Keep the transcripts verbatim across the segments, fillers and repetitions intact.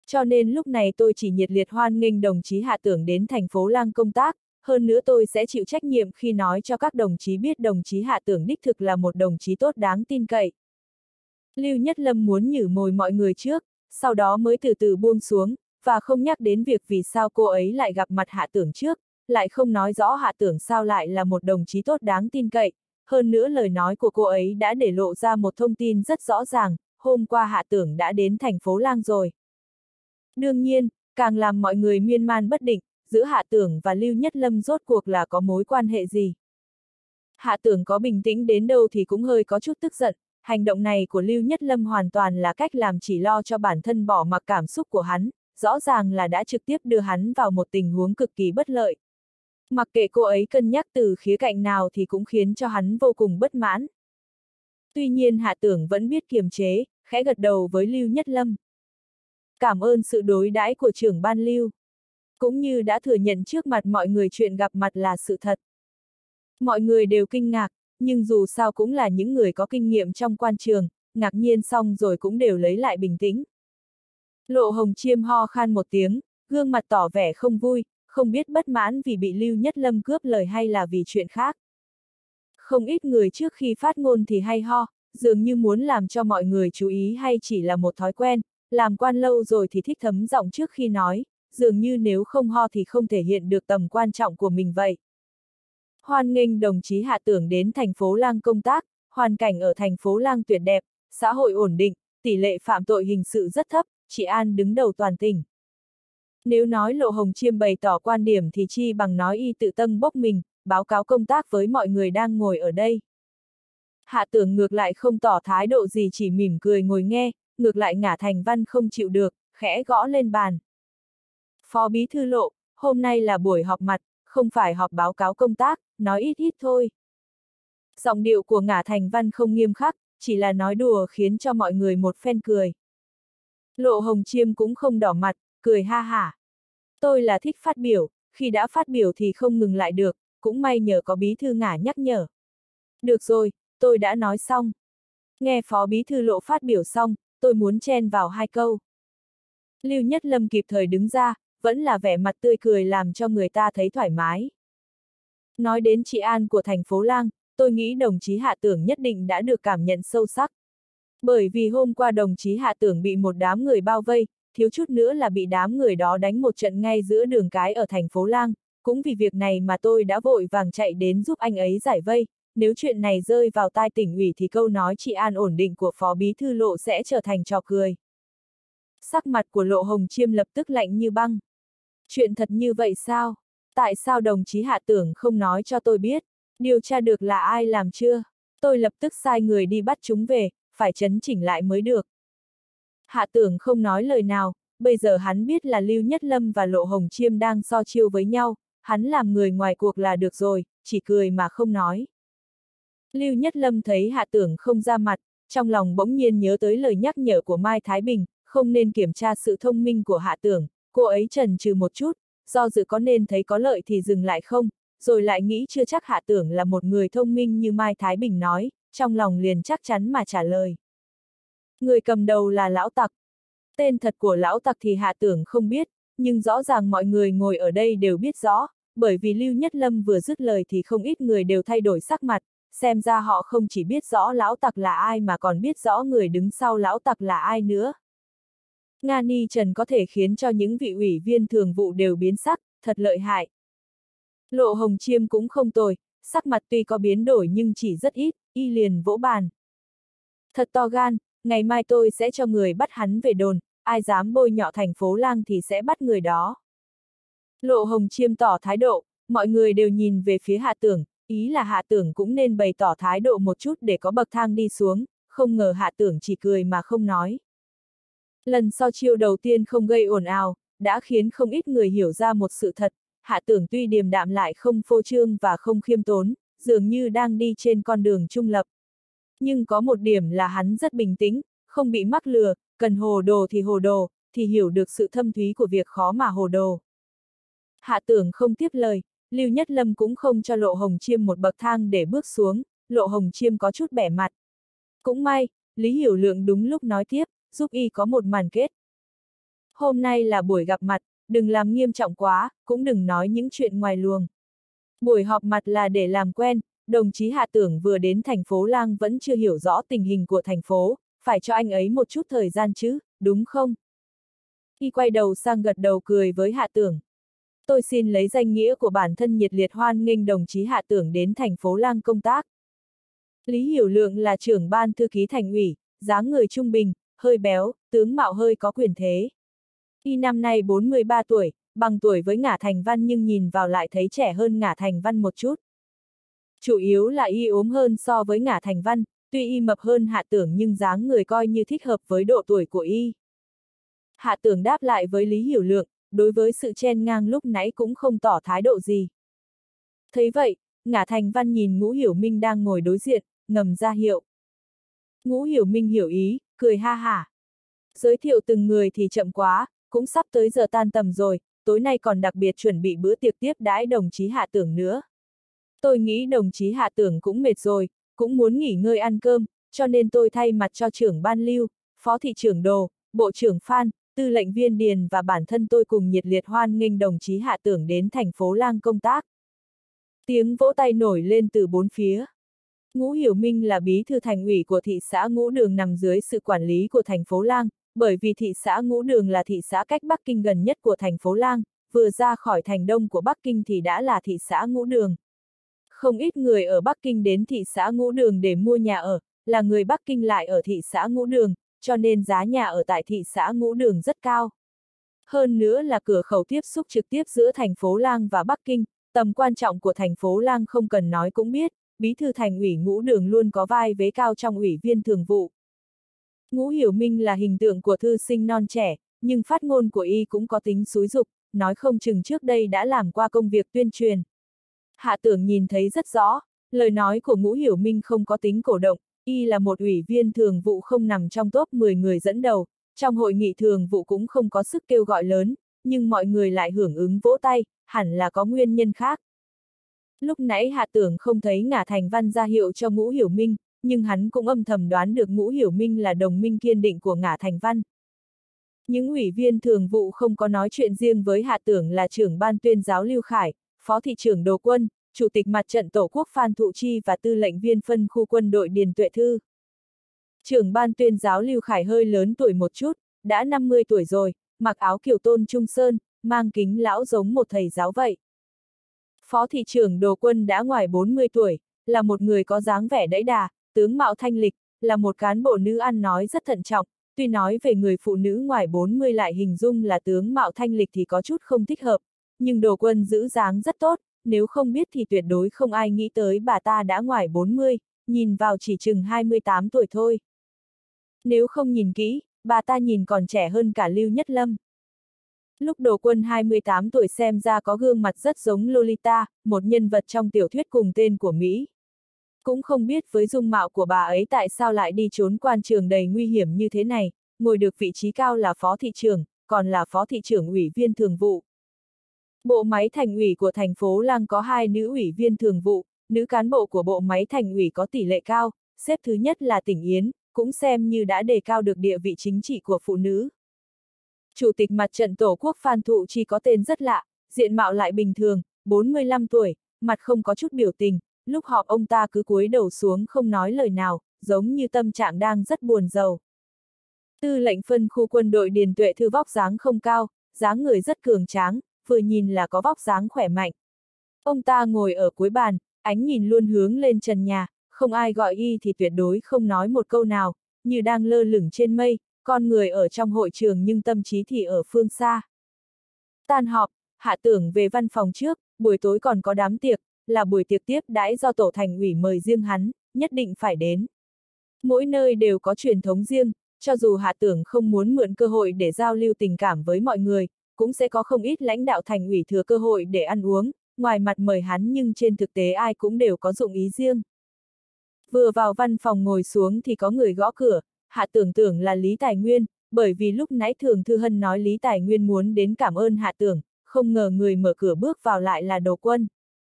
Cho nên lúc này tôi chỉ nhiệt liệt hoan nghênh đồng chí Hạ Tưởng đến thành phố Lang công tác, hơn nữa tôi sẽ chịu trách nhiệm khi nói cho các đồng chí biết đồng chí Hạ Tưởng đích thực là một đồng chí tốt đáng tin cậy. Lưu Nhất Lâm muốn nhử mồi mọi người trước, sau đó mới từ từ buông xuống, và không nhắc đến việc vì sao cô ấy lại gặp mặt Hạ Tưởng trước, lại không nói rõ Hạ Tưởng sao lại là một đồng chí tốt đáng tin cậy, hơn nữa lời nói của cô ấy đã để lộ ra một thông tin rất rõ ràng, hôm qua Hạ Tưởng đã đến thành phố Lang rồi. Đương nhiên, càng làm mọi người miên man bất định, giữa Hạ Tưởng và Lưu Nhất Lâm rốt cuộc là có mối quan hệ gì. Hạ Tưởng có bình tĩnh đến đâu thì cũng hơi có chút tức giận, hành động này của Lưu Nhất Lâm hoàn toàn là cách làm chỉ lo cho bản thân bỏ mặc cảm xúc của hắn, rõ ràng là đã trực tiếp đưa hắn vào một tình huống cực kỳ bất lợi. Mặc kệ cô ấy cân nhắc từ khía cạnh nào thì cũng khiến cho hắn vô cùng bất mãn. Tuy nhiên Hạ Tưởng vẫn biết kiềm chế, khẽ gật đầu với Lưu Nhất Lâm. Cảm ơn sự đối đãi của trưởng ban Lưu. Cũng như đã thừa nhận trước mặt mọi người chuyện gặp mặt là sự thật. Mọi người đều kinh ngạc, nhưng dù sao cũng là những người có kinh nghiệm trong quan trường, ngạc nhiên xong rồi cũng đều lấy lại bình tĩnh. Lộ Hồng Chiêm ho khan một tiếng, gương mặt tỏ vẻ không vui, không biết bất mãn vì bị Lưu Nhất Lâm cướp lời hay là vì chuyện khác. Không ít người trước khi phát ngôn thì hay ho, dường như muốn làm cho mọi người chú ý hay chỉ là một thói quen, làm quan lâu rồi thì thích thấm giọng trước khi nói, dường như nếu không ho thì không thể hiện được tầm quan trọng của mình vậy. Hoan nghênh đồng chí Hạ Tưởng đến thành phố Lang công tác, hoàn cảnh ở thành phố Lang tuyệt đẹp, xã hội ổn định, tỷ lệ phạm tội hình sự rất thấp, trị an đứng đầu toàn tỉnh. Nếu nói Lộ Hồng Chiêm bày tỏ quan điểm thì chi bằng nói y tự tâng bốc mình, báo cáo công tác với mọi người đang ngồi ở đây. Hạ Tưởng ngược lại không tỏ thái độ gì, chỉ mỉm cười ngồi nghe, ngược lại ngả thành văn không chịu được, khẽ gõ lên bàn. Phó Bí Thư Lộ, hôm nay là buổi họp mặt, không phải họp báo cáo công tác, nói ít ít thôi. Giọng điệu của ngả thành văn không nghiêm khắc, chỉ là nói đùa khiến cho mọi người một phen cười. Lộ Hồng Chiêm cũng không đỏ mặt, cười ha hả. Tôi là thích phát biểu, khi đã phát biểu thì không ngừng lại được, cũng may nhờ có Bí Thư ngả nhắc nhở. Được rồi, tôi đã nói xong. Nghe Phó Bí Thư Lộ phát biểu xong, tôi muốn chen vào hai câu. Lưu Nhất Lâm kịp thời đứng ra, vẫn là vẻ mặt tươi cười làm cho người ta thấy thoải mái. Nói đến trị an của thành phố Lang, tôi nghĩ đồng chí Hạ Tưởng nhất định đã được cảm nhận sâu sắc. Bởi vì hôm qua đồng chí Hạ Tưởng bị một đám người bao vây, thiếu chút nữa là bị đám người đó đánh một trận ngay giữa đường cái ở thành phố Lang, cũng vì việc này mà tôi đã vội vàng chạy đến giúp anh ấy giải vây, nếu chuyện này rơi vào tai tỉnh ủy thì câu nói trị an ổn định của Phó Bí Thư Lộ sẽ trở thành trò cười. Sắc mặt của Lộ Hồng Chiêm lập tức lạnh như băng. Chuyện thật như vậy sao? Tại sao đồng chí Hạ Tưởng không nói cho tôi biết? Điều tra được là ai làm chưa? Tôi lập tức sai người đi bắt chúng về, phải chấn chỉnh lại mới được. Hạ Tưởng không nói lời nào, bây giờ hắn biết là Lưu Nhất Lâm và Lộ Hồng Chiêm đang so chiêu với nhau, hắn làm người ngoài cuộc là được rồi, chỉ cười mà không nói. Lưu Nhất Lâm thấy Hạ Tưởng không ra mặt, trong lòng bỗng nhiên nhớ tới lời nhắc nhở của Mai Thái Bình, không nên kiểm tra sự thông minh của Hạ Tưởng, cô ấy chần chừ một chút, do dự có nên thấy có lợi thì dừng lại không, rồi lại nghĩ chưa chắc Hạ Tưởng là một người thông minh như Mai Thái Bình nói, trong lòng liền chắc chắn mà trả lời. Người cầm đầu là Lão Tặc. Tên thật của Lão Tặc thì Hạ Tưởng không biết, nhưng rõ ràng mọi người ngồi ở đây đều biết rõ, bởi vì Lưu Nhất Lâm vừa dứt lời thì không ít người đều thay đổi sắc mặt, xem ra họ không chỉ biết rõ Lão Tặc là ai mà còn biết rõ người đứng sau Lão Tặc là ai nữa. Nga Ni Trần có thể khiến cho những vị ủy viên thường vụ đều biến sắc, thật lợi hại. Lộ Hồng Chiêm cũng không tồi, sắc mặt tuy có biến đổi nhưng chỉ rất ít, y liền vỗ bàn. Thật to gan, ngày mai tôi sẽ cho người bắt hắn về đồn, ai dám bôi nhọ thành phố Lang thì sẽ bắt người đó. Lộ Hồng Chiêm tỏ thái độ, mọi người đều nhìn về phía Hạ Tưởng, ý là Hạ Tưởng cũng nên bày tỏ thái độ một chút để có bậc thang đi xuống, không ngờ Hạ Tưởng chỉ cười mà không nói. Lần sau chiêu đầu tiên không gây ồn ào, đã khiến không ít người hiểu ra một sự thật, Hạ Tưởng tuy điềm đạm lại không phô trương và không khiêm tốn, dường như đang đi trên con đường trung lập. Nhưng có một điểm là hắn rất bình tĩnh, không bị mắc lừa, cần hồ đồ thì hồ đồ, thì hiểu được sự thâm thúy của việc khó mà hồ đồ. Hạ Tưởng không tiếp lời, Lưu Nhất Lâm cũng không cho Lộ Hồng Chiêm một bậc thang để bước xuống, Lộ Hồng Chiêm có chút bẻ mặt. Cũng may, Lý Hiểu Lượng đúng lúc nói tiếp, giúp y có một màn kết. Hôm nay là buổi gặp mặt, đừng làm nghiêm trọng quá, cũng đừng nói những chuyện ngoài luồng. Buổi họp mặt là để làm quen, đồng chí Hạ Tưởng vừa đến thành phố Lang vẫn chưa hiểu rõ tình hình của thành phố, phải cho anh ấy một chút thời gian chứ, đúng không? Y quay đầu sang gật đầu cười với Hạ Tưởng. Tôi xin lấy danh nghĩa của bản thân nhiệt liệt hoan nghênh đồng chí Hạ Tưởng đến thành phố Lang công tác. Lý Hiểu Lượng là trưởng ban thư ký thành ủy, dáng người trung bình, hơi béo, tướng mạo hơi có quyền thế. Y năm nay bốn mươi ba tuổi, bằng tuổi với Ngả Thành Văn nhưng nhìn vào lại thấy trẻ hơn Ngả Thành Văn một chút. Chủ yếu là Y ốm hơn so với Ngả Thành Văn, tuy Y mập hơn Hạ Tưởng nhưng dáng người coi như thích hợp với độ tuổi của Y. Hạ Tưởng đáp lại với Lý Hiểu Lượng, đối với sự chen ngang lúc nãy cũng không tỏ thái độ gì. Thấy vậy, Ngả Thành Văn nhìn Ngũ Hiểu Minh đang ngồi đối diện, ngầm ra hiệu. Ngũ Hiểu Minh hiểu ý, cười ha hả. Giới thiệu từng người thì chậm quá, cũng sắp tới giờ tan tầm rồi, tối nay còn đặc biệt chuẩn bị bữa tiệc tiếp đãi đồng chí Hạ Tưởng nữa. Tôi nghĩ đồng chí Hạ Tưởng cũng mệt rồi, cũng muốn nghỉ ngơi ăn cơm, cho nên tôi thay mặt cho trưởng ban Lưu, phó thị trưởng Đồ, bộ trưởng Phan, tư lệnh viên Điền và bản thân tôi cùng nhiệt liệt hoan nghênh đồng chí Hạ Tưởng đến thành phố Lang công tác. Tiếng vỗ tay nổi lên từ bốn phía. Ngũ Hiểu Minh là bí thư thành ủy của thị xã Ngũ Đường nằm dưới sự quản lý của thành phố Lang, bởi vì thị xã Ngũ Đường là thị xã cách Bắc Kinh gần nhất của thành phố Lang, vừa ra khỏi thành đông của Bắc Kinh thì đã là thị xã Ngũ Đường. Không ít người ở Bắc Kinh đến thị xã Ngũ Đường để mua nhà ở, là người Bắc Kinh lại ở thị xã Ngũ Đường, cho nên giá nhà ở tại thị xã Ngũ Đường rất cao. Hơn nữa là cửa khẩu tiếp xúc trực tiếp giữa thành phố Lang và Bắc Kinh, tầm quan trọng của thành phố Lang không cần nói cũng biết, bí thư thành ủy Ngũ Đường luôn có vai vế cao trong ủy viên thường vụ. Ngũ Hiểu Minh là hình tượng của thư sinh non trẻ, nhưng phát ngôn của Y cũng có tính xúi giục, nói không chừng trước đây đã làm qua công việc tuyên truyền. Hạ Tưởng nhìn thấy rất rõ, lời nói của Ngũ Hiểu Minh không có tính cổ động, Y là một ủy viên thường vụ không nằm trong top mười người dẫn đầu, trong hội nghị thường vụ cũng không có sức kêu gọi lớn, nhưng mọi người lại hưởng ứng vỗ tay, hẳn là có nguyên nhân khác. Lúc nãy Hạ Tưởng không thấy Ngả Thành Văn ra hiệu cho Ngũ Hiểu Minh, nhưng hắn cũng âm thầm đoán được Ngũ Hiểu Minh là đồng minh kiên định của Ngả Thành Văn. Những ủy viên thường vụ không có nói chuyện riêng với Hạ Tưởng là trưởng ban tuyên giáo Lưu Khải, phó thị trưởng Đồ Quân, chủ tịch mặt trận Tổ quốc Phan Thụ Chi và tư lệnh viên phân khu quân đội Điền Tuệ Thư. Trưởng ban tuyên giáo Lưu Khải hơi lớn tuổi một chút, đã năm mươi tuổi rồi, mặc áo kiểu tôn trung sơn, mang kính lão giống một thầy giáo vậy. Phó thị trưởng Đồ Quân đã ngoài bốn mươi tuổi, là một người có dáng vẻ đẫy đà, tướng mạo thanh lịch, là một cán bộ nữ ăn nói rất thận trọng, tuy nói về người phụ nữ ngoài bốn mươi lại hình dung là tướng mạo thanh lịch thì có chút không thích hợp, nhưng Đồ Quân giữ dáng rất tốt, nếu không biết thì tuyệt đối không ai nghĩ tới bà ta đã ngoài bốn mươi, nhìn vào chỉ chừng hai mươi tám tuổi thôi. Nếu không nhìn kỹ, bà ta nhìn còn trẻ hơn cả Lưu Nhất Lâm. Lúc Đồ Quân hai mươi tám tuổi xem ra có gương mặt rất giống Lolita, một nhân vật trong tiểu thuyết cùng tên của Mỹ. Cũng không biết với dung mạo của bà ấy tại sao lại đi trốn quan trường đầy nguy hiểm như thế này, ngồi được vị trí cao là phó thị trưởng, còn là phó thị trưởng ủy viên thường vụ. Bộ máy thành ủy của thành phố Lang có hai nữ ủy viên thường vụ, nữ cán bộ của bộ máy thành ủy có tỷ lệ cao, xếp thứ nhất là Tỉnh Yến, cũng xem như đã đề cao được địa vị chính trị của phụ nữ. Chủ tịch mặt trận Tổ quốc Phan Thụ Chi có tên rất lạ, diện mạo lại bình thường, bốn mươi lăm tuổi, mặt không có chút biểu tình, lúc họp ông ta cứ cúi đầu xuống không nói lời nào, giống như tâm trạng đang rất buồn rầu. Tư lệnh phân khu quân đội Điền Tuệ Thư vóc dáng không cao, dáng người rất cường tráng, vừa nhìn là có vóc dáng khỏe mạnh. Ông ta ngồi ở cuối bàn, ánh nhìn luôn hướng lên trần nhà, không ai gọi Y thì tuyệt đối không nói một câu nào, như đang lơ lửng trên mây, con người ở trong hội trường nhưng tâm trí thì ở phương xa. Tan họp, Hạ Tưởng về văn phòng trước, buổi tối còn có đám tiệc, là buổi tiệc tiếp đãi do tổ thành ủy mời riêng hắn, nhất định phải đến. Mỗi nơi đều có truyền thống riêng, cho dù Hạ Tưởng không muốn mượn cơ hội để giao lưu tình cảm với mọi người, cũng sẽ có không ít lãnh đạo thành ủy thừa cơ hội để ăn uống, ngoài mặt mời hắn nhưng trên thực tế ai cũng đều có dụng ý riêng. Vừa vào văn phòng ngồi xuống thì có người gõ cửa, Hạ Tưởng tưởng là Lý Tài Nguyên, bởi vì lúc nãy Thường Thư Hân nói Lý Tài Nguyên muốn đến cảm ơn Hạ Tưởng, không ngờ người mở cửa bước vào lại là Đồ Quân.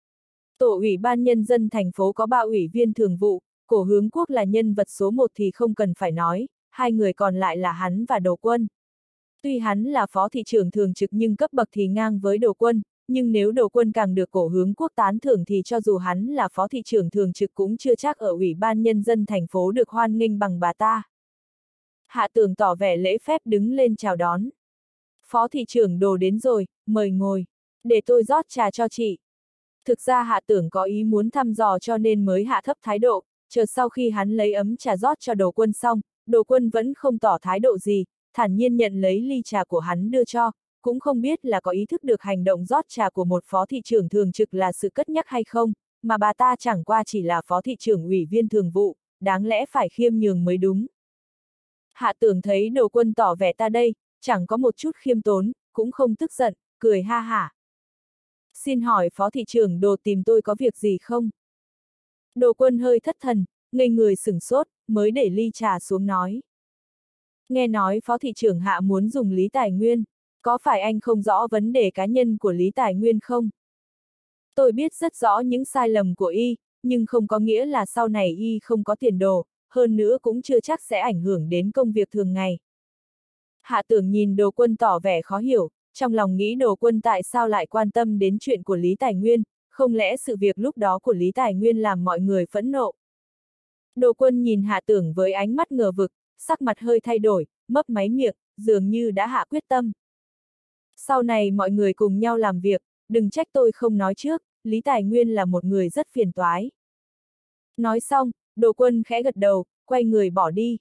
Tổ ủy ban nhân dân thành phố có ba ủy viên thường vụ, Cổ Hướng Quốc là nhân vật số một thì không cần phải nói, hai người còn lại là hắn và Đồ Quân. Tuy hắn là phó thị trưởng thường trực nhưng cấp bậc thì ngang với Đồ Quân, nhưng nếu Đồ Quân càng được cổ hướng quốc tán thưởng thì cho dù hắn là phó thị trưởng thường trực cũng chưa chắc ở Ủy ban Nhân dân thành phố được hoan nghênh bằng bà ta. Hạ Tưởng tỏ vẻ lễ phép đứng lên chào đón. Phó thị trưởng Đồ đến rồi, mời ngồi. Để tôi rót trà cho chị. Thực ra Hạ Tưởng có ý muốn thăm dò cho nên mới hạ thấp thái độ, chợt sau khi hắn lấy ấm trà rót cho Đồ Quân xong, Đồ Quân vẫn không tỏ thái độ gì, thản nhiên nhận lấy ly trà của hắn đưa cho, cũng không biết là có ý thức được hành động rót trà của một phó thị trưởng thường trực là sự cất nhắc hay không, mà bà ta chẳng qua chỉ là phó thị trưởng ủy viên thường vụ, đáng lẽ phải khiêm nhường mới đúng. Hạ Tưởng thấy Đồ Quân tỏ vẻ ta đây, chẳng có một chút khiêm tốn, cũng không tức giận, cười ha hả. Xin hỏi phó thị trưởng Đồ tìm tôi có việc gì không? Đồ Quân hơi thất thần, ngây người sửng sốt, mới để ly trà xuống nói. Nghe nói phó thị trưởng Hạ muốn dùng Lý Tài Nguyên, có phải anh không rõ vấn đề cá nhân của Lý Tài Nguyên không? Tôi biết rất rõ những sai lầm của y, nhưng không có nghĩa là sau này y không có tiền đồ, hơn nữa cũng chưa chắc sẽ ảnh hưởng đến công việc thường ngày. Hạ Tưởng nhìn Đồ Quân tỏ vẻ khó hiểu, trong lòng nghĩ Đồ Quân tại sao lại quan tâm đến chuyện của Lý Tài Nguyên, không lẽ sự việc lúc đó của Lý Tài Nguyên làm mọi người phẫn nộ. Đồ Quân nhìn Hạ Tưởng với ánh mắt ngờ vực, sắc mặt hơi thay đổi, mấp máy miệng, dường như đã hạ quyết tâm. Sau này mọi người cùng nhau làm việc, đừng trách tôi không nói trước, Lý Tài Nguyên là một người rất phiền toái. Nói xong, Đồ Quân khẽ gật đầu, quay người bỏ đi.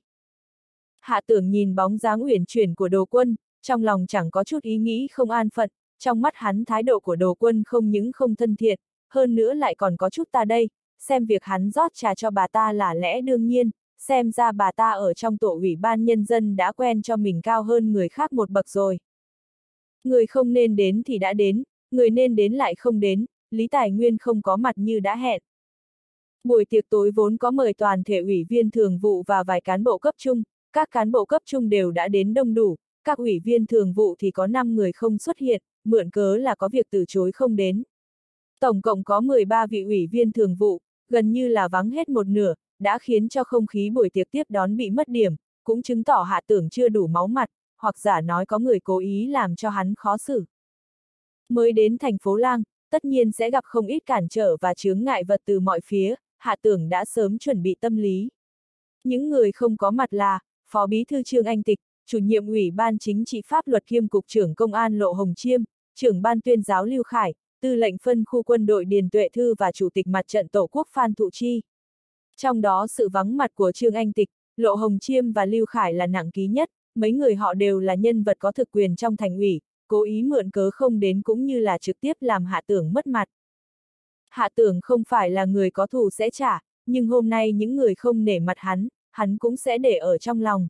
Hạ Tưởng nhìn bóng dáng uyển chuyển của Đồ Quân, trong lòng chẳng có chút ý nghĩ không an phận, trong mắt hắn thái độ của Đồ Quân không những không thân thiện, hơn nữa lại còn có chút ta đây, xem việc hắn rót trà cho bà ta là lẽ đương nhiên, xem ra bà ta ở trong tổ ủy ban nhân dân đã quen cho mình cao hơn người khác một bậc rồi. Người không nên đến thì đã đến, người nên đến lại không đến, Lý Tài Nguyên không có mặt như đã hẹn. Buổi tiệc tối vốn có mời toàn thể ủy viên thường vụ và vài cán bộ cấp trung, các cán bộ cấp trung đều đã đến đông đủ, các ủy viên thường vụ thì có năm người không xuất hiện, mượn cớ là có việc từ chối không đến. Tổng cộng có mười ba vị ủy viên thường vụ, gần như là vắng hết một nửa, đã khiến cho không khí buổi tiệc tiếp đón bị mất điểm, cũng chứng tỏ Hạ Tưởng chưa đủ máu mặt, hoặc giả nói có người cố ý làm cho hắn khó xử. Mới đến thành phố Lang, tất nhiên sẽ gặp không ít cản trở và chướng ngại vật từ mọi phía, Hạ Tưởng đã sớm chuẩn bị tâm lý. Những người không có mặt là, Phó Bí thư Trương Anh Tịch, chủ nhiệm Ủy ban Chính trị Pháp luật kiêm Cục trưởng Công an Lộ Hồng Chiêm, trưởng ban tuyên giáo Lưu Khải, tư lệnh phân khu quân đội Điền Tuệ Thư và chủ tịch mặt trận Tổ quốc Phan Thụ Chi. Trong đó sự vắng mặt của Trương Anh Tịch, Lộ Hồng Chiêm và Lưu Khải là nặng ký nhất, mấy người họ đều là nhân vật có thực quyền trong thành ủy, cố ý mượn cớ không đến cũng như là trực tiếp làm Hạ Tưởng mất mặt. Hạ Tưởng không phải là người có thù sẽ trả, nhưng hôm nay những người không nể mặt hắn, hắn cũng sẽ để ở trong lòng.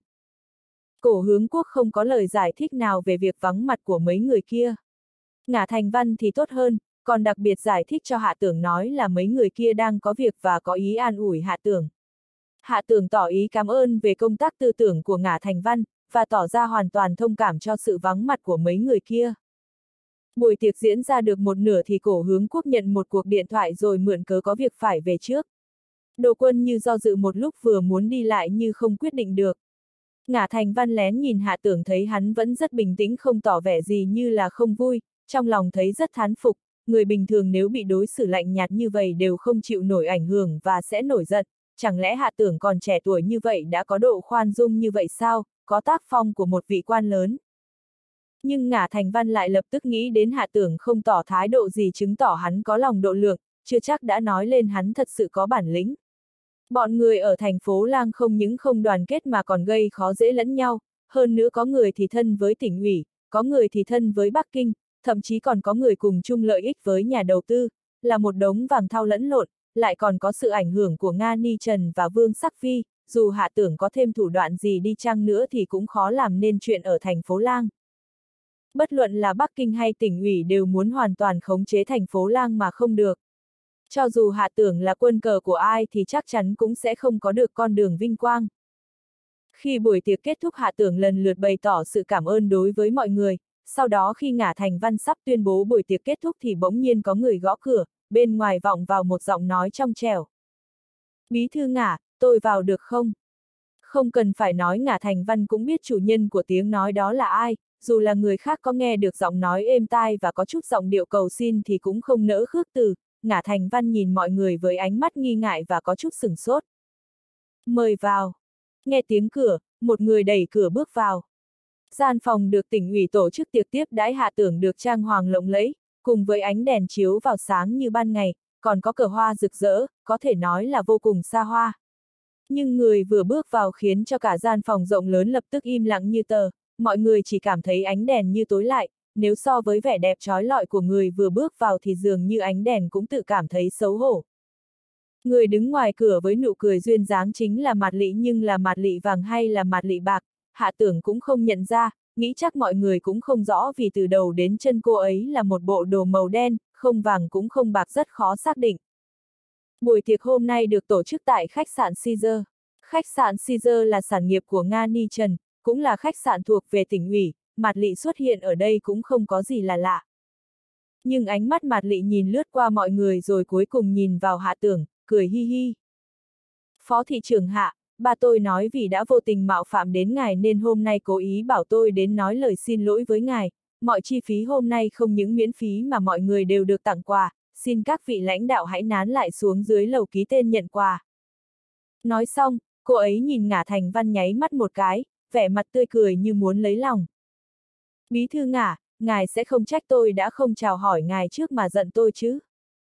Cổ Hướng Quốc không có lời giải thích nào về việc vắng mặt của mấy người kia. Ngả Thành Văn thì tốt hơn, còn đặc biệt giải thích cho Hạ Tưởng nói là mấy người kia đang có việc và có ý an ủi Hạ Tưởng. Hạ Tưởng tỏ ý cảm ơn về công tác tư tưởng của Ngả Thành Văn, và tỏ ra hoàn toàn thông cảm cho sự vắng mặt của mấy người kia. Buổi tiệc diễn ra được một nửa thì Cổ Hướng Quốc nhận một cuộc điện thoại rồi mượn cớ có việc phải về trước. Đồ Quân như do dự một lúc vừa muốn đi lại như không quyết định được. Ngả Thành Văn lén nhìn Hạ Tưởng thấy hắn vẫn rất bình tĩnh không tỏ vẻ gì như là không vui, trong lòng thấy rất thán phục, người bình thường nếu bị đối xử lạnh nhạt như vậy đều không chịu nổi ảnh hưởng và sẽ nổi giận, chẳng lẽ Hạ Tưởng còn trẻ tuổi như vậy đã có độ khoan dung như vậy sao, có tác phong của một vị quan lớn. Nhưng Ngả Thành Văn lại lập tức nghĩ đến Hạ Tưởng không tỏ thái độ gì chứng tỏ hắn có lòng độ lượng, chưa chắc đã nói lên hắn thật sự có bản lĩnh. Bọn người ở thành phố Lang không những không đoàn kết mà còn gây khó dễ lẫn nhau, hơn nữa có người thì thân với tỉnh ủy, có người thì thân với Bắc Kinh, thậm chí còn có người cùng chung lợi ích với nhà đầu tư, là một đống vàng thau lẫn lộn, lại còn có sự ảnh hưởng của Nga Ni Trần và Vương Sắc Phi, dù Hạ Tưởng có thêm thủ đoạn gì đi chăng nữa thì cũng khó làm nên chuyện ở thành phố Lang. Bất luận là Bắc Kinh hay tỉnh ủy đều muốn hoàn toàn khống chế thành phố Lang mà không được. Cho dù Hạ Tưởng là quân cờ của ai thì chắc chắn cũng sẽ không có được con đường vinh quang. Khi buổi tiệc kết thúc Hạ Tưởng lần lượt bày tỏ sự cảm ơn đối với mọi người, sau đó khi Ngả Thành Văn sắp tuyên bố buổi tiệc kết thúc thì bỗng nhiên có người gõ cửa, bên ngoài vọng vào một giọng nói trong trẻo. Bí thư Ngả, tôi vào được không? Không cần phải nói Ngả Thành Văn cũng biết chủ nhân của tiếng nói đó là ai, dù là người khác có nghe được giọng nói êm tai và có chút giọng điệu cầu xin thì cũng không nỡ khước từ. Ngả Thành Văn nhìn mọi người với ánh mắt nghi ngại và có chút sửng sốt. Mời vào. Nghe tiếng cửa, một người đẩy cửa bước vào. Gian phòng được tỉnh ủy tổ chức tiệc tiếp đãi Hạ Tưởng được trang hoàng lộng lẫy, cùng với ánh đèn chiếu vào sáng như ban ngày, còn có cờ hoa rực rỡ, có thể nói là vô cùng xa hoa. Nhưng người vừa bước vào khiến cho cả gian phòng rộng lớn lập tức im lặng như tờ, mọi người chỉ cảm thấy ánh đèn như tối lại, nếu so với vẻ đẹp trói lọi của người vừa bước vào thì dường như ánh đèn cũng tự cảm thấy xấu hổ. Người đứng ngoài cửa với nụ cười duyên dáng chính là Mạt Lị, nhưng là Mạt Lị vàng hay là Mạt Lị bạc, Hạ Tưởng cũng không nhận ra, nghĩ chắc mọi người cũng không rõ vì từ đầu đến chân cô ấy là một bộ đồ màu đen, không vàng cũng không bạc, rất khó xác định. Buổi tiệc hôm nay được tổ chức tại khách sạn Caesar. Khách sạn Caesar là sản nghiệp của Nga Ni Trần, cũng là khách sạn thuộc về tỉnh ủy, Mạt Lị xuất hiện ở đây cũng không có gì là lạ. Nhưng ánh mắt Mạt Lị nhìn lướt qua mọi người rồi cuối cùng nhìn vào Hạ Tưởng, cười hi hi. Phó thị trưởng Hạ, ba tôi nói vì đã vô tình mạo phạm đến ngài nên hôm nay cố ý bảo tôi đến nói lời xin lỗi với ngài. Mọi chi phí hôm nay không những miễn phí mà mọi người đều được tặng quà, xin các vị lãnh đạo hãy nán lại xuống dưới lầu ký tên nhận quà. Nói xong, cô ấy nhìn Ngả Thành Văn nháy mắt một cái, vẻ mặt tươi cười như muốn lấy lòng. Bí thư Ngả, ngài sẽ không trách tôi đã không chào hỏi ngài trước mà giận tôi chứ?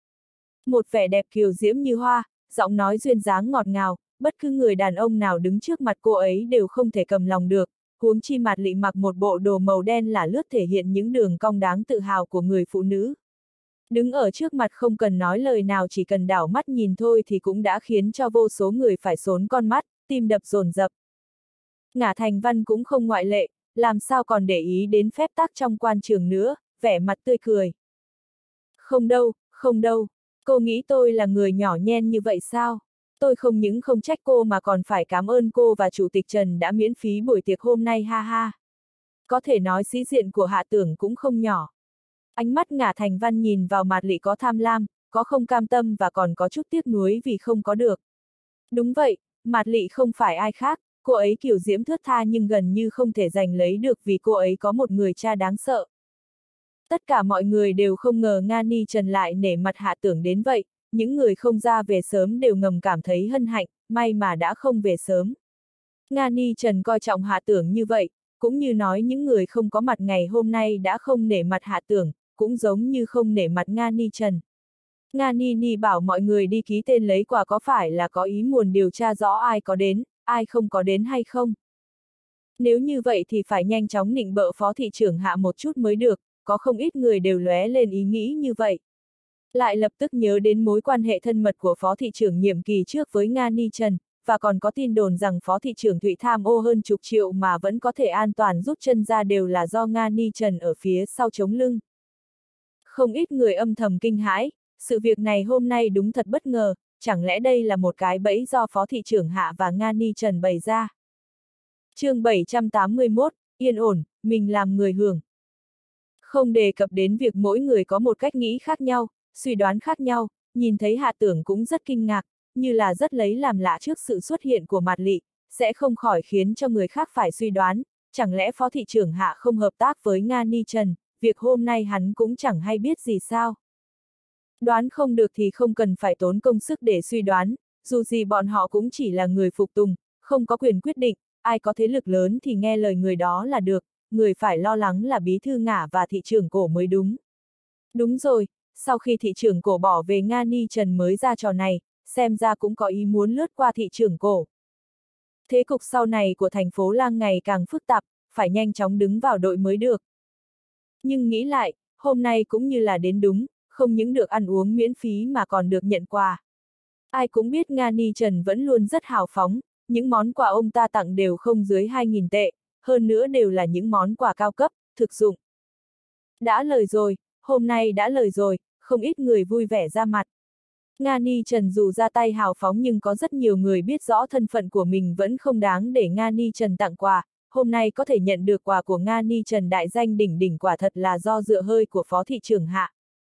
Một vẻ đẹp kiều diễm như hoa, giọng nói duyên dáng ngọt ngào, bất cứ người đàn ông nào đứng trước mặt cô ấy đều không thể cầm lòng được, huống chi Mạt Lị mặc một bộ đồ màu đen là lướt thể hiện những đường cong đáng tự hào của người phụ nữ. Đứng ở trước mặt không cần nói lời nào, chỉ cần đảo mắt nhìn thôi thì cũng đã khiến cho vô số người phải xốn con mắt, tim đập dồn dập. Ngả Thành Văn cũng không ngoại lệ, làm sao còn để ý đến phép tắc trong quan trường nữa, vẻ mặt tươi cười. Không đâu, không đâu, cô nghĩ tôi là người nhỏ nhen như vậy sao? Tôi không những không trách cô mà còn phải cảm ơn cô và Chủ tịch Trần đã miễn phí buổi tiệc hôm nay, ha ha. Có thể nói sĩ diện của Hạ Tưởng cũng không nhỏ. Ánh mắt Ngả Thành Văn nhìn vào Mạt Lị có tham lam, có không cam tâm và còn có chút tiếc nuối vì không có được. Đúng vậy, Mạt Lị không phải ai khác, cô ấy kiều diễm thướt tha nhưng gần như không thể giành lấy được vì cô ấy có một người cha đáng sợ. Tất cả mọi người đều không ngờ Nga Ni Trần lại nể mặt Hạ Tưởng đến vậy, những người không ra về sớm đều ngầm cảm thấy hân hạnh, may mà đã không về sớm. Nga Ni Trần coi trọng Hạ Tưởng như vậy, cũng như nói những người không có mặt ngày hôm nay đã không nể mặt Hạ Tưởng, cũng giống như không nể mặt Nga Ni Trần. Nga Ni Ni bảo mọi người đi ký tên lấy quà có phải là có ý muốn điều tra rõ ai có đến, ai không có đến hay không? Nếu như vậy thì phải nhanh chóng nịnh bợ phó thị trưởng Hạ một chút mới được, có không ít người đều lóe lên ý nghĩ như vậy. Lại lập tức nhớ đến mối quan hệ thân mật của phó thị trưởng nhiệm kỳ trước với Nga Ni Trần, và còn có tin đồn rằng phó thị trưởng Thụy tham ô hơn chục triệu mà vẫn có thể an toàn rút chân ra đều là do Nga Ni Trần ở phía sau chống lưng. Không ít người âm thầm kinh hãi, sự việc này hôm nay đúng thật bất ngờ, chẳng lẽ đây là một cái bẫy do phó thị trưởng Hạ và Nga Ni Trần bày ra. Chương bảy trăm tám mươi mốt, yên ổn, mình làm người hưởng. Không đề cập đến việc mỗi người có một cách nghĩ khác nhau, suy đoán khác nhau, nhìn thấy Hạ Tưởng cũng rất kinh ngạc, như là rất lấy làm lạ trước sự xuất hiện của Mạt Lị, sẽ không khỏi khiến cho người khác phải suy đoán, chẳng lẽ phó thị trưởng Hạ không hợp tác với Nga Ni Trần, việc hôm nay hắn cũng chẳng hay biết gì sao. Đoán không được thì không cần phải tốn công sức để suy đoán, dù gì bọn họ cũng chỉ là người phục tùng, không có quyền quyết định, ai có thế lực lớn thì nghe lời người đó là được, người phải lo lắng là bí thư Ngả và thị trưởng Cổ mới đúng. Đúng rồi, sau khi thị trưởng Cổ bỏ về Nga Ni Trần mới ra trò này, xem ra cũng có ý muốn lướt qua thị trưởng Cổ. Thế cục sau này của thành phố Lang ngày càng phức tạp, phải nhanh chóng đứng vào đội mới được. Nhưng nghĩ lại, hôm nay cũng như là đến đúng, không những được ăn uống miễn phí mà còn được nhận quà. Ai cũng biết Nga Ni Trần vẫn luôn rất hào phóng, những món quà ông ta tặng đều không dưới hai nghìn tệ, hơn nữa đều là những món quà cao cấp, thực dụng. Đã lời rồi, hôm nay đã lời rồi, không ít người vui vẻ ra mặt. Nga Ni Trần dù ra tay hào phóng nhưng có rất nhiều người biết rõ thân phận của mình vẫn không đáng để Nga Ni Trần tặng quà, hôm nay có thể nhận được quà của Nga Ni Trần đại danh đỉnh đỉnh quả thật là do dựa hơi của phó thị trưởng Hạ.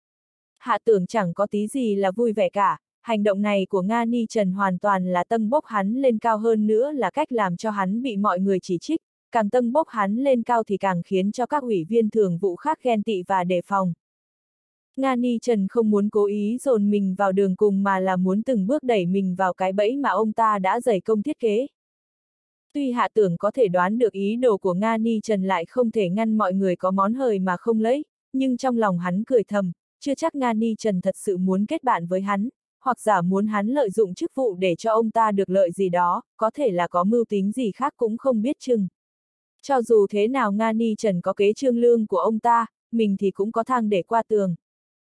Hạ Tưởng chẳng có tí gì là vui vẻ cả, hành động này của Nga Ni Trần hoàn toàn là tâng bốc hắn lên cao, hơn nữa là cách làm cho hắn bị mọi người chỉ trích, càng tâng bốc hắn lên cao thì càng khiến cho các ủy viên thường vụ khác ghen tị và đề phòng. Nga Ni Trần không muốn cố ý dồn mình vào đường cùng mà là muốn từng bước đẩy mình vào cái bẫy mà ông ta đã dày công thiết kế. Tuy Hạ Tưởng có thể đoán được ý đồ của Nga Ni Trần lại không thể ngăn mọi người có món hời mà không lấy, nhưng trong lòng hắn cười thầm, chưa chắc Nga Ni Trần thật sự muốn kết bạn với hắn, hoặc giả muốn hắn lợi dụng chức vụ để cho ông ta được lợi gì đó, có thể là có mưu tính gì khác cũng không biết chừng. Cho dù thế nào Nga Ni Trần có kế trương lương của ông ta, mình thì cũng có thang để qua tường.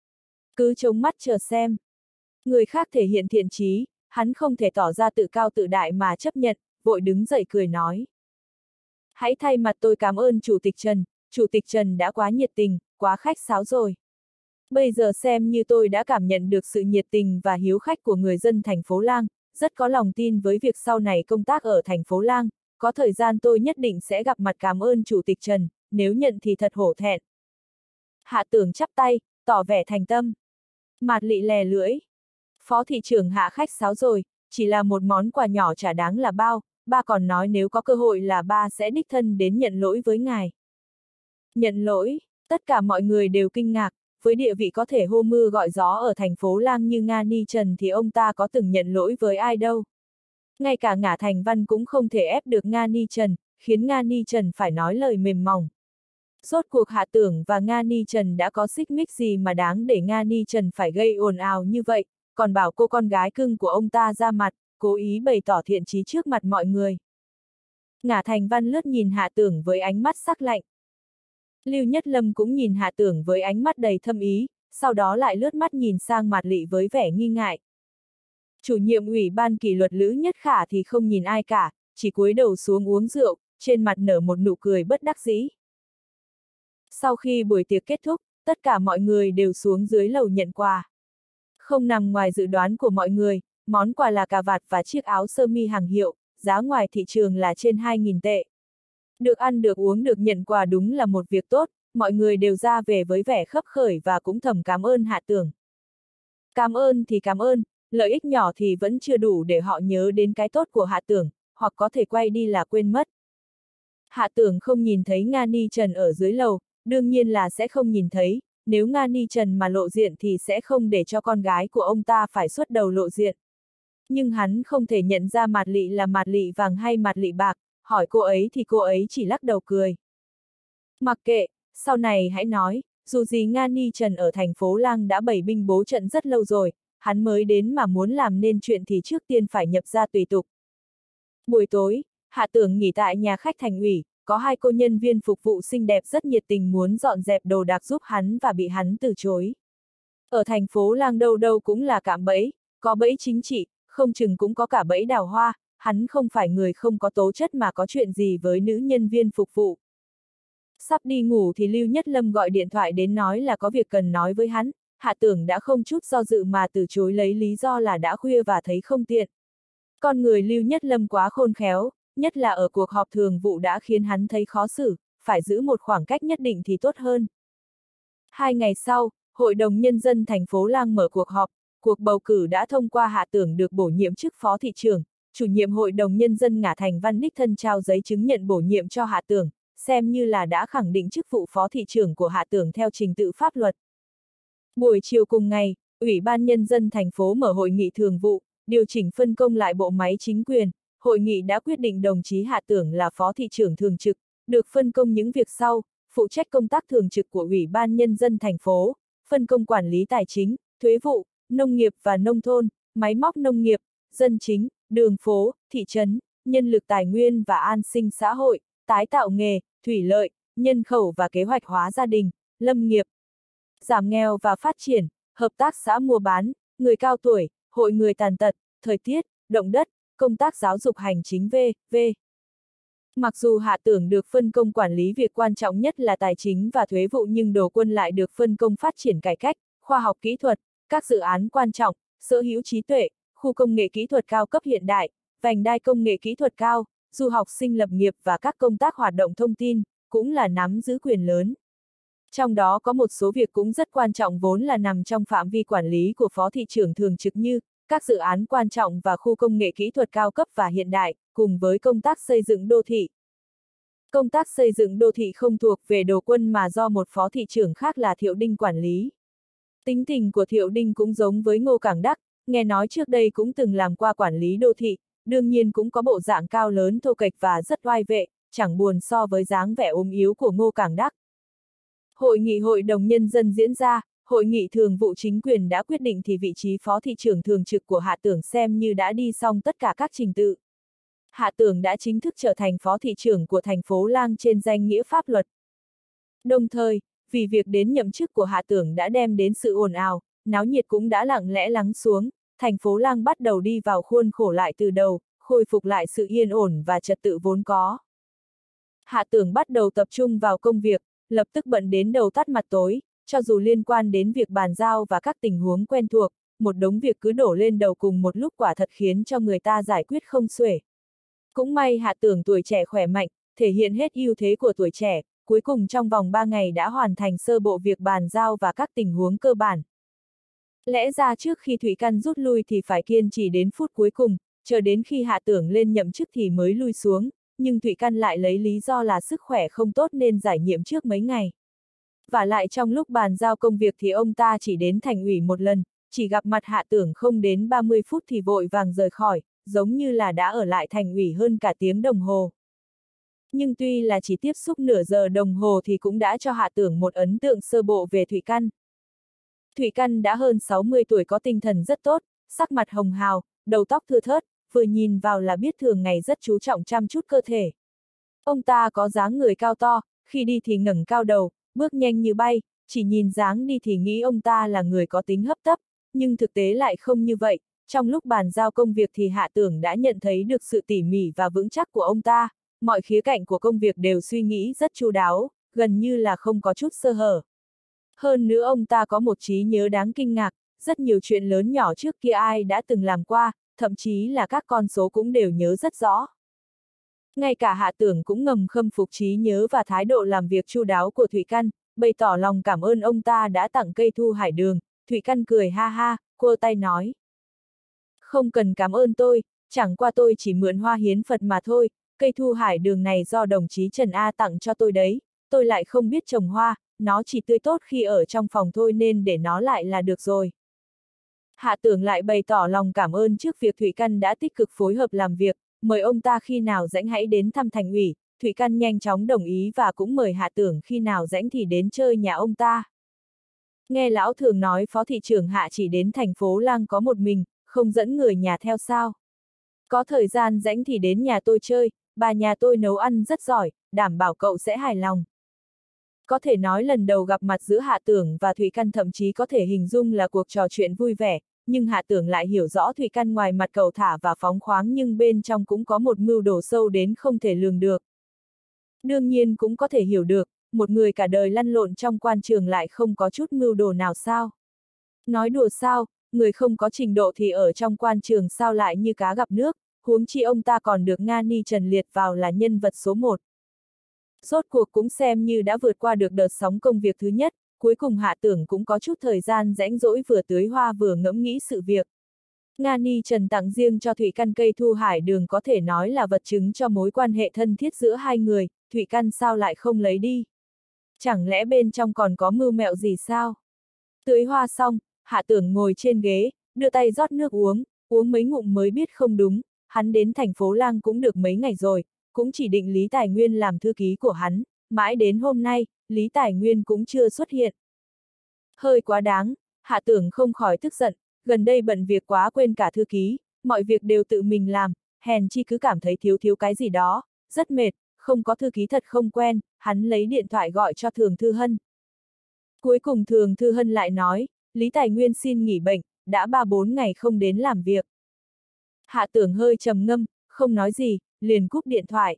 Cứ chống mắt chờ xem. Người khác thể hiện thiện chí, hắn không thể tỏ ra tự cao tự đại mà chấp nhận, vội đứng dậy cười nói. Hãy thay mặt tôi cảm ơn Chủ tịch Trần, Chủ tịch Trần đã quá nhiệt tình, quá khách sáo rồi. Bây giờ xem như tôi đã cảm nhận được sự nhiệt tình và hiếu khách của người dân thành phố Lang, rất có lòng tin với việc sau này công tác ở thành phố Lang, có thời gian tôi nhất định sẽ gặp mặt cảm ơn Chủ tịch Trần, nếu nhận thì thật hổ thẹn. Hạ Tưởng chắp tay, tỏ vẻ thành tâm. Mạt Lị lè lưỡi. Phó thị trưởng Hạ khách sáo rồi, chỉ là một món quà nhỏ chả đáng là bao, ba còn nói nếu có cơ hội là ba sẽ đích thân đến nhận lỗi với ngài. Nhận lỗi, tất cả mọi người đều kinh ngạc, với địa vị có thể hô mưa gọi gió ở thành phố Lang như Nga Ni Trần thì ông ta có từng nhận lỗi với ai đâu. Ngay cả Ngả Thành Văn cũng không thể ép được Nga Ni Trần, khiến Nga Ni Trần phải nói lời mềm mỏng. Rốt cuộc Hạ Tưởng và Nga Ni Trần đã có xích mích gì mà đáng để Nga Ni Trần phải gây ồn ào như vậy, còn bảo cô con gái cưng của ông ta ra mặt, cố ý bày tỏ thiện chí trước mặt mọi người. Ngả Thành Văn lướt nhìn Hạ Tưởng với ánh mắt sắc lạnh. Lưu Nhất Lâm cũng nhìn Hạ Tưởng với ánh mắt đầy thâm ý, sau đó lại lướt mắt nhìn sang Mạt Lị với vẻ nghi ngại. Chủ nhiệm ủy ban kỷ luật Lữ Nhất Khả thì không nhìn ai cả, chỉ cúi đầu xuống uống rượu, trên mặt nở một nụ cười bất đắc dĩ. Sau khi buổi tiệc kết thúc, tất cả mọi người đều xuống dưới lầu nhận quà. Không nằm ngoài dự đoán của mọi người, món quà là cà vạt và chiếc áo sơ mi hàng hiệu, giá ngoài thị trường là trên hai nghìn tệ. Được ăn được uống được nhận quà đúng là một việc tốt, mọi người đều ra về với vẻ khấp khởi và cũng thầm cảm ơn Hạ Tưởng. Cảm ơn thì cảm ơn, lợi ích nhỏ thì vẫn chưa đủ để họ nhớ đến cái tốt của Hạ Tưởng, hoặc có thể quay đi là quên mất. Hạ Tưởng không nhìn thấy Nga Ni Trần ở dưới lầu, đương nhiên là sẽ không nhìn thấy, nếu Nga Ni Trần mà lộ diện thì sẽ không để cho con gái của ông ta phải xuất đầu lộ diện. Nhưng hắn không thể nhận ra Mạt Lị là Mạt Lị vàng hay Mạt Lị bạc, hỏi cô ấy thì cô ấy chỉ lắc đầu cười. Mặc kệ, sau này hãy nói, dù gì Nga Ni Trần ở thành phố Lang đã bày binh bố trận rất lâu rồi, hắn mới đến mà muốn làm nên chuyện thì trước tiên phải nhập ra tùy tục. Buổi tối, Hạ Tưởng nghỉ tại nhà khách thành ủy, có hai cô nhân viên phục vụ xinh đẹp rất nhiệt tình muốn dọn dẹp đồ đạc giúp hắn và bị hắn từ chối. Ở thành phố Lang đâu đâu cũng là cạm bẫy, có bẫy chính trị, không chừng cũng có cả bẫy đào hoa, hắn không phải người không có tố chất mà có chuyện gì với nữ nhân viên phục vụ. Sắp đi ngủ thì Lưu Nhất Lâm gọi điện thoại đến nói là có việc cần nói với hắn, Hạ Tưởng đã không chút do dự mà từ chối lấy lý do là đã khuya và thấy không tiện. Con người Lưu Nhất Lâm quá khôn khéo, nhất là ở cuộc họp thường vụ đã khiến hắn thấy khó xử, phải giữ một khoảng cách nhất định thì tốt hơn. Hai ngày sau, Hội đồng Nhân dân thành phố Lang mở cuộc họp, cuộc bầu cử đã thông qua Hạ Tưởng được bổ nhiệm chức phó thị trưởng, chủ nhiệm Hội đồng Nhân dân Ngả Thành Văn đích thân trao giấy chứng nhận bổ nhiệm cho Hạ Tưởng, xem như là đã khẳng định chức vụ phó thị trưởng của Hạ Tưởng theo trình tự pháp luật. Buổi chiều cùng ngày, Ủy ban Nhân dân thành phố mở hội nghị thường vụ, điều chỉnh phân công lại bộ máy chính quyền. Hội nghị đã quyết định đồng chí Hạ Tưởng là phó thị trưởng thường trực, được phân công những việc sau, phụ trách công tác thường trực của Ủy ban Nhân dân thành phố, phân công quản lý tài chính, thuế vụ, nông nghiệp và nông thôn, máy móc nông nghiệp, dân chính, đường phố, thị trấn, nhân lực tài nguyên và an sinh xã hội, tái tạo nghề, thủy lợi, nhân khẩu và kế hoạch hóa gia đình, lâm nghiệp, giảm nghèo và phát triển, hợp tác xã mua bán, người cao tuổi, hội người tàn tật, thời tiết, động đất, công tác giáo dục hành chính vân vân. Mặc dù Hạ Tưởng được phân công quản lý việc quan trọng nhất là tài chính và thuế vụ nhưng Đồ Quân lại được phân công phát triển cải cách, khoa học kỹ thuật, các dự án quan trọng, sở hữu trí tuệ, khu công nghệ kỹ thuật cao cấp hiện đại, vành đai công nghệ kỹ thuật cao, du học sinh lập nghiệp và các công tác hoạt động thông tin, cũng là nắm giữ quyền lớn. Trong đó có một số việc cũng rất quan trọng vốn là nằm trong phạm vi quản lý của phó thị trưởng thường trực như các dự án quan trọng và khu công nghệ kỹ thuật cao cấp và hiện đại, cùng với công tác xây dựng đô thị. Công tác xây dựng đô thị không thuộc về Đồ Quân mà do một phó thị trưởng khác là Thiệu Đinh quản lý. Tính tình của Thiệu Đinh cũng giống với Ngô Cảng Đắc, nghe nói trước đây cũng từng làm qua quản lý đô thị, đương nhiên cũng có bộ dạng cao lớn thô kệch và rất oai vệ, chẳng buồn so với dáng vẻ ốm yếu của Ngô Cảng Đắc. Hội nghị hội đồng nhân dân diễn ra, hội nghị thường vụ chính quyền đã quyết định thì vị trí phó thị trưởng thường trực của Hạ Tưởng xem như đã đi xong tất cả các trình tự. Hạ Tưởng đã chính thức trở thành phó thị trưởng của thành phố Lang trên danh nghĩa pháp luật. Đồng thời, vì việc đến nhậm chức của Hạ Tưởng đã đem đến sự ồn ào, náo nhiệt cũng đã lặng lẽ lắng xuống, thành phố Lang bắt đầu đi vào khuôn khổ lại từ đầu, khôi phục lại sự yên ổn và trật tự vốn có. Hạ Tưởng bắt đầu tập trung vào công việc, lập tức bận đến đầu tắt mặt tối, cho dù liên quan đến việc bàn giao và các tình huống quen thuộc, một đống việc cứ đổ lên đầu cùng một lúc quả thật khiến cho người ta giải quyết không xuể. Cũng may Hạ Tưởng tuổi trẻ khỏe mạnh, thể hiện hết ưu thế của tuổi trẻ, cuối cùng trong vòng ba ngày đã hoàn thành sơ bộ việc bàn giao và các tình huống cơ bản. Lẽ ra trước khi Thủy Căn rút lui thì phải kiên trì đến phút cuối cùng, chờ đến khi Hạ Tưởng lên nhậm chức thì mới lui xuống, nhưng Thủy Căn lại lấy lý do là sức khỏe không tốt nên giải nhiệm trước mấy ngày. Và lại trong lúc bàn giao công việc thì ông ta chỉ đến thành ủy một lần, chỉ gặp mặt Hạ Tưởng không đến ba mươi phút thì vội vàng rời khỏi, giống như là đã ở lại thành ủy hơn cả tiếng đồng hồ. Nhưng tuy là chỉ tiếp xúc nửa giờ đồng hồ thì cũng đã cho Hạ Tưởng một ấn tượng sơ bộ về Thủy Căn. Thủy Căn đã hơn sáu mươi tuổi, có tinh thần rất tốt, sắc mặt hồng hào, đầu tóc thưa thớt, vừa nhìn vào là biết thường ngày rất chú trọng chăm chút cơ thể. Ông ta có dáng người cao to, khi đi thì ngẩng cao đầu, bước nhanh như bay, chỉ nhìn dáng đi thì nghĩ ông ta là người có tính hấp tấp, nhưng thực tế lại không như vậy. Trong lúc bàn giao công việc thì Hạ Tưởng đã nhận thấy được sự tỉ mỉ và vững chắc của ông ta, mọi khía cạnh của công việc đều suy nghĩ rất chu đáo, gần như là không có chút sơ hở. Hơn nữa ông ta có một trí nhớ đáng kinh ngạc, rất nhiều chuyện lớn nhỏ trước kia ai đã từng làm qua, thậm chí là các con số cũng đều nhớ rất rõ. Ngay cả Hạ Tưởng cũng ngầm khâm phục trí nhớ và thái độ làm việc chu đáo của Thủy Căn, bày tỏ lòng cảm ơn ông ta đã tặng cây thu hải đường. Thủy Căn cười ha ha, quơ tay nói. Không cần cảm ơn tôi, chẳng qua tôi chỉ mượn hoa hiến Phật mà thôi, cây thu hải đường này do đồng chí Trần A tặng cho tôi đấy, tôi lại không biết trồng hoa, nó chỉ tươi tốt khi ở trong phòng thôi nên để nó lại là được rồi. Hạ Tưởng lại bày tỏ lòng cảm ơn trước việc Thủy Căn đã tích cực phối hợp làm việc, mời ông ta khi nào rảnh hãy đến thăm thành ủy. Thủy Căn nhanh chóng đồng ý và cũng mời Hạ Tưởng khi nào rảnh thì đến chơi nhà ông ta. Nghe lão thường nói phó thị trưởng Hạ chỉ đến thành phố Lang có một mình, không dẫn người nhà theo sao. Có thời gian rảnh thì đến nhà tôi chơi, bà nhà tôi nấu ăn rất giỏi, đảm bảo cậu sẽ hài lòng. Có thể nói lần đầu gặp mặt giữa Hạ Tưởng và Thủy Căn thậm chí có thể hình dung là cuộc trò chuyện vui vẻ, nhưng Hạ Tưởng lại hiểu rõ Thủy Căn ngoài mặt cầu thả và phóng khoáng nhưng bên trong cũng có một mưu đồ sâu đến không thể lường được. Đương nhiên cũng có thể hiểu được, một người cả đời lăn lộn trong quan trường lại không có chút mưu đồ nào sao. Nói đùa sao, người không có trình độ thì ở trong quan trường sao lại như cá gặp nước, huống chi ông ta còn được Nga Ni Trần liệt vào là nhân vật số một. Rốt cuộc cũng xem như đã vượt qua được đợt sóng công việc thứ nhất, cuối cùng Hạ Tưởng cũng có chút thời gian rãnh rỗi vừa tưới hoa vừa ngẫm nghĩ sự việc. Nga Ni Trần tặng riêng cho Thủy Căn cây thu hải đường có thể nói là vật chứng cho mối quan hệ thân thiết giữa hai người, Thủy Căn sao lại không lấy đi? Chẳng lẽ bên trong còn có mưu mẹo gì sao? Tưới hoa xong, Hạ Tưởng ngồi trên ghế, đưa tay rót nước uống, uống mấy ngụm mới biết không đúng, hắn đến thành phố Lang cũng được mấy ngày rồi, cũng chỉ định Lý Tài Nguyên làm thư ký của hắn, mãi đến hôm nay, Lý Tài Nguyên cũng chưa xuất hiện. Hơi quá đáng, Hạ Tưởng không khỏi tức giận, gần đây bận việc quá quên cả thư ký, mọi việc đều tự mình làm, hèn chi cứ cảm thấy thiếu thiếu cái gì đó, rất mệt, không có thư ký thật không quen, hắn lấy điện thoại gọi cho Thường Thư Hân. Cuối cùng Thường Thư Hân lại nói, Lý Tài Nguyên xin nghỉ bệnh, đã ba bốn ngày không đến làm việc. Hạ Tưởng hơi trầm ngâm, không nói gì, liền cúp điện thoại.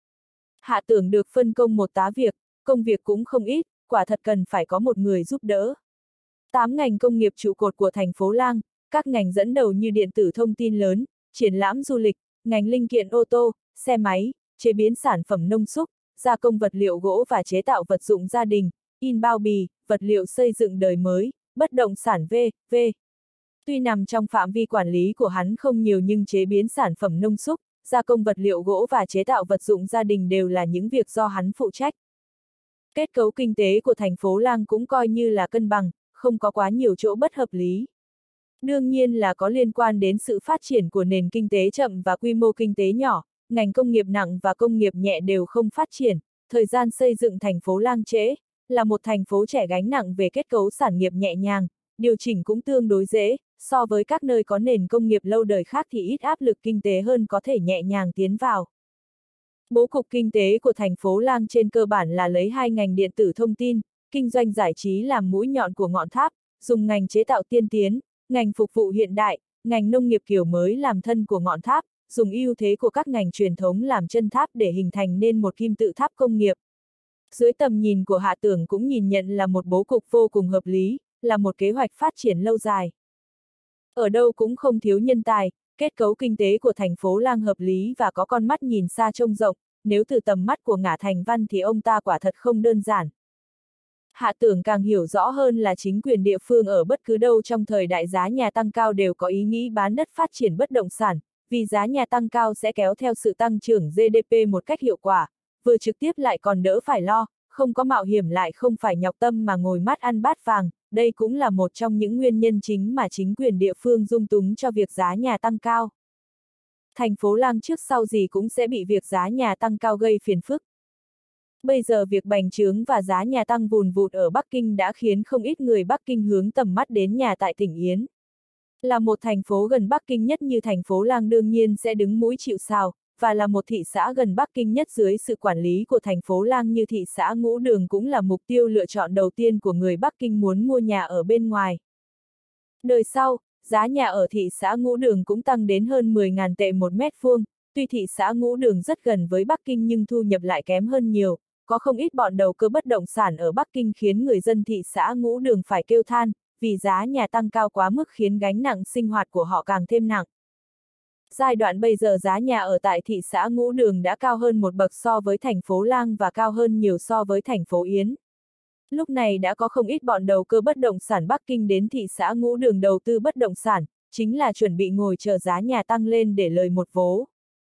Hạ Tưởng được phân công một tá việc, công việc cũng không ít, quả thật cần phải có một người giúp đỡ. Tám ngành công nghiệp trụ cột của thành phố Lang, các ngành dẫn đầu như điện tử thông tin lớn, triển lãm du lịch, ngành linh kiện ô tô, xe máy, chế biến sản phẩm nông súc, gia công vật liệu gỗ và chế tạo vật dụng gia đình, in bao bì, vật liệu xây dựng đời mới, bất động sản vân vân. Tuy nằm trong phạm vi quản lý của hắn không nhiều nhưng chế biến sản phẩm nông súc, gia công vật liệu gỗ và chế tạo vật dụng gia đình đều là những việc do hắn phụ trách. Kết cấu kinh tế của thành phố Lang cũng coi như là cân bằng, không có quá nhiều chỗ bất hợp lý. Đương nhiên là có liên quan đến sự phát triển của nền kinh tế chậm và quy mô kinh tế nhỏ, ngành công nghiệp nặng và công nghiệp nhẹ đều không phát triển, thời gian xây dựng thành phố Lang trễ, là một thành phố trẻ gánh nặng về kết cấu sản nghiệp nhẹ nhàng, điều chỉnh cũng tương đối dễ, so với các nơi có nền công nghiệp lâu đời khác thì ít áp lực kinh tế hơn có thể nhẹ nhàng tiến vào. Bố cục kinh tế của thành phố Lang trên cơ bản là lấy hai ngành điện tử thông tin, kinh doanh giải trí làm mũi nhọn của ngọn tháp, dùng ngành chế tạo tiên tiến, ngành phục vụ hiện đại, ngành nông nghiệp kiểu mới làm thân của ngọn tháp, dùng ưu thế của các ngành truyền thống làm chân tháp để hình thành nên một kim tự tháp công nghiệp. Dưới tầm nhìn của Hạ Tưởng cũng nhìn nhận là một bố cục vô cùng hợp lý, là một kế hoạch phát triển lâu dài. Ở đâu cũng không thiếu nhân tài, kết cấu kinh tế của thành phố Lang hợp lý và có con mắt nhìn xa trông rộng, nếu từ tầm mắt của Ngả Thành Văn thì ông ta quả thật không đơn giản. Hạ Tưởng càng hiểu rõ hơn là chính quyền địa phương ở bất cứ đâu trong thời đại giá nhà tăng cao đều có ý nghĩ bán đất phát triển bất động sản, vì giá nhà tăng cao sẽ kéo theo sự tăng trưởng giê đê pê một cách hiệu quả, vừa trực tiếp lại còn đỡ phải lo, không có mạo hiểm lại không phải nhọc tâm mà ngồi mát ăn bát vàng, đây cũng là một trong những nguyên nhân chính mà chính quyền địa phương dung túng cho việc giá nhà tăng cao. Thành phố Lang trước sau gì cũng sẽ bị việc giá nhà tăng cao gây phiền phức. Bây giờ việc bành trướng và giá nhà tăng vùn vụt ở Bắc Kinh đã khiến không ít người Bắc Kinh hướng tầm mắt đến nhà tại tỉnh Yến. Là một thành phố gần Bắc Kinh nhất như thành phố Lang đương nhiên sẽ đứng mũi chịu sào, và là một thị xã gần Bắc Kinh nhất dưới sự quản lý của thành phố Lang như thị xã Ngũ Đường cũng là mục tiêu lựa chọn đầu tiên của người Bắc Kinh muốn mua nhà ở bên ngoài. Đời sau, giá nhà ở thị xã Ngũ Đường cũng tăng đến hơn mười nghìn tệ một mét vuông, tuy thị xã Ngũ Đường rất gần với Bắc Kinh nhưng thu nhập lại kém hơn nhiều, có không ít bọn đầu cơ bất động sản ở Bắc Kinh khiến người dân thị xã Ngũ Đường phải kêu than, vì giá nhà tăng cao quá mức khiến gánh nặng sinh hoạt của họ càng thêm nặng. Giai đoạn bây giờ giá nhà ở tại thị xã Ngũ Đường đã cao hơn một bậc so với thành phố Lang và cao hơn nhiều so với thành phố Yến. Lúc này đã có không ít bọn đầu cơ bất động sản Bắc Kinh đến thị xã Ngũ Đường đầu tư bất động sản, chính là chuẩn bị ngồi chờ giá nhà tăng lên để lời một vố.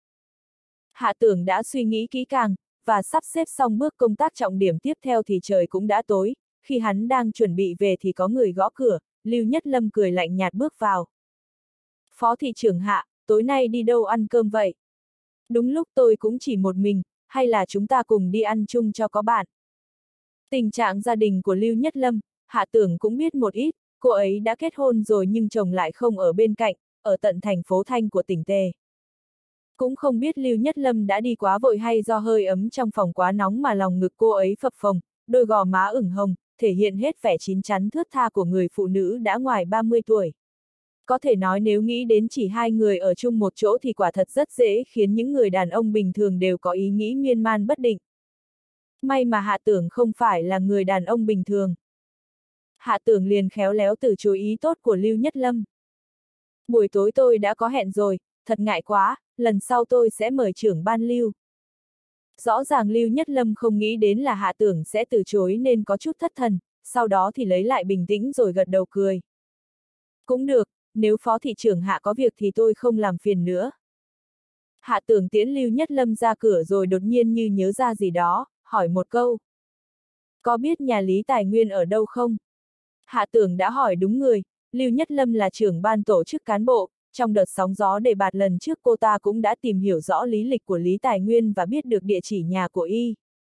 Hạ Tưởng đã suy nghĩ kỹ càng, và sắp xếp xong bước công tác trọng điểm tiếp theo thì trời cũng đã tối, khi hắn đang chuẩn bị về thì có người gõ cửa, Lưu Nhất Lâm cười lạnh nhạt bước vào. Phó thị trưởng Hạ, tối nay đi đâu ăn cơm vậy? Đúng lúc tôi cũng chỉ một mình, hay là chúng ta cùng đi ăn chung cho có bạn? Tình trạng gia đình của Lưu Nhất Lâm, Hạ Tưởng cũng biết một ít, cô ấy đã kết hôn rồi nhưng chồng lại không ở bên cạnh, ở tận thành phố Thanh của tỉnh Tề. Cũng không biết Lưu Nhất Lâm đã đi quá vội hay do hơi ấm trong phòng quá nóng mà lòng ngực cô ấy phập phồng, đôi gò má ửng hồng, thể hiện hết vẻ chín chắn thướt tha của người phụ nữ đã ngoài ba mươi tuổi. Có thể nói nếu nghĩ đến chỉ hai người ở chung một chỗ thì quả thật rất dễ khiến những người đàn ông bình thường đều có ý nghĩ miên man bất định. May mà Hạ Tưởng không phải là người đàn ông bình thường. Hạ Tưởng liền khéo léo từ chối ý tốt của Lưu Nhất Lâm. Buổi tối tôi đã có hẹn rồi, thật ngại quá, lần sau tôi sẽ mời trưởng ban Lưu. Rõ ràng Lưu Nhất Lâm không nghĩ đến là Hạ Tưởng sẽ từ chối nên có chút thất thần, sau đó thì lấy lại bình tĩnh rồi gật đầu cười. Cũng được, nếu phó thị trưởng Hạ có việc thì tôi không làm phiền nữa. Hạ Tưởng tiễn Lưu Nhất Lâm ra cửa rồi đột nhiên như nhớ ra gì đó, hỏi một câu. Có biết nhà Lý Tài Nguyên ở đâu không? Hạ Tưởng đã hỏi đúng người, Lưu Nhất Lâm là trưởng ban tổ chức cán bộ, trong đợt sóng gió đề bạt lần trước cô ta cũng đã tìm hiểu rõ lý lịch của Lý Tài Nguyên và biết được địa chỉ nhà của y.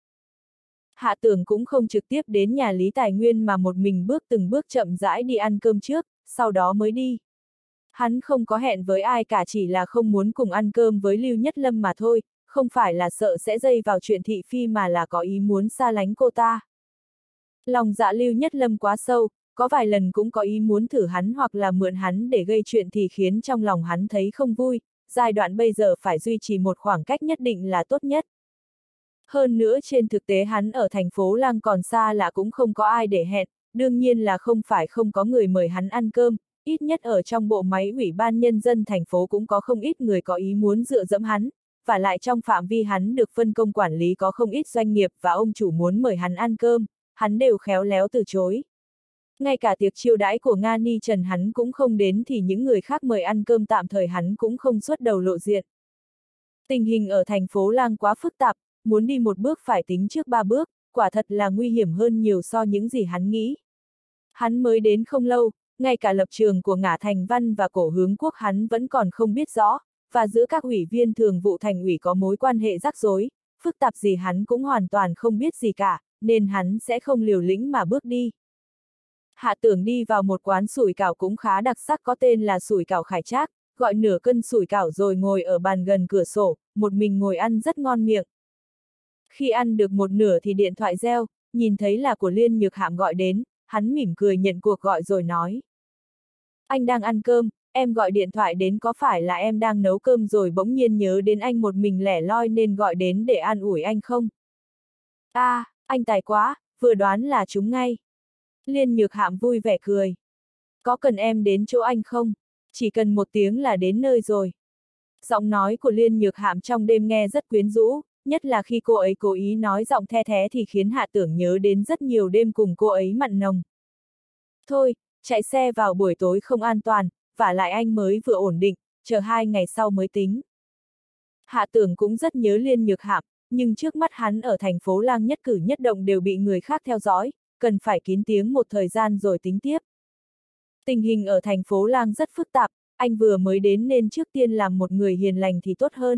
Hạ Tưởng cũng không trực tiếp đến nhà Lý Tài Nguyên mà một mình bước từng bước chậm rãi đi ăn cơm trước, sau đó mới đi. Hắn không có hẹn với ai cả, chỉ là không muốn cùng ăn cơm với Lưu Nhất Lâm mà thôi, không phải là sợ sẽ dây vào chuyện thị phi mà là có ý muốn xa lánh cô ta. Lòng dạ Lưu Nhất Lâm quá sâu, có vài lần cũng có ý muốn thử hắn hoặc là mượn hắn để gây chuyện thì khiến trong lòng hắn thấy không vui, giai đoạn bây giờ phải duy trì một khoảng cách nhất định là tốt nhất. Hơn nữa trên thực tế hắn ở thành phố Lang còn xa là cũng không có ai để hẹn, đương nhiên là không phải không có người mời hắn ăn cơm, ít nhất ở trong bộ máy ủy ban nhân dân thành phố cũng có không ít người có ý muốn dựa dẫm hắn, và lại trong phạm vi hắn được phân công quản lý có không ít doanh nghiệp và ông chủ muốn mời hắn ăn cơm, hắn đều khéo léo từ chối. Ngay cả tiệc chiêu đãi của Nga Ni Trần hắn cũng không đến thì những người khác mời ăn cơm tạm thời hắn cũng không xuất đầu lộ diện. Tình hình ở thành phố Lang quá phức tạp, muốn đi một bước phải tính trước ba bước, quả thật là nguy hiểm hơn nhiều so những gì hắn nghĩ. Hắn mới đến không lâu, ngay cả lập trường của Ngả Thành Văn và Cổ Hướng Quốc hắn vẫn còn không biết rõ, và giữa các ủy viên thường vụ thành ủy có mối quan hệ rắc rối, phức tạp gì hắn cũng hoàn toàn không biết gì cả, nên hắn sẽ không liều lĩnh mà bước đi. Hạ Tưởng đi vào một quán sủi cảo cũng khá đặc sắc có tên là sủi cảo Khải Trác, gọi nửa cân sủi cảo rồi ngồi ở bàn gần cửa sổ, một mình ngồi ăn rất ngon miệng. Khi ăn được một nửa thì điện thoại reo, nhìn thấy là của Liên Nhược Hạm gọi đến, hắn mỉm cười nhận cuộc gọi rồi nói. Anh đang ăn cơm, em gọi điện thoại đến có phải là em đang nấu cơm rồi bỗng nhiên nhớ đến anh một mình lẻ loi nên gọi đến để an ủi anh không? À, anh tài quá, vừa đoán là trúng ngay. Liên Nhược Hạm vui vẻ cười. Có cần em đến chỗ anh không? Chỉ cần một tiếng là đến nơi rồi. Giọng nói của Liên Nhược Hạm trong đêm nghe rất quyến rũ, nhất là khi cô ấy cố ý nói giọng the thé thì khiến Hạ Tưởng nhớ đến rất nhiều đêm cùng cô ấy mặn nồng. Thôi, chạy xe vào buổi tối không an toàn, vả lại anh mới vừa ổn định, chờ hai ngày sau mới tính. Hạ Tưởng cũng rất nhớ Liên Nhược Hạm, nhưng trước mắt hắn ở thành phố Lang nhất cử nhất động đều bị người khác theo dõi, cần phải kín tiếng một thời gian rồi tính tiếp. Tình hình ở thành phố Lang rất phức tạp, anh vừa mới đến nên trước tiên làm một người hiền lành thì tốt hơn.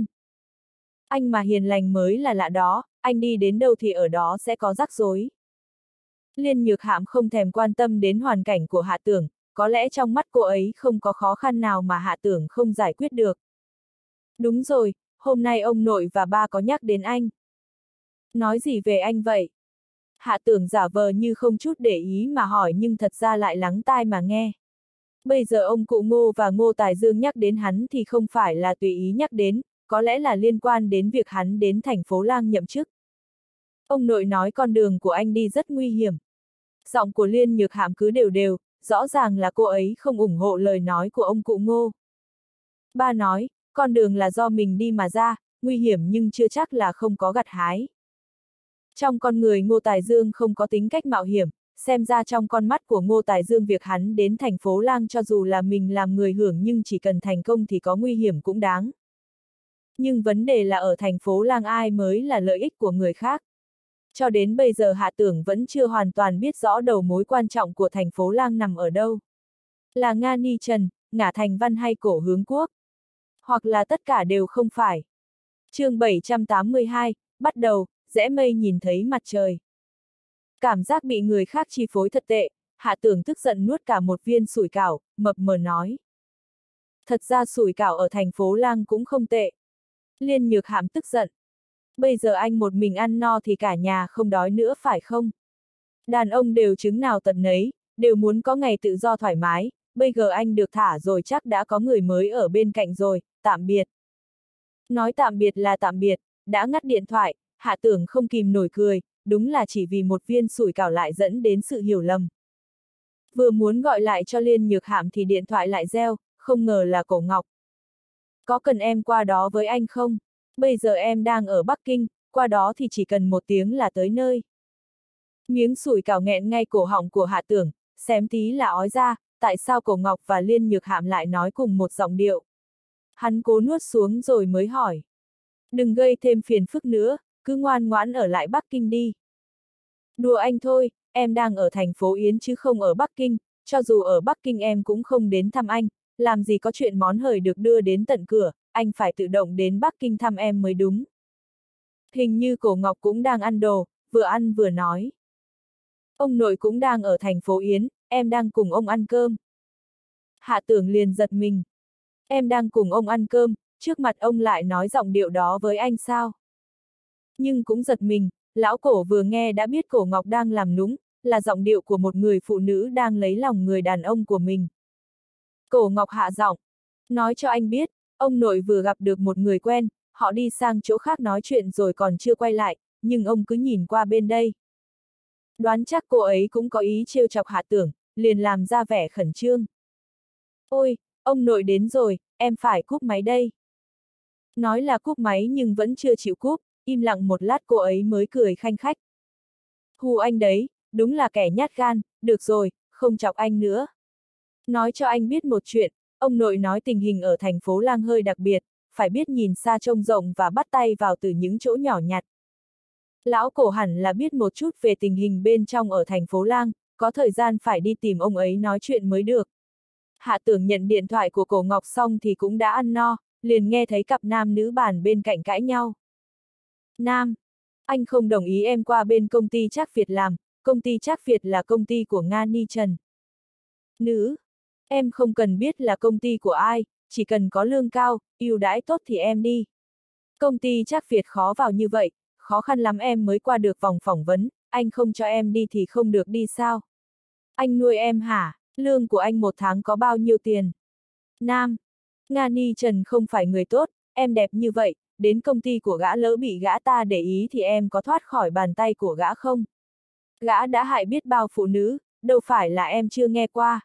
Anh mà hiền lành mới là lạ đó, anh đi đến đâu thì ở đó sẽ có rắc rối. Liên Nhược Hạm không thèm quan tâm đến hoàn cảnh của Hạ Tưởng, có lẽ trong mắt cô ấy không có khó khăn nào mà Hạ Tưởng không giải quyết được. Đúng rồi, hôm nay ông nội và ba có nhắc đến anh. Nói gì về anh vậy? Hạ Tưởng giả vờ như không chút để ý mà hỏi nhưng thật ra lại lắng tai mà nghe. Bây giờ ông cụ Ngô và Ngô Tài Dương nhắc đến hắn thì không phải là tùy ý nhắc đến, có lẽ là liên quan đến việc hắn đến thành phố Lang nhậm chức. Ông nội nói con đường của anh đi rất nguy hiểm. Giọng của Liên Nhược Hạm cứ đều đều, rõ ràng là cô ấy không ủng hộ lời nói của ông cụ Ngô. Ba nói, con đường là do mình đi mà ra, nguy hiểm nhưng chưa chắc là không có gặt hái. Trong con người Ngô Tài Dương không có tính cách mạo hiểm, xem ra trong con mắt của Ngô Tài Dương việc hắn đến thành phố Lang cho dù là mình làm người hưởng nhưng chỉ cần thành công thì có nguy hiểm cũng đáng. Nhưng vấn đề là ở thành phố Lang ai mới là lợi ích của người khác. Cho đến bây giờ Hạ Tưởng vẫn chưa hoàn toàn biết rõ đầu mối quan trọng của thành phố Lang nằm ở đâu. Là Nga Ni Trần, Ngả Thành Văn hay Cổ Hướng Quốc? Hoặc là tất cả đều không phải. Chương bảy trăm tám mươi hai, bắt đầu, rẽ mây nhìn thấy mặt trời. Cảm giác bị người khác chi phối thật tệ, Hạ Tưởng tức giận nuốt cả một viên sủi cảo, mập mờ nói. Thật ra sủi cảo ở thành phố Lang cũng không tệ. Liên Nhược Hạm tức giận. Bây giờ anh một mình ăn no thì cả nhà không đói nữa phải không? Đàn ông đều chứng nào tật nấy, đều muốn có ngày tự do thoải mái, bây giờ anh được thả rồi chắc đã có người mới ở bên cạnh rồi, tạm biệt. Nói tạm biệt là tạm biệt, đã ngắt điện thoại, Hạ Tưởng không kìm nổi cười, đúng là chỉ vì một viên sủi cảo lại dẫn đến sự hiểu lầm. Vừa muốn gọi lại cho Liên Nhược Hạm thì điện thoại lại reo, không ngờ là Cổ Ngọc. Có cần em qua đó với anh không? Bây giờ em đang ở Bắc Kinh, qua đó thì chỉ cần một tiếng là tới nơi. Miếng sủi cảo nghẹn ngay cổ họng của Hạ Tưởng, xém tí là ói ra, tại sao Cổ Ngọc và Liên Nhược Hạm lại nói cùng một giọng điệu. Hắn cố nuốt xuống rồi mới hỏi. Đừng gây thêm phiền phức nữa, cứ ngoan ngoãn ở lại Bắc Kinh đi. Đùa anh thôi, em đang ở thành phố Yến chứ không ở Bắc Kinh, cho dù ở Bắc Kinh em cũng không đến thăm anh, làm gì có chuyện món hời được đưa đến tận cửa, anh phải tự động đến Bắc Kinh thăm em mới đúng. Hình như Cổ Ngọc cũng đang ăn đồ, vừa ăn vừa nói. Ông nội cũng đang ở thành phố Yến, em đang cùng ông ăn cơm. Hạ Tưởng liền giật mình. Em đang cùng ông ăn cơm, trước mặt ông lại nói giọng điệu đó với anh sao? Nhưng cũng giật mình, lão Cổ vừa nghe đã biết Cổ Ngọc đang làm nũng, là giọng điệu của một người phụ nữ đang lấy lòng người đàn ông của mình. Cổ Ngọc hạ giọng, nói cho anh biết, ông nội vừa gặp được một người quen, họ đi sang chỗ khác nói chuyện rồi còn chưa quay lại, nhưng ông cứ nhìn qua bên đây. Đoán chắc cô ấy cũng có ý trêu chọc Hạ Tưởng, liền làm ra vẻ khẩn trương. Ôi, ông nội đến rồi, em phải cúp máy đây. Nói là cúp máy nhưng vẫn chưa chịu cúp, im lặng một lát cô ấy mới cười khanh khách. Hù anh đấy, đúng là kẻ nhát gan, được rồi, không chọc anh nữa. Nói cho anh biết một chuyện, ông nội nói tình hình ở thành phố Lang hơi đặc biệt, phải biết nhìn xa trông rộng và bắt tay vào từ những chỗ nhỏ nhặt. Lão cổ hẳn là biết một chút về tình hình bên trong ở thành phố Lang, có thời gian phải đi tìm ông ấy nói chuyện mới được. Hạ Tưởng nhận điện thoại của Cổ Ngọc xong thì cũng đã ăn no, liền nghe thấy cặp nam nữ bàn bên cạnh cãi nhau. Nam, anh không đồng ý em qua bên công ty Trác Việt làm, công ty Trác Việt là công ty của Nga Ni Trần. Nữ, em không cần biết là công ty của ai, chỉ cần có lương cao, ưu đãi tốt thì em đi. Công ty Trác Việt khó vào như vậy, khó khăn lắm em mới qua được vòng phỏng vấn, anh không cho em đi thì không được đi sao? Anh nuôi em hả? Lương của anh một tháng có bao nhiêu tiền? Nam, Nga Ni Trần không phải người tốt, em đẹp như vậy, đến công ty của gã lỡ bị gã ta để ý thì em có thoát khỏi bàn tay của gã không? Gã đã hại biết bao phụ nữ, đâu phải là em chưa nghe qua.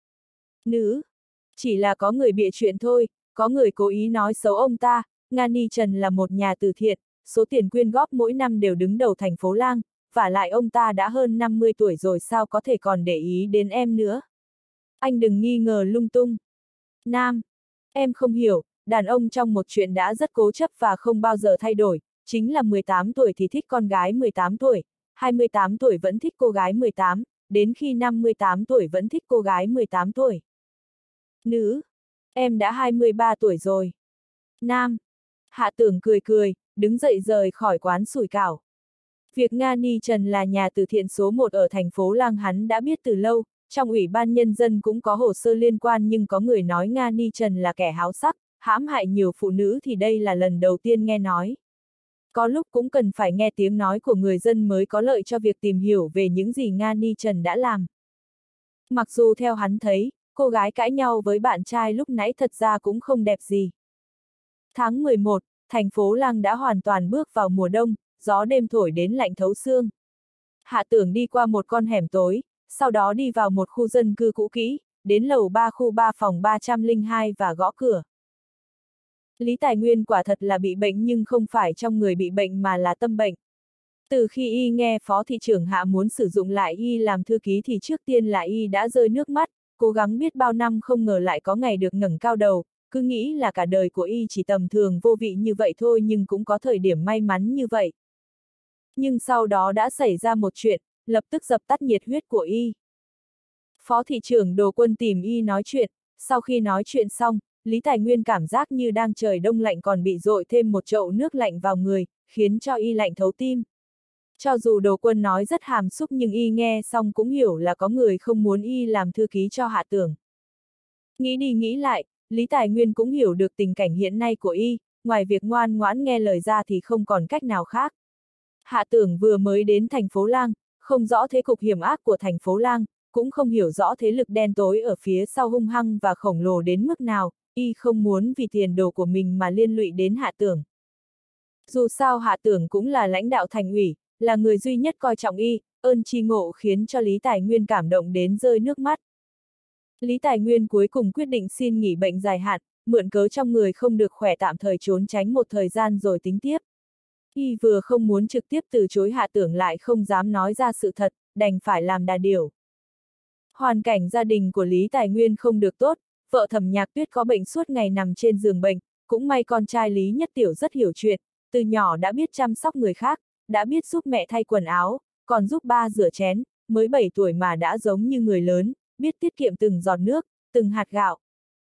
Nữ, chỉ là có người bịa chuyện thôi, có người cố ý nói xấu ông ta, Nga Ni Trần là một nhà từ thiện, số tiền quyên góp mỗi năm đều đứng đầu thành phố Lang, vả lại ông ta đã hơn năm mươi tuổi rồi sao có thể còn để ý đến em nữa. Anh đừng nghi ngờ lung tung. Nam, em không hiểu, đàn ông trong một chuyện đã rất cố chấp và không bao giờ thay đổi, chính là mười tám tuổi thì thích con gái mười tám tuổi, hai mươi tám tuổi vẫn thích cô gái mười tám, đến khi năm mươi tám tuổi vẫn thích cô gái mười tám tuổi. Nữ, em đã hai mươi ba tuổi rồi. Nam, Hạ Tưởng cười cười, đứng dậy rời khỏi quán sủi cảo. Việc Nga Ni Trần là nhà từ thiện số một ở thành phố Lang hắn đã biết từ lâu, trong ủy ban nhân dân cũng có hồ sơ liên quan nhưng có người nói Nga Ni Trần là kẻ háo sắc, hãm hại nhiều phụ nữ thì đây là lần đầu tiên nghe nói. Có lúc cũng cần phải nghe tiếng nói của người dân mới có lợi cho việc tìm hiểu về những gì Nga Ni Trần đã làm. Mặc dù theo hắn thấy, cô gái cãi nhau với bạn trai lúc nãy thật ra cũng không đẹp gì. Tháng mười một, thành phố Lang đã hoàn toàn bước vào mùa đông, gió đêm thổi đến lạnh thấu xương. Hạ Tưởng đi qua một con hẻm tối, sau đó đi vào một khu dân cư cũ kỹ, đến lầu ba khu ba phòng ba trăm lẻ hai và gõ cửa. Lý Tài Nguyên quả thật là bị bệnh nhưng không phải trong người bị bệnh mà là tâm bệnh. Từ khi y nghe phó thị trưởng Hạ muốn sử dụng lại y làm thư ký thì trước tiên là y đã rơi nước mắt, cố gắng biết bao năm không ngờ lại có ngày được ngẩng cao đầu, cứ nghĩ là cả đời của y chỉ tầm thường vô vị như vậy thôi nhưng cũng có thời điểm may mắn như vậy. Nhưng sau đó đã xảy ra một chuyện, lập tức dập tắt nhiệt huyết của y. Phó thị trưởng Đồ Quân tìm y nói chuyện, sau khi nói chuyện xong, Lý Tài Nguyên cảm giác như đang trời đông lạnh còn bị dội thêm một chậu nước lạnh vào người, khiến cho y lạnh thấu tim. Cho dù Đồ Quân nói rất hàm xúc nhưng y nghe xong cũng hiểu là có người không muốn y làm thư ký cho Hạ Tưởng. Nghĩ đi nghĩ lại, Lý Tài Nguyên cũng hiểu được tình cảnh hiện nay của y, ngoài việc ngoan ngoãn nghe lời ra thì không còn cách nào khác. Hạ Tưởng vừa mới đến thành phố Lang, không rõ thế cục hiểm ác của thành phố Lang, cũng không hiểu rõ thế lực đen tối ở phía sau hung hăng và khổng lồ đến mức nào, y không muốn vì tiền đồ của mình mà liên lụy đến Hạ Tưởng. Dù sao Hạ Tưởng cũng là lãnh đạo thành ủy, là người duy nhất coi trọng y, ơn tri ngộ khiến cho Lý Tài Nguyên cảm động đến rơi nước mắt. Lý Tài Nguyên cuối cùng quyết định xin nghỉ bệnh dài hạn, mượn cớ trong người không được khỏe tạm thời trốn tránh một thời gian rồi tính tiếp. Y vừa không muốn trực tiếp từ chối Hạ Tưởng lại không dám nói ra sự thật, đành phải làm đà điểu. Hoàn cảnh gia đình của Lý Tài Nguyên không được tốt, vợ Thẩm Nhạc Tuyết có bệnh suốt ngày nằm trên giường bệnh, cũng may con trai Lý Nhất Tiểu rất hiểu chuyện, từ nhỏ đã biết chăm sóc người khác, đã biết giúp mẹ thay quần áo, còn giúp ba rửa chén, mới bảy tuổi mà đã giống như người lớn, biết tiết kiệm từng giọt nước, từng hạt gạo.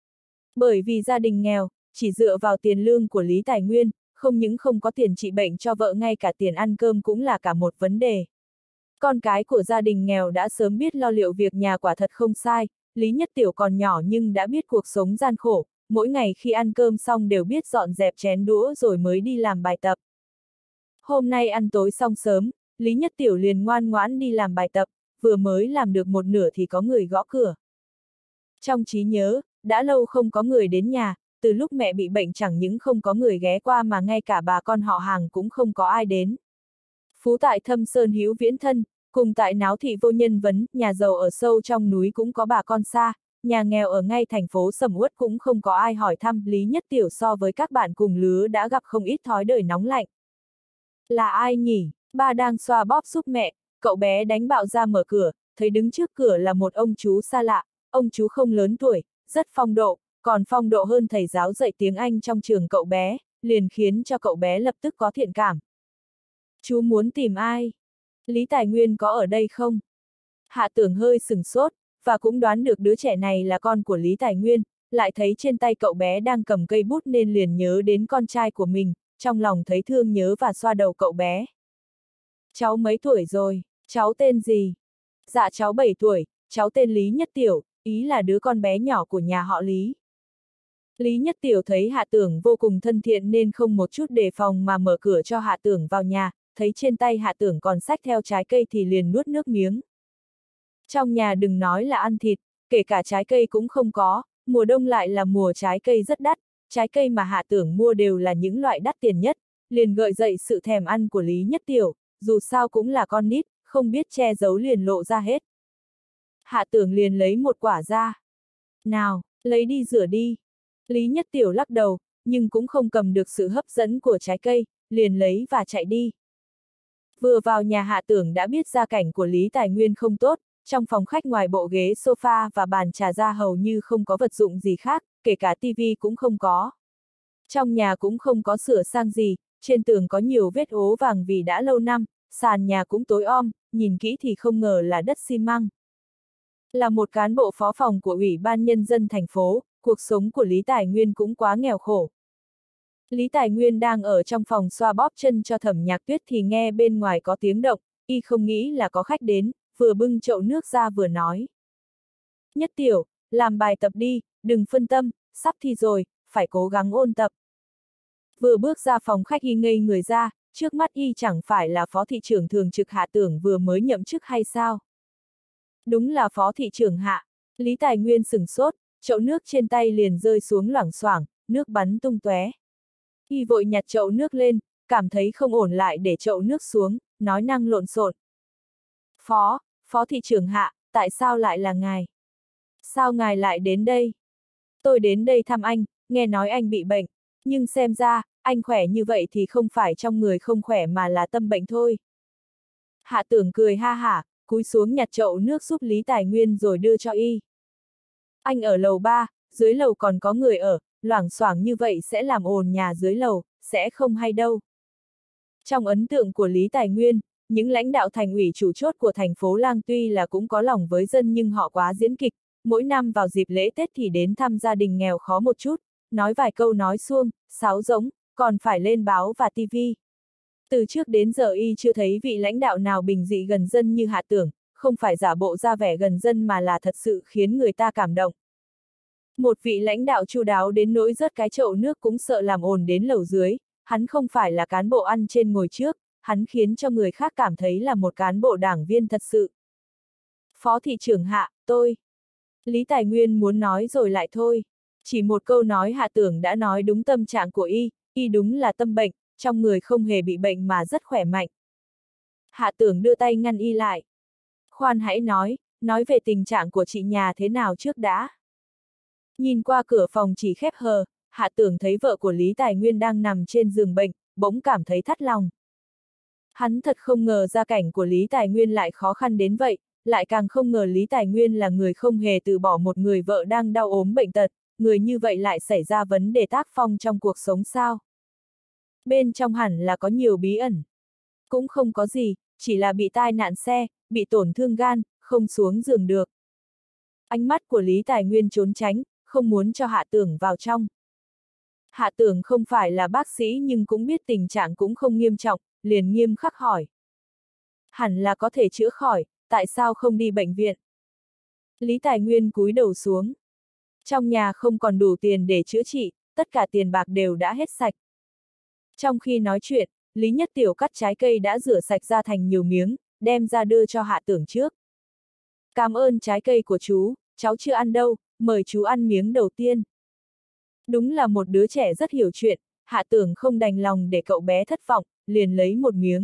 Bởi vì gia đình nghèo, chỉ dựa vào tiền lương của Lý Tài Nguyên, không những không có tiền trị bệnh cho vợ ngay cả tiền ăn cơm cũng là cả một vấn đề. Con cái của gia đình nghèo đã sớm biết lo liệu việc nhà quả thật không sai, Lý Nhất Tiểu còn nhỏ nhưng đã biết cuộc sống gian khổ, mỗi ngày khi ăn cơm xong đều biết dọn dẹp chén đũa rồi mới đi làm bài tập. Hôm nay ăn tối xong sớm, Lý Nhất Tiểu liền ngoan ngoãn đi làm bài tập, vừa mới làm được một nửa thì có người gõ cửa. Trong trí nhớ, đã lâu không có người đến nhà, từ lúc mẹ bị bệnh chẳng những không có người ghé qua mà ngay cả bà con họ hàng cũng không có ai đến. Phú tại Thâm Sơn hữu viễn thân, cùng tại Náo thị vô nhân vấn, nhà giàu ở sâu trong núi cũng có bà con xa, nhà nghèo ở ngay thành phố sầm uất cũng không có ai hỏi thăm. Lý Nhất Tiểu so với các bạn cùng lứa đã gặp không ít thói đời nóng lạnh. Là ai nhỉ? Ba đang xoa bóp giúp mẹ, cậu bé đánh bạo ra mở cửa, thấy đứng trước cửa là một ông chú xa lạ, ông chú không lớn tuổi, rất phong độ, còn phong độ hơn thầy giáo dạy tiếng Anh trong trường cậu bé, liền khiến cho cậu bé lập tức có thiện cảm. Chú muốn tìm ai? Lý Tài Nguyên có ở đây không? Hạ Tưởng hơi sừng sốt, và cũng đoán được đứa trẻ này là con của Lý Tài Nguyên, lại thấy trên tay cậu bé đang cầm cây bút nên liền nhớ đến con trai của mình, trong lòng thấy thương nhớ và xoa đầu cậu bé. Cháu mấy tuổi rồi, cháu tên gì? Dạ cháu bảy tuổi, cháu tên Lý Nhất Tiểu, ý là đứa con bé nhỏ của nhà họ Lý. Lý Nhất Tiểu thấy Hạ Tưởng vô cùng thân thiện nên không một chút đề phòng mà mở cửa cho Hạ Tưởng vào nhà, thấy trên tay Hạ Tưởng còn xách theo trái cây thì liền nuốt nước miếng. Trong nhà đừng nói là ăn thịt, kể cả trái cây cũng không có, mùa đông lại là mùa trái cây rất đắt, trái cây mà Hạ Tưởng mua đều là những loại đắt tiền nhất, liền gợi dậy sự thèm ăn của Lý Nhất Tiểu, dù sao cũng là con nít, không biết che giấu liền lộ ra hết. Hạ Tưởng liền lấy một quả ra. Nào, lấy đi rửa đi. Lý Nhất Tiểu lắc đầu, nhưng cũng không cầm được sự hấp dẫn của trái cây, liền lấy và chạy đi. Vừa vào nhà Hạ Tưởng đã biết gia cảnh của Lý Tài Nguyên không tốt, trong phòng khách ngoài bộ ghế sofa và bàn trà ra hầu như không có vật dụng gì khác, kể cả tivi cũng không có. Trong nhà cũng không có sửa sang gì, trên tường có nhiều vết ố vàng vì đã lâu năm, sàn nhà cũng tối om, nhìn kỹ thì không ngờ là đất xi măng. Là một cán bộ phó phòng của Ủy ban Nhân dân thành phố, cuộc sống của Lý Tài Nguyên cũng quá nghèo khổ. Lý Tài Nguyên đang ở trong phòng xoa bóp chân cho Thẩm Nhạc Tuyết thì nghe bên ngoài có tiếng động, y không nghĩ là có khách đến, vừa bưng chậu nước ra vừa nói. Nhất Tiểu, làm bài tập đi, đừng phân tâm, sắp thi rồi, phải cố gắng ôn tập. Vừa bước ra phòng khách y ngây người ra, trước mắt y chẳng phải là phó thị trưởng thường trực Hạ Tưởng vừa mới nhậm chức hay sao? Đúng là phó thị trưởng Hạ. Lý Tài Nguyên sửng sốt, chậu nước trên tay liền rơi xuống loảng xoảng, nước bắn tung tóe. Y vội nhặt chậu nước lên, cảm thấy không ổn lại để chậu nước xuống, nói năng lộn xộn. Phó, phó thị trưởng Hạ, tại sao lại là ngài? Sao ngài lại đến đây? Tôi đến đây thăm anh, nghe nói anh bị bệnh, nhưng xem ra, anh khỏe như vậy thì không phải trong người không khỏe mà là tâm bệnh thôi. Hạ Tưởng cười ha hả, cúi xuống nhặt chậu nước giúp Lý Tài Nguyên rồi đưa cho y. Anh ở lầu ba, dưới lầu còn có người ở, loảng xoảng như vậy sẽ làm ồn nhà dưới lầu, sẽ không hay đâu. Trong ấn tượng của Lý Tài Nguyên, những lãnh đạo thành ủy chủ chốt của thành phố Lang tuy là cũng có lòng với dân nhưng họ quá diễn kịch, mỗi năm vào dịp lễ Tết thì đến thăm gia đình nghèo khó một chút, nói vài câu nói suông, sáo rỗng, còn phải lên báo và tivi. Từ trước đến giờ y chưa thấy vị lãnh đạo nào bình dị gần dân như Hạ Tưởng, không phải giả bộ ra vẻ gần dân mà là thật sự khiến người ta cảm động. Một vị lãnh đạo chu đáo đến nỗi rớt cái chậu nước cũng sợ làm ồn đến lầu dưới, hắn không phải là cán bộ ăn trên ngồi trước, hắn khiến cho người khác cảm thấy là một cán bộ đảng viên thật sự. Phó thị trưởng Hạ, tôi. Lý Tài Nguyên muốn nói rồi lại thôi. Chỉ một câu nói Hạ Tưởng đã nói đúng tâm trạng của y, y đúng là tâm bệnh, trong người không hề bị bệnh mà rất khỏe mạnh. Hạ Tưởng đưa tay ngăn y lại. Khoan hãy nói, nói về tình trạng của chị nhà thế nào trước đã. Nhìn qua cửa phòng chỉ khép hờ, Hạ Tưởng thấy vợ của Lý Tài Nguyên đang nằm trên giường bệnh, bỗng cảm thấy thắt lòng. Hắn thật không ngờ gia cảnh của Lý Tài Nguyên lại khó khăn đến vậy, lại càng không ngờ Lý Tài Nguyên là người không hề từ bỏ một người vợ đang đau ốm bệnh tật, người như vậy lại xảy ra vấn đề tác phong trong cuộc sống sao. Bên trong hẳn là có nhiều bí ẩn. Cũng không có gì, chỉ là bị tai nạn xe, bị tổn thương gan, không xuống giường được. Ánh mắt của Lý Tài Nguyên trốn tránh, không muốn cho Hạ Tưởng vào trong. Hạ Tưởng không phải là bác sĩ nhưng cũng biết tình trạng cũng không nghiêm trọng, liền nghiêm khắc hỏi. Hẳn là có thể chữa khỏi, tại sao không đi bệnh viện? Lý Tài Nguyên cúi đầu xuống. Trong nhà không còn đủ tiền để chữa trị, tất cả tiền bạc đều đã hết sạch. Trong khi nói chuyện, Lý Nhất Tiểu cắt trái cây đã rửa sạch ra thành nhiều miếng, đem ra đưa cho Hạ Tưởng trước. Cảm ơn trái cây của chú, cháu chưa ăn đâu, mời chú ăn miếng đầu tiên. Đúng là một đứa trẻ rất hiểu chuyện, Hạ Tưởng không đành lòng để cậu bé thất vọng, liền lấy một miếng.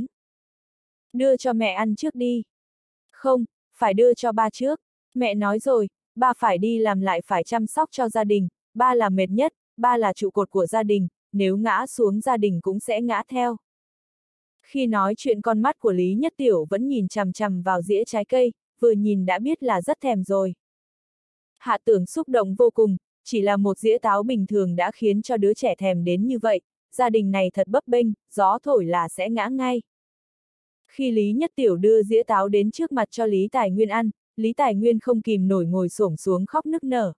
Đưa cho mẹ ăn trước đi. Không, phải đưa cho ba trước. Mẹ nói rồi, ba phải đi làm lại phải chăm sóc cho gia đình, ba là mệt nhất, ba là trụ cột của gia đình, nếu ngã xuống gia đình cũng sẽ ngã theo. Khi nói chuyện con mắt của Lý Nhất Tiểu vẫn nhìn chằm chằm vào dĩa trái cây, vừa nhìn đã biết là rất thèm rồi. Hạ Tưởng xúc động vô cùng, chỉ là một dĩa táo bình thường đã khiến cho đứa trẻ thèm đến như vậy, gia đình này thật bấp bênh, gió thổi là sẽ ngã ngay. Khi Lý Nhất Tiểu đưa dĩa táo đến trước mặt cho Lý Tài Nguyên ăn, Lý Tài Nguyên không kìm nổi ngồi xổm xuống khóc nức nở.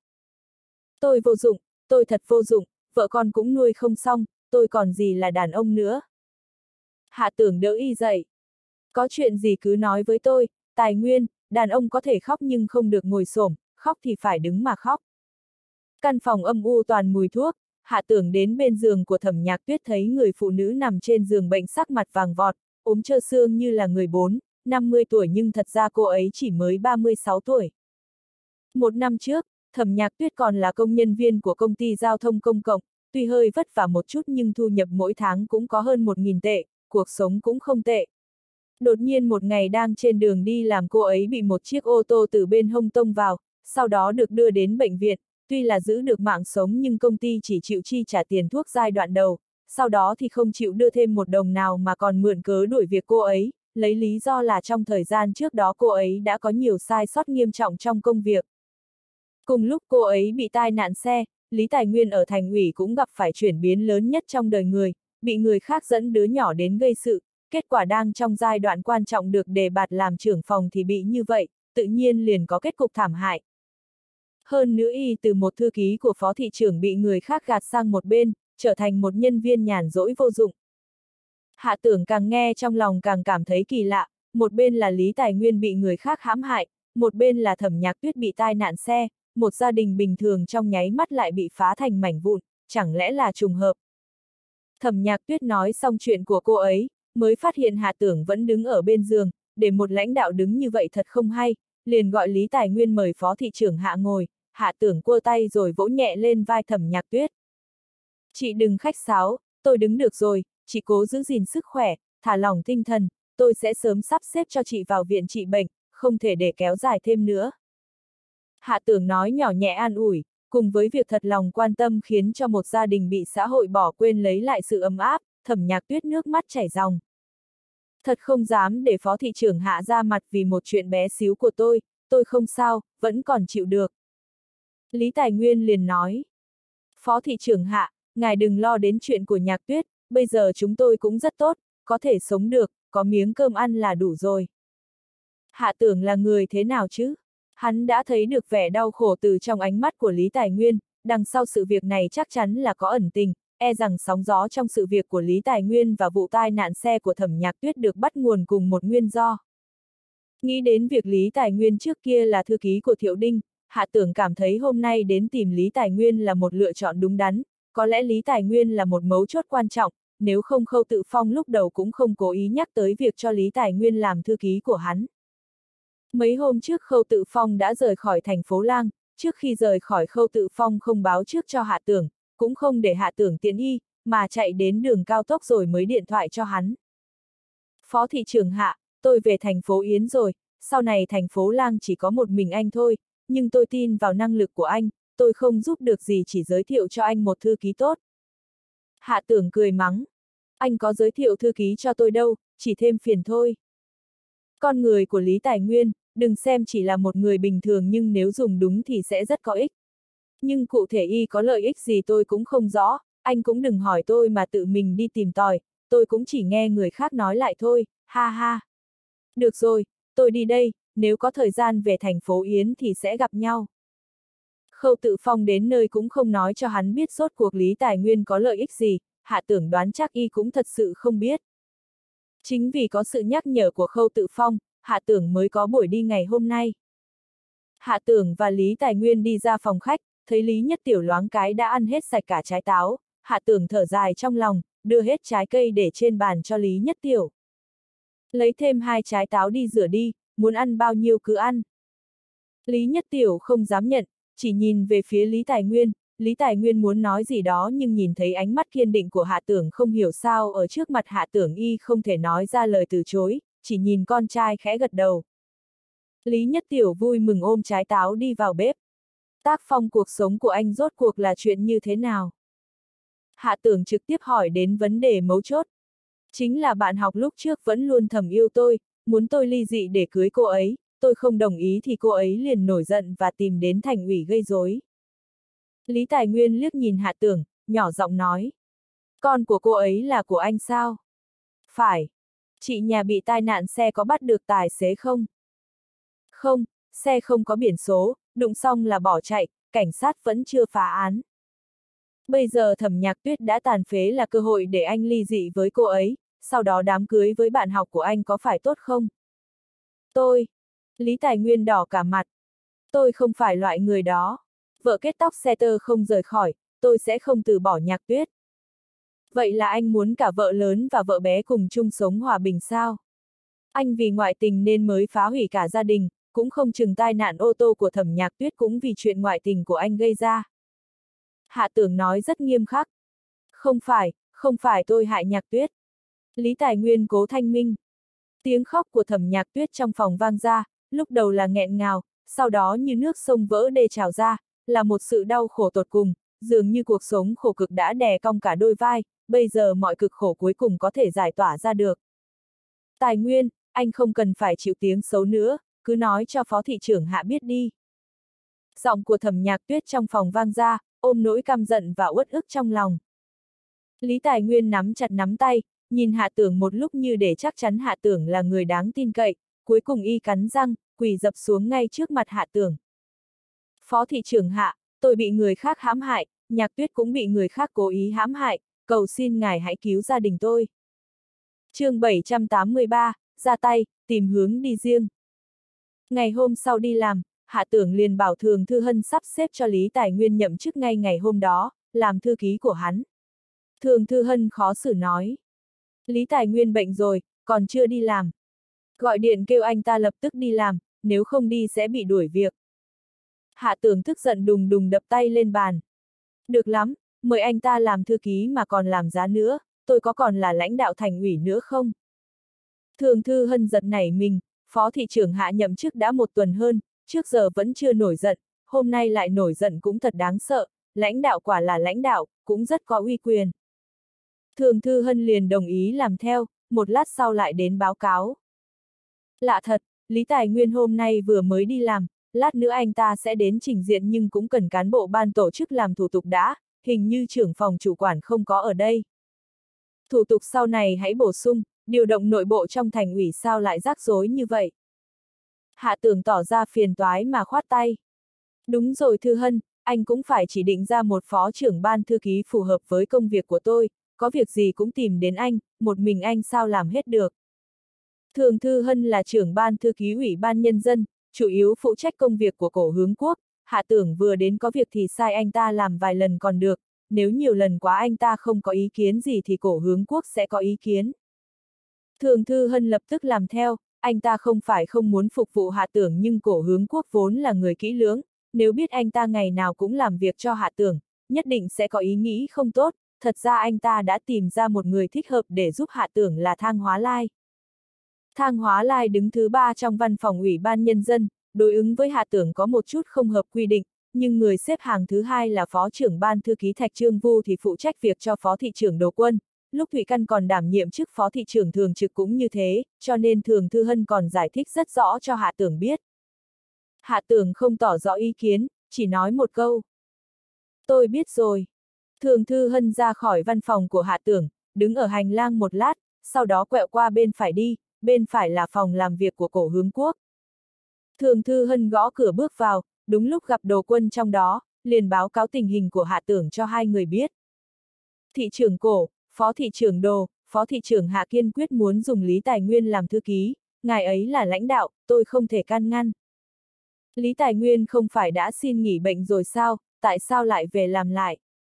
Tôi vô dụng, tôi thật vô dụng, vợ con cũng nuôi không xong, tôi còn gì là đàn ông nữa. Hạ Tưởng đỡ y dậy. Có chuyện gì cứ nói với tôi, Tài Nguyên, đàn ông có thể khóc nhưng không được ngồi xổm, khóc thì phải đứng mà khóc. Căn phòng âm u toàn mùi thuốc, Hạ Tưởng đến bên giường của Thẩm Nhạc Tuyết thấy người phụ nữ nằm trên giường bệnh sắc mặt vàng vọt, ốm trơ xương như là người bốn, năm mươi tuổi nhưng thật ra cô ấy chỉ mới ba mươi sáu tuổi. Một năm trước, Thẩm Nhạc Tuyết còn là công nhân viên của công ty giao thông công cộng, tuy hơi vất vả một chút nhưng thu nhập mỗi tháng cũng có hơn một nghìn tệ, cuộc sống cũng không tệ. Đột nhiên một ngày đang trên đường đi làm cô ấy bị một chiếc ô tô từ bên hông tông vào, sau đó được đưa đến bệnh viện, tuy là giữ được mạng sống nhưng công ty chỉ chịu chi trả tiền thuốc giai đoạn đầu, sau đó thì không chịu đưa thêm một đồng nào mà còn mượn cớ đuổi việc cô ấy, lấy lý do là trong thời gian trước đó cô ấy đã có nhiều sai sót nghiêm trọng trong công việc. Cùng lúc cô ấy bị tai nạn xe, Lý Tài Nguyên ở thành ủy cũng gặp phải chuyển biến lớn nhất trong đời người, bị người khác dẫn đứa nhỏ đến gây sự, kết quả đang trong giai đoạn quan trọng được đề bạt làm trưởng phòng thì bị như vậy, tự nhiên liền có kết cục thảm hại. Hơn nữa y từ một thư ký của phó thị trưởng bị người khác gạt sang một bên, trở thành một nhân viên nhàn rỗi vô dụng. Hạ Tưởng càng nghe trong lòng càng cảm thấy kỳ lạ, một bên là Lý Tài Nguyên bị người khác hãm hại, một bên là Thẩm Nhạc Tuyết bị tai nạn xe, một gia đình bình thường trong nháy mắt lại bị phá thành mảnh vụn, chẳng lẽ là trùng hợp. Thẩm Nhạc Tuyết nói xong chuyện của cô ấy, mới phát hiện Hạ Tưởng vẫn đứng ở bên giường, để một lãnh đạo đứng như vậy thật không hay, liền gọi Lý Tài Nguyên mời phó thị trưởng Hạ ngồi, Hạ Tưởng cua tay rồi vỗ nhẹ lên vai Thẩm Nhạc Tuyết. Chị đừng khách sáo, tôi đứng được rồi, chị cố giữ gìn sức khỏe, thả lỏng tinh thần, tôi sẽ sớm sắp xếp cho chị vào viện trị bệnh, không thể để kéo dài thêm nữa. Hạ Tưởng nói nhỏ nhẹ an ủi, cùng với việc thật lòng quan tâm khiến cho một gia đình bị xã hội bỏ quên lấy lại sự ấm áp, Thẩm Nhạc Tuyết nước mắt chảy ròng. Thật không dám để phó thị trưởng Hạ ra mặt vì một chuyện bé xíu của tôi, tôi không sao, vẫn còn chịu được. Lý Tài Nguyên liền nói. Phó thị trưởng Hạ, ngài đừng lo đến chuyện của Nhạc Tuyết, bây giờ chúng tôi cũng rất tốt, có thể sống được, có miếng cơm ăn là đủ rồi. Hạ Tưởng là người thế nào chứ? Hắn đã thấy được vẻ đau khổ từ trong ánh mắt của Lý Tài Nguyên, đằng sau sự việc này chắc chắn là có ẩn tình, e rằng sóng gió trong sự việc của Lý Tài Nguyên và vụ tai nạn xe của Thẩm Nhạc Tuyết được bắt nguồn cùng một nguyên do. Nghĩ đến việc Lý Tài Nguyên trước kia là thư ký của Thiệu Đinh, Hạ Tưởng cảm thấy hôm nay đến tìm Lý Tài Nguyên là một lựa chọn đúng đắn, có lẽ Lý Tài Nguyên là một mấu chốt quan trọng, nếu không Khâu Tự Phong lúc đầu cũng không cố ý nhắc tới việc cho Lý Tài Nguyên làm thư ký của hắn. Mấy hôm trước Khâu Tự Phong đã rời khỏi thành phố Lang, trước khi rời khỏi Khâu Tự Phong không báo trước cho Hạ Tưởng, cũng không để Hạ Tưởng tiện y, mà chạy đến đường cao tốc rồi mới điện thoại cho hắn. Phó thị trưởng Hạ, tôi về thành phố Yến rồi, sau này thành phố Lang chỉ có một mình anh thôi, nhưng tôi tin vào năng lực của anh, tôi không giúp được gì chỉ giới thiệu cho anh một thư ký tốt. Hạ Tưởng cười mắng, anh có giới thiệu thư ký cho tôi đâu, chỉ thêm phiền thôi. Con người của Lý Tài Nguyên, đừng xem chỉ là một người bình thường nhưng nếu dùng đúng thì sẽ rất có ích. Nhưng cụ thể y có lợi ích gì tôi cũng không rõ, anh cũng đừng hỏi tôi mà tự mình đi tìm tòi, tôi cũng chỉ nghe người khác nói lại thôi, ha ha. Được rồi, tôi đi đây, nếu có thời gian về thành phố Yến thì sẽ gặp nhau. Khâu Tự Phong đến nơi cũng không nói cho hắn biết rốt cuộc Lý Tài Nguyên có lợi ích gì, Hạ Tưởng đoán chắc y cũng thật sự không biết. Chính vì có sự nhắc nhở của Khâu Tự Phong, Hạ Tưởng mới có buổi đi ngày hôm nay. Hạ Tưởng và Lý Tài Nguyên đi ra phòng khách, thấy Lý Nhất Tiểu loáng cái đã ăn hết sạch cả trái táo, Hạ Tưởng thở dài trong lòng, đưa hết trái cây để trên bàn cho Lý Nhất Tiểu. Lấy thêm hai trái táo đi rửa đi, muốn ăn bao nhiêu cứ ăn. Lý Nhất Tiểu không dám nhận, chỉ nhìn về phía Lý Tài Nguyên, Lý Tài Nguyên muốn nói gì đó nhưng nhìn thấy ánh mắt kiên định của Hạ Tưởng không hiểu sao ở trước mặt Hạ Tưởng y không thể nói ra lời từ chối, chỉ nhìn con trai khẽ gật đầu. Lý Nhất Tiểu vui mừng ôm trái táo đi vào bếp. Tác phong cuộc sống của anh rốt cuộc là chuyện như thế nào? Hạ Tưởng trực tiếp hỏi đến vấn đề mấu chốt. Chính là bạn học lúc trước vẫn luôn thầm yêu tôi, muốn tôi ly dị để cưới cô ấy, tôi không đồng ý thì cô ấy liền nổi giận và tìm đến thành ủy gây rối. Lý Tài Nguyên liếc nhìn Hạ Tưởng, nhỏ giọng nói. Con của cô ấy là của anh sao? Phải. Chị nhà bị tai nạn xe có bắt được tài xế không? Không, xe không có biển số, đụng xong là bỏ chạy, cảnh sát vẫn chưa phá án. Bây giờ Thẩm Nhạc Tuyết đã tàn phế là cơ hội để anh ly dị với cô ấy, sau đó đám cưới với bạn học của anh có phải tốt không? Tôi. Lý Tài Nguyên đỏ cả mặt. Tôi không phải loại người đó. Vợ kết tóc xe tơ không rời khỏi, tôi sẽ không từ bỏ Nhạc Tuyết. Vậy là anh muốn cả vợ lớn và vợ bé cùng chung sống hòa bình sao? Anh vì ngoại tình nên mới phá hủy cả gia đình, cũng không chừng tai nạn ô tô của Thẩm Nhạc Tuyết cũng vì chuyện ngoại tình của anh gây ra. Hạ Tưởng nói rất nghiêm khắc. Không phải, không phải tôi hại Nhạc Tuyết. Lý Tài Nguyên cố thanh minh. Tiếng khóc của Thẩm Nhạc Tuyết trong phòng vang ra, lúc đầu là nghẹn ngào, sau đó như nước sông vỡ đê trào ra, là một sự đau khổ tột cùng, dường như cuộc sống khổ cực đã đè cong cả đôi vai, bây giờ mọi cực khổ cuối cùng có thể giải tỏa ra được. Tài Nguyên, anh không cần phải chịu tiếng xấu nữa, cứ nói cho phó thị trưởng Hạ biết đi. Giọng của Thẩm Nhạc Tuyết trong phòng vang ra, ôm nỗi căm giận và uất ức trong lòng. Lý Tài Nguyên nắm chặt nắm tay, nhìn Hạ Tưởng một lúc như để chắc chắn Hạ Tưởng là người đáng tin cậy, cuối cùng y cắn răng, quỳ dập xuống ngay trước mặt Hạ Tưởng. Phó thị trưởng Hạ, tôi bị người khác hãm hại, Nhạc Tuyết cũng bị người khác cố ý hãm hại, cầu xin ngài hãy cứu gia đình tôi. Chương bảy trăm tám mươi ba, ra tay, tìm hướng đi riêng. Ngày hôm sau đi làm, Hạ Tưởng liền bảo Thường Thư Hân sắp xếp cho Lý Tài Nguyên nhậm chức ngay ngày hôm đó, làm thư ký của hắn. Thường Thư Hân khó xử nói. Lý Tài Nguyên bệnh rồi, còn chưa đi làm. Gọi điện kêu anh ta lập tức đi làm, nếu không đi sẽ bị đuổi việc. Hạ Tưởng tức giận đùng đùng đập tay lên bàn. Được lắm, mời anh ta làm thư ký mà còn làm giá nữa, tôi có còn là lãnh đạo thành ủy nữa không? Thường Thư Hân giật nảy mình, phó thị trưởng Hạ nhậm chức đã một tuần hơn, trước giờ vẫn chưa nổi giận, hôm nay lại nổi giận cũng thật đáng sợ, lãnh đạo quả là lãnh đạo, cũng rất có uy quyền. Thường Thư Hân liền đồng ý làm theo, một lát sau lại đến báo cáo. Lạ thật, Lý Tài Nguyên hôm nay vừa mới đi làm, lát nữa anh ta sẽ đến trình diện nhưng cũng cần cán bộ ban tổ chức làm thủ tục đã, hình như trưởng phòng chủ quản không có ở đây. Thủ tục sau này hãy bổ sung, điều động nội bộ trong thành ủy sao lại rắc rối như vậy. Hạ Tưởng tỏ ra phiền toái mà khoát tay. Đúng rồi Thư Hân, anh cũng phải chỉ định ra một phó trưởng ban thư ký phù hợp với công việc của tôi, có việc gì cũng tìm đến anh, một mình anh sao làm hết được. Thường Thư Hân là trưởng ban thư ký Ủy ban Nhân dân, chủ yếu phụ trách công việc của Cổ Hướng Quốc, Hạ Tưởng vừa đến có việc thì sai anh ta làm vài lần còn được, nếu nhiều lần quá anh ta không có ý kiến gì thì Cổ Hướng Quốc sẽ có ý kiến. Thường Thư Hân lập tức làm theo, anh ta không phải không muốn phục vụ Hạ Tưởng nhưng Cổ Hướng Quốc vốn là người kỹ lưỡng, nếu biết anh ta ngày nào cũng làm việc cho Hạ Tưởng, nhất định sẽ có ý nghĩ không tốt, thật ra anh ta đã tìm ra một người thích hợp để giúp Hạ Tưởng là Thang Hóa Lai. Thang Hóa Lai đứng thứ ba trong văn phòng Ủy ban Nhân dân, đối ứng với Hạ Tưởng có một chút không hợp quy định, nhưng người xếp hàng thứ hai là phó trưởng ban thư ký Thạch Trương Vu thì phụ trách việc cho phó thị trưởng Đồ Quân, lúc Thụy Căn còn đảm nhiệm chức phó thị trưởng thường trực cũng như thế, cho nên Thường Thư Hân còn giải thích rất rõ cho Hạ Tưởng biết. Hạ Tưởng không tỏ rõ ý kiến, chỉ nói một câu. Tôi biết rồi. Thường Thư Hân ra khỏi văn phòng của Hạ Tưởng, đứng ở hành lang một lát, sau đó quẹo qua bên phải đi, bên phải là phòng làm việc của Cổ Hướng Quốc. Thường Thư Hân gõ cửa bước vào, đúng lúc gặp Đồ Quân trong đó, liền báo cáo tình hình của Hạ Tưởng cho hai người biết. Thị trưởng Cổ, phó thị trưởng Đồ, phó thị trưởng Hạ kiên quyết muốn dùng Lý Tài Nguyên làm thư ký, ngài ấy là lãnh đạo, tôi không thể can ngăn. Lý Tài Nguyên không phải đã xin nghỉ bệnh rồi sao, tại sao lại về làm lại?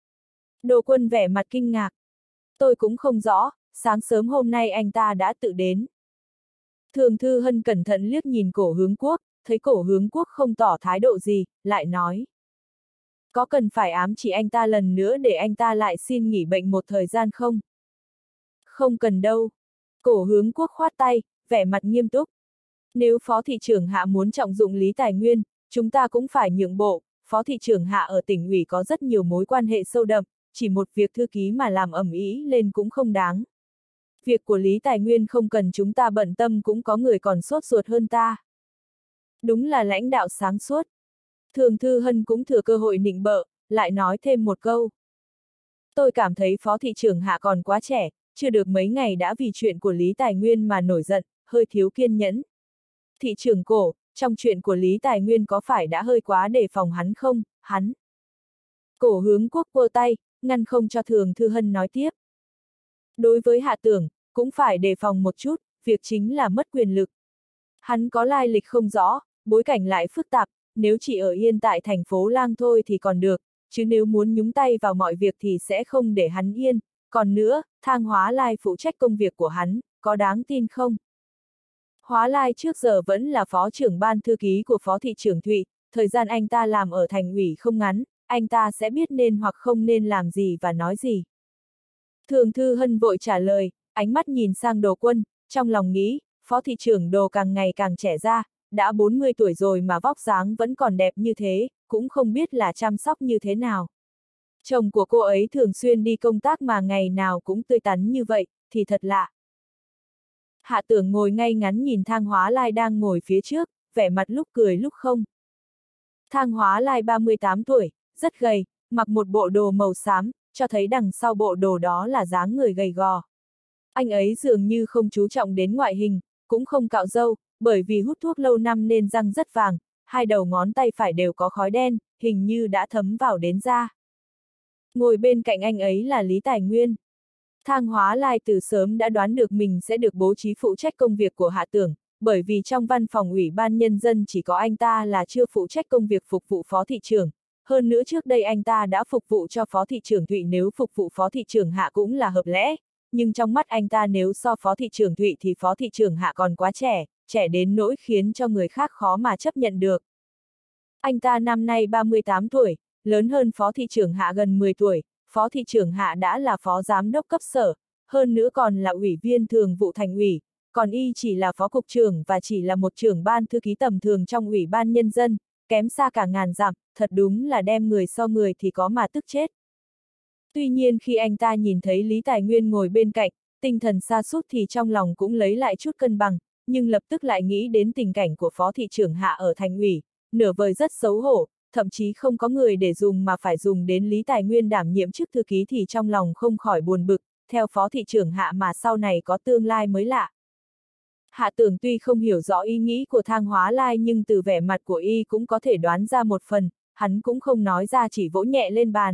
Đồ Quân vẻ mặt kinh ngạc. Tôi cũng không rõ, sáng sớm hôm nay anh ta đã tự đến. Thường Thư Hân cẩn thận liếc nhìn Cổ Hướng Quốc, thấy Cổ Hướng Quốc không tỏ thái độ gì, lại nói. Có cần phải ám chỉ anh ta lần nữa để anh ta lại xin nghỉ bệnh một thời gian không? Không cần đâu. Cổ Hướng Quốc khoát tay, vẻ mặt nghiêm túc. Nếu phó thị trưởng Hạ muốn trọng dụng Lý Tài Nguyên, chúng ta cũng phải nhượng bộ, phó thị trưởng Hạ ở tỉnh ủy có rất nhiều mối quan hệ sâu đậm, chỉ một việc thư ký mà làm ầm ĩ lên cũng không đáng. Việc của Lý Tài Nguyên không cần chúng ta bận tâm cũng có người còn sốt ruột hơn ta. Đúng là lãnh đạo sáng suốt. Thường Thư Hân cũng thừa cơ hội nịnh bợ, lại nói thêm một câu. Tôi cảm thấy phó thị trưởng Hạ còn quá trẻ, chưa được mấy ngày đã vì chuyện của Lý Tài Nguyên mà nổi giận, hơi thiếu kiên nhẫn. Thị trưởng Cổ, trong chuyện của Lý Tài Nguyên có phải đã hơi quá đề phòng hắn không, hắn. Cổ Hướng Quốc vơ tay, ngăn không cho Thường Thư Hân nói tiếp. Đối với Hạ Tưởng, cũng phải đề phòng một chút, việc chính là mất quyền lực. Hắn có lai lịch không rõ, bối cảnh lại phức tạp, nếu chỉ ở yên tại thành phố Lang thôi thì còn được, chứ nếu muốn nhúng tay vào mọi việc thì sẽ không để hắn yên. Còn nữa, Thang Hóa Lai phụ trách công việc của hắn, có đáng tin không? Hóa Lai trước giờ vẫn là phó trưởng ban thư ký của phó thị trưởng Thụy, thời gian anh ta làm ở thành ủy không ngắn, anh ta sẽ biết nên hoặc không nên làm gì và nói gì. Thường Thư Hân vội trả lời, ánh mắt nhìn sang Đồ Quân, trong lòng nghĩ, phó thị trưởng Đồ càng ngày càng trẻ ra, đã bốn mươi tuổi rồi mà vóc dáng vẫn còn đẹp như thế, cũng không biết là chăm sóc như thế nào. Chồng của cô ấy thường xuyên đi công tác mà ngày nào cũng tươi tắn như vậy, thì thật lạ. Hạ Tưởng ngồi ngay ngắn nhìn Thang Hóa Lai đang ngồi phía trước, vẻ mặt lúc cười lúc không. Thang Hóa Lai ba mươi tám tuổi, rất gầy, mặc một bộ đồ màu xám, cho thấy đằng sau bộ đồ đó là dáng người gầy gò. Anh ấy dường như không chú trọng đến ngoại hình, cũng không cạo râu, bởi vì hút thuốc lâu năm nên răng rất vàng, hai đầu ngón tay phải đều có khói đen, hình như đã thấm vào đến da. Ngồi bên cạnh anh ấy là Lý Tài Nguyên. Thang Hóa Lai từ sớm đã đoán được mình sẽ được bố trí phụ trách công việc của Hạ Tưởng, bởi vì trong văn phòng Ủy ban Nhân dân chỉ có anh ta là chưa phụ trách công việc phục vụ phó thị trưởng. Hơn nữa trước đây anh ta đã phục vụ cho phó thị trưởng Thụy, nếu phục vụ phó thị trưởng Hạ cũng là hợp lẽ, nhưng trong mắt anh ta nếu so phó thị trưởng Thụy thì phó thị trưởng Hạ còn quá trẻ, trẻ đến nỗi khiến cho người khác khó mà chấp nhận được. Anh ta năm nay ba mươi tám tuổi, lớn hơn phó thị trưởng Hạ gần mười tuổi, phó thị trưởng Hạ đã là phó giám đốc cấp sở, hơn nữa còn là ủy viên thường vụ thành ủy, còn y chỉ là phó cục trưởng và chỉ là một trưởng ban thư ký tầm thường trong Ủy ban Nhân dân, kém xa cả ngàn dặm, thật đúng là đem người so người thì có mà tức chết. Tuy nhiên khi anh ta nhìn thấy Lý Tài Nguyên ngồi bên cạnh, tinh thần sa sút thì trong lòng cũng lấy lại chút cân bằng, nhưng lập tức lại nghĩ đến tình cảnh của phó thị trưởng Hạ ở thành ủy, nửa vời rất xấu hổ, thậm chí không có người để dùng mà phải dùng đến Lý Tài Nguyên đảm nhiệm chức thư ký thì trong lòng không khỏi buồn bực, theo phó thị trưởng Hạ mà sau này có tương lai mới lạ. Hạ Tưởng tuy không hiểu rõ ý nghĩ của Thang Hóa Lai nhưng từ vẻ mặt của y cũng có thể đoán ra một phần, hắn cũng không nói ra, chỉ vỗ nhẹ lên bàn.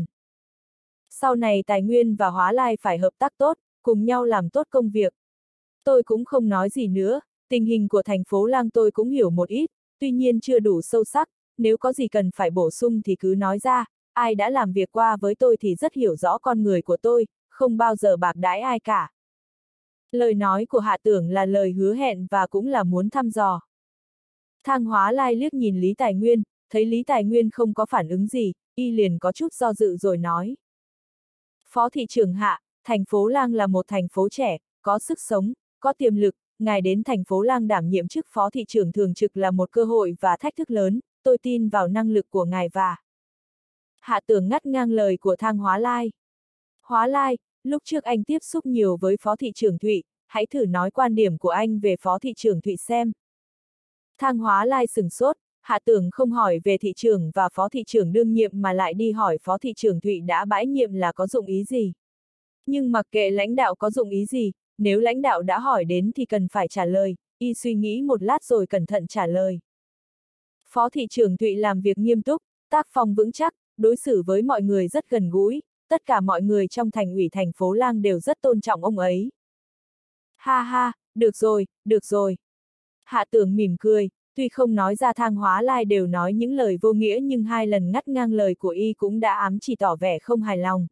Sau này Tài Nguyên và Hóa Lai phải hợp tác tốt, cùng nhau làm tốt công việc. Tôi cũng không nói gì nữa, tình hình của thành phố Lang tôi cũng hiểu một ít, tuy nhiên chưa đủ sâu sắc, nếu có gì cần phải bổ sung thì cứ nói ra, ai đã làm việc qua với tôi thì rất hiểu rõ con người của tôi, không bao giờ bạc đãi ai cả. Lời nói của Hạ Tưởng là lời hứa hẹn và cũng là muốn thăm dò. Thang Hóa Lai liếc nhìn Lý Tài Nguyên, thấy Lý Tài Nguyên không có phản ứng gì, y liền có chút do dự rồi nói. Phó thị trưởng Hạ, thành phố Lang là một thành phố trẻ, có sức sống, có tiềm lực, ngài đến thành phố Lang đảm nhiệm chức phó thị trưởng thường trực là một cơ hội và thách thức lớn, tôi tin vào năng lực của ngài và... Hạ Tưởng ngắt ngang lời của Thang Hóa Lai. Hóa Lai, lúc trước anh tiếp xúc nhiều với phó thị trưởng Thụy, hãy thử nói quan điểm của anh về phó thị trưởng Thụy xem. Thang Hóa Lai sửng sốt, Hạ Tưởng không hỏi về thị trưởng và phó thị trưởng đương nhiệm mà lại đi hỏi phó thị trưởng Thụy đã bãi nhiệm là có dụng ý gì. Nhưng mặc kệ lãnh đạo có dụng ý gì, nếu lãnh đạo đã hỏi đến thì cần phải trả lời, y suy nghĩ một lát rồi cẩn thận trả lời. Phó thị trưởng Thụy làm việc nghiêm túc, tác phong vững chắc, đối xử với mọi người rất gần gũi, tất cả mọi người trong thành ủy thành phố Lang đều rất tôn trọng ông ấy. Ha ha, được rồi, được rồi. Hạ Tưởng mỉm cười, tuy không nói ra Thang Hóa Lai đều nói những lời vô nghĩa nhưng hai lần ngắt ngang lời của y cũng đã ám chỉ tỏ vẻ không hài lòng.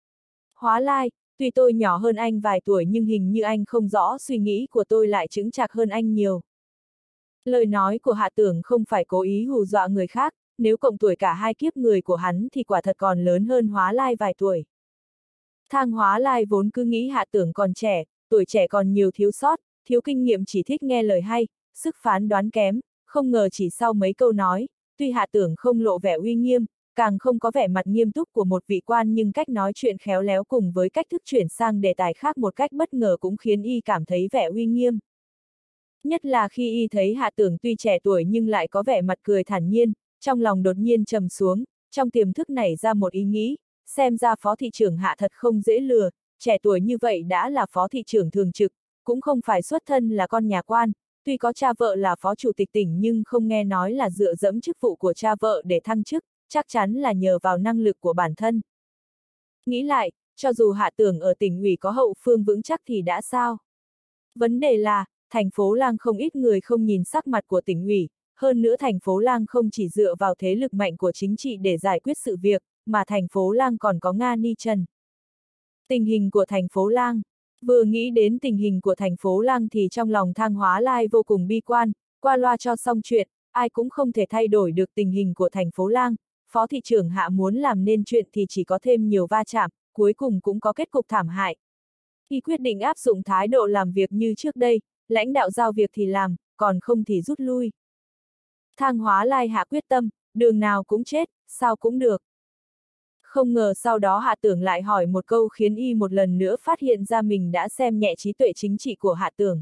Hóa Lai, tuy tôi nhỏ hơn anh vài tuổi nhưng hình như anh không rõ suy nghĩ của tôi lại chững chạc hơn anh nhiều. Lời nói của Hạ Tưởng không phải cố ý hù dọa người khác, nếu cộng tuổi cả hai kiếp người của hắn thì quả thật còn lớn hơn Hóa Lai vài tuổi. Thang Hóa Lai vốn cứ nghĩ Hạ Tưởng còn trẻ, tuổi trẻ còn nhiều thiếu sót, thiếu kinh nghiệm, chỉ thích nghe lời hay, sức phán đoán kém, không ngờ chỉ sau mấy câu nói, tuy Hạ Tưởng không lộ vẻ uy nghiêm, càng không có vẻ mặt nghiêm túc của một vị quan nhưng cách nói chuyện khéo léo cùng với cách thức chuyển sang đề tài khác một cách bất ngờ cũng khiến y cảm thấy vẻ uy nghiêm. Nhất là khi y thấy Hạ Tưởng tuy trẻ tuổi nhưng lại có vẻ mặt cười thản nhiên, trong lòng đột nhiên trầm xuống, trong tiềm thức nảy ra một ý nghĩ, xem ra phó thị trưởng Hạ thật không dễ lừa, trẻ tuổi như vậy đã là phó thị trưởng thường trực, cũng không phải xuất thân là con nhà quan, tuy có cha vợ là phó chủ tịch tỉnh nhưng không nghe nói là dựa dẫm chức vụ của cha vợ để thăng chức, chắc chắn là nhờ vào năng lực của bản thân. Nghĩ lại, cho dù Hạ Tưởng ở tỉnh ủy có hậu phương vững chắc thì đã sao? Vấn đề là, thành phố Lang không ít người không nhìn sắc mặt của tỉnh ủy, hơn nữa thành phố Lang không chỉ dựa vào thế lực mạnh của chính trị để giải quyết sự việc, mà thành phố Lang còn có Nga Ni Trần. Tình hình của thành phố Lang. Vừa nghĩ đến tình hình của thành phố Lang thì trong lòng Thang Hóa Lai vô cùng bi quan, qua loa cho xong chuyện, ai cũng không thể thay đổi được tình hình của thành phố Lang. Phó thị trưởng Hạ muốn làm nên chuyện thì chỉ có thêm nhiều va chạm, cuối cùng cũng có kết cục thảm hại. Y quyết định áp dụng thái độ làm việc như trước đây, lãnh đạo giao việc thì làm, còn không thì rút lui. Thang Hóa Lai hạ quyết tâm, đường nào cũng chết, sao cũng được. Không ngờ sau đó Hạ Tưởng lại hỏi một câu khiến y một lần nữa phát hiện ra mình đã xem nhẹ trí tuệ chính trị của Hạ Tưởng.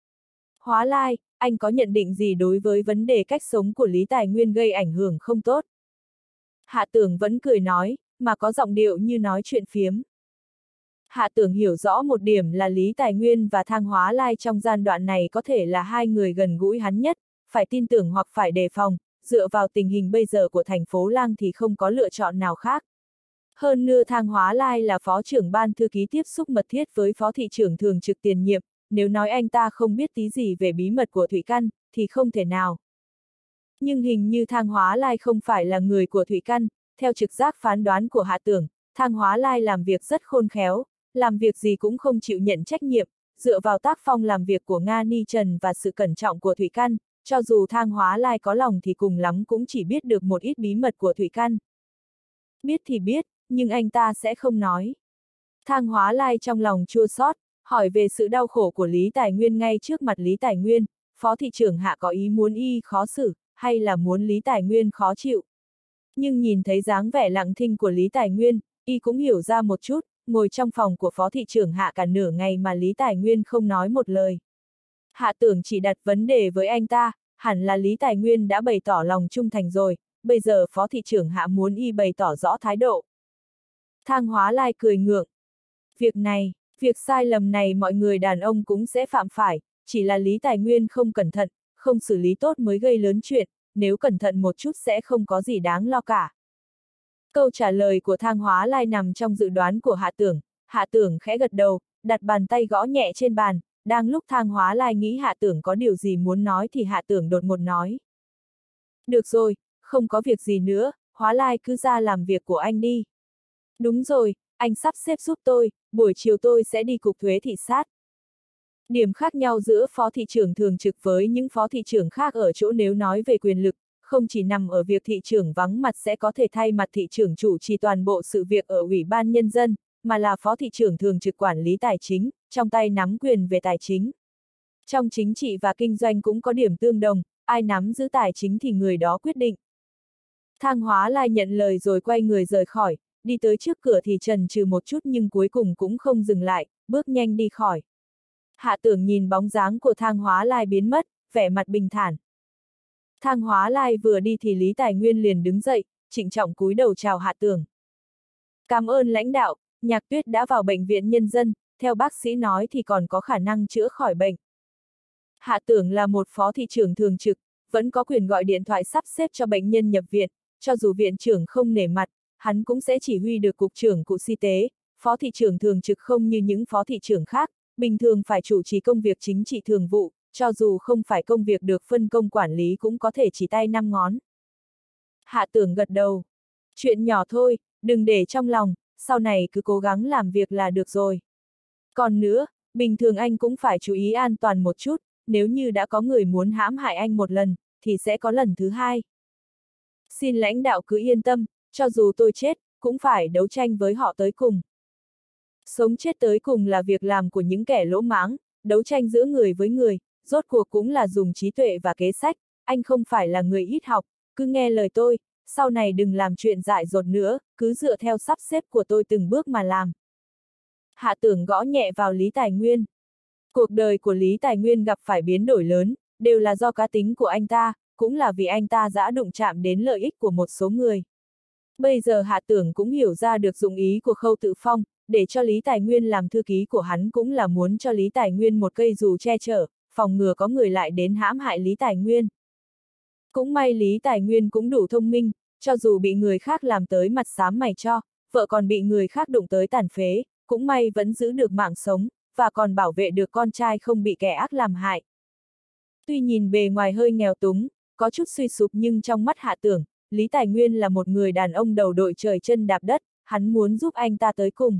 Hóa Lai, anh có nhận định gì đối với vấn đề cách sống của Lý Tài Nguyên gây ảnh hưởng không tốt? Hạ Tưởng vẫn cười nói, mà có giọng điệu như nói chuyện phiếm. Hạ Tưởng hiểu rõ một điểm là Lý Tài Nguyên và Thang Hóa Lai trong giai đoạn này có thể là hai người gần gũi hắn nhất, phải tin tưởng hoặc phải đề phòng, dựa vào tình hình bây giờ của thành phố Lang thì không có lựa chọn nào khác. Hơn nữa Thang Hóa Lai là phó trưởng ban thư ký tiếp xúc mật thiết với phó thị trưởng thường trực tiền nhiệm, nếu nói anh ta không biết tí gì về bí mật của Thủy Căn, thì không thể nào. Nhưng hình như Thang Hóa Lai không phải là người của Thủy Căn, theo trực giác phán đoán của Hạ Tưởng, Thang Hóa Lai làm việc rất khôn khéo, làm việc gì cũng không chịu nhận trách nhiệm, dựa vào tác phong làm việc của Nga Ni Trần và sự cẩn trọng của Thủy Căn, cho dù Thang Hóa Lai có lòng thì cùng lắm cũng chỉ biết được một ít bí mật của Thủy Căn. Biết thì biết, nhưng anh ta sẽ không nói. Thang Hóa Lai trong lòng chua xót, hỏi về sự đau khổ của Lý Tài Nguyên ngay trước mặt Lý Tài Nguyên, phó thị trưởng Hạ có ý muốn y khó xử, hay là muốn Lý Tài Nguyên khó chịu. Nhưng nhìn thấy dáng vẻ lặng thinh của Lý Tài Nguyên, y cũng hiểu ra một chút, ngồi trong phòng của phó thị trưởng Hạ cả nửa ngày mà Lý Tài Nguyên không nói một lời. Hạ Tưởng chỉ đặt vấn đề với anh ta, hẳn là Lý Tài Nguyên đã bày tỏ lòng trung thành rồi, bây giờ phó thị trưởng Hạ muốn y bày tỏ rõ thái độ. Thang Hóa Lai cười ngượng. Việc này, việc sai lầm này mọi người đàn ông cũng sẽ phạm phải, chỉ là Lý Tài Nguyên không cẩn thận, không xử lý tốt mới gây lớn chuyện, nếu cẩn thận một chút sẽ không có gì đáng lo cả. Câu trả lời của Thang Hóa Lai nằm trong dự đoán của Hạ Tưởng, Hạ Tưởng khẽ gật đầu, đặt bàn tay gõ nhẹ trên bàn, đang lúc Thang Hóa Lai nghĩ Hạ Tưởng có điều gì muốn nói thì Hạ Tưởng đột ngột nói. Được rồi, không có việc gì nữa, Hóa Lai cứ ra làm việc của anh đi. Đúng rồi, anh sắp xếp giúp tôi, buổi chiều tôi sẽ đi cục thuế thị sát. Điểm khác nhau giữa phó thị trưởng thường trực với những phó thị trưởng khác ở chỗ nếu nói về quyền lực, không chỉ nằm ở việc thị trưởng vắng mặt sẽ có thể thay mặt thị trưởng chủ trì toàn bộ sự việc ở Ủy ban Nhân dân, mà là phó thị trưởng thường trực quản lý tài chính, trong tay nắm quyền về tài chính. Trong chính trị và kinh doanh cũng có điểm tương đồng, ai nắm giữ tài chính thì người đó quyết định. Thang Hóa Lai nhận lời rồi quay người rời khỏi, đi tới trước cửa thì chần chừ một chút nhưng cuối cùng cũng không dừng lại, bước nhanh đi khỏi. Hạ Tưởng nhìn bóng dáng của Thang Hóa Lai biến mất, vẻ mặt bình thản. Thang Hóa Lai vừa đi thì Lý Tài Nguyên liền đứng dậy, trịnh trọng cúi đầu chào Hạ Tưởng. Cảm ơn lãnh đạo, Nhạc Tuyết đã vào bệnh viện nhân dân, theo bác sĩ nói thì còn có khả năng chữa khỏi bệnh. Hạ Tưởng là một phó thị trưởng thường trực, vẫn có quyền gọi điện thoại sắp xếp cho bệnh nhân nhập viện, cho dù viện trưởng không nể mặt, hắn cũng sẽ chỉ huy được cục trưởng cục y tế, phó thị trưởng thường trực không như những phó thị trưởng khác, bình thường phải chủ trì công việc chính trị thường vụ, cho dù không phải công việc được phân công quản lý cũng có thể chỉ tay năm ngón. Hạ Tưởng gật đầu. Chuyện nhỏ thôi, đừng để trong lòng, sau này cứ cố gắng làm việc là được rồi. Còn nữa, bình thường anh cũng phải chú ý an toàn một chút, nếu như đã có người muốn hãm hại anh một lần, thì sẽ có lần thứ hai. Xin lãnh đạo cứ yên tâm, cho dù tôi chết, cũng phải đấu tranh với họ tới cùng. Sống chết tới cùng là việc làm của những kẻ lỗ mãng, đấu tranh giữa người với người, rốt cuộc cũng là dùng trí tuệ và kế sách, anh không phải là người ít học, cứ nghe lời tôi, sau này đừng làm chuyện dại dột nữa, cứ dựa theo sắp xếp của tôi từng bước mà làm. Hạ Tưởng gõ nhẹ vào Lý Tài Nguyên. Cuộc đời của Lý Tài Nguyên gặp phải biến đổi lớn, đều là do cá tính của anh ta, cũng là vì anh ta đã đụng chạm đến lợi ích của một số người. Bây giờ Hạ Tưởng cũng hiểu ra được dụng ý của Khâu Tự Phong, để cho Lý Tài Nguyên làm thư ký của hắn cũng là muốn cho Lý Tài Nguyên một cây dù che chở, phòng ngừa có người lại đến hãm hại Lý Tài Nguyên. Cũng may Lý Tài Nguyên cũng đủ thông minh, cho dù bị người khác làm tới mặt xám mày cho, vợ còn bị người khác đụng tới tàn phế, cũng may vẫn giữ được mạng sống, và còn bảo vệ được con trai không bị kẻ ác làm hại. Tuy nhìn bề ngoài hơi nghèo túng, có chút suy sụp nhưng trong mắt Hạ Tưởng, Lý Tài Nguyên là một người đàn ông đầu đội trời chân đạp đất, hắn muốn giúp anh ta tới cùng.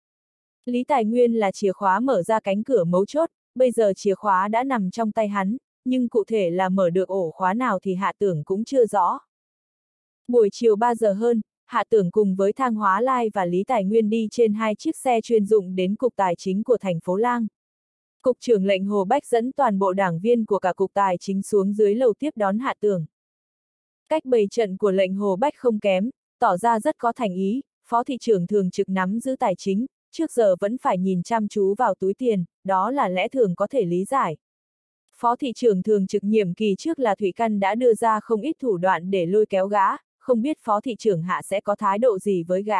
Lý Tài Nguyên là chìa khóa mở ra cánh cửa mấu chốt, bây giờ chìa khóa đã nằm trong tay hắn, nhưng cụ thể là mở được ổ khóa nào thì Hạ Tưởng cũng chưa rõ. Buổi chiều ba giờ hơn, Hạ Tưởng cùng với Thang Hóa Lai và Lý Tài Nguyên đi trên hai chiếc xe chuyên dụng đến Cục Tài chính của thành phố Lang. Cục trưởng lệnh Hồ Bách dẫn toàn bộ đảng viên của cả Cục Tài chính xuống dưới lầu tiếp đón Hạ Tưởng. Cách bày trận của lệnh Hồ Bách không kém, tỏ ra rất có thành ý, phó thị trưởng thường trực nắm giữ tài chính, trước giờ vẫn phải nhìn chăm chú vào túi tiền, đó là lẽ thường có thể lý giải. Phó thị trưởng thường trực nhiệm kỳ trước là Thủy Căn đã đưa ra không ít thủ đoạn để lôi kéo gã, không biết phó thị trưởng Hạ sẽ có thái độ gì với gã.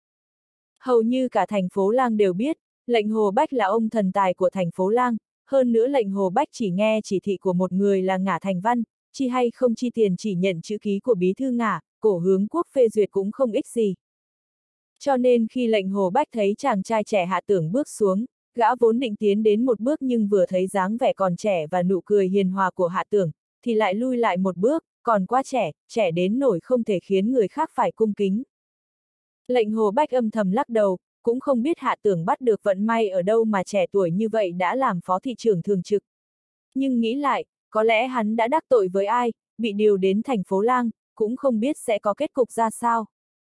Hầu như cả thành phố Lang đều biết, lệnh Hồ Bách là ông thần tài của thành phố Lang, hơn nữa lệnh Hồ Bách chỉ nghe chỉ thị của một người là Ngả Thành Văn, chi hay không chi tiền chỉ nhận chữ ký của bí thư Ngả, Cổ Hướng Quốc phê duyệt cũng không ích gì. Cho nên khi lệnh Hồ Bách thấy chàng trai trẻ Hạ Tưởng bước xuống, gã vốn định tiến đến một bước nhưng vừa thấy dáng vẻ còn trẻ và nụ cười hiền hòa của Hạ Tưởng, thì lại lui lại một bước, còn quá trẻ, trẻ đến nổi không thể khiến người khác phải cung kính. Lệnh Hồ Bách âm thầm lắc đầu, cũng không biết Hạ Tưởng bắt được vận may ở đâu mà trẻ tuổi như vậy đã làm phó thị trưởng thường trực. Nhưng nghĩ lại, có lẽ hắn đã đắc tội với ai, bị điều đến thành phố Lang, cũng không biết sẽ có kết cục ra sao.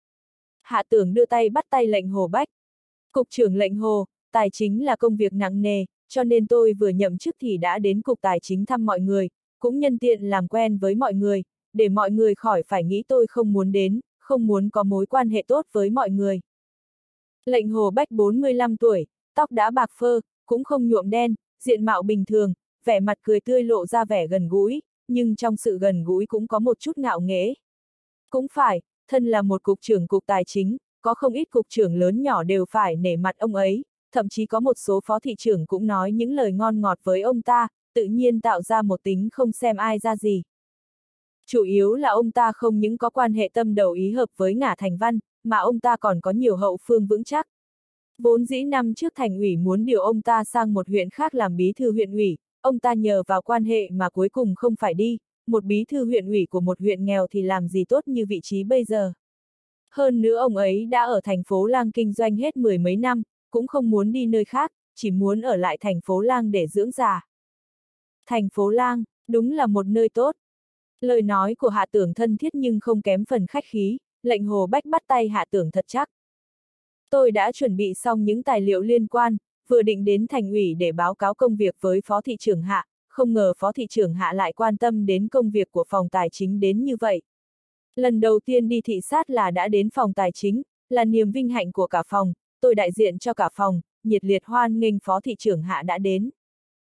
Hạ Tưởng đưa tay bắt tay lệnh Hồ Bách. Cục trưởng lệnh Hồ, tài chính là công việc nặng nề, cho nên tôi vừa nhậm chức thì đã đến Cục Tài chính thăm mọi người, cũng nhân tiện làm quen với mọi người, để mọi người khỏi phải nghĩ tôi không muốn đến, không muốn có mối quan hệ tốt với mọi người. Lệnh Hồ Bách bốn mươi lăm tuổi, tóc đã bạc phơ, cũng không nhuộm đen, diện mạo bình thường, vẻ mặt cười tươi lộ ra vẻ gần gũi, nhưng trong sự gần gũi cũng có một chút ngạo nghễ. Cũng phải, thân là một cục trưởng Cục Tài chính, có không ít cục trưởng lớn nhỏ đều phải nể mặt ông ấy, thậm chí có một số phó thị trưởng cũng nói những lời ngon ngọt với ông ta, tự nhiên tạo ra một tính không xem ai ra gì. Chủ yếu là ông ta không những có quan hệ tâm đầu ý hợp với Ngả Thành Văn, mà ông ta còn có nhiều hậu phương vững chắc. Vốn dĩ năm trước thành ủy muốn điều ông ta sang một huyện khác làm bí thư huyện ủy, ông ta nhờ vào quan hệ mà cuối cùng không phải đi, một bí thư huyện ủy của một huyện nghèo thì làm gì tốt như vị trí bây giờ. Hơn nữa ông ấy đã ở thành phố Lang kinh doanh hết mười mấy năm, cũng không muốn đi nơi khác, chỉ muốn ở lại thành phố Lang để dưỡng già. Thành phố Lang, đúng là một nơi tốt. Lời nói của Hạ Tưởng thân thiết nhưng không kém phần khách khí, lệnh Hồ Bách bắt tay Hạ Tưởng thật chắc. Tôi đã chuẩn bị xong những tài liệu liên quan, vừa định đến thành ủy để báo cáo công việc với phó thị trưởng Hạ, không ngờ phó thị trưởng Hạ lại quan tâm đến công việc của phòng tài chính đến như vậy. Lần đầu tiên đi thị sát là đã đến phòng tài chính, là niềm vinh hạnh của cả phòng, tôi đại diện cho cả phòng, nhiệt liệt hoan nghênh phó thị trưởng Hạ đã đến.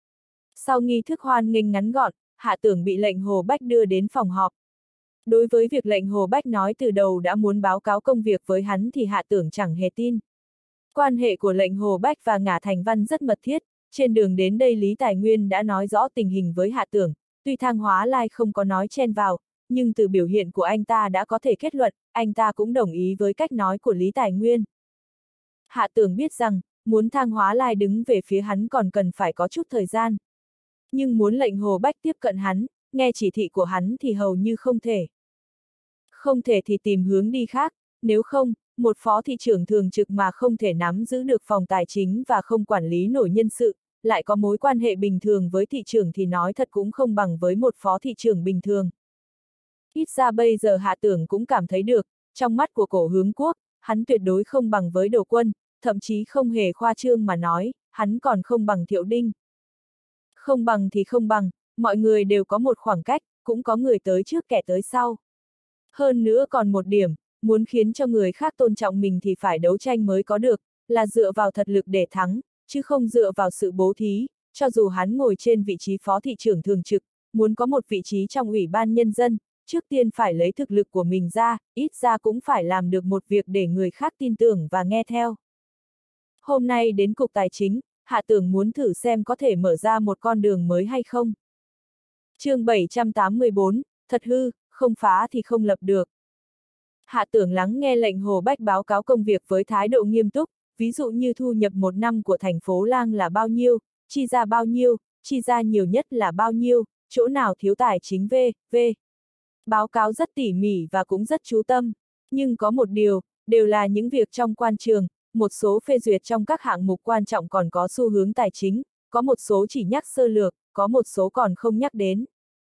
Sau nghi thức hoan nghênh ngắn gọn, Hạ Tưởng bị lệnh Hồ Bách đưa đến phòng họp. Đối với việc lệnh Hồ Bách nói từ đầu đã muốn báo cáo công việc với hắn thì Hạ Tưởng chẳng hề tin. Quan hệ của lệnh Hồ Bách và Ngả Thành Văn rất mật thiết, trên đường đến đây Lý Tài Nguyên đã nói rõ tình hình với Hạ Tưởng, tuy Thang Hóa Lai không có nói chen vào, nhưng từ biểu hiện của anh ta đã có thể kết luận, anh ta cũng đồng ý với cách nói của Lý Tài Nguyên. Hạ Tưởng biết rằng, muốn Thang Hóa Lai đứng về phía hắn còn cần phải có chút thời gian. Nhưng muốn lệnh Hồ Bách tiếp cận hắn, nghe chỉ thị của hắn thì hầu như không thể. Không thể thì tìm hướng đi khác, nếu không, một phó thị trưởng thường trực mà không thể nắm giữ được phòng tài chính và không quản lý nổi nhân sự, lại có mối quan hệ bình thường với thị trưởng thì nói thật cũng không bằng với một phó thị trưởng bình thường. Ít ra bây giờ Hạ Tưởng cũng cảm thấy được, trong mắt của Cổ Hướng Quốc, hắn tuyệt đối không bằng với Đồ Quân, thậm chí không hề khoa trương mà nói, hắn còn không bằng Thiệu Đinh. Không bằng thì không bằng, mọi người đều có một khoảng cách, cũng có người tới trước kẻ tới sau. Hơn nữa còn một điểm, muốn khiến cho người khác tôn trọng mình thì phải đấu tranh mới có được, là dựa vào thật lực để thắng, chứ không dựa vào sự bố thí, cho dù hắn ngồi trên vị trí phó thị trưởng thường trực, muốn có một vị trí trong ủy ban nhân dân, trước tiên phải lấy thực lực của mình ra, ít ra cũng phải làm được một việc để người khác tin tưởng và nghe theo. Hôm nay đến Cục Tài chính, Hạ Tưởng muốn thử xem có thể mở ra một con đường mới hay không. chương bảy trăm tám mươi bốn, thật hư, không phá thì không lập được. Hạ Tưởng lắng nghe lệnh Hồ Bách báo cáo công việc với thái độ nghiêm túc, ví dụ như thu nhập một năm của thành phố Lang là bao nhiêu, chi ra bao nhiêu, chi ra nhiều nhất là bao nhiêu, chỗ nào thiếu tài chính v, v. Báo cáo rất tỉ mỉ và cũng rất chú tâm, nhưng có một điều, đều là những việc trong quan trường, một số phê duyệt trong các hạng mục quan trọng còn có xu hướng tài chính, có một số chỉ nhắc sơ lược, có một số còn không nhắc đến.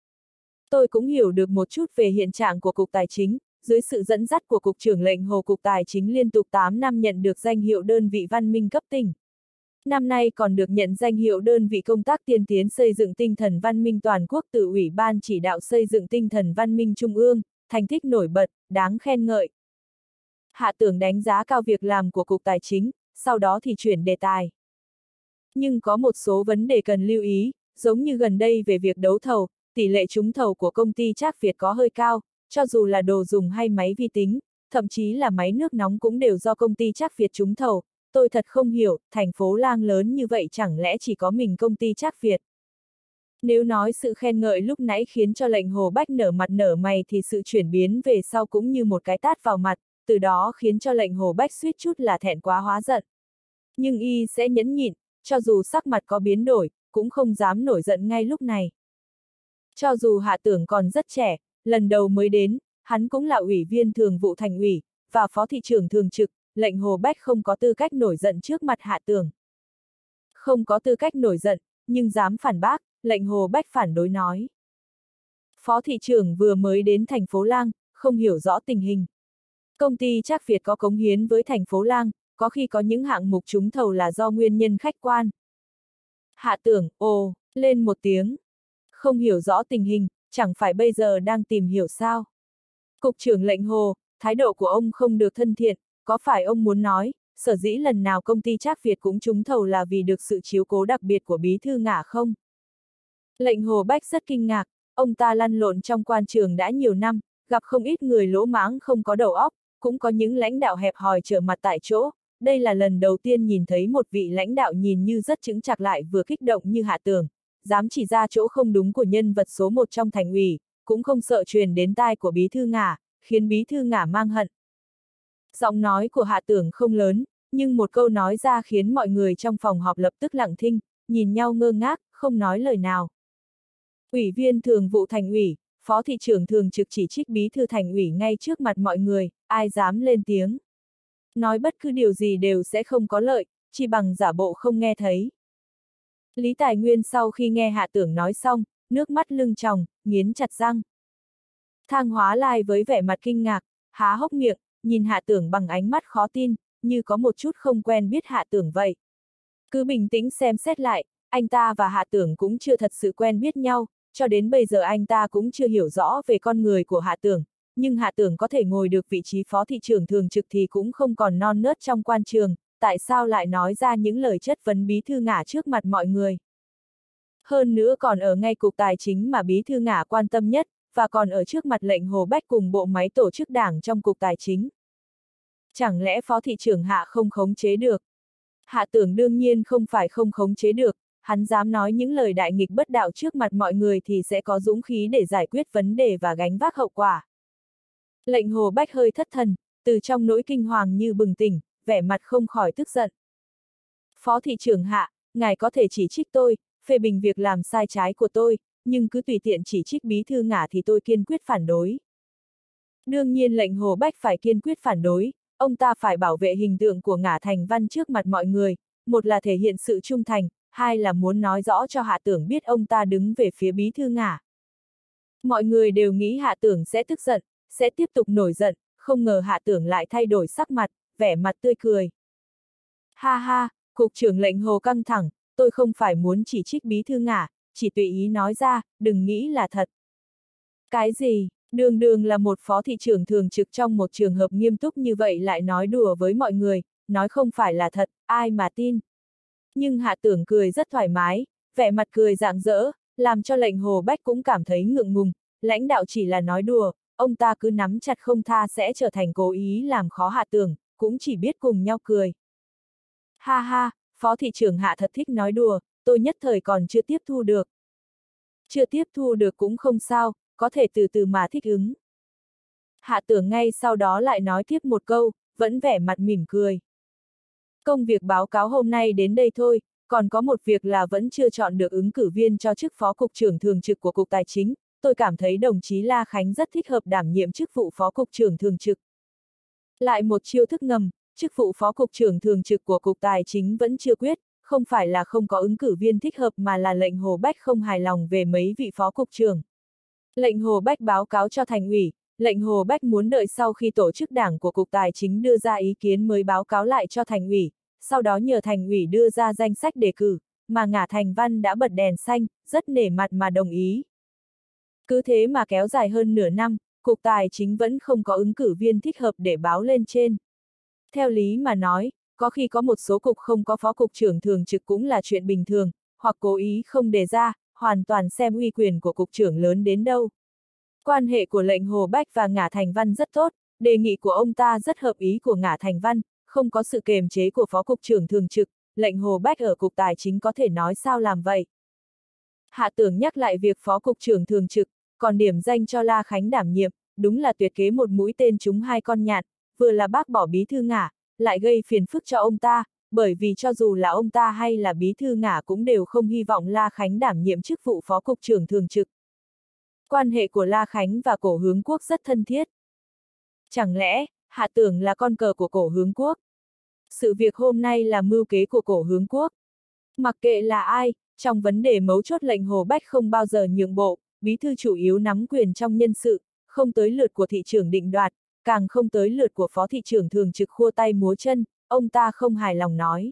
Tôi cũng hiểu được một chút về hiện trạng của Cục Tài chính, dưới sự dẫn dắt của Cục trưởng lệnh Hồ, Cục Tài chính liên tục tám năm nhận được danh hiệu đơn vị văn minh cấp tỉnh. Năm nay còn được nhận danh hiệu đơn vị công tác tiên tiến xây dựng tinh thần văn minh toàn quốc từ Ủy ban chỉ đạo xây dựng tinh thần văn minh Trung ương, thành tích nổi bật, đáng khen ngợi. Hạ Tưởng đánh giá cao việc làm của Cục Tài chính, sau đó thì chuyển đề tài. Nhưng có một số vấn đề cần lưu ý, giống như gần đây về việc đấu thầu, tỷ lệ trúng thầu của công ty Trác Việt có hơi cao, cho dù là đồ dùng hay máy vi tính, thậm chí là máy nước nóng cũng đều do công ty Trác Việt trúng thầu. Tôi thật không hiểu, thành phố Lang lớn như vậy chẳng lẽ chỉ có mình công ty Trác Việt. Nếu nói sự khen ngợi lúc nãy khiến cho lệnh Hồ Bách nở mặt nở mày thì sự chuyển biến về sau cũng như một cái tát vào mặt, từ đó khiến cho lệnh Hồ Bách suýt chút là thẹn quá hóa giận. Nhưng y sẽ nhẫn nhịn, cho dù sắc mặt có biến đổi, cũng không dám nổi giận ngay lúc này. Cho dù Hạ Tưởng còn rất trẻ, lần đầu mới đến, hắn cũng là ủy viên thường vụ thành ủy, và phó thị trưởng thường trực, lệnh Hồ Bách không có tư cách nổi giận trước mặt Hạ Tưởng. Không có tư cách nổi giận, nhưng dám phản bác, lệnh Hồ Bách phản đối nói. Phó thị trưởng vừa mới đến thành phố Lang, không hiểu rõ tình hình. Công ty Trác Việt có cống hiến với thành phố Lang, có khi có những hạng mục trúng thầu là do nguyên nhân khách quan. Hạ Tưởng, ồ, lên một tiếng. Không hiểu rõ tình hình, chẳng phải bây giờ đang tìm hiểu sao. Cục trưởng lệnh Hồ, thái độ của ông không được thân thiện, có phải ông muốn nói, sở dĩ lần nào công ty Trác Việt cũng trúng thầu là vì được sự chiếu cố đặc biệt của bí thư Ngả không? Lệnh Hồ Bách rất kinh ngạc, ông ta lăn lộn trong quan trường đã nhiều năm, gặp không ít người lỗ mãng không có đầu óc, cũng có những lãnh đạo hẹp hòi trở mặt tại chỗ. Đây là lần đầu tiên nhìn thấy một vị lãnh đạo nhìn như rất chững chạc lại vừa kích động như Hạ Tưởng, dám chỉ ra chỗ không đúng của nhân vật số một trong thành ủy, cũng không sợ truyền đến tai của bí thư Ngả, khiến bí thư Ngả mang hận. Giọng nói của Hạ Tưởng không lớn, nhưng một câu nói ra khiến mọi người trong phòng họp lập tức lặng thinh, nhìn nhau ngơ ngác, không nói lời nào. Ủy viên thường vụ thành ủy, phó thị trưởng thường trực chỉ trích bí thư thành ủy ngay trước mặt mọi người, ai dám lên tiếng. Nói bất cứ điều gì đều sẽ không có lợi, chỉ bằng giả bộ không nghe thấy. Lý Tài Nguyên sau khi nghe Hạ Tưởng nói xong, nước mắt lưng tròng, nghiến chặt răng. Thang Hóa Lai với vẻ mặt kinh ngạc, há hốc miệng, nhìn Hạ Tưởng bằng ánh mắt khó tin, như có một chút không quen biết Hạ Tưởng vậy. Cứ bình tĩnh xem xét lại, anh ta và Hạ Tưởng cũng chưa thật sự quen biết nhau, cho đến bây giờ anh ta cũng chưa hiểu rõ về con người của Hạ Tưởng, nhưng Hạ Tưởng có thể ngồi được vị trí phó thị trưởng thường trực thì cũng không còn non nớt trong quan trường, tại sao lại nói ra những lời chất vấn bí thư Ngả trước mặt mọi người. Hơn nữa còn ở ngay cục tài chính mà bí thư Ngả quan tâm nhất, và còn ở trước mặt lệnh Hồ Bách cùng bộ máy tổ chức đảng trong cục tài chính. Chẳng lẽ phó thị trưởng Hạ không khống chế được? Hạ Tưởng đương nhiên không phải không khống chế được, hắn dám nói những lời đại nghịch bất đạo trước mặt mọi người thì sẽ có dũng khí để giải quyết vấn đề và gánh vác hậu quả. Lệnh Hồ Bách hơi thất thần, từ trong nỗi kinh hoàng như bừng tỉnh, vẻ mặt không khỏi tức giận. Phó thị trưởng Hạ, ngài có thể chỉ trích tôi, phê bình việc làm sai trái của tôi, nhưng cứ tùy tiện chỉ trích bí thư Ngả thì tôi kiên quyết phản đối. Đương nhiên lệnh Hồ Bách phải kiên quyết phản đối, ông ta phải bảo vệ hình tượng của Ngả Thành Văn trước mặt mọi người, một là thể hiện sự trung thành, hai là muốn nói rõ cho Hạ Tưởng biết ông ta đứng về phía bí thư Ngả. Mọi người đều nghĩ Hạ Tưởng sẽ tức giận, sẽ tiếp tục nổi giận, không ngờ Hạ Tưởng lại thay đổi sắc mặt, vẻ mặt tươi cười. Ha ha, cục trưởng lệnh Hồ căng thẳng, tôi không phải muốn chỉ trích bí thư Ngả, chỉ tùy ý nói ra, đừng nghĩ là thật. Cái gì, đường đường là một phó thị trưởng thường trực trong một trường hợp nghiêm túc như vậy lại nói đùa với mọi người, nói không phải là thật, ai mà tin. Nhưng Hạ Tưởng cười rất thoải mái, vẻ mặt cười rạng rỡ, làm cho lệnh Hồ Bách cũng cảm thấy ngượng ngùng, lãnh đạo chỉ là nói đùa, ông ta cứ nắm chặt không tha sẽ trở thành cố ý làm khó Hạ Tường, cũng chỉ biết cùng nhau cười. Ha ha, Phó thị trưởng Hạ thật thích nói đùa, tôi nhất thời còn chưa tiếp thu được. Chưa tiếp thu được cũng không sao, có thể từ từ mà thích ứng. Hạ Tường ngay sau đó lại nói tiếp một câu, vẫn vẻ mặt mỉm cười. Công việc báo cáo hôm nay đến đây thôi, còn có một việc là vẫn chưa chọn được ứng cử viên cho chức Phó Cục trưởng Thường trực của Cục Tài chính, tôi cảm thấy đồng chí La Khánh rất thích hợp đảm nhiệm chức vụ Phó Cục trưởng Thường trực. Lại một chiêu thức ngầm, chức vụ Phó Cục trưởng Thường trực của Cục Tài chính vẫn chưa quyết, không phải là không có ứng cử viên thích hợp mà là lệnh Hồ Bách không hài lòng về mấy vị Phó Cục trưởng. Lệnh Hồ Bách báo cáo cho Thành ủy, lệnh Hồ Bách muốn đợi sau khi tổ chức đảng của Cục Tài chính đưa ra ý kiến mới báo cáo lại cho Thành ủy, sau đó nhờ Thành ủy đưa ra danh sách đề cử, mà Ngả Thành Văn đã bật đèn xanh, rất nể mặt mà đồng ý. Cứ thế mà kéo dài hơn nửa năm, Cục Tài chính vẫn không có ứng cử viên thích hợp để báo lên trên. Theo lý mà nói, có khi có một số cục không có phó cục trưởng thường trực cũng là chuyện bình thường, hoặc cố ý không đề ra, hoàn toàn xem uy quyền của cục trưởng lớn đến đâu. Quan hệ của lệnh Hồ Bách và Ngả Thành Văn rất tốt, đề nghị của ông ta rất hợp ý của Ngả Thành Văn, không có sự kềm chế của phó cục trưởng thường trực, lệnh Hồ Bách ở Cục Tài chính có thể nói sao làm vậy. Hạ Tưởng nhắc lại việc phó cục trưởng thường trực, còn điểm danh cho La Khánh đảm nhiệm, đúng là tuyệt kế một mũi tên trúng hai con nhạn, vừa là bác bỏ bí thư Ngả, lại gây phiền phức cho ông ta, bởi vì cho dù là ông ta hay là bí thư Ngả cũng đều không hy vọng La Khánh đảm nhiệm chức vụ phó cục trưởng thường trực. Quan hệ của La Khánh và Cổ Hướng Quốc rất thân thiết. Chẳng lẽ, Hạ Tưởng là con cờ của Cổ Hướng Quốc? Sự việc hôm nay là mưu kế của Cổ Hướng Quốc. Mặc kệ là ai, trong vấn đề mấu chốt lệnh Hồ Bách không bao giờ nhượng bộ, bí thư chủ yếu nắm quyền trong nhân sự, không tới lượt của thị trưởng định đoạt, càng không tới lượt của phó thị trưởng thường trực khua tay múa chân, ông ta không hài lòng nói.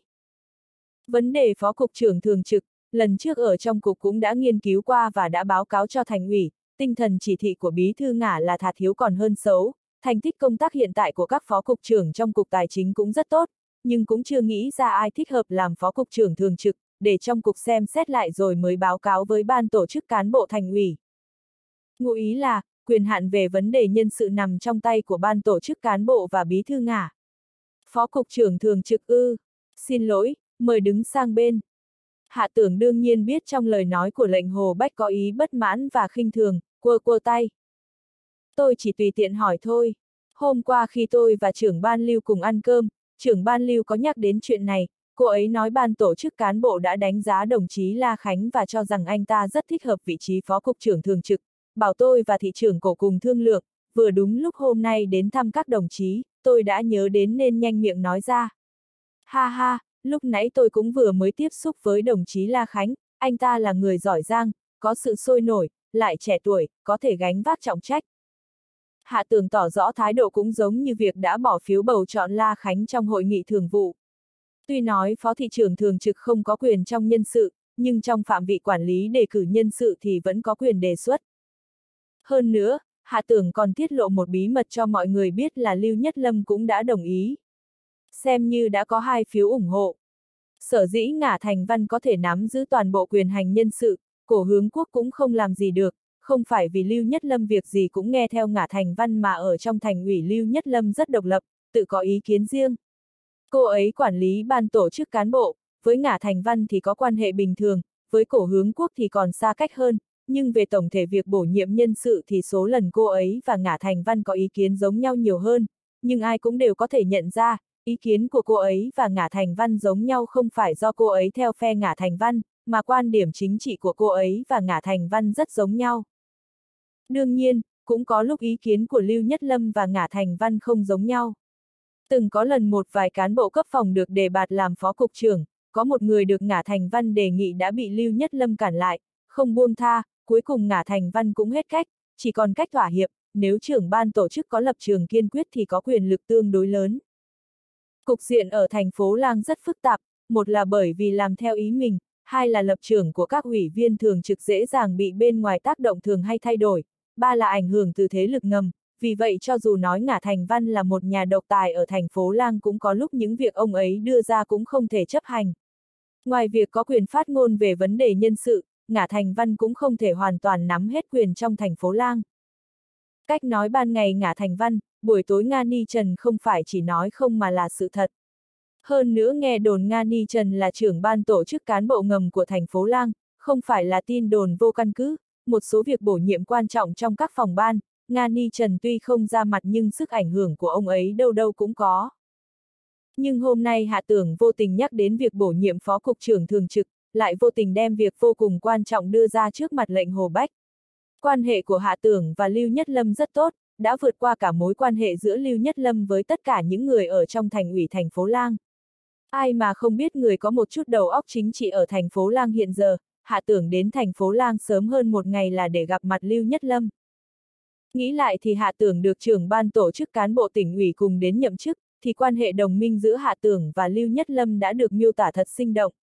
Vấn đề phó cục trưởng thường trực, lần trước ở trong cục cũng đã nghiên cứu qua và đã báo cáo cho Thành ủy, tinh thần chỉ thị của bí thư Ngả là thà thiếu còn hơn xấu, thành tích công tác hiện tại của các phó cục trưởng trong Cục Tài chính cũng rất tốt, nhưng cũng chưa nghĩ ra ai thích hợp làm phó cục trưởng thường trực, để trong cục xem xét lại rồi mới báo cáo với ban tổ chức cán bộ Thành ủy. Ngụ ý là, quyền hạn về vấn đề nhân sự nằm trong tay của ban tổ chức cán bộ và bí thư Ngả. Phó cục trưởng thường trực ư, xin lỗi, mời đứng sang bên. Hạ Tưởng đương nhiên biết trong lời nói của lệnh Hồ Bách có ý bất mãn và khinh thường, quơ quơ tay. Tôi chỉ tùy tiện hỏi thôi. Hôm qua khi tôi và trưởng ban Lưu cùng ăn cơm, trưởng ban Lưu có nhắc đến chuyện này, cô ấy nói ban tổ chức cán bộ đã đánh giá đồng chí La Khánh và cho rằng anh ta rất thích hợp vị trí phó cục trưởng thường trực, bảo tôi và thị trưởng Cổ cùng thương lượng, vừa đúng lúc hôm nay đến thăm các đồng chí, tôi đã nhớ đến nên nhanh miệng nói ra. Ha ha, lúc nãy tôi cũng vừa mới tiếp xúc với đồng chí La Khánh, anh ta là người giỏi giang, có sự sôi nổi, lại trẻ tuổi, có thể gánh vác trọng trách. Hạ Tường tỏ rõ thái độ cũng giống như việc đã bỏ phiếu bầu chọn La Khánh trong hội nghị thường vụ. Tuy nói phó thị trưởng thường trực không có quyền trong nhân sự, nhưng trong phạm vị quản lý đề cử nhân sự thì vẫn có quyền đề xuất. Hơn nữa, Hạ Tường còn tiết lộ một bí mật cho mọi người biết là Lưu Nhất Lâm cũng đã đồng ý. Xem như đã có hai phiếu ủng hộ. Sở dĩ Ngả Thành Văn có thể nắm giữ toàn bộ quyền hành nhân sự, Cổ Hướng Quốc cũng không làm gì được, không phải vì Lưu Nhất Lâm việc gì cũng nghe theo Ngả Thành Văn mà ở trong Thành ủy Lưu Nhất Lâm rất độc lập, tự có ý kiến riêng. Cô ấy quản lý ban tổ chức cán bộ, với Ngả Thành Văn thì có quan hệ bình thường, với Cổ Hướng Quốc thì còn xa cách hơn, nhưng về tổng thể việc bổ nhiệm nhân sự thì số lần cô ấy và Ngả Thành Văn có ý kiến giống nhau nhiều hơn, nhưng ai cũng đều có thể nhận ra, ý kiến của cô ấy và Ngả Thành Văn giống nhau không phải do cô ấy theo phe Ngả Thành Văn, mà quan điểm chính trị của cô ấy và Ngả Thành Văn rất giống nhau. Đương nhiên, cũng có lúc ý kiến của Lưu Nhất Lâm và Ngả Thành Văn không giống nhau. Từng có lần một vài cán bộ cấp phòng được đề bạt làm phó cục trưởng, có một người được Ngả Thành Văn đề nghị đã bị Lưu Nhất Lâm cản lại, không buông tha, cuối cùng Ngả Thành Văn cũng hết cách, chỉ còn cách thỏa hiệp, nếu trưởng ban tổ chức có lập trường kiên quyết thì có quyền lực tương đối lớn. Cục diện ở thành phố Lang rất phức tạp, một là bởi vì làm theo ý mình, hai là lập trường của các ủy viên thường trực dễ dàng bị bên ngoài tác động thường hay thay đổi, ba là ảnh hưởng từ thế lực ngầm, vì vậy cho dù nói Ngả Thành Văn là một nhà độc tài ở thành phố Lang cũng có lúc những việc ông ấy đưa ra cũng không thể chấp hành. Ngoài việc có quyền phát ngôn về vấn đề nhân sự, Ngả Thành Văn cũng không thể hoàn toàn nắm hết quyền trong thành phố Lang. Cách nói ban ngày Ngả Thành Văn, buổi tối Nga Ni Trần không phải chỉ nói không mà là sự thật. Hơn nữa nghe đồn Nga Ni Trần là trưởng ban tổ chức cán bộ ngầm của thành phố Lang, không phải là tin đồn vô căn cứ, một số việc bổ nhiệm quan trọng trong các phòng ban, Nga Ni Trần tuy không ra mặt nhưng sức ảnh hưởng của ông ấy đâu đâu cũng có. Nhưng hôm nay Hạ Tưởng vô tình nhắc đến việc bổ nhiệm phó cục trưởng thường trực, lại vô tình đem việc vô cùng quan trọng đưa ra trước mặt lệnh Hồ Bách. Quan hệ của Hạ Tưởng và Lưu Nhất Lâm rất tốt, đã vượt qua cả mối quan hệ giữa Lưu Nhất Lâm với tất cả những người ở trong thành ủy thành phố Lang. Ai mà không biết người có một chút đầu óc chính trị ở thành phố Lang hiện giờ, Hạ Tưởng đến thành phố Lang sớm hơn một ngày là để gặp mặt Lưu Nhất Lâm. Nghĩ lại thì Hạ Tưởng được trưởng ban tổ chức cán bộ tỉnh ủy cùng đến nhậm chức, thì quan hệ đồng minh giữa Hạ Tưởng và Lưu Nhất Lâm đã được miêu tả thật sinh động.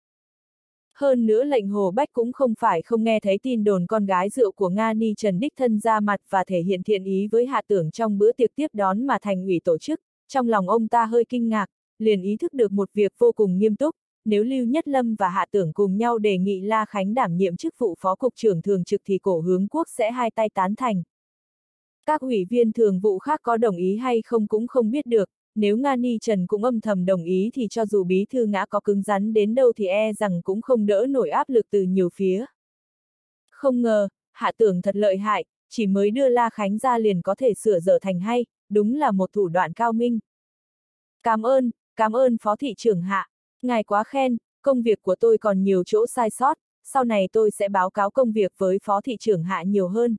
Hơn nữa lệnh Hồ Bách cũng không phải không nghe thấy tin đồn con gái rượu của Nga Ni Trần đích thân ra mặt và thể hiện thiện ý với Hạ Tưởng trong bữa tiệc tiếp đón mà thành ủy tổ chức, trong lòng ông ta hơi kinh ngạc, liền ý thức được một việc vô cùng nghiêm túc, nếu Lưu Nhất Lâm và Hạ Tưởng cùng nhau đề nghị La Khánh đảm nhiệm chức vụ phó cục trưởng thường trực thì Cổ Hướng Quốc sẽ hai tay tán thành. Các ủy viên thường vụ khác có đồng ý hay không cũng không biết được, nếu Nga Ni Trần cũng âm thầm đồng ý thì cho dù bí thư Ngã có cứng rắn đến đâu thì e rằng cũng không đỡ nổi áp lực từ nhiều phía. Không ngờ, Hạ Tưởng thật lợi hại, chỉ mới đưa La Khánh ra liền có thể sửa dở thành hay, đúng là một thủ đoạn cao minh. Cảm ơn, cảm ơn Phó thị trưởng Hạ, ngài quá khen, công việc của tôi còn nhiều chỗ sai sót, sau này tôi sẽ báo cáo công việc với Phó thị trưởng Hạ nhiều hơn.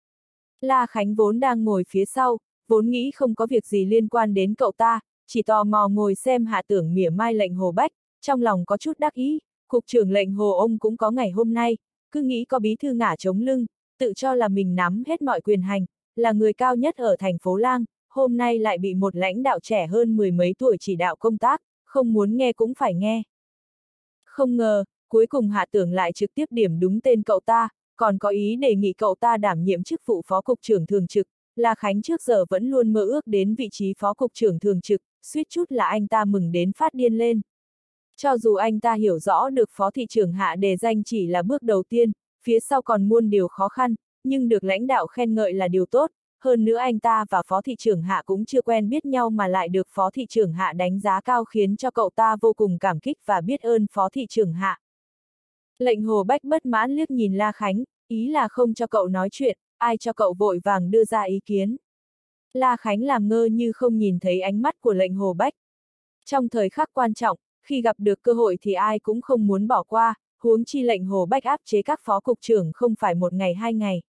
La Khánh vốn đang ngồi phía sau, vốn nghĩ không có việc gì liên quan đến cậu ta, chỉ tò mò ngồi xem Hạ Tưởng mỉa mai lệnh Hồ Bách, trong lòng có chút đắc ý, cục trưởng lệnh Hồ ông cũng có ngày hôm nay, cứ nghĩ có bí thư Ngả chống lưng, tự cho là mình nắm hết mọi quyền hành, là người cao nhất ở thành phố Lang, hôm nay lại bị một lãnh đạo trẻ hơn mười mấy tuổi chỉ đạo công tác, không muốn nghe cũng phải nghe. Không ngờ, cuối cùng Hạ Tưởng lại trực tiếp điểm đúng tên cậu ta, còn có ý đề nghị cậu ta đảm nhiệm chức vụ phó cục trưởng thường trực. La Khánh trước giờ vẫn luôn mơ ước đến vị trí phó cục trưởng thường trực, suýt chút là anh ta mừng đến phát điên lên. Cho dù anh ta hiểu rõ được phó thị trưởng Hạ đề danh chỉ là bước đầu tiên, phía sau còn muôn điều khó khăn, nhưng được lãnh đạo khen ngợi là điều tốt, hơn nữa anh ta và phó thị trưởng Hạ cũng chưa quen biết nhau mà lại được phó thị trưởng Hạ đánh giá cao khiến cho cậu ta vô cùng cảm kích và biết ơn phó thị trưởng Hạ. Lệnh Hồ Bách bất mãn liếc nhìn La Khánh, ý là không cho cậu nói chuyện, ai cho cậu vội vàng đưa ra ý kiến. La Khánh làm ngơ như không nhìn thấy ánh mắt của lệnh Hồ Bách. Trong thời khắc quan trọng, khi gặp được cơ hội thì ai cũng không muốn bỏ qua, huống chi lệnh Hồ Bách áp chế các phó cục trưởng không phải một ngày hai ngày.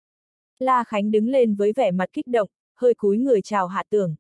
La Khánh đứng lên với vẻ mặt kích động, hơi cúi người chào Hạ Tưởng.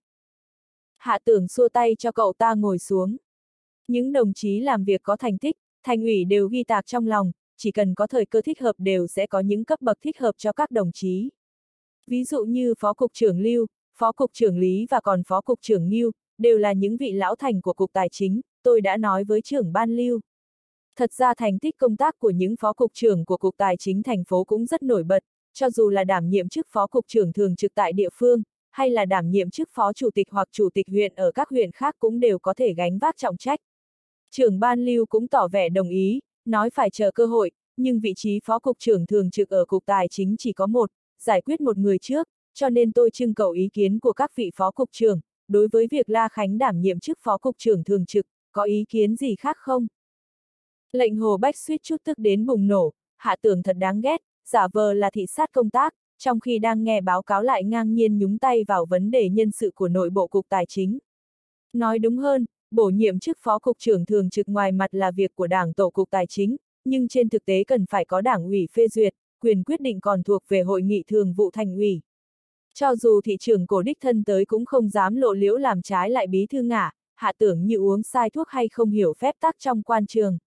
Hạ Tưởng xua tay cho cậu ta ngồi xuống. Những đồng chí làm việc có thành tích, thành ủy đều ghi tạc trong lòng, chỉ cần có thời cơ thích hợp đều sẽ có những cấp bậc thích hợp cho các đồng chí. Ví dụ như Phó Cục trưởng Lưu, Phó Cục trưởng Lý và còn Phó Cục trưởng Ngưu, đều là những vị lão thành của Cục Tài chính, tôi đã nói với trưởng ban Lưu. Thật ra thành tích công tác của những Phó Cục trưởng của Cục Tài chính thành phố cũng rất nổi bật, cho dù là đảm nhiệm chức Phó Cục trưởng thường trực tại địa phương, hay là đảm nhiệm chức Phó Chủ tịch hoặc Chủ tịch huyện ở các huyện khác cũng đều có thể gánh vác trọng trách. Trưởng ban Lưu cũng tỏ vẻ đồng ý, nói phải chờ cơ hội, nhưng vị trí phó cục trưởng thường trực ở Cục Tài chính chỉ có một, giải quyết một người trước, cho nên tôi trưng cầu ý kiến của các vị phó cục trưởng, đối với việc La Khánh đảm nhiệm chức phó cục trưởng thường trực, có ý kiến gì khác không? Lệnh Hồ Bách suýt chút tức đến bùng nổ, Hạ Tưởng thật đáng ghét, giả vờ là thị sát công tác, trong khi đang nghe báo cáo lại ngang nhiên nhúng tay vào vấn đề nhân sự của nội bộ Cục Tài chính. Nói đúng hơn, bổ nhiệm chức phó cục trưởng thường trực ngoài mặt là việc của Đảng tổ Cục Tài chính, nhưng trên thực tế cần phải có Đảng ủy phê duyệt, quyền quyết định còn thuộc về hội nghị thường vụ thành ủy. Cho dù thị trưởng Cổ đích thân tới cũng không dám lộ liễu làm trái lại bí thư Ngả, Hạ Tưởng như uống sai thuốc hay không hiểu phép tắc trong quan trường.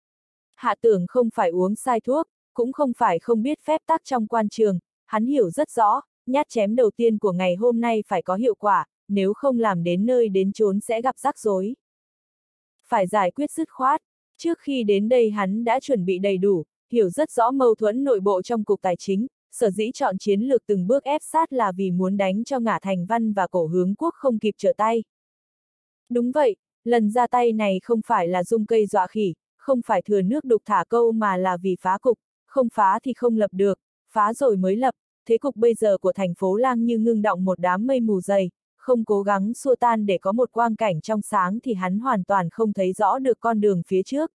Hạ Tưởng không phải uống sai thuốc, cũng không phải không biết phép tắc trong quan trường, hắn hiểu rất rõ, nhát chém đầu tiên của ngày hôm nay phải có hiệu quả, nếu không làm đến nơi đến chốn sẽ gặp rắc rối. Phải giải quyết dứt khoát, trước khi đến đây hắn đã chuẩn bị đầy đủ, hiểu rất rõ mâu thuẫn nội bộ trong Cục Tài chính, sở dĩ chọn chiến lược từng bước ép sát là vì muốn đánh cho Ngả Thành Văn và Cổ Hướng Quốc không kịp trở tay. Đúng vậy, lần ra tay này không phải là dung cây dọa khỉ, không phải thừa nước đục thả câu mà là vì phá cục, không phá thì không lập được, phá rồi mới lập, thế cục bây giờ của thành phố Lang như ngưng đọng một đám mây mù dày, không cố gắng xua tan để có một quang cảnh trong sáng thì hắn hoàn toàn không thấy rõ được con đường phía trước.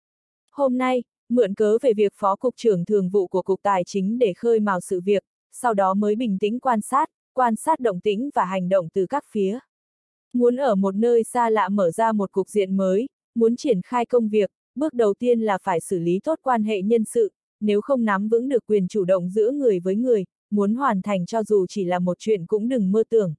Hôm nay, mượn cớ về việc Phó Cục trưởng Thường vụ của Cục Tài chính để khơi mào sự việc, sau đó mới bình tĩnh quan sát, quan sát động tĩnh và hành động từ các phía. Muốn ở một nơi xa lạ mở ra một cục diện mới, muốn triển khai công việc, bước đầu tiên là phải xử lý tốt quan hệ nhân sự, nếu không nắm vững được quyền chủ động giữa người với người, muốn hoàn thành cho dù chỉ là một chuyện cũng đừng mơ tưởng.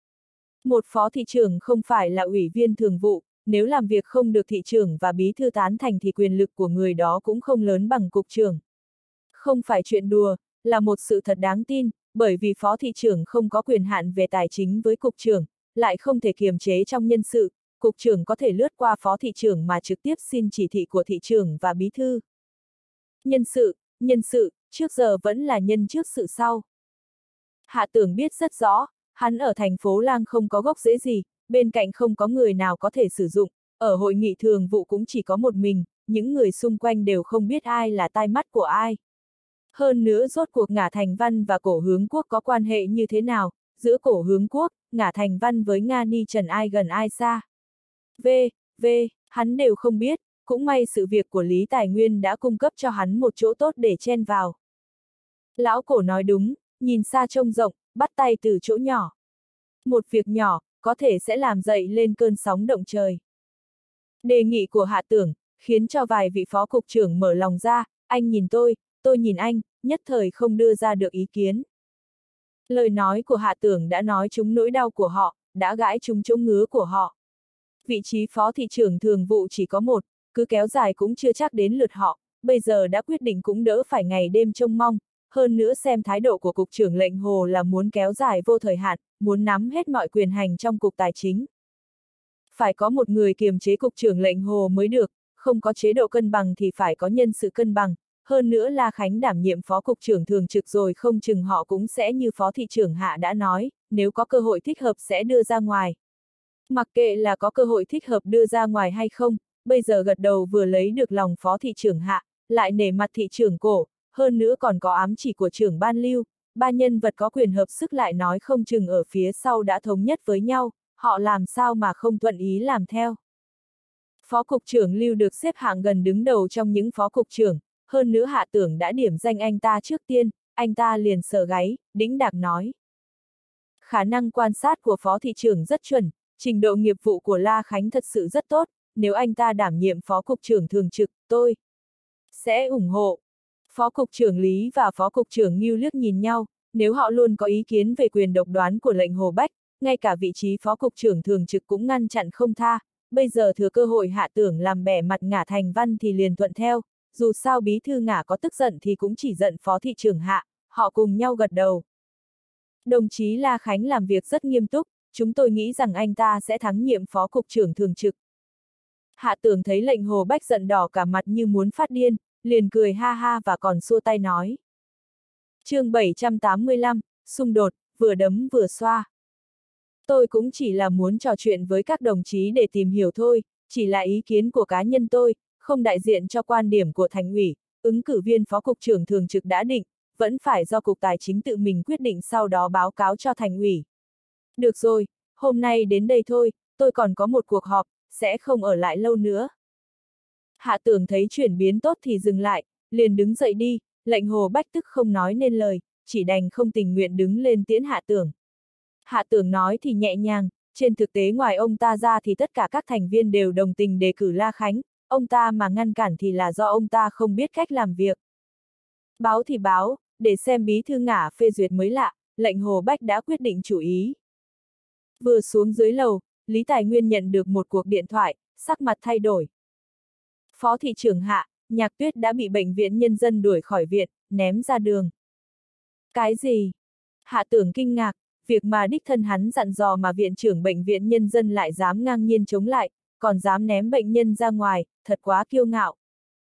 Một phó thị trưởng không phải là ủy viên thường vụ, nếu làm việc không được thị trưởng và bí thư tán thành thì quyền lực của người đó cũng không lớn bằng cục trưởng. Không phải chuyện đùa, là một sự thật đáng tin, bởi vì phó thị trưởng không có quyền hạn về tài chính với cục trưởng, lại không thể kiềm chế trong nhân sự, cục trưởng có thể lướt qua phó thị trưởng mà trực tiếp xin chỉ thị của thị trưởng và bí thư. Nhân sự, nhân sự, trước giờ vẫn là nhân trước sự sau. Hạ Tưởng biết rất rõ, hắn ở thành phố Lang không có gốc rễ gì, bên cạnh không có người nào có thể sử dụng, ở hội nghị thường vụ cũng chỉ có một mình, những người xung quanh đều không biết ai là tai mắt của ai. Hơn nữa rốt cuộc Ngả Thành Văn và Cổ Hướng Quốc có quan hệ như thế nào, giữa Cổ Hướng Quốc, Ngả Thành Văn với Nga Ni Trần ai gần ai xa. V, V, hắn đều không biết, cũng may sự việc của Lý Tài Nguyên đã cung cấp cho hắn một chỗ tốt để chen vào. Lão Cổ nói đúng, nhìn xa trông rộng, bắt tay từ chỗ nhỏ. Một việc nhỏ, có thể sẽ làm dậy lên cơn sóng động trời. Đề nghị của Hạ Tưởng, khiến cho vài vị phó cục trưởng mở lòng ra, anh nhìn tôi, tôi nhìn anh, nhất thời không đưa ra được ý kiến. Lời nói của Hạ Tưởng đã nói trúng nỗi đau của họ, đã gãi trúng chỗ ngứa của họ. Vị trí phó thị trưởng thường vụ chỉ có một, cứ kéo dài cũng chưa chắc đến lượt họ, bây giờ đã quyết định cũng đỡ phải ngày đêm trông mong, hơn nữa xem thái độ của cục trưởng lệnh Hồ là muốn kéo dài vô thời hạn, muốn nắm hết mọi quyền hành trong cục tài chính. Phải có một người kiềm chế cục trưởng lệnh Hồ mới được, không có chế độ cân bằng thì phải có nhân sự cân bằng, hơn nữa La Khánh đảm nhiệm phó cục trưởng thường trực rồi không chừng họ cũng sẽ như phó thị trưởng Hạ đã nói, nếu có cơ hội thích hợp sẽ đưa ra ngoài. Mặc kệ là có cơ hội thích hợp đưa ra ngoài hay không, bây giờ gật đầu vừa lấy được lòng phó thị trưởng Hạ, lại nể mặt thị trưởng Cổ, hơn nữa còn có ám chỉ của trưởng ban Lưu, ba nhân vật có quyền hợp sức lại nói không chừng ở phía sau đã thống nhất với nhau, họ làm sao mà không thuận ý làm theo. Phó cục trưởng Lưu được xếp hạng gần đứng đầu trong những phó cục trưởng, hơn nữa Hạ Tưởng đã điểm danh anh ta trước tiên, anh ta liền sờ gáy, đĩnh đạc nói. Khả năng quan sát của phó thị trưởng rất chuẩn, trình độ nghiệp vụ của La Khánh thật sự rất tốt, nếu anh ta đảm nhiệm phó cục trưởng thường trực, tôi sẽ ủng hộ. Phó cục trưởng Lý và phó cục trưởng Ngưu liếc nhìn nhau, nếu họ luôn có ý kiến về quyền độc đoán của lệnh Hồ Bách, ngay cả vị trí phó cục trưởng thường trực cũng ngăn chặn không tha, bây giờ thừa cơ hội Hạ Tưởng làm bẻ mặt Ngả Thành Văn thì liền thuận theo, dù sao bí thư Ngả có tức giận thì cũng chỉ giận phó thị trưởng Hạ, họ cùng nhau gật đầu. Đồng chí La Khánh làm việc rất nghiêm túc, chúng tôi nghĩ rằng anh ta sẽ thắng nhiệm phó cục trưởng thường trực. Hạ Tưởng thấy lệnh Hồ Bách giận đỏ cả mặt như muốn phát điên, liền cười ha ha và còn xua tay nói. Chương bảy trăm tám mươi lăm, xung đột, vừa đấm vừa xoa. Tôi cũng chỉ là muốn trò chuyện với các đồng chí để tìm hiểu thôi, chỉ là ý kiến của cá nhân tôi, không đại diện cho quan điểm của thành ủy, ứng cử viên phó cục trưởng thường trực đã định, vẫn phải do cục tài chính tự mình quyết định sau đó báo cáo cho thành ủy. Được rồi, hôm nay đến đây thôi, tôi còn có một cuộc họp, sẽ không ở lại lâu nữa. Hạ Tưởng thấy chuyển biến tốt thì dừng lại, liền đứng dậy đi, lệnh Hồ Bách tức không nói nên lời, chỉ đành không tình nguyện đứng lên tiễn Hạ Tưởng. Hạ Tưởng nói thì nhẹ nhàng, trên thực tế ngoài ông ta ra thì tất cả các thành viên đều đồng tình đề cử La Khánh, ông ta mà ngăn cản thì là do ông ta không biết cách làm việc. Báo thì báo, để xem bí thư Ngả phê duyệt mới lạ, lệnh Hồ Bách đã quyết định chủ ý. Vừa xuống dưới lầu, Lý Tài Nguyên nhận được một cuộc điện thoại, sắc mặt thay đổi. Phó thị trưởng Hạ, Nhạc Tuyết đã bị bệnh viện nhân dân đuổi khỏi viện, ném ra đường. Cái gì? Hạ Tưởng kinh ngạc, việc mà đích thân hắn dặn dò mà viện trưởng bệnh viện nhân dân lại dám ngang nhiên chống lại, còn dám ném bệnh nhân ra ngoài, thật quá kiêu ngạo.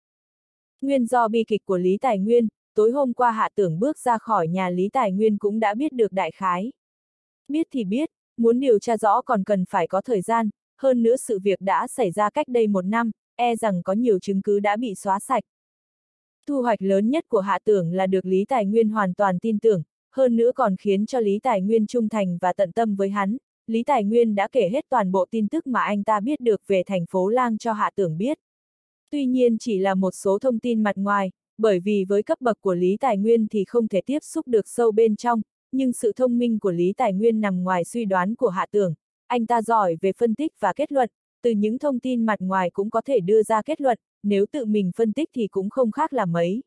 Nguyên do bi kịch của Lý Tài Nguyên, tối hôm qua Hạ Tưởng bước ra khỏi nhà Lý Tài Nguyên cũng đã biết được đại khái. Biết thì biết, muốn điều tra rõ còn cần phải có thời gian, hơn nữa sự việc đã xảy ra cách đây một năm, e rằng có nhiều chứng cứ đã bị xóa sạch. Thu hoạch lớn nhất của Hạ Tưởng là được Lý Tài Nguyên hoàn toàn tin tưởng, hơn nữa còn khiến cho Lý Tài Nguyên trung thành và tận tâm với hắn. Lý Tài Nguyên đã kể hết toàn bộ tin tức mà anh ta biết được về thành phố Lang cho Hạ Tưởng biết. Tuy nhiên chỉ là một số thông tin mặt ngoài, bởi vì với cấp bậc của Lý Tài Nguyên thì không thể tiếp xúc được sâu bên trong, nhưng sự thông minh của Lý Tài Nguyên nằm ngoài suy đoán của Hạ Tưởng. Anh ta giỏi về phân tích và kết luận, từ những thông tin mặt ngoài cũng có thể đưa ra kết luận, nếu tự mình phân tích thì cũng không khác là mấy.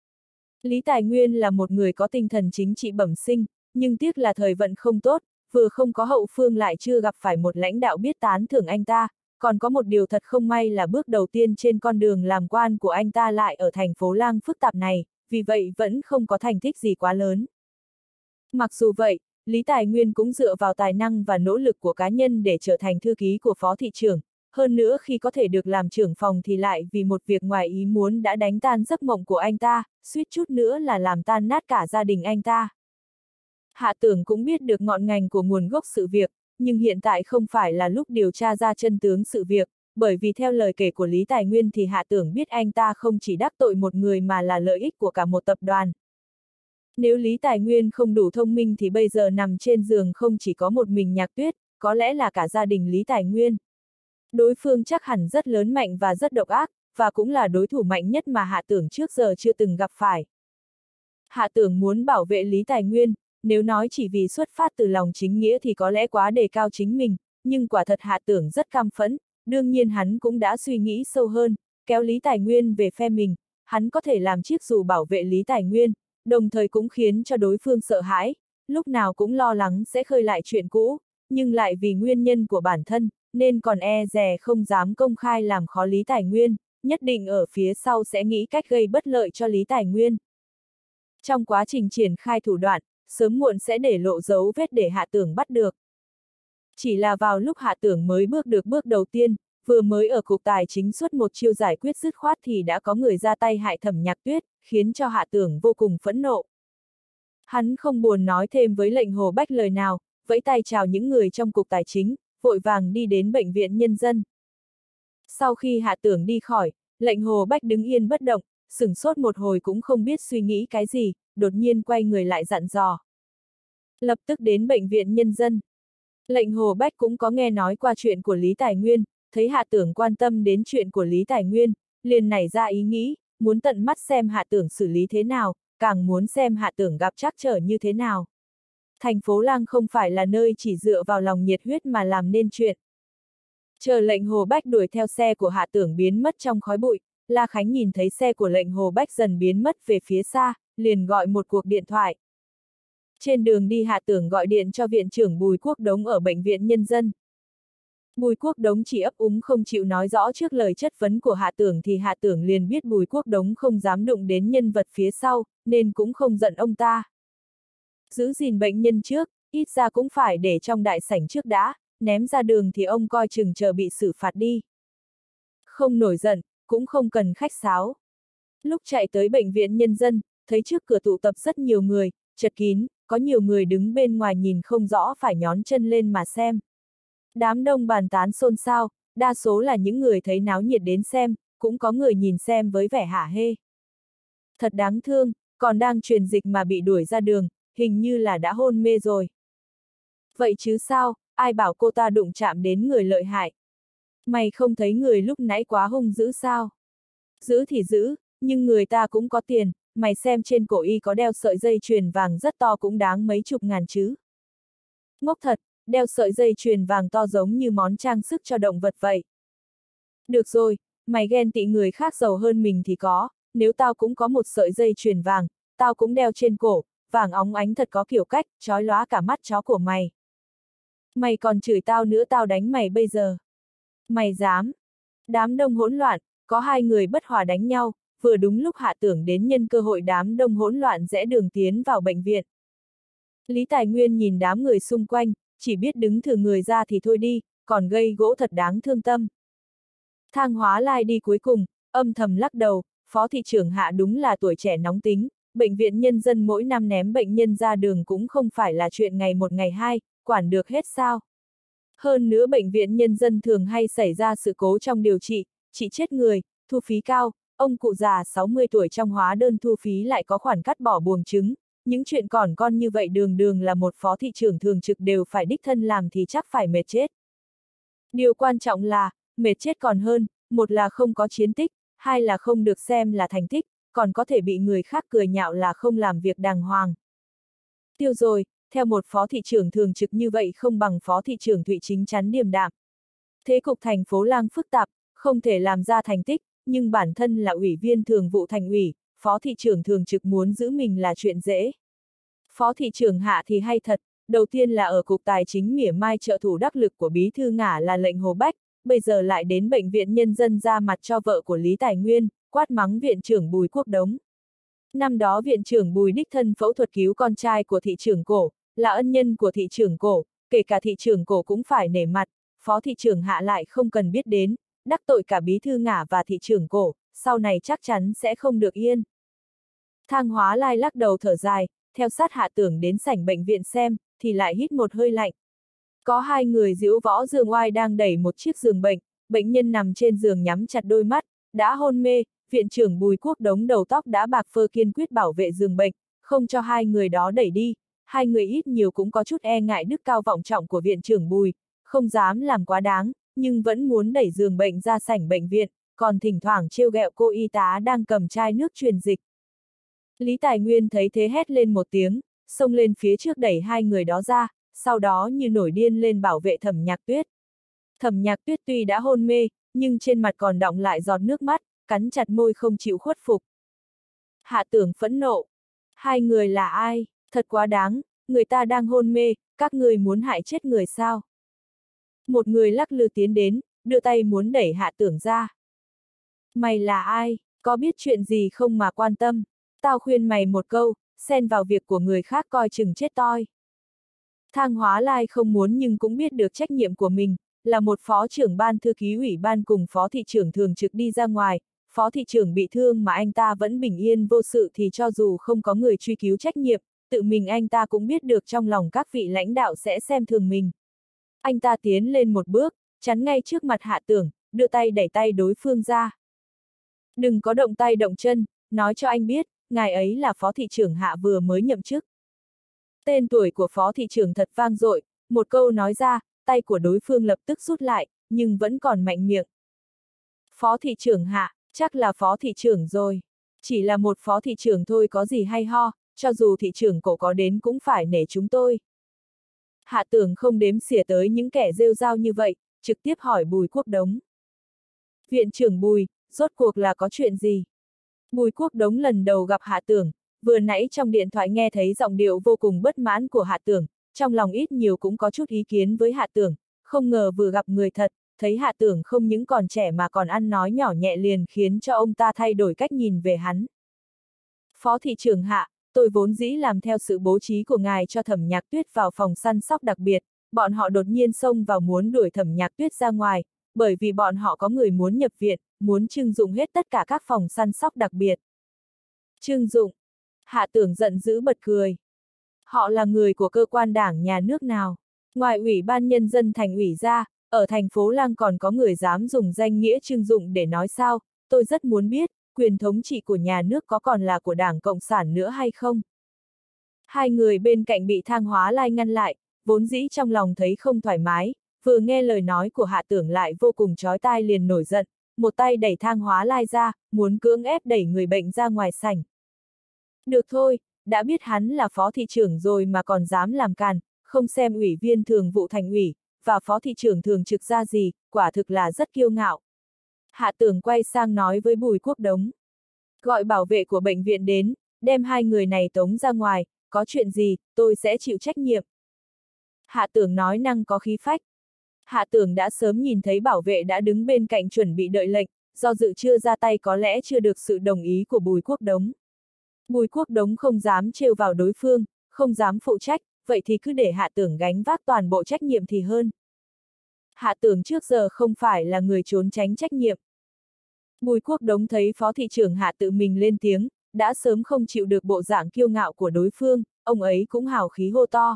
Lý Tài Nguyên là một người có tinh thần chính trị bẩm sinh, nhưng tiếc là thời vận không tốt, vừa không có hậu phương lại chưa gặp phải một lãnh đạo biết tán thưởng anh ta, còn có một điều thật không may là bước đầu tiên trên con đường làm quan của anh ta lại ở thành phố Lang phức tạp này, vì vậy vẫn không có thành tích gì quá lớn. Mặc dù vậy, Lý Tài Nguyên cũng dựa vào tài năng và nỗ lực của cá nhân để trở thành thư ký của phó thị trưởng, hơn nữa khi có thể được làm trưởng phòng thì lại vì một việc ngoài ý muốn đã đánh tan giấc mộng của anh ta, suýt chút nữa là làm tan nát cả gia đình anh ta. Hạ Tưởng cũng biết được ngọn ngành của nguồn gốc sự việc, nhưng hiện tại không phải là lúc điều tra ra chân tướng sự việc, bởi vì theo lời kể của Lý Tài Nguyên thì Hạ Tưởng biết anh ta không chỉ đắc tội một người mà là lợi ích của cả một tập đoàn. Nếu Lý Tài Nguyên không đủ thông minh thì bây giờ nằm trên giường không chỉ có một mình Nhạc Tuyết, có lẽ là cả gia đình Lý Tài Nguyên. Đối phương chắc hẳn rất lớn mạnh và rất độc ác, và cũng là đối thủ mạnh nhất mà Hạ Tưởng trước giờ chưa từng gặp phải. Hạ Tưởng muốn bảo vệ Lý Tài Nguyên, nếu nói chỉ vì xuất phát từ lòng chính nghĩa thì có lẽ quá đề cao chính mình, nhưng quả thật Hạ Tưởng rất căm phẫn, đương nhiên hắn cũng đã suy nghĩ sâu hơn, kéo Lý Tài Nguyên về phe mình, hắn có thể làm chiếc dù bảo vệ Lý Tài Nguyên, đồng thời cũng khiến cho đối phương sợ hãi, lúc nào cũng lo lắng sẽ khơi lại chuyện cũ, nhưng lại vì nguyên nhân của bản thân, nên còn e dè không dám công khai làm khó Lý Tài Nguyên, nhất định ở phía sau sẽ nghĩ cách gây bất lợi cho Lý Tài Nguyên. Trong quá trình triển khai thủ đoạn, sớm muộn sẽ để lộ dấu vết để Hạ Tưởng bắt được. Chỉ là vào lúc Hạ Tưởng mới bước được bước đầu tiên, vừa mới ở cục tài chính xuất một chiêu giải quyết dứt khoát thì đã có người ra tay hại Thẩm Nhạc Tuyết, khiến cho Hạ Tưởng vô cùng phẫn nộ. Hắn không buồn nói thêm với lệnh Hồ Bách lời nào, vẫy tay chào những người trong cục tài chính, vội vàng đi đến bệnh viện nhân dân. Sau khi Hạ Tưởng đi khỏi, lệnh Hồ Bách đứng yên bất động, sửng sốt một hồi cũng không biết suy nghĩ cái gì, đột nhiên quay người lại dặn dò. Lập tức đến bệnh viện nhân dân. Lệnh Hồ Bách cũng có nghe nói qua chuyện của Lý Tài Nguyên, thấy Hạ Tưởng quan tâm đến chuyện của Lý Tài Nguyên, liền nảy ra ý nghĩ, muốn tận mắt xem Hạ Tưởng xử lý thế nào, càng muốn xem Hạ Tưởng gặp trắc trở như thế nào. Thành phố Lang không phải là nơi chỉ dựa vào lòng nhiệt huyết mà làm nên chuyện. Chờ lệnh Hồ Bách đuổi theo xe của Hạ Tưởng biến mất trong khói bụi, La Khánh nhìn thấy xe của lệnh Hồ Bách dần biến mất về phía xa, liền gọi một cuộc điện thoại. Trên đường đi Hạ Tưởng gọi điện cho viện trưởng Bùi Quốc Đống ở bệnh viện nhân dân. Bùi Quốc Đống chỉ ấp úng không chịu nói rõ trước lời chất vấn của Hạ Tưởng thì Hạ Tưởng liền biết Bùi Quốc Đống không dám đụng đến nhân vật phía sau, nên cũng không giận ông ta. Giữ gìn bệnh nhân trước, ít ra cũng phải để trong đại sảnh trước đã, ném ra đường thì ông coi chừng chờ bị xử phạt đi. Không nổi giận, cũng không cần khách sáo. Lúc chạy tới bệnh viện nhân dân, thấy trước cửa tụ tập rất nhiều người, chật kín, có nhiều người đứng bên ngoài nhìn không rõ phải nhón chân lên mà xem. Đám đông bàn tán xôn xao, đa số là những người thấy náo nhiệt đến xem, cũng có người nhìn xem với vẻ hả hê. Thật đáng thương, còn đang truyền dịch mà bị đuổi ra đường, hình như là đã hôn mê rồi. Vậy chứ sao, ai bảo cô ta đụng chạm đến người lợi hại? Mày không thấy người lúc nãy quá hung dữ sao? Giữ thì giữ, nhưng người ta cũng có tiền, mày xem trên cổ y có đeo sợi dây chuyền vàng rất to cũng đáng mấy chục ngàn chứ. Ngốc thật, đeo sợi dây chuyền vàng to giống như món trang sức cho động vật vậy. Được rồi, mày ghen tị người khác giàu hơn mình thì có, nếu tao cũng có một sợi dây chuyền vàng, tao cũng đeo trên cổ, vàng óng ánh thật có kiểu cách, chói lóa cả mắt chó của mày. Mày còn chửi tao nữa tao đánh mày bây giờ. Mày dám. Đám đông hỗn loạn, có hai người bất hòa đánh nhau, vừa đúng lúc Hạ Tưởng đến nhân cơ hội đám đông hỗn loạn rẽ đường tiến vào bệnh viện. Lý Tài Nguyên nhìn đám người xung quanh, chỉ biết đứng thử người ra thì thôi đi, còn gây gỗ thật đáng thương tâm. Thang Hóa Lai đi cuối cùng, âm thầm lắc đầu, phó thị trưởng Hạ đúng là tuổi trẻ nóng tính, bệnh viện nhân dân mỗi năm ném bệnh nhân ra đường cũng không phải là chuyện ngày một ngày hai, quản được hết sao. Hơn nữa bệnh viện nhân dân thường hay xảy ra sự cố trong điều trị, trị chết người, thu phí cao, ông cụ già sáu mươi tuổi trong hóa đơn thu phí lại có khoản cắt bỏ buồng trứng, những chuyện còn con như vậy đường đường là một phó thị trưởng thường trực đều phải đích thân làm thì chắc phải mệt chết. Điều quan trọng là, mệt chết còn hơn, một là không có chiến tích, hai là không được xem là thành tích, còn có thể bị người khác cười nhạo là không làm việc đàng hoàng. Tiêu rồi, theo một phó thị trưởng thường trực như vậy không bằng phó thị trưởng Thụy chính chắn điềm đạm. Thế cục thành phố Lang phức tạp, không thể làm ra thành tích, nhưng bản thân là ủy viên thường vụ thành ủy, phó thị trưởng thường trực muốn giữ mình là chuyện dễ. Phó thị trưởng Hạ thì hay thật, đầu tiên là ở cục tài chính mỉa mai trợ thủ đắc lực của bí thư Ngả là lệnh Hồ Bách, bây giờ lại đến bệnh viện nhân dân ra mặt cho vợ của Lý Tài Nguyên, quát mắng viện trưởng Bùi Quốc Đống. Năm đó viện trưởng Bùi đích thân phẫu thuật cứu con trai của thị trưởng Cổ, là ân nhân của thị trưởng Cổ, kể cả thị trưởng Cổ cũng phải nể mặt, phó thị trưởng Hạ lại không cần biết đến, đắc tội cả bí thư Ngả và thị trưởng Cổ, sau này chắc chắn sẽ không được yên. Thang Hóa Lai lắc đầu thở dài, theo sát Hạ Tưởng đến sảnh bệnh viện xem, thì lại hít một hơi lạnh. Có hai người diễu võ dương oai đang đẩy một chiếc giường bệnh, bệnh nhân nằm trên giường nhắm chặt đôi mắt, đã hôn mê, viện trưởng Bùi Quốc Đống đầu tóc đã bạc phơ kiên quyết bảo vệ giường bệnh, không cho hai người đó đẩy đi, hai người ít nhiều cũng có chút e ngại đức cao vọng trọng của viện trưởng Bùi, không dám làm quá đáng, nhưng vẫn muốn đẩy giường bệnh ra sảnh bệnh viện, còn thỉnh thoảng trêu ghẹo cô y tá đang cầm chai nước truyền dịch. Lý Tài Nguyên thấy thế hét lên một tiếng, xông lên phía trước đẩy hai người đó ra, sau đó như nổi điên lên bảo vệ Thẩm Nhạc Tuyết. Thẩm Nhạc Tuyết tuy đã hôn mê, nhưng trên mặt còn đọng lại giọt nước mắt, cắn chặt môi không chịu khuất phục. Hạ Tưởng phẫn nộ. Hai người là ai? Thật quá đáng, người ta đang hôn mê, các người muốn hại chết người sao? Một người lắc lư tiến đến, đưa tay muốn đẩy Hạ Tưởng ra. Mày là ai? Có biết chuyện gì không mà quan tâm? Tao khuyên mày một câu, xen vào việc của người khác coi chừng chết toi. Thang Hóa Lai không muốn nhưng cũng biết được trách nhiệm của mình, là một phó trưởng ban thư ký ủy ban cùng phó thị trưởng thường trực đi ra ngoài, phó thị trưởng bị thương mà anh ta vẫn bình yên vô sự thì cho dù không có người truy cứu trách nhiệm, tự mình anh ta cũng biết được trong lòng các vị lãnh đạo sẽ xem thường mình. Anh ta tiến lên một bước, chắn ngay trước mặt Hạ Tưởng, đưa tay đẩy tay đối phương ra. Đừng có động tay động chân, nói cho anh biết, ngài ấy là phó thị trưởng Hạ vừa mới nhậm chức. Tên tuổi của phó thị trưởng thật vang dội, một câu nói ra, tay của đối phương lập tức rút lại, nhưng vẫn còn mạnh miệng. Phó thị trưởng Hạ, chắc là phó thị trưởng rồi. Chỉ là một phó thị trưởng thôi có gì hay ho, cho dù thị trưởng Cổ có đến cũng phải nể chúng tôi. Hạ Tưởng không đếm xỉa tới những kẻ rêu rao như vậy, trực tiếp hỏi Bùi Quốc Đống. Viện trưởng Bùi, rốt cuộc là có chuyện gì? Bùi Quốc Đống lần đầu gặp Hạ Tưởng, vừa nãy trong điện thoại nghe thấy giọng điệu vô cùng bất mãn của Hạ Tưởng, trong lòng ít nhiều cũng có chút ý kiến với Hạ Tưởng, không ngờ vừa gặp người thật, thấy Hạ Tưởng không những còn trẻ mà còn ăn nói nhỏ nhẹ liền khiến cho ông ta thay đổi cách nhìn về hắn. Phó thị trưởng Hạ, tôi vốn dĩ làm theo sự bố trí của ngài cho Thẩm Nhạc Tuyết vào phòng săn sóc đặc biệt, bọn họ đột nhiên xông vào muốn đuổi Thẩm Nhạc Tuyết ra ngoài, bởi vì bọn họ có người muốn nhập viện, muốn trưng dụng hết tất cả các phòng săn sóc đặc biệt. Trưng dụng. Hạ Tưởng giận dữ bật cười. Họ là người của cơ quan đảng nhà nước nào? Ngoài Ủy ban Nhân dân thành ủy ra, ở thành phố Lang còn có người dám dùng danh nghĩa trưng dụng để nói sao? Tôi rất muốn biết, quyền thống trị của nhà nước có còn là của Đảng Cộng sản nữa hay không? Hai người bên cạnh bị Thang Hóa Lai ngăn lại, vốn dĩ trong lòng thấy không thoải mái, vừa nghe lời nói của Hạ Tưởng lại vô cùng chói tai liền nổi giận, một tay đẩy Thang Hóa Lai ra, muốn cưỡng ép đẩy người bệnh ra ngoài sảnh. Được thôi, đã biết hắn là phó thị trưởng rồi mà còn dám làm càn, không xem ủy viên thường vụ thành ủy, và phó thị trưởng thường trực ra gì, quả thực là rất kiêu ngạo. Hạ Tưởng quay sang nói với Bùi Quốc Đống. Gọi bảo vệ của bệnh viện đến, đem hai người này tống ra ngoài, có chuyện gì, tôi sẽ chịu trách nhiệm. Hạ Tưởng nói năng có khí phách. Hạ Tưởng đã sớm nhìn thấy bảo vệ đã đứng bên cạnh chuẩn bị đợi lệnh, do dự chưa ra tay có lẽ chưa được sự đồng ý của Bùi Quốc Đống. Bùi Quốc Đống không dám trêu vào đối phương, không dám phụ trách, vậy thì cứ để Hạ Tưởng gánh vác toàn bộ trách nhiệm thì hơn. Hạ Tưởng trước giờ không phải là người trốn tránh trách nhiệm. Bùi Quốc Đống thấy phó thị trưởng Hạ tự mình lên tiếng, đã sớm không chịu được bộ dạng kiêu ngạo của đối phương, ông ấy cũng hào khí hô to.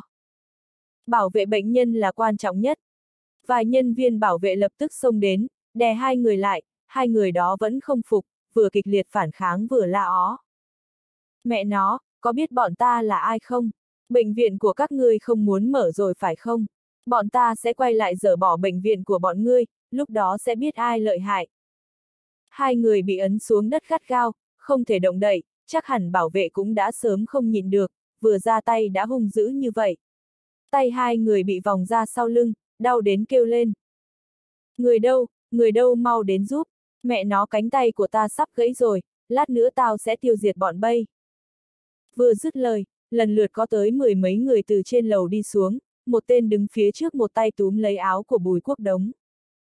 Bảo vệ bệnh nhân là quan trọng nhất. Vài nhân viên bảo vệ lập tức xông đến, đè hai người lại, hai người đó vẫn không phục, vừa kịch liệt phản kháng vừa la ó. Mẹ nó, có biết bọn ta là ai không? Bệnh viện của các ngươi không muốn mở rồi phải không? Bọn ta sẽ quay lại dỡ bỏ bệnh viện của bọn ngươi, lúc đó sẽ biết ai lợi hại. Hai người bị ấn xuống đất gắt gao, không thể động đậy, chắc hẳn bảo vệ cũng đã sớm không nhịn được, vừa ra tay đã hung dữ như vậy. Tay hai người bị vòng ra sau lưng, đau đến kêu lên. Người đâu, người đâu mau đến giúp, mẹ nó cánh tay của ta sắp gãy rồi, lát nữa tao sẽ tiêu diệt bọn Bây. Vừa dứt lời, lần lượt có tới mười mấy người từ trên lầu đi xuống, một tên đứng phía trước một tay túm lấy áo của Bùi Quốc Đống.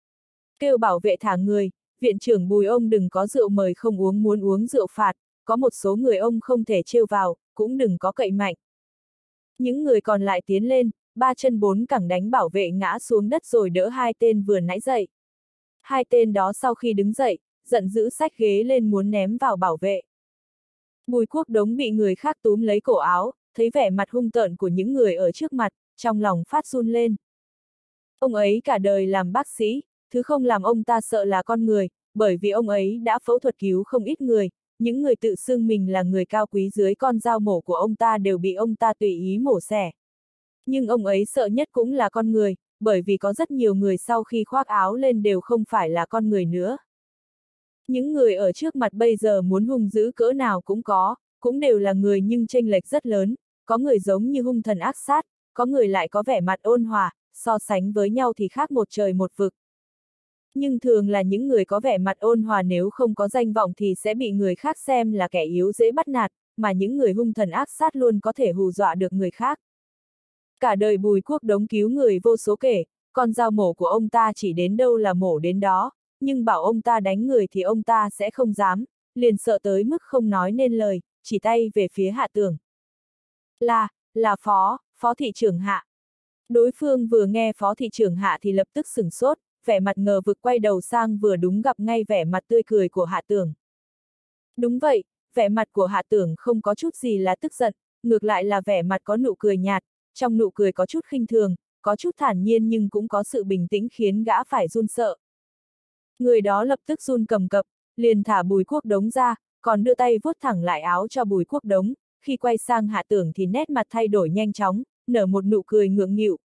Kêu bảo vệ thả người, viện trưởng Bùi ông đừng có rượu mời không uống muốn uống rượu phạt, có một số người ông không thể trêu vào, cũng đừng có cậy mạnh. Những người còn lại tiến lên, ba chân bốn cẳng đánh bảo vệ ngã xuống đất rồi đỡ hai tên vừa nãy dậy. Hai tên đó sau khi đứng dậy, giận dữ xách ghế lên muốn ném vào bảo vệ. Bùi Quốc Đống bị người khác túm lấy cổ áo, thấy vẻ mặt hung tợn của những người ở trước mặt, trong lòng phát run lên. Ông ấy cả đời làm bác sĩ, thứ không làm ông ta sợ là con người, bởi vì ông ấy đã phẫu thuật cứu không ít người, những người tự xưng mình là người cao quý dưới con dao mổ của ông ta đều bị ông ta tùy ý mổ xẻ. Nhưng ông ấy sợ nhất cũng là con người, bởi vì có rất nhiều người sau khi khoác áo lên đều không phải là con người nữa. Những người ở trước mặt bây giờ muốn hung dữ cỡ nào cũng có, cũng đều là người nhưng chênh lệch rất lớn, có người giống như hung thần ác sát, có người lại có vẻ mặt ôn hòa, so sánh với nhau thì khác một trời một vực. Nhưng thường là những người có vẻ mặt ôn hòa nếu không có danh vọng thì sẽ bị người khác xem là kẻ yếu dễ bắt nạt, mà những người hung thần ác sát luôn có thể hù dọa được người khác. Cả đời Bùi Quốc Đống cứu người vô số kể, con dao mổ của ông ta chỉ đến đâu là mổ đến đó, nhưng bảo ông ta đánh người thì ông ta sẽ không dám, liền sợ tới mức không nói nên lời, chỉ tay về phía Hạ Tưởng. Là, là phó, phó thị trưởng Hạ. Đối phương vừa nghe phó thị trưởng Hạ thì lập tức sửng sốt, vẻ mặt ngờ vực quay đầu sang vừa đúng gặp ngay vẻ mặt tươi cười của Hạ Tưởng. Đúng vậy, vẻ mặt của Hạ Tưởng không có chút gì là tức giận, ngược lại là vẻ mặt có nụ cười nhạt, trong nụ cười có chút khinh thường, có chút thản nhiên nhưng cũng có sự bình tĩnh khiến gã phải run sợ. Người đó lập tức run cầm cập, liền thả Bùi Quốc Đống ra, còn đưa tay vuốt thẳng lại áo cho Bùi Quốc Đống, khi quay sang Hạ Tưởng thì nét mặt thay đổi nhanh chóng, nở một nụ cười ngượng nghịu.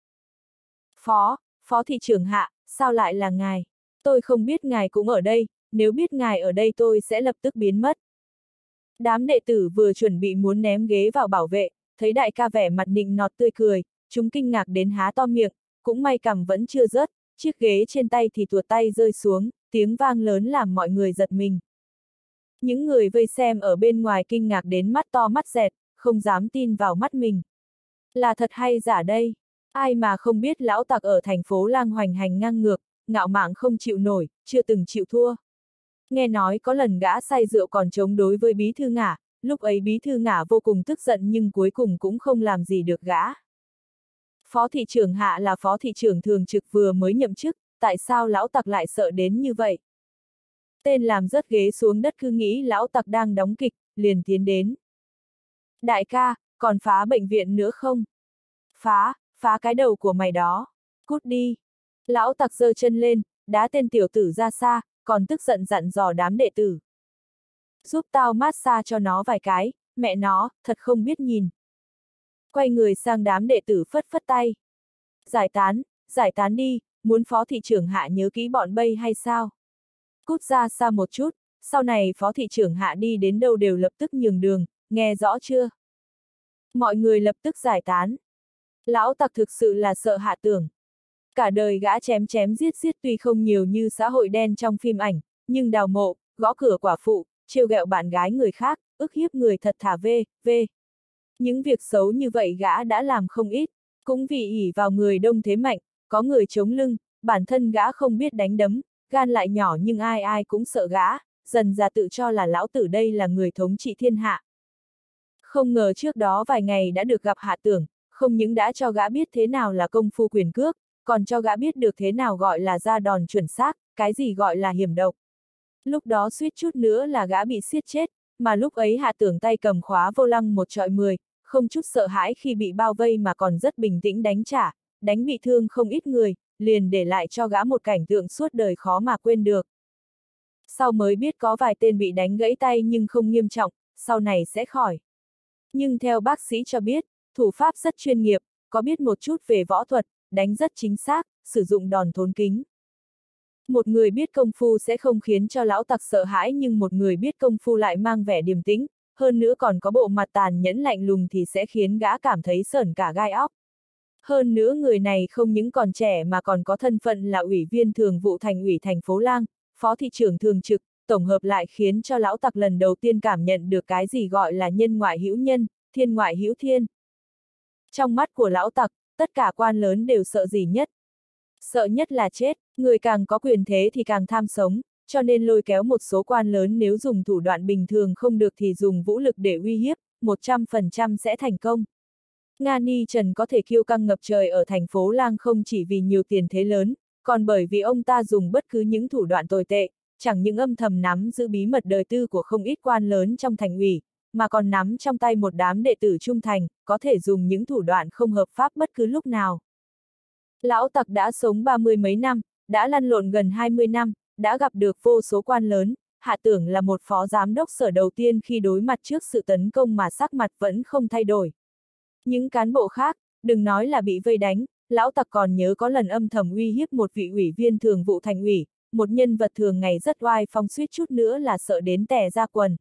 Phó, phó thị trưởng Hạ, sao lại là ngài? Tôi không biết ngài cũng ở đây, nếu biết ngài ở đây tôi sẽ lập tức biến mất. Đám đệ tử vừa chuẩn bị muốn ném ghế vào bảo vệ, thấy đại ca vẻ mặt nịnh nọt tươi cười, chúng kinh ngạc đến há to miệng, cũng may cằm vẫn chưa rớt, chiếc ghế trên tay thì tuột tay rơi xuống, tiếng vang lớn làm mọi người giật mình. Những người vây xem ở bên ngoài kinh ngạc đến mắt to mắt dẹt, không dám tin vào mắt mình. Là thật hay giả đây? Ai mà không biết lão tặc ở thành phố Lang hoành hành ngang ngược, ngạo mạn không chịu nổi, chưa từng chịu thua. Nghe nói có lần gã say rượu còn chống đối với bí thư Ngả, lúc ấy bí thư Ngả vô cùng tức giận nhưng cuối cùng cũng không làm gì được gã. Phó thị trưởng Hạ là phó thị trưởng thường trực vừa mới nhậm chức, tại sao lão tặc lại sợ đến như vậy? Tên làm rớt ghế xuống đất cứ nghĩ lão tặc đang đóng kịch, liền tiến đến. Đại ca, còn phá bệnh viện nữa không? Phá, phá cái đầu của mày đó. Cút đi. Lão tặc giơ chân lên, đá tên tiểu tử ra xa, còn tức giận dặn dò đám đệ tử. Giúp tao massage cho nó vài cái, mẹ nó, thật không biết nhìn. Quay người sang đám đệ tử phất phất tay. Giải tán, giải tán đi, muốn phó thị trưởng Hạ nhớ kỹ bọn Bây hay sao? Cút ra xa một chút, sau này phó thị trưởng Hạ đi đến đâu đều lập tức nhường đường, nghe rõ chưa? Mọi người lập tức giải tán. Lão tặc thực sự là sợ Hạ Tưởng. Cả đời gã chém chém giết giết tuy không nhiều như xã hội đen trong phim ảnh, nhưng đào mộ, gõ cửa quả phụ, trêu ghẹo bạn gái người khác, ức hiếp người thật thà vê, vê. Những việc xấu như vậy gã đã làm không ít, cũng vì ỷ vào người đông thế mạnh, có người chống lưng, bản thân gã không biết đánh đấm, gan lại nhỏ nhưng ai ai cũng sợ gã, dần ra tự cho là lão tử đây là người thống trị thiên hạ. Không ngờ trước đó vài ngày đã được gặp Hạ Tưởng, không những đã cho gã biết thế nào là công phu quyền cước, còn cho gã biết được thế nào gọi là ra đòn chuẩn xác, cái gì gọi là hiểm độc. Lúc đó suýt chút nữa là gã bị siết chết, mà lúc ấy Hạ Tưởng tay cầm khóa vô lăng một trọi mười, không chút sợ hãi khi bị bao vây mà còn rất bình tĩnh đánh trả, đánh bị thương không ít người, liền để lại cho gã một cảnh tượng suốt đời khó mà quên được. sau mới biết có vài tên bị đánh gãy tay nhưng không nghiêm trọng, sau này sẽ khỏi. Nhưng theo bác sĩ cho biết, thủ pháp rất chuyên nghiệp, có biết một chút về võ thuật, đánh rất chính xác, sử dụng đòn thốn kính. Một người biết công phu sẽ không khiến cho lão tặc sợ hãi, nhưng một người biết công phu lại mang vẻ điềm tĩnh, hơn nữa còn có bộ mặt tàn nhẫn lạnh lùng thì sẽ khiến gã cảm thấy sởn cả gai óc. Hơn nữa người này không những còn trẻ mà còn có thân phận là ủy viên thường vụ thành ủy thành phố Lang, phó thị trưởng thường trực, tổng hợp lại khiến cho lão tặc lần đầu tiên cảm nhận được cái gì gọi là nhân ngoại hữu nhân, thiên ngoại hữu thiên. Trong mắt của lão tặc, tất cả quan lớn đều sợ gì nhất? Sợ nhất là chết, người càng có quyền thế thì càng tham sống, cho nên lôi kéo một số quan lớn nếu dùng thủ đoạn bình thường không được thì dùng vũ lực để uy hiếp, một trăm phần trăm sẽ thành công. Nga Ni Trần có thể kiêu căng ngập trời ở thành phố Lang không chỉ vì nhiều tiền thế lớn, còn bởi vì ông ta dùng bất cứ những thủ đoạn tồi tệ, chẳng những âm thầm nắm giữ bí mật đời tư của không ít quan lớn trong thành ủy, mà còn nắm trong tay một đám đệ tử trung thành, có thể dùng những thủ đoạn không hợp pháp bất cứ lúc nào. Lão tặc đã sống ba mươi mấy năm, đã lăn lộn gần hai mươi năm, đã gặp được vô số quan lớn, Hạ Tưởng là một phó giám đốc sở đầu tiên khi đối mặt trước sự tấn công mà sắc mặt vẫn không thay đổi. Những cán bộ khác, đừng nói là bị vây đánh, lão tặc còn nhớ có lần âm thầm uy hiếp một vị ủy viên thường vụ thành ủy, một nhân vật thường ngày rất oai phong suýt chút nữa là sợ đến tè ra quần.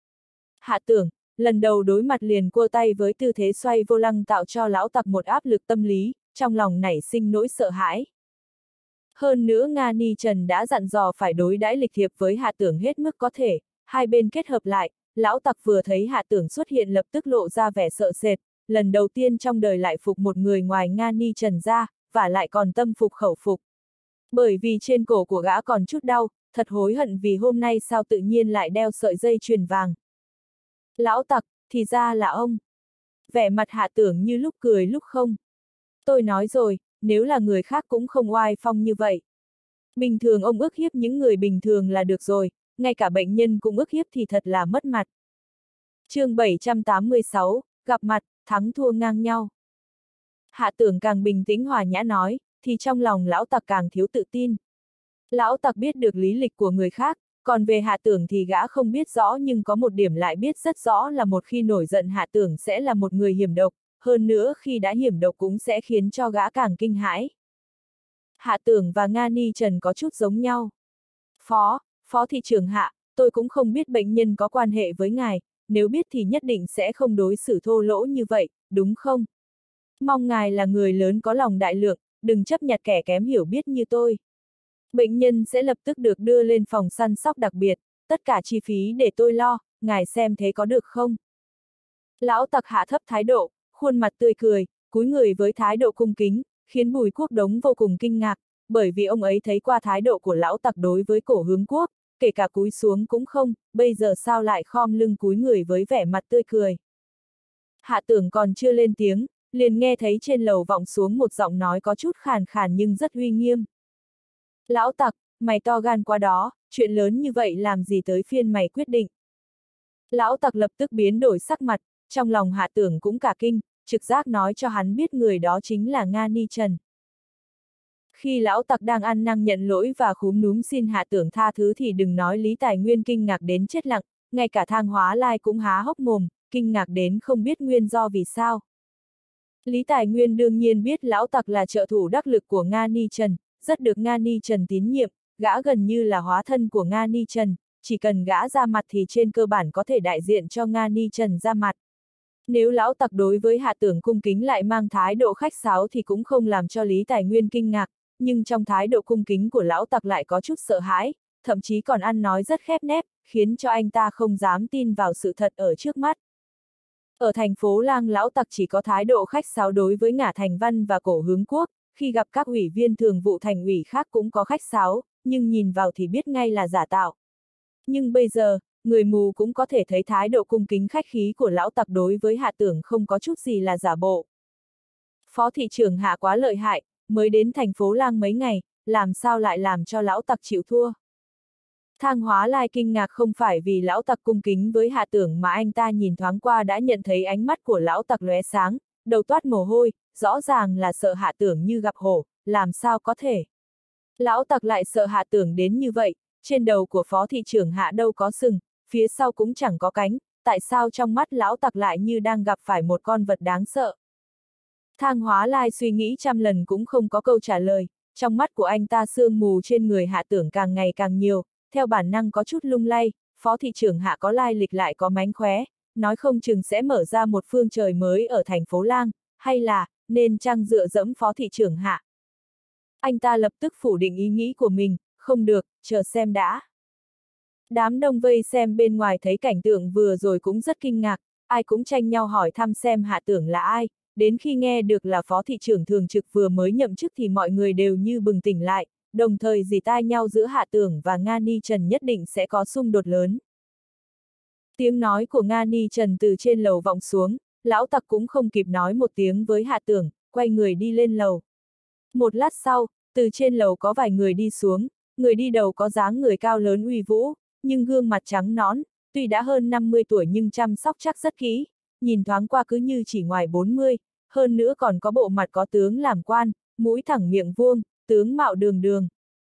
Hạ Tưởng, lần đầu đối mặt liền cua tay với tư thế xoay vô lăng tạo cho lão tặc một áp lực tâm lý, trong lòng nảy sinh nỗi sợ hãi. Hơn nữa Nga Ni Trần đã dặn dò phải đối đãi lịch thiệp với Hạ Tưởng hết mức có thể, hai bên kết hợp lại, lão tặc vừa thấy Hạ Tưởng xuất hiện lập tức lộ ra vẻ sợ sệt, lần đầu tiên trong đời lại phục một người ngoài Nga Ni Trần ra, và lại còn tâm phục khẩu phục. Bởi vì trên cổ của gã còn chút đau, thật hối hận vì hôm nay sao tự nhiên lại đeo sợi dây chuyền vàng. Lão tặc, thì ra là ông. Vẻ mặt Hạ Tưởng như lúc cười lúc không. Tôi nói rồi, nếu là người khác cũng không oai phong như vậy. Bình thường ông ức hiếp những người bình thường là được rồi, ngay cả bệnh nhân cũng ức hiếp thì thật là mất mặt. Chương bảy trăm tám mươi sáu, gặp mặt, thắng thua ngang nhau. Hạ Tưởng càng bình tĩnh hòa nhã nói, thì trong lòng lão tặc càng thiếu tự tin. Lão tặc biết được lý lịch của người khác, còn về Hạ Tưởng thì gã không biết rõ, nhưng có một điểm lại biết rất rõ là một khi nổi giận Hạ Tưởng sẽ là một người hiểm độc, hơn nữa khi đã hiểm độc cũng sẽ khiến cho gã càng kinh hãi. Hạ Tưởng và Nga Ni Trần có chút giống nhau. Phó, Phó thị trưởng Hạ, tôi cũng không biết bệnh nhân có quan hệ với ngài, nếu biết thì nhất định sẽ không đối xử thô lỗ như vậy, đúng không? Mong ngài là người lớn có lòng đại lượng, đừng chấp nhặt kẻ kém hiểu biết như tôi. Bệnh nhân sẽ lập tức được đưa lên phòng săn sóc đặc biệt, tất cả chi phí để tôi lo, ngài xem thế có được không? Lão tặc hạ thấp thái độ, khuôn mặt tươi cười, cúi người với thái độ cung kính, khiến Bùi Quốc Đống vô cùng kinh ngạc, bởi vì ông ấy thấy qua thái độ của lão tặc đối với Cổ Hướng Quốc, kể cả cúi xuống cũng không, bây giờ sao lại khom lưng cúi người với vẻ mặt tươi cười. Hạ Tưởng còn chưa lên tiếng, liền nghe thấy trên lầu vọng xuống một giọng nói có chút khàn khàn nhưng rất uy nghiêm. Lão tặc, mày to gan quá đó, chuyện lớn như vậy làm gì tới phiên mày quyết định. Lão tặc lập tức biến đổi sắc mặt, trong lòng Hạ Tưởng cũng cả kinh, trực giác nói cho hắn biết người đó chính là Nga Ni Trần. Khi lão tặc đang ăn năn nhận lỗi và khúm núm xin Hạ Tưởng tha thứ thì đừng nói Lý Tài Nguyên kinh ngạc đến chết lặng, ngay cả Thang Hóa Lai cũng há hốc mồm, kinh ngạc đến không biết nguyên do vì sao. Lý Tài Nguyên đương nhiên biết lão tặc là trợ thủ đắc lực của Nga Ni Trần, rất được Nga Ni Trần tín nhiệm, gã gần như là hóa thân của Nga Ni Trần, chỉ cần gã ra mặt thì trên cơ bản có thể đại diện cho Nga Ni Trần ra mặt. Nếu lão tặc đối với Hạ Tưởng cung kính lại mang thái độ khách sáo thì cũng không làm cho Lý Tài Nguyên kinh ngạc, nhưng trong thái độ cung kính của lão tặc lại có chút sợ hãi, thậm chí còn ăn nói rất khép nép, khiến cho anh ta không dám tin vào sự thật ở trước mắt. Ở thành phố Lang lão tặc chỉ có thái độ khách sáo đối với Ngả Thành Văn và Cổ Hướng Quốc, khi gặp các ủy viên thường vụ thành ủy khác cũng có khách sáo, nhưng nhìn vào thì biết ngay là giả tạo. Nhưng bây giờ, người mù cũng có thể thấy thái độ cung kính khách khí của lão tặc đối với Hạ Tưởng không có chút gì là giả bộ. Phó thị trưởng Hạ quá lợi hại, mới đến thành phố Lang mấy ngày, làm sao lại làm cho lão tặc chịu thua. Thang Hóa Lai kinh ngạc không phải vì lão tặc cung kính với Hạ Tưởng mà anh ta nhìn thoáng qua đã nhận thấy ánh mắt của lão tặc lóe sáng, đầu toát mồ hôi, rõ ràng là sợ Hạ Tưởng như gặp hổ, làm sao có thể. Lão tặc lại sợ Hạ Tưởng đến như vậy, trên đầu của phó thị trưởng Hạ đâu có sừng, phía sau cũng chẳng có cánh, tại sao trong mắt lão tặc lại như đang gặp phải một con vật đáng sợ. Thang Hóa Lai suy nghĩ trăm lần cũng không có câu trả lời, trong mắt của anh ta sương mù trên người Hạ Tưởng càng ngày càng nhiều, theo bản năng có chút lung lay, phó thị trưởng Hạ có lai lịch lại có mánh khóe, nói không chừng sẽ mở ra một phương trời mới ở thành phố Lang, hay là, nên chăng dựa dẫm phó thị trưởng Hạ. Anh ta lập tức phủ định ý nghĩ của mình, không được, chờ xem đã. Đám đông vây xem bên ngoài thấy cảnh tượng vừa rồi cũng rất kinh ngạc, ai cũng tranh nhau hỏi thăm xem Hạ Tưởng là ai, đến khi nghe được là phó thị trưởng thường trực vừa mới nhậm chức thì mọi người đều như bừng tỉnh lại, đồng thời dì tai nhau giữa Hạ Tưởng và Nga Ni Trần nhất định sẽ có xung đột lớn. Tiếng nói của Nga Ni Trần từ trên lầu vọng xuống, lão tặc cũng không kịp nói một tiếng với Hạ Tưởng, quay người đi lên lầu. Một lát sau, từ trên lầu có vài người đi xuống, người đi đầu có dáng người cao lớn uy vũ, nhưng gương mặt trắng nõn, tuy đã hơn năm mươi tuổi nhưng chăm sóc chắc rất kỹ, nhìn thoáng qua cứ như chỉ ngoài bốn mươi, hơn nữa còn có bộ mặt có tướng làm quan, mũi thẳng miệng vuông, tướng mạo đường đường.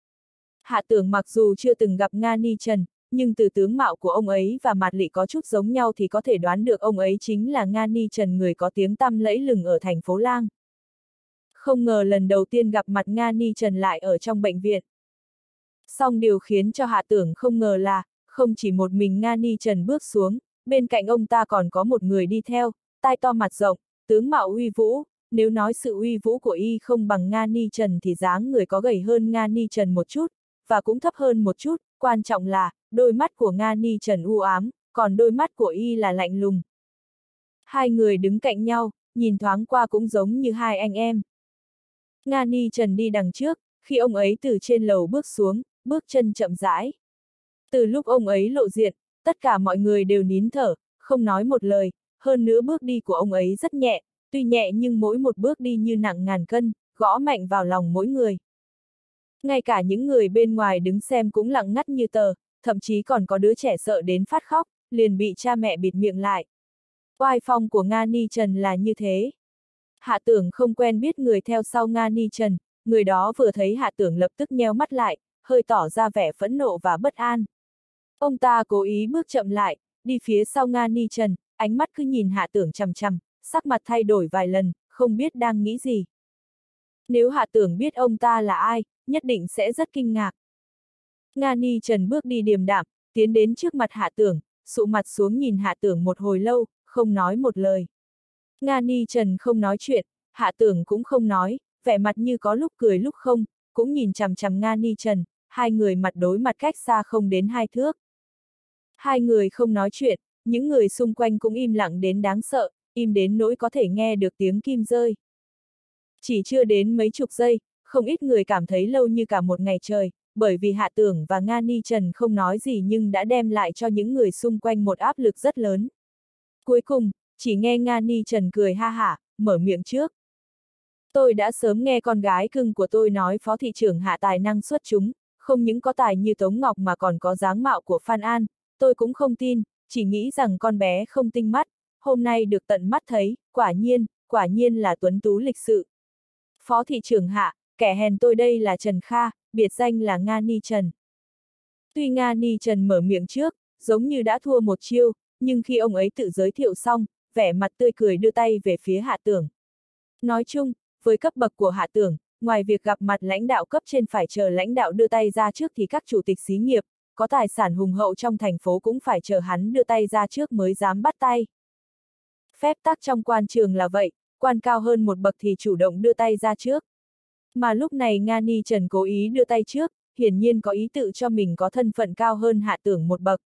Hạ Tưởng mặc dù chưa từng gặp Nga Ni Trần, nhưng từ tướng mạo của ông ấy và mặt lị có chút giống nhau thì có thể đoán được ông ấy chính là Nga Ni Trần, người có tiếng tăm lẫy lừng ở thành phố Lang. Không ngờ lần đầu tiên gặp mặt Nga Ni Trần lại ở trong bệnh viện. Song điều khiến cho Hạ Tưởng không ngờ là, không chỉ một mình Nga Ni Trần bước xuống, bên cạnh ông ta còn có một người đi theo, tai to mặt rộng, tướng mạo uy vũ, nếu nói sự uy vũ của y không bằng Nga Ni Trần thì dáng người có gầy hơn Nga Ni Trần một chút, và cũng thấp hơn một chút, quan trọng là, đôi mắt của Nga Ni Trần u ám, còn đôi mắt của y là lạnh lùng. Hai người đứng cạnh nhau, nhìn thoáng qua cũng giống như hai anh em. Nga Ni Trần đi đằng trước, khi ông ấy từ trên lầu bước xuống, bước chân chậm rãi. Từ lúc ông ấy lộ diện, tất cả mọi người đều nín thở, không nói một lời, hơn nữa bước đi của ông ấy rất nhẹ, tuy nhẹ nhưng mỗi một bước đi như nặng ngàn cân, gõ mạnh vào lòng mỗi người. Ngay cả những người bên ngoài đứng xem cũng lặng ngắt như tờ, thậm chí còn có đứa trẻ sợ đến phát khóc, liền bị cha mẹ bịt miệng lại. Oai phong của Nga Ni Trần là như thế. Hạ Tưởng không quen biết người theo sau Nga Ni Trần, người đó vừa thấy Hạ Tưởng lập tức nheo mắt lại, hơi tỏ ra vẻ phẫn nộ và bất an. Ông ta cố ý bước chậm lại, đi phía sau Nga Ni Trần, ánh mắt cứ nhìn Hạ Tưởng chằm chằm, sắc mặt thay đổi vài lần, không biết đang nghĩ gì. Nếu Hạ Tưởng biết ông ta là ai, nhất định sẽ rất kinh ngạc. Nga Ni Trần bước đi điềm đạm, tiến đến trước mặt Hạ Tưởng, sụ mặt xuống nhìn Hạ Tưởng một hồi lâu, không nói một lời. Nga Ni Trần không nói chuyện, Hạ Tưởng cũng không nói, vẻ mặt như có lúc cười lúc không, cũng nhìn chằm chằm Nga Ni Trần, hai người mặt đối mặt cách xa không đến hai thước. Hai người không nói chuyện, những người xung quanh cũng im lặng đến đáng sợ, im đến nỗi có thể nghe được tiếng kim rơi. Chỉ chưa đến mấy chục giây, không ít người cảm thấy lâu như cả một ngày trời, bởi vì Hạ Tưởng và Nga Ni Trần không nói gì nhưng đã đem lại cho những người xung quanh một áp lực rất lớn. Cuối cùng, chỉ nghe Nga Ni Trần cười ha hả, mở miệng trước. Tôi đã sớm nghe con gái cưng của tôi nói phó thị trưởng Hạ tài năng xuất chúng, không những có tài như Tống Ngọc mà còn có dáng mạo của Phan An, tôi cũng không tin, chỉ nghĩ rằng con bé không tinh mắt, hôm nay được tận mắt thấy, quả nhiên, quả nhiên là tuấn tú lịch sự. Phó thị trưởng Hạ, kẻ hèn tôi đây là Trần Kha, biệt danh là Nga Ni Trần. Tuy Nga Ni Trần mở miệng trước, giống như đã thua một chiêu, nhưng khi ông ấy tự giới thiệu xong, vẻ mặt tươi cười đưa tay về phía Hạ Tưởng. Nói chung, với cấp bậc của Hạ Tưởng, ngoài việc gặp mặt lãnh đạo cấp trên phải chờ lãnh đạo đưa tay ra trước thì các chủ tịch xí nghiệp, có tài sản hùng hậu trong thành phố cũng phải chờ hắn đưa tay ra trước mới dám bắt tay. Phép tắc trong quan trường là vậy, quan cao hơn một bậc thì chủ động đưa tay ra trước. Mà lúc này Nga Ni Trần cố ý đưa tay trước, hiển nhiên có ý tự cho mình có thân phận cao hơn Hạ Tưởng một bậc.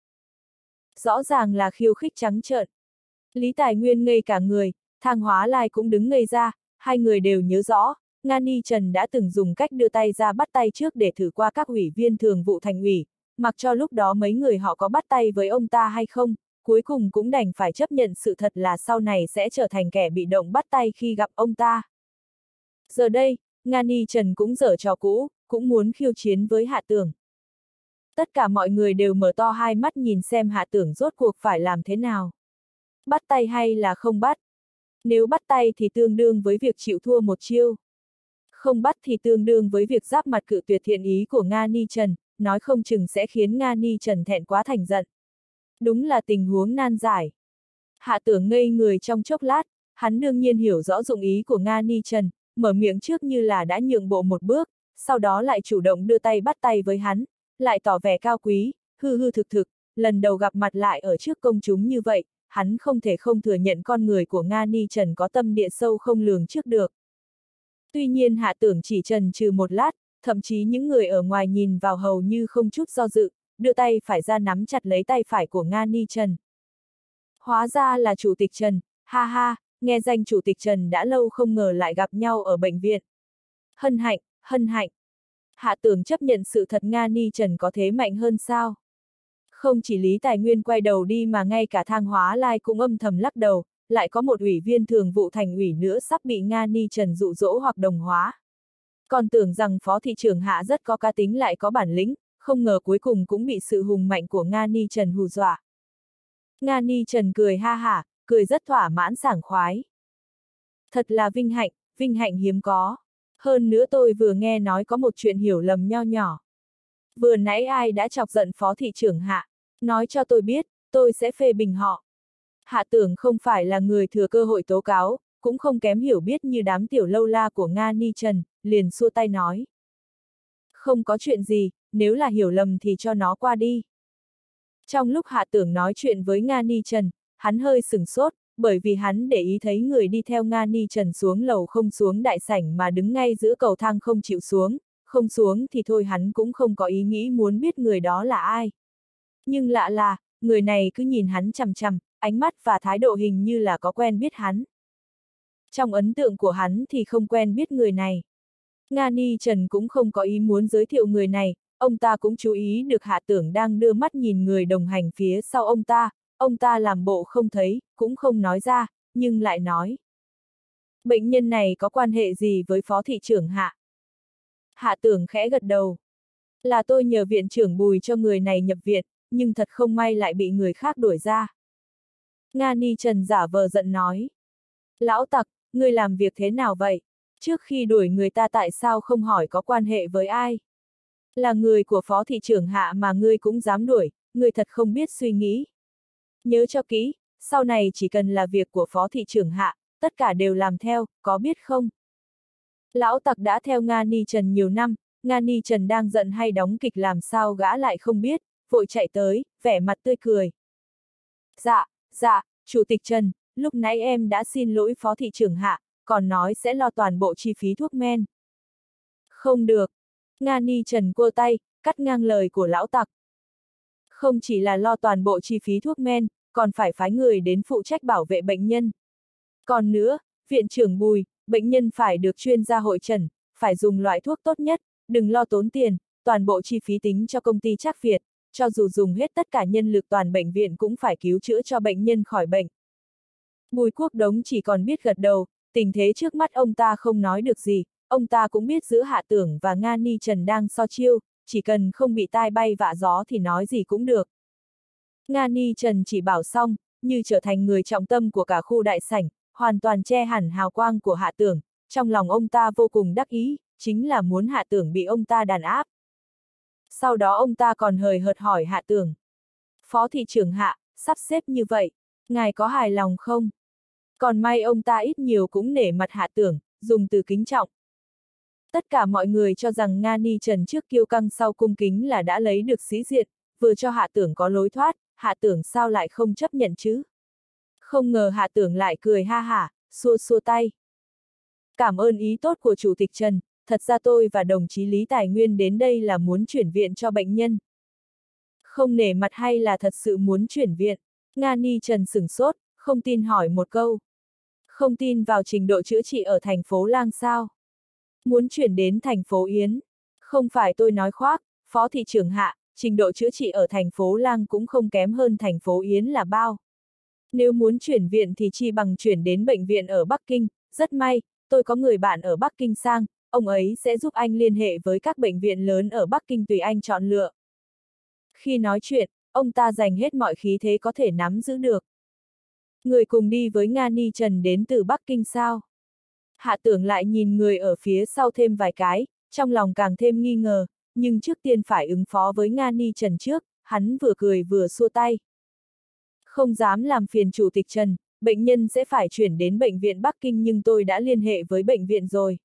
Rõ ràng là khiêu khích trắng trợn. Lý Tài Nguyên ngây cả người, Thang Hóa Lai cũng đứng ngây ra, hai người đều nhớ rõ, Nga Ni Trần đã từng dùng cách đưa tay ra bắt tay trước để thử qua các ủy viên thường vụ thành ủy, mặc cho lúc đó mấy người họ có bắt tay với ông ta hay không, cuối cùng cũng đành phải chấp nhận sự thật là sau này sẽ trở thành kẻ bị động bắt tay khi gặp ông ta. Giờ đây, Nga Ni Trần cũng giở trò cũ, cũng muốn khiêu chiến với Hạ Tưởng. Tất cả mọi người đều mở to hai mắt nhìn xem Hạ Tưởng rốt cuộc phải làm thế nào. Bắt tay hay là không bắt? Nếu bắt tay thì tương đương với việc chịu thua một chiêu. Không bắt thì tương đương với việc giáp mặt cự tuyệt thiện ý của Nga Ni Trần, nói không chừng sẽ khiến Nga Ni Trần thẹn quá thành giận. Đúng là tình huống nan giải. Hạ Tưởng ngây người trong chốc lát, hắn đương nhiên hiểu rõ dụng ý của Nga Ni Trần, mở miệng trước như là đã nhượng bộ một bước, sau đó lại chủ động đưa tay bắt tay với hắn, lại tỏ vẻ cao quý, hư hư thực thực, lần đầu gặp mặt lại ở trước công chúng như vậy, hắn không thể không thừa nhận con người của Nga Ni Trần có tâm địa sâu không lường trước được. Tuy nhiên Hạ Tưởng chỉ chần chừ một lát, thậm chí những người ở ngoài nhìn vào hầu như không chút do dự, đưa tay phải ra nắm chặt lấy tay phải của Nga Ni Trần. Hóa ra là Chủ tịch Trần, ha ha, nghe danh Chủ tịch Trần đã lâu không ngờ lại gặp nhau ở bệnh viện. Hân hạnh, hân hạnh. Hạ Tưởng chấp nhận sự thật Nga Ni Trần có thế mạnh hơn sao? Không chỉ Lý Tài Nguyên quay đầu đi mà ngay cả Thang Hóa Lai cũng âm thầm lắc đầu, lại có một ủy viên thường vụ thành ủy nữa sắp bị Nga Ni Trần dụ dỗ hoặc đồng hóa. Còn tưởng rằng phó thị trưởng Hạ rất có cá tính lại có bản lĩnh, không ngờ cuối cùng cũng bị sự hùng mạnh của Nga Ni Trần hù dọa. Nga Ni Trần cười ha hả, cười rất thỏa mãn sảng khoái. Thật là vinh hạnh, vinh hạnh hiếm có. Hơn nữa tôi vừa nghe nói có một chuyện hiểu lầm nho nhỏ. Vừa nãy ai đã chọc giận phó thị trưởng Hạ, nói cho tôi biết, tôi sẽ phê bình họ. Hạ Tưởng không phải là người thừa cơ hội tố cáo, cũng không kém hiểu biết như đám tiểu lâu la của Nga Ni Trần, liền xua tay nói. Không có chuyện gì, nếu là hiểu lầm thì cho nó qua đi. Trong lúc Hạ Tưởng nói chuyện với Nga Ni Trần, hắn hơi sửng sốt, bởi vì hắn để ý thấy người đi theo Nga Ni Trần xuống lầu không xuống đại sảnh mà đứng ngay giữa cầu thang không chịu xuống, không xuống thì thôi hắn cũng không có ý nghĩ muốn biết người đó là ai. Nhưng lạ là, người này cứ nhìn hắn chằm chằm, ánh mắt và thái độ hình như là có quen biết hắn. Trong ấn tượng của hắn thì không quen biết người này. Nga Ni Trần cũng không có ý muốn giới thiệu người này, ông ta cũng chú ý được Hạ Tưởng đang đưa mắt nhìn người đồng hành phía sau ông ta, ông ta làm bộ không thấy, cũng không nói ra, nhưng lại nói. Bệnh nhân này có quan hệ gì với phó thị trưởng Hạ? Hạ Tưởng khẽ gật đầu. Là tôi nhờ viện trưởng Bùi cho người này nhập viện, nhưng thật không may lại bị người khác đuổi ra. Nga Ni Trần giả vờ giận nói. Lão tặc, ngươi làm việc thế nào vậy? Trước khi đuổi người ta tại sao không hỏi có quan hệ với ai? Là người của phó thị trưởng Hạ mà ngươi cũng dám đuổi, ngươi thật không biết suy nghĩ. Nhớ cho kỹ, sau này chỉ cần là việc của phó thị trưởng Hạ, tất cả đều làm theo, có biết không? Lão tặc đã theo Nga Ni Trần nhiều năm, Nga Ni Trần đang giận hay đóng kịch làm sao gã lại không biết, vội chạy tới, vẻ mặt tươi cười. Dạ, dạ, Chủ tịch Trần, lúc nãy em đã xin lỗi phó thị trưởng Hạ, còn nói sẽ lo toàn bộ chi phí thuốc men. Không được. Nga Ni Trần cua tay, cắt ngang lời của lão tặc. Không chỉ là lo toàn bộ chi phí thuốc men, còn phải phái người đến phụ trách bảo vệ bệnh nhân. Còn nữa, viện trưởng Bùi, bệnh nhân phải được chuyên gia hội chẩn, phải dùng loại thuốc tốt nhất, đừng lo tốn tiền, toàn bộ chi phí tính cho công ty Trác Việt, cho dù dùng hết tất cả nhân lực toàn bệnh viện cũng phải cứu chữa cho bệnh nhân khỏi bệnh. Bùi Quốc Đống chỉ còn biết gật đầu, tình thế trước mắt ông ta không nói được gì, ông ta cũng biết giữa Hạ Tưởng và Nga Ni Trần đang so chiêu, chỉ cần không bị tai bay vạ gió thì nói gì cũng được. Nga Ni Trần chỉ bảo xong, như trở thành người trọng tâm của cả khu đại sảnh, hoàn toàn che hẳn hào quang của Hạ Tưởng, trong lòng ông ta vô cùng đắc ý, chính là muốn Hạ Tưởng bị ông ta đàn áp. Sau đó ông ta còn hời hợt hỏi Hạ Tưởng. Phó thị trưởng Hạ, sắp xếp như vậy, ngài có hài lòng không? Còn may ông ta ít nhiều cũng nể mặt Hạ Tưởng, dùng từ kính trọng. Tất cả mọi người cho rằng Nga Ni Trần trước kiêu căng sau cung kính là đã lấy được sĩ diện, vừa cho Hạ Tưởng có lối thoát, Hạ Tưởng sao lại không chấp nhận chứ? Không ngờ Hạ Tưởng lại cười ha hả, xua xua tay. Cảm ơn ý tốt của Chủ tịch Trần, thật ra tôi và đồng chí Lý Tài Nguyên đến đây là muốn chuyển viện cho bệnh nhân. Không nể mặt hay là thật sự muốn chuyển viện? Nga Ni Trần sửng sốt, không tin hỏi một câu. Không tin vào trình độ chữa trị ở thành phố Lang sao? Muốn chuyển đến thành phố Yến? Không phải tôi nói khoác, phó thị trưởng Hạ, trình độ chữa trị ở thành phố Lang cũng không kém hơn thành phố Yến là bao. Nếu muốn chuyển viện thì chi bằng chuyển đến bệnh viện ở Bắc Kinh, rất may, tôi có người bạn ở Bắc Kinh sang, ông ấy sẽ giúp anh liên hệ với các bệnh viện lớn ở Bắc Kinh tùy anh chọn lựa. Khi nói chuyện, ông ta dành hết mọi khí thế có thể nắm giữ được. Người cùng đi với Nga Ni Trần đến từ Bắc Kinh sao? Hạ Tưởng lại nhìn người ở phía sau thêm vài cái, trong lòng càng thêm nghi ngờ, nhưng trước tiên phải ứng phó với Nga Ni Trần trước, hắn vừa cười vừa xua tay. Không dám làm phiền Chủ tịch Trần, bệnh nhân sẽ phải chuyển đến bệnh viện Bắc Kinh nhưng tôi đã liên hệ với bệnh viện rồi.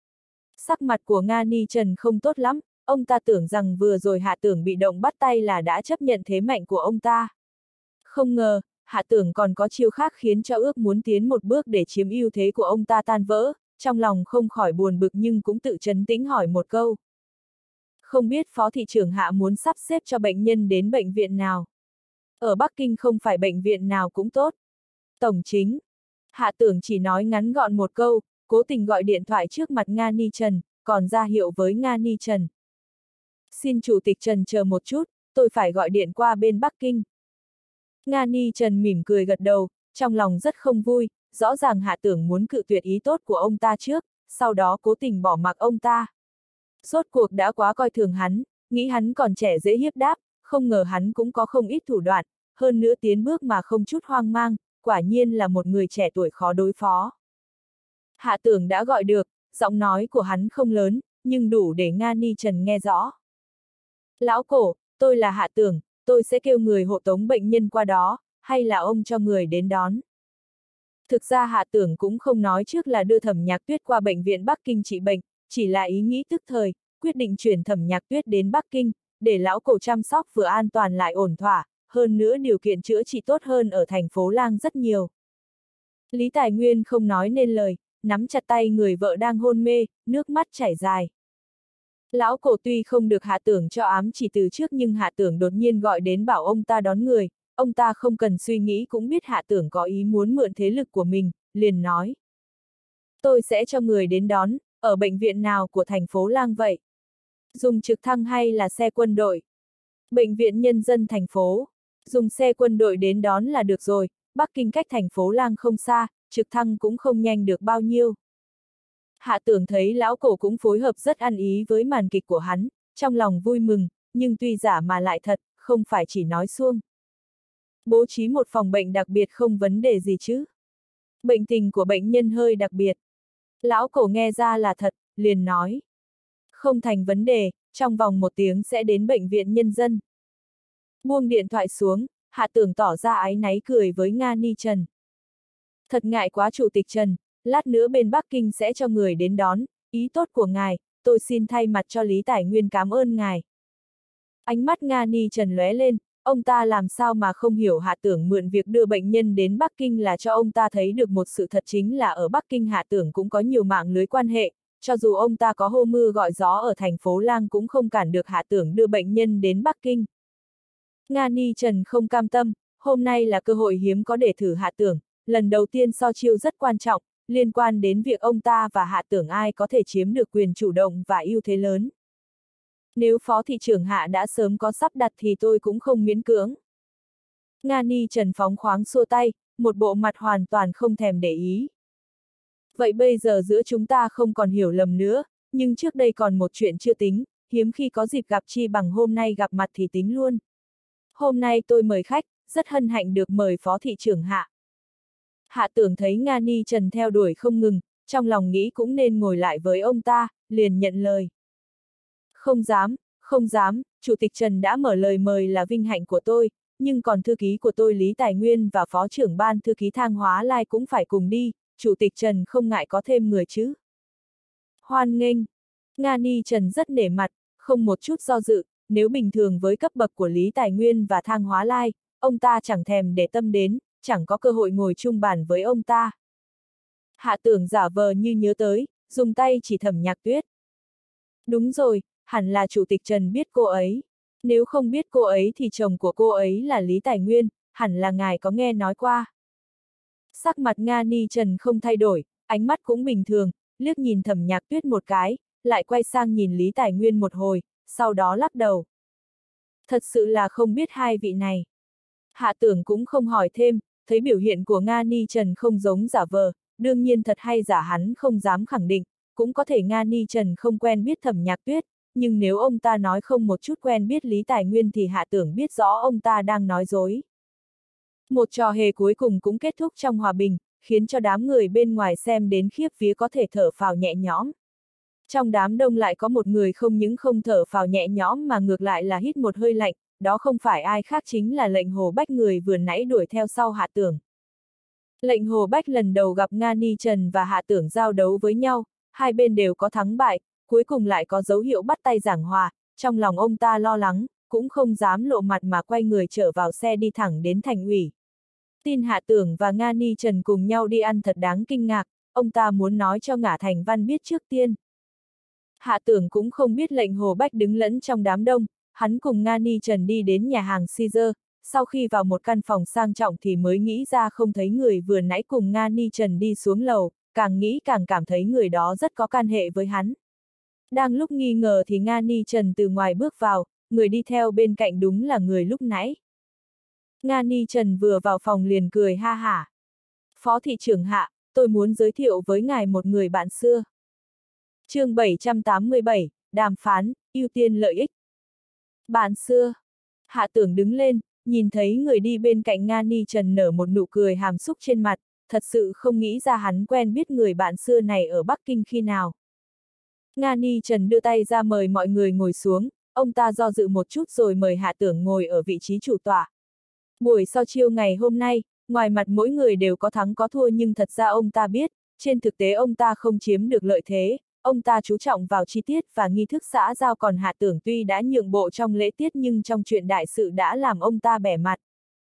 Sắc mặt của Nga Ni Trần không tốt lắm, ông ta tưởng rằng vừa rồi Hạ Tưởng bị động bắt tay là đã chấp nhận thế mạnh của ông ta. Không ngờ, Hạ Tưởng còn có chiêu khác khiến cho ước muốn tiến một bước để chiếm ưu thế của ông ta tan vỡ, trong lòng không khỏi buồn bực nhưng cũng tự trấn tĩnh hỏi một câu. Không biết Phó thị trưởng Hạ muốn sắp xếp cho bệnh nhân đến bệnh viện nào? Ở Bắc Kinh không phải bệnh viện nào cũng tốt. Tổng chính. Hạ Tưởng chỉ nói ngắn gọn một câu, cố tình gọi điện thoại trước mặt Nga Ni Trần, còn ra hiệu với Nga Ni Trần. Xin Chủ tịch Trần chờ một chút, tôi phải gọi điện qua bên Bắc Kinh. Nga Ni Trần mỉm cười gật đầu, trong lòng rất không vui, rõ ràng Hạ Tưởng muốn cự tuyệt ý tốt của ông ta trước, sau đó cố tình bỏ mặc ông ta. Rốt cuộc đã quá coi thường hắn, nghĩ hắn còn trẻ dễ hiếp đáp, không ngờ hắn cũng có không ít thủ đoạn, hơn nữa tiến bước mà không chút hoang mang, quả nhiên là một người trẻ tuổi khó đối phó. Hạ Tưởng đã gọi được, giọng nói của hắn không lớn, nhưng đủ để Nga Ni Trần nghe rõ. Lão Cổ, tôi là Hạ Tưởng, tôi sẽ kêu người hộ tống bệnh nhân qua đó, hay là ông cho người đến đón. Thực ra Hạ Tưởng cũng không nói trước là đưa Thẩm Nhạc Tuyết qua bệnh viện Bắc Kinh trị bệnh, chỉ là ý nghĩ tức thời, quyết định chuyển Thẩm Nhạc Tuyết đến Bắc Kinh, để lão Cổ chăm sóc vừa an toàn lại ổn thỏa, hơn nữa điều kiện chữa trị tốt hơn ở thành phố Lang rất nhiều. Lý Tài Nguyên không nói nên lời, nắm chặt tay người vợ đang hôn mê, nước mắt chảy dài. Lão Cổ tuy không được Hạ Tưởng cho ám chỉ từ trước nhưng Hạ Tưởng đột nhiên gọi đến bảo ông ta đón người, ông ta không cần suy nghĩ cũng biết Hạ Tưởng có ý muốn mượn thế lực của mình, liền nói. Tôi sẽ cho người đến đón, ở bệnh viện nào của thành phố Lang vậy? Dùng trực thăng hay là xe quân đội? Bệnh viện nhân dân thành phố. Dùng xe quân đội đến đón là được rồi, Bắc Kinh cách thành phố Lang không xa, trực thăng cũng không nhanh được bao nhiêu. Hạ Tưởng thấy lão Cổ cũng phối hợp rất ăn ý với màn kịch của hắn, trong lòng vui mừng, nhưng tuy giả mà lại thật, không phải chỉ nói suông. Bố trí một phòng bệnh đặc biệt không vấn đề gì chứ. Bệnh tình của bệnh nhân hơi đặc biệt. Lão Cổ nghe ra là thật, liền nói. Không thành vấn đề, trong vòng một tiếng sẽ đến bệnh viện nhân dân. Buông điện thoại xuống, Hạ Tưởng tỏ ra áy náy cười với Nga Ni Trần. Thật ngại quá Chủ tịch Trần, lát nữa bên Bắc Kinh sẽ cho người đến đón, ý tốt của ngài, tôi xin thay mặt cho Lý Tài Nguyên cảm ơn ngài. Ánh mắt Nga Ni Trần lóe lên, ông ta làm sao mà không hiểu Hạ Tưởng mượn việc đưa bệnh nhân đến Bắc Kinh là cho ông ta thấy được một sự thật chính là ở Bắc Kinh Hạ Tưởng cũng có nhiều mạng lưới quan hệ, cho dù ông ta có hô mưa gọi gió ở thành phố Lang cũng không cản được Hạ Tưởng đưa bệnh nhân đến Bắc Kinh. Nga Ni Trần không cam tâm, hôm nay là cơ hội hiếm có để thử Hạ Tưởng, lần đầu tiên so chiêu rất quan trọng, liên quan đến việc ông ta và Hạ Tưởng ai có thể chiếm được quyền chủ động và ưu thế lớn. Nếu Phó thị trưởng Hạ đã sớm có sắp đặt thì tôi cũng không miễn cưỡng. Nga Ni Trần phóng khoáng xua tay, một bộ mặt hoàn toàn không thèm để ý. Vậy bây giờ giữa chúng ta không còn hiểu lầm nữa, nhưng trước đây còn một chuyện chưa tính, hiếm khi có dịp gặp chi bằng hôm nay gặp mặt thì tính luôn. Hôm nay tôi mời khách, rất hân hạnh được mời Phó thị trưởng Hạ. Hạ Tưởng thấy Nga Ni Trần theo đuổi không ngừng, trong lòng nghĩ cũng nên ngồi lại với ông ta, liền nhận lời. Không dám, không dám, Chủ tịch Trần đã mở lời mời là vinh hạnh của tôi, nhưng còn thư ký của tôi Lý Tài Nguyên và Phó trưởng ban thư ký Thang Hóa Lai cũng phải cùng đi, Chủ tịch Trần không ngại có thêm người chứ. Hoan nghênh. Nga Ni Trần rất nể mặt, không một chút do dự, nếu bình thường với cấp bậc của Lý Tài Nguyên và Thang Hóa Lai, ông ta chẳng thèm để tâm đến, chẳng có cơ hội ngồi chung bàn với ông ta. Hạ Tưởng giả vờ như nhớ tới, dùng tay chỉ Thẩm Nhạc Tuyết. Đúng rồi, hẳn là Chủ tịch Trần biết cô ấy. Nếu không biết cô ấy thì chồng của cô ấy là Lý Tài Nguyên, hẳn là ngài có nghe nói qua. Sắc mặt Nga Ni Trần không thay đổi, ánh mắt cũng bình thường, liếc nhìn Thẩm Nhạc Tuyết một cái, lại quay sang nhìn Lý Tài Nguyên một hồi, sau đó lắc đầu. Thật sự là không biết hai vị này. Hạ Tưởng cũng không hỏi thêm, thấy biểu hiện của Nga Ni Trần không giống giả vờ, đương nhiên thật hay giả hắn không dám khẳng định, cũng có thể Nga Ni Trần không quen biết Thẩm Nhạc Tuyết, nhưng nếu ông ta nói không một chút quen biết Lý Tài Nguyên thì Hạ Tưởng biết rõ ông ta đang nói dối. Một trò hề cuối cùng cũng kết thúc trong hòa bình, khiến cho đám người bên ngoài xem đến khiếp vía có thể thở phào nhẹ nhõm. Trong đám đông lại có một người không những không thở phào nhẹ nhõm mà ngược lại là hít một hơi lạnh, đó không phải ai khác chính là lệnh Hồ Bách người vừa nãy đuổi theo sau Hạ Tưởng. Lệnh Hồ Bách lần đầu gặp Nga Ni Trần và Hạ Tưởng giao đấu với nhau, hai bên đều có thắng bại, cuối cùng lại có dấu hiệu bắt tay giảng hòa, trong lòng ông ta lo lắng, cũng không dám lộ mặt mà quay người trở vào xe đi thẳng đến thành ủy. Tin Hạ Tưởng và Nga Ni Trần cùng nhau đi ăn thật đáng kinh ngạc, ông ta muốn nói cho Ngả Thành Văn biết trước tiên. Hạ Tưởng cũng không biết lệnh Hồ Bách đứng lẫn trong đám đông, hắn cùng Nga Ni Trần đi đến nhà hàng Caesar, sau khi vào một căn phòng sang trọng thì mới nghĩ ra không thấy người vừa nãy cùng Nga Ni Trần đi xuống lầu, càng nghĩ càng cảm thấy người đó rất có can hệ với hắn. Đang lúc nghi ngờ thì Nga Ni Trần từ ngoài bước vào, người đi theo bên cạnh đúng là người lúc nãy. Nga Ni Trần vừa vào phòng liền cười ha hả. Phó thị trưởng Hạ, tôi muốn giới thiệu với ngài một người bạn xưa. Chương bảy trăm tám mươi bảy, đàm phán, ưu tiên lợi ích. Bạn xưa. Hạ Tưởng đứng lên, nhìn thấy người đi bên cạnh Nga Ni Trần nở một nụ cười hàm xúc trên mặt, thật sự không nghĩ ra hắn quen biết người bạn xưa này ở Bắc Kinh khi nào. Nga Ni Trần đưa tay ra mời mọi người ngồi xuống, ông ta do dự một chút rồi mời Hạ Tưởng ngồi ở vị trí chủ tọa. Buổi sau chiêu ngày hôm nay, ngoài mặt mỗi người đều có thắng có thua nhưng thật ra ông ta biết, trên thực tế ông ta không chiếm được lợi thế, ông ta chú trọng vào chi tiết và nghi thức xã giao còn Hạ Tưởng tuy đã nhượng bộ trong lễ tiết nhưng trong chuyện đại sự đã làm ông ta bẻ mặt.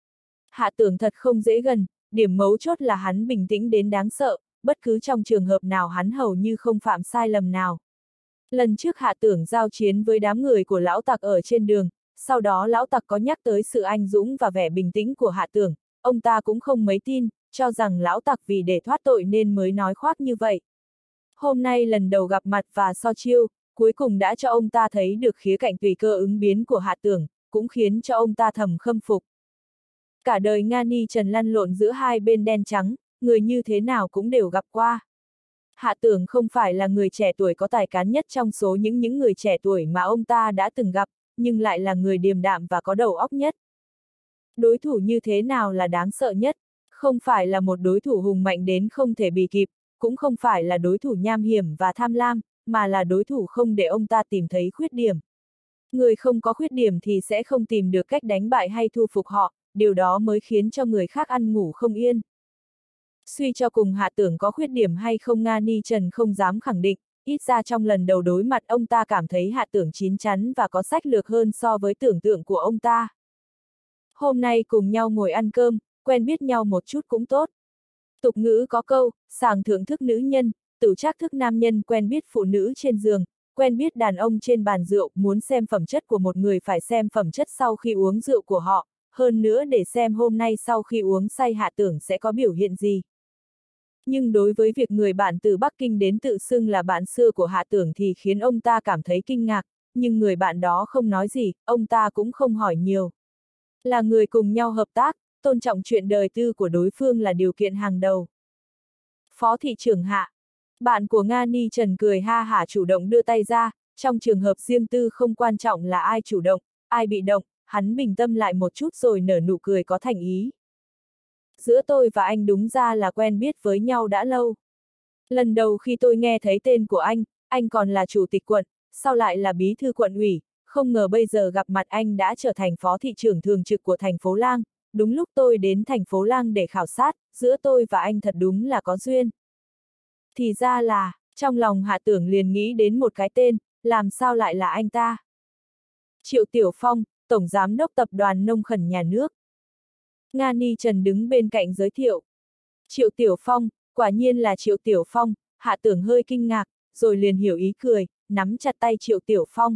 Hạ Tưởng thật không dễ gần, điểm mấu chốt là hắn bình tĩnh đến đáng sợ, bất cứ trong trường hợp nào hắn hầu như không phạm sai lầm nào. Lần trước Hạ Tưởng giao chiến với đám người của lão tặc ở trên đường, sau đó lão tặc có nhắc tới sự anh dũng và vẻ bình tĩnh của Hạ Tưởng, ông ta cũng không mấy tin, cho rằng lão tặc vì để thoát tội nên mới nói khoác như vậy. Hôm nay lần đầu gặp mặt và so chiêu, cuối cùng đã cho ông ta thấy được khía cạnh tùy cơ ứng biến của Hạ Tưởng, cũng khiến cho ông ta thầm khâm phục. Cả đời Nga Ni Trần lăn lộn giữa hai bên đen trắng, người như thế nào cũng đều gặp qua. Hạ Tưởng không phải là người trẻ tuổi có tài cán nhất trong số những những người trẻ tuổi mà ông ta đã từng gặp, nhưng lại là người điềm đạm và có đầu óc nhất. Đối thủ như thế nào là đáng sợ nhất? Không phải là một đối thủ hùng mạnh đến không thể bì kịp, cũng không phải là đối thủ nham hiểm và tham lam, mà là đối thủ không để ông ta tìm thấy khuyết điểm. Người không có khuyết điểm thì sẽ không tìm được cách đánh bại hay thu phục họ, điều đó mới khiến cho người khác ăn ngủ không yên. Suy cho cùng Hạ Tưởng có khuyết điểm hay không Nga Ni Trần không dám khẳng định, ít ra trong lần đầu đối mặt ông ta cảm thấy Hạ Tưởng chín chắn và có sách lược hơn so với tưởng tượng của ông ta. Hôm nay cùng nhau ngồi ăn cơm, quen biết nhau một chút cũng tốt. Tục ngữ có câu, sàng thưởng thức nữ nhân, tửu trác thức nam nhân quen biết phụ nữ trên giường, quen biết đàn ông trên bàn rượu, muốn xem phẩm chất của một người phải xem phẩm chất sau khi uống rượu của họ, hơn nữa để xem hôm nay sau khi uống say Hạ Tưởng sẽ có biểu hiện gì. Nhưng đối với việc người bạn từ Bắc Kinh đến tự xưng là bạn xưa của Hạ Tưởng thì khiến ông ta cảm thấy kinh ngạc, nhưng người bạn đó không nói gì, ông ta cũng không hỏi nhiều. Là người cùng nhau hợp tác, tôn trọng chuyện đời tư của đối phương là điều kiện hàng đầu. Phó thị trưởng Hạ. Bạn của Nga Ni Trần cười ha hả chủ động đưa tay ra, trong trường hợp riêng tư không quan trọng là ai chủ động, ai bị động, hắn bình tâm lại một chút rồi nở nụ cười có thành ý. Giữa tôi và anh đúng ra là quen biết với nhau đã lâu. Lần đầu khi tôi nghe thấy tên của anh, anh còn là chủ tịch quận, sau lại là bí thư quận ủy, không ngờ bây giờ gặp mặt anh đã trở thành phó thị trưởng thường trực của thành phố Lang. Đúng lúc tôi đến thành phố Lang để khảo sát, giữa tôi và anh thật đúng là có duyên. Thì ra là, trong lòng Hạ Tưởng liền nghĩ đến một cái tên, làm sao lại là anh ta? Triệu Tiểu Phong, Tổng Giám đốc Tập đoàn Nông Khẩn Nhà nước. Nga Ni Trần đứng bên cạnh giới thiệu. Triệu Tiểu Phong, quả nhiên là Triệu Tiểu Phong, Hạ Tưởng hơi kinh ngạc, rồi liền hiểu ý cười, nắm chặt tay Triệu Tiểu Phong.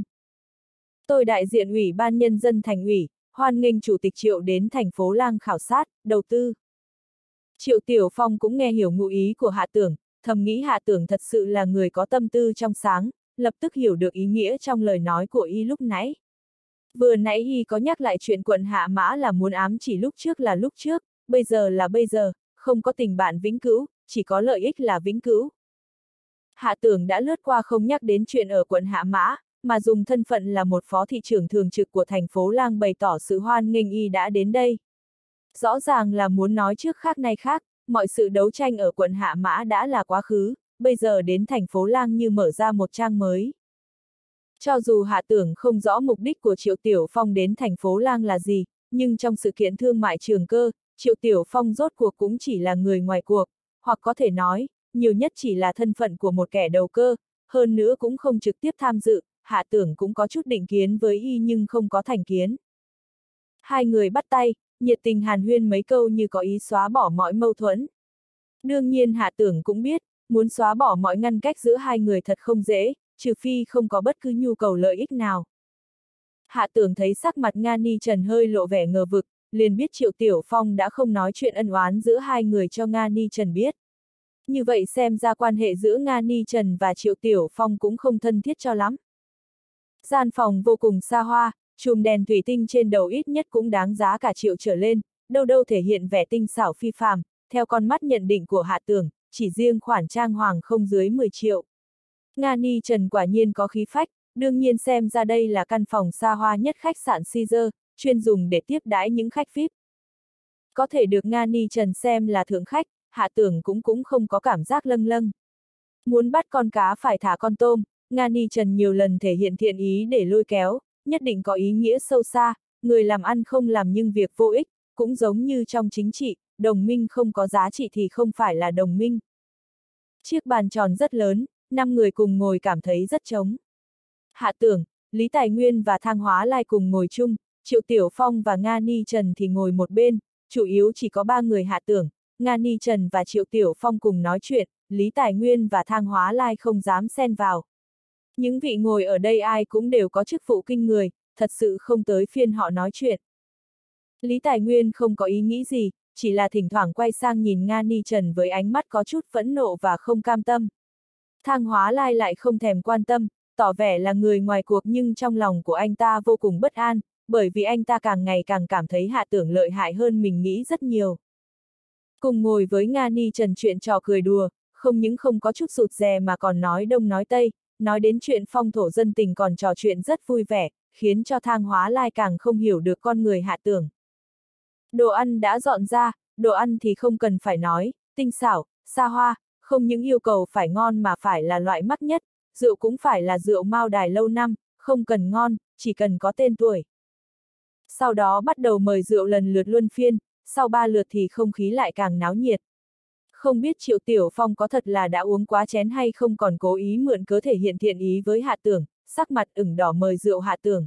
Tôi đại diện Ủy ban Nhân dân thành ủy, hoan nghênh Chủ tịch Triệu đến thành phố Lang khảo sát, đầu tư. Triệu Tiểu Phong cũng nghe hiểu ngụ ý của Hạ Tưởng, thầm nghĩ Hạ Tưởng thật sự là người có tâm tư trong sáng, lập tức hiểu được ý nghĩa trong lời nói của y lúc nãy. Vừa nãy y có nhắc lại chuyện quận Hạ Mã là muốn ám chỉ lúc trước là lúc trước, bây giờ là bây giờ, không có tình bạn vĩnh cửu, chỉ có lợi ích là vĩnh cửu. Hạ Tưởng đã lướt qua không nhắc đến chuyện ở quận Hạ Mã, mà dùng thân phận là một phó thị trưởng thường trực của thành phố Lang bày tỏ sự hoan nghênh y đã đến đây. Rõ ràng là muốn nói trước khác nay khác, mọi sự đấu tranh ở quận Hạ Mã đã là quá khứ, bây giờ đến thành phố Lang như mở ra một trang mới. Cho dù Hạ Tưởng không rõ mục đích của Triệu Tiểu Phong đến thành phố Lang là gì, nhưng trong sự kiện thương mại Trường Cơ, Triệu Tiểu Phong rốt cuộc cũng chỉ là người ngoài cuộc, hoặc có thể nói, nhiều nhất chỉ là thân phận của một kẻ đầu cơ, hơn nữa cũng không trực tiếp tham dự, Hạ Tưởng cũng có chút định kiến với y nhưng không có thành kiến. Hai người bắt tay, nhiệt tình hàn huyên mấy câu như có ý xóa bỏ mọi mâu thuẫn. Đương nhiên Hạ Tưởng cũng biết, muốn xóa bỏ mọi ngăn cách giữa hai người thật không dễ, trừ phi không có bất cứ nhu cầu lợi ích nào. Hạ Tưởng thấy sắc mặt Nga Ni Trần hơi lộ vẻ ngờ vực, liền biết Triệu Tiểu Phong đã không nói chuyện ân oán giữa hai người cho Nga Ni Trần biết. Như vậy xem ra quan hệ giữa Nga Ni Trần và Triệu Tiểu Phong cũng không thân thiết cho lắm. Gian phòng vô cùng xa hoa, chùm đèn thủy tinh trên đầu ít nhất cũng đáng giá cả triệu trở lên, đâu đâu thể hiện vẻ tinh xảo phi phàm, theo con mắt nhận định của Hạ Tưởng, chỉ riêng khoản trang hoàng không dưới mười triệu. Nga Ni Trần quả nhiên có khí phách, đương nhiên xem ra đây là căn phòng xa hoa nhất khách sạn Caesar, chuyên dùng để tiếp đãi những khách vi ai pi. Có thể được Nga Ni Trần xem là thượng khách, Hạ Tưởng cũng cũng không có cảm giác lâng lâng. Muốn bắt con cá phải thả con tôm, Nga Ni Trần nhiều lần thể hiện thiện ý để lôi kéo, nhất định có ý nghĩa sâu xa, người làm ăn không làm nhưng việc vô ích, cũng giống như trong chính trị, đồng minh không có giá trị thì không phải là đồng minh. Chiếc bàn tròn rất lớn, năm người cùng ngồi cảm thấy rất trống. Hạ Tưởng, Lý Tài Nguyên và Thang Hóa Lai cùng ngồi chung, Triệu Tiểu Phong và Nga Ni Trần thì ngồi một bên, chủ yếu chỉ có ba người Hạ Tưởng, Nga Ni Trần và Triệu Tiểu Phong cùng nói chuyện, Lý Tài Nguyên và Thang Hóa Lai không dám xen vào. Những vị ngồi ở đây ai cũng đều có chức vụ kinh người, thật sự không tới phiên họ nói chuyện. Lý Tài Nguyên không có ý nghĩ gì, chỉ là thỉnh thoảng quay sang nhìn Nga Ni Trần với ánh mắt có chút phẫn nộ và không cam tâm. Thang Hóa Lai lại không thèm quan tâm, tỏ vẻ là người ngoài cuộc nhưng trong lòng của anh ta vô cùng bất an, bởi vì anh ta càng ngày càng cảm thấy Hạ Tưởng lợi hại hơn mình nghĩ rất nhiều. Cùng ngồi với Nga Ni Trần chuyện trò cười đùa, không những không có chút rụt rè mà còn nói đông nói tây, nói đến chuyện phong thổ dân tình còn trò chuyện rất vui vẻ, khiến cho Thang Hóa Lai càng không hiểu được con người Hạ Tưởng. Đồ ăn đã dọn ra, đồ ăn thì không cần phải nói, tinh xảo, xa hoa, không những yêu cầu phải ngon mà phải là loại mắc nhất, rượu cũng phải là rượu Mao Đài lâu năm, không cần ngon, chỉ cần có tên tuổi. Sau đó bắt đầu mời rượu lần lượt luân phiên, sau ba lượt thì không khí lại càng náo nhiệt. Không biết Triệu Tiểu Phong có thật là đã uống quá chén hay không còn cố ý mượn cớ thể hiện thiện ý với Hạ Tưởng, sắc mặt ửng đỏ mời rượu Hạ Tưởng.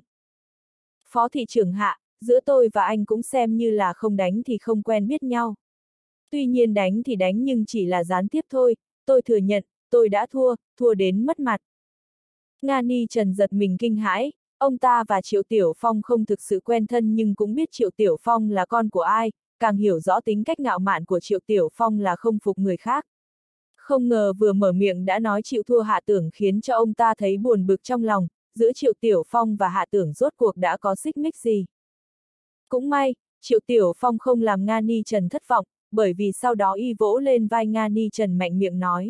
Phó thị trưởng Hạ, giữa tôi và anh cũng xem như là không đánh thì không quen biết nhau. Tuy nhiên đánh thì đánh nhưng chỉ là gián tiếp thôi, tôi thừa nhận, tôi đã thua, thua đến mất mặt. Nga Ni Trần giật mình kinh hãi, ông ta và Triệu Tiểu Phong không thực sự quen thân nhưng cũng biết Triệu Tiểu Phong là con của ai, càng hiểu rõ tính cách ngạo mạn của Triệu Tiểu Phong là không phục người khác. Không ngờ vừa mở miệng đã nói chịu thua Hạ Tưởng khiến cho ông ta thấy buồn bực trong lòng, giữa Triệu Tiểu Phong và Hạ Tưởng rốt cuộc đã có xích mích gì. Cũng may, Triệu Tiểu Phong không làm Nga Ni Trần thất vọng, bởi vì sau đó y vỗ lên vai Nga Ni Trần mạnh miệng nói.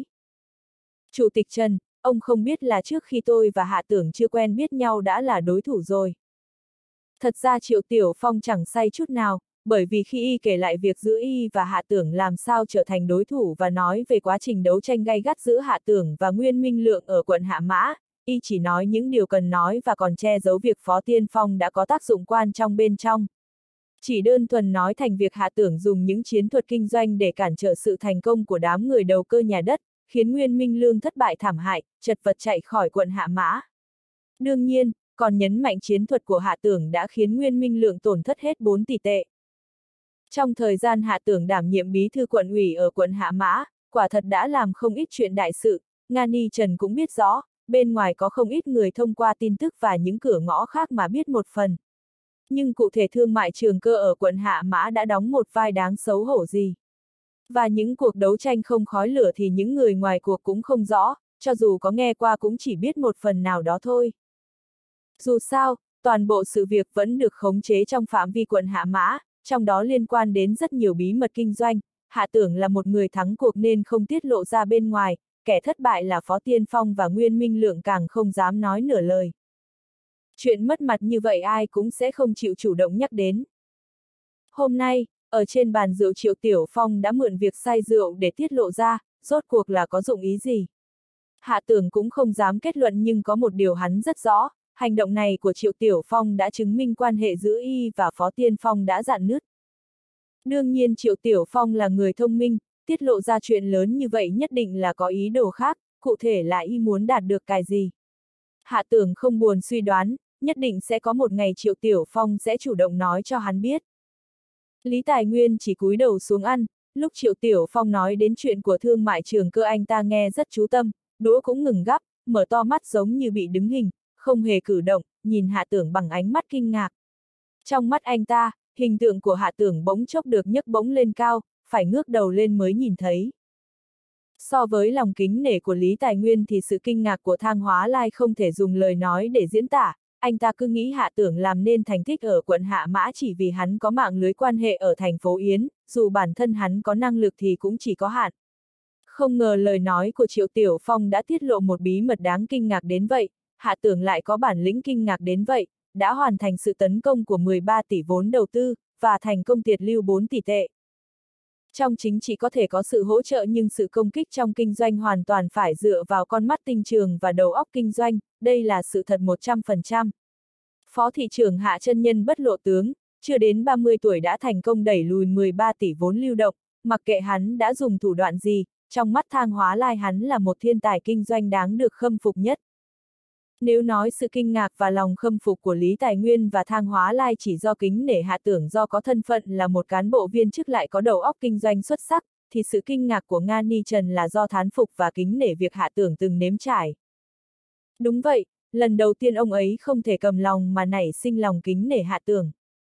Chủ tịch Trần, ông không biết là trước khi tôi và Hạ Tưởng chưa quen biết nhau đã là đối thủ rồi. Thật ra Triệu Tiểu Phong chẳng say chút nào, bởi vì khi y kể lại việc giữa y và Hạ Tưởng làm sao trở thành đối thủ và nói về quá trình đấu tranh gay gắt giữa Hạ Tưởng và Nguyên Minh Lượng ở quận Hạ Mã, y chỉ nói những điều cần nói và còn che giấu việc Phó Tiên Phong đã có tác dụng quan trong bên trong. Chỉ đơn thuần nói thành việc Hạ Tưởng dùng những chiến thuật kinh doanh để cản trở sự thành công của đám người đầu cơ nhà đất, khiến Nguyên Minh Lương thất bại thảm hại, chật vật chạy khỏi quận Hạ Mã. Đương nhiên, còn nhấn mạnh chiến thuật của Hạ Tưởng đã khiến Nguyên Minh Lượng tổn thất hết bốn tỷ tệ. Trong thời gian Hạ Tưởng đảm nhiệm bí thư quận ủy ở quận Hạ Mã, quả thật đã làm không ít chuyện đại sự, Nga Ni Trần cũng biết rõ, bên ngoài có không ít người thông qua tin tức và những cửa ngõ khác mà biết một phần. Nhưng cụ thể thương mại Trường Cơ ở quận Hạ Mã đã đóng một vai đáng xấu hổ gì. Và những cuộc đấu tranh không khói lửa thì những người ngoài cuộc cũng không rõ, cho dù có nghe qua cũng chỉ biết một phần nào đó thôi. Dù sao, toàn bộ sự việc vẫn được khống chế trong phạm vi quận Hạ Mã, trong đó liên quan đến rất nhiều bí mật kinh doanh, Hạ Tưởng là một người thắng cuộc nên không tiết lộ ra bên ngoài, kẻ thất bại là Phó Tiên Phong và Nguyên Minh Lượng càng không dám nói nửa lời. Chuyện mất mặt như vậy ai cũng sẽ không chịu chủ động nhắc đến. Hôm nay, ở trên bàn rượu Triệu Tiểu Phong đã mượn việc say rượu để tiết lộ ra, rốt cuộc là có dụng ý gì. Hạ Tưởng cũng không dám kết luận nhưng có một điều hắn rất rõ, hành động này của Triệu Tiểu Phong đã chứng minh quan hệ giữa y và Phó Tiên Phong đã rạn nứt. Đương nhiên Triệu Tiểu Phong là người thông minh, tiết lộ ra chuyện lớn như vậy nhất định là có ý đồ khác, cụ thể là y muốn đạt được cái gì. Hạ Tưởng không buồn suy đoán, nhất định sẽ có một ngày Triệu Tiểu Phong sẽ chủ động nói cho hắn biết. Lý Tài Nguyên chỉ cúi đầu xuống ăn, lúc Triệu Tiểu Phong nói đến chuyện của thương mại trường cơ anh ta nghe rất chú tâm, đũa cũng ngừng gắp, mở to mắt giống như bị đứng hình, không hề cử động, nhìn Hạ Tưởng bằng ánh mắt kinh ngạc. Trong mắt anh ta, hình tượng của Hạ Tưởng bỗng chốc được nhấc bỗng lên cao, phải ngước đầu lên mới nhìn thấy. So với lòng kính nể của Lý Tài Nguyên thì sự kinh ngạc của Thang Hóa Lai không thể dùng lời nói để diễn tả, anh ta cứ nghĩ Hạ Tưởng làm nên thành tích ở quận Hạ Mã chỉ vì hắn có mạng lưới quan hệ ở thành phố Yến, dù bản thân hắn có năng lực thì cũng chỉ có hạn. Không ngờ lời nói của Triệu Tiểu Phong đã tiết lộ một bí mật đáng kinh ngạc đến vậy, Hạ Tưởng lại có bản lĩnh kinh ngạc đến vậy, đã hoàn thành sự tấn công của mười ba tỷ vốn đầu tư, và thành công tiệt lưu bốn tỷ tệ. Trong chính trị có thể có sự hỗ trợ nhưng sự công kích trong kinh doanh hoàn toàn phải dựa vào con mắt tinh trường và đầu óc kinh doanh, đây là sự thật một trăm phần trăm. Phó thị trưởng Hạ Chân Nhân bất lộ tướng, chưa đến ba mươi tuổi đã thành công đẩy lùi mười ba tỷ vốn lưu động, mặc kệ hắn đã dùng thủ đoạn gì, trong mắt Thang Hóa Lai hắn là một thiên tài kinh doanh đáng được khâm phục nhất. Nếu nói sự kinh ngạc và lòng khâm phục của Lý Tài Nguyên và Thang Hóa Lai chỉ do kính nể Hạ Tưởng do có thân phận là một cán bộ viên chức lại có đầu óc kinh doanh xuất sắc, thì sự kinh ngạc của Nga Ni Trần là do thán phục và kính nể việc Hạ Tưởng từng nếm trải. Đúng vậy, lần đầu tiên ông ấy không thể cầm lòng mà nảy sinh lòng kính nể Hạ Tưởng.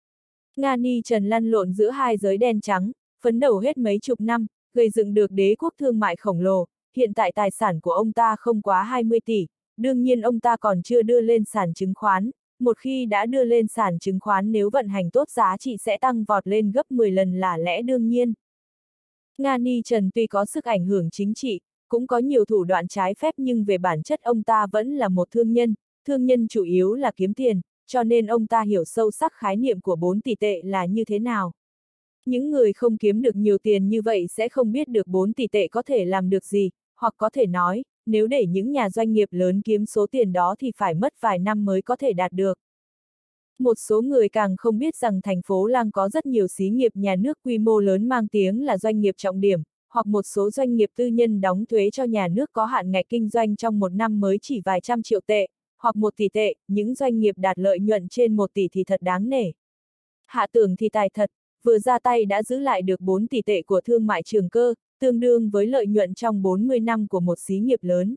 Nga Ni Trần lăn lộn giữa hai giới đen trắng, phấn đấu hết mấy chục năm, gây dựng được đế quốc thương mại khổng lồ, hiện tại tài sản của ông ta không quá hai mươi tỷ. Đương nhiên ông ta còn chưa đưa lên sàn chứng khoán, một khi đã đưa lên sàn chứng khoán nếu vận hành tốt giá trị sẽ tăng vọt lên gấp mười lần là lẽ đương nhiên. Nga Ni Trần tuy có sức ảnh hưởng chính trị, cũng có nhiều thủ đoạn trái phép nhưng về bản chất ông ta vẫn là một thương nhân, thương nhân chủ yếu là kiếm tiền, cho nên ông ta hiểu sâu sắc khái niệm của bốn tỷ tệ là như thế nào. Những người không kiếm được nhiều tiền như vậy sẽ không biết được bốn tỷ tệ có thể làm được gì, hoặc có thể nói, nếu để những nhà doanh nghiệp lớn kiếm số tiền đó thì phải mất vài năm mới có thể đạt được. Một số người càng không biết rằng thành phố Lang có rất nhiều xí nghiệp nhà nước quy mô lớn mang tiếng là doanh nghiệp trọng điểm, hoặc một số doanh nghiệp tư nhân đóng thuế cho nhà nước có hạn ngạch kinh doanh trong một năm mới chỉ vài trăm triệu tệ, hoặc một tỷ tệ, những doanh nghiệp đạt lợi nhuận trên một tỷ thì thật đáng nể. Hạ Tưởng thì tài thật, vừa ra tay đã giữ lại được bốn tỷ tệ của thương mại trường cơ, tương đương với lợi nhuận trong bốn mươi năm của một xí nghiệp lớn.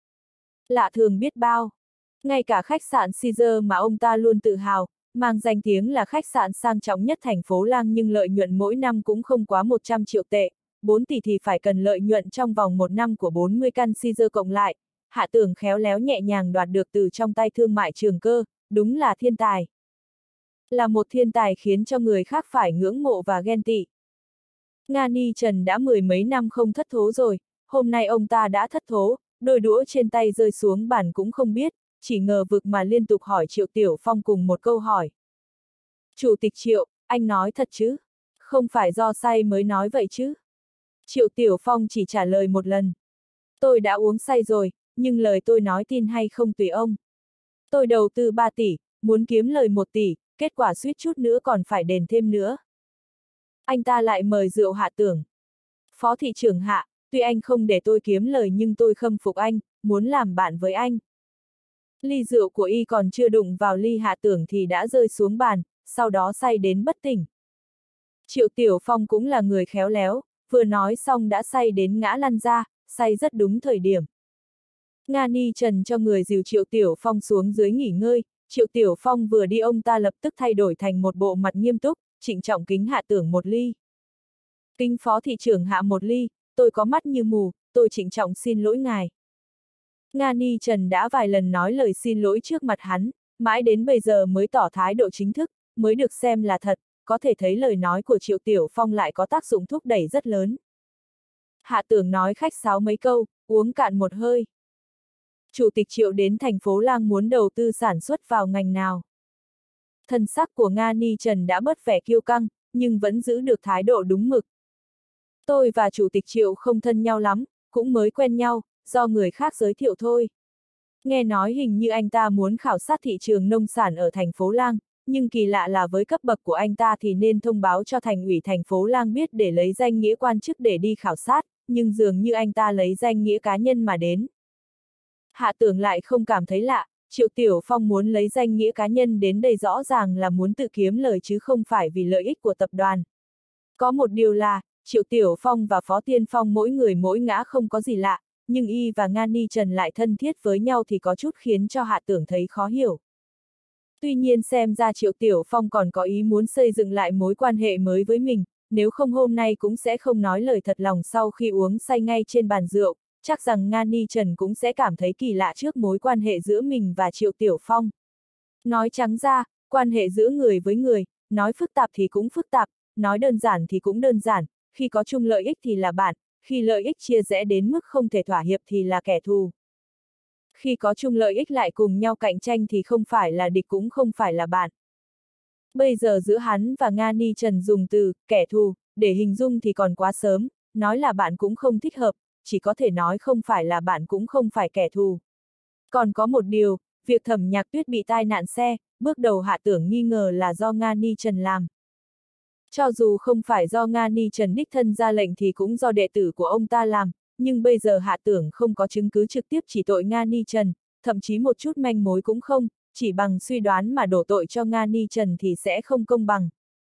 Lạ thường biết bao. Ngay cả khách sạn Caesar mà ông ta luôn tự hào, mang danh tiếng là khách sạn sang trọng nhất thành phố Lang nhưng lợi nhuận mỗi năm cũng không quá một trăm triệu tệ, bốn tỷ thì phải cần lợi nhuận trong vòng một năm của bốn mươi căn Caesar cộng lại. Hạ Tưởng khéo léo nhẹ nhàng đoạt được từ trong tay thương mại trường cơ, đúng là thiên tài. Là một thiên tài khiến cho người khác phải ngưỡng mộ và ghen tị. Nga Ni Trần đã mười mấy năm không thất thố rồi, hôm nay ông ta đã thất thố, đôi đũa trên tay rơi xuống bàn cũng không biết, chỉ ngờ vực mà liên tục hỏi Triệu Tiểu Phong cùng một câu hỏi. Chủ tịch Triệu, anh nói thật chứ? Không phải do say mới nói vậy chứ? Triệu Tiểu Phong chỉ trả lời một lần. Tôi đã uống say rồi, nhưng lời tôi nói tin hay không tùy ông. Tôi đầu tư ba tỷ, muốn kiếm lời một tỷ, kết quả suýt chút nữa còn phải đền thêm nữa. Anh ta lại mời rượu Hạ Tưởng. Phó thị trưởng Hạ, tuy anh không để tôi kiếm lời nhưng tôi khâm phục anh, muốn làm bạn với anh. Ly rượu của y còn chưa đụng vào ly Hạ Tưởng thì đã rơi xuống bàn, sau đó say đến bất tỉnh. Triệu Tiểu Phong cũng là người khéo léo, vừa nói xong đã say đến ngã lăn ra, say rất đúng thời điểm. Nga Ni Trần cho người dìu Triệu Tiểu Phong xuống dưới nghỉ ngơi, Triệu Tiểu Phong vừa đi ông ta lập tức thay đổi thành một bộ mặt nghiêm túc, trịnh trọng kính Hạ Tưởng một ly. Kính phó thị trưởng Hạ một ly, tôi có mắt như mù, tôi trịnh trọng xin lỗi ngài. Nga Ni Trần đã vài lần nói lời xin lỗi trước mặt hắn, mãi đến bây giờ mới tỏ thái độ chính thức, mới được xem là thật, có thể thấy lời nói của Triệu Tiểu Phong lại có tác dụng thúc đẩy rất lớn. Hạ Tưởng nói khách sáo mấy câu, uống cạn một hơi. Chủ tịch Triệu đến thành phố Lang muốn đầu tư sản xuất vào ngành nào? Thân sắc của Nga Ni Trần đã bớt vẻ kiêu căng, nhưng vẫn giữ được thái độ đúng mực. Tôi và Chủ tịch Triệu không thân nhau lắm, cũng mới quen nhau, do người khác giới thiệu thôi. Nghe nói hình như anh ta muốn khảo sát thị trường nông sản ở thành phố Lang, nhưng kỳ lạ là với cấp bậc của anh ta thì nên thông báo cho thành ủy thành phố Lang biết để lấy danh nghĩa quan chức để đi khảo sát, nhưng dường như anh ta lấy danh nghĩa cá nhân mà đến. Hạ Tưởng lại không cảm thấy lạ, Triệu Tiểu Phong muốn lấy danh nghĩa cá nhân đến đây rõ ràng là muốn tự kiếm lời chứ không phải vì lợi ích của tập đoàn. Có một điều là, Triệu Tiểu Phong và Phó Tiên Phong mỗi người mỗi ngã không có gì lạ, nhưng y và Ngani Trần lại thân thiết với nhau thì có chút khiến cho Hạ Tưởng thấy khó hiểu. Tuy nhiên xem ra Triệu Tiểu Phong còn có ý muốn xây dựng lại mối quan hệ mới với mình, nếu không hôm nay cũng sẽ không nói lời thật lòng sau khi uống say ngay trên bàn rượu, chắc rằng Ngani Trần cũng sẽ cảm thấy kỳ lạ trước mối quan hệ giữa mình và Triệu Tiểu Phong. Nói trắng ra, quan hệ giữa người với người, nói phức tạp thì cũng phức tạp, nói đơn giản thì cũng đơn giản, khi có chung lợi ích thì là bạn, khi lợi ích chia rẽ đến mức không thể thỏa hiệp thì là kẻ thù. Khi có chung lợi ích lại cùng nhau cạnh tranh thì không phải là địch cũng không phải là bạn. Bây giờ giữa hắn và Ngani Trần dùng từ kẻ thù để hình dung thì còn quá sớm, nói là bạn cũng không thích hợp, chỉ có thể nói không phải là bạn cũng không phải kẻ thù. Còn có một điều, việc Thẩm Nhạc Tuyết bị tai nạn xe, bước đầu Hạ Tưởng nghi ngờ là do Ngani Trần làm. Cho dù không phải do Ngani Trần đích thân ra lệnh thì cũng do đệ tử của ông ta làm, nhưng bây giờ Hạ Tưởng không có chứng cứ trực tiếp chỉ tội Ngani Trần, thậm chí một chút manh mối cũng không, chỉ bằng suy đoán mà đổ tội cho Ngani Trần thì sẽ không công bằng.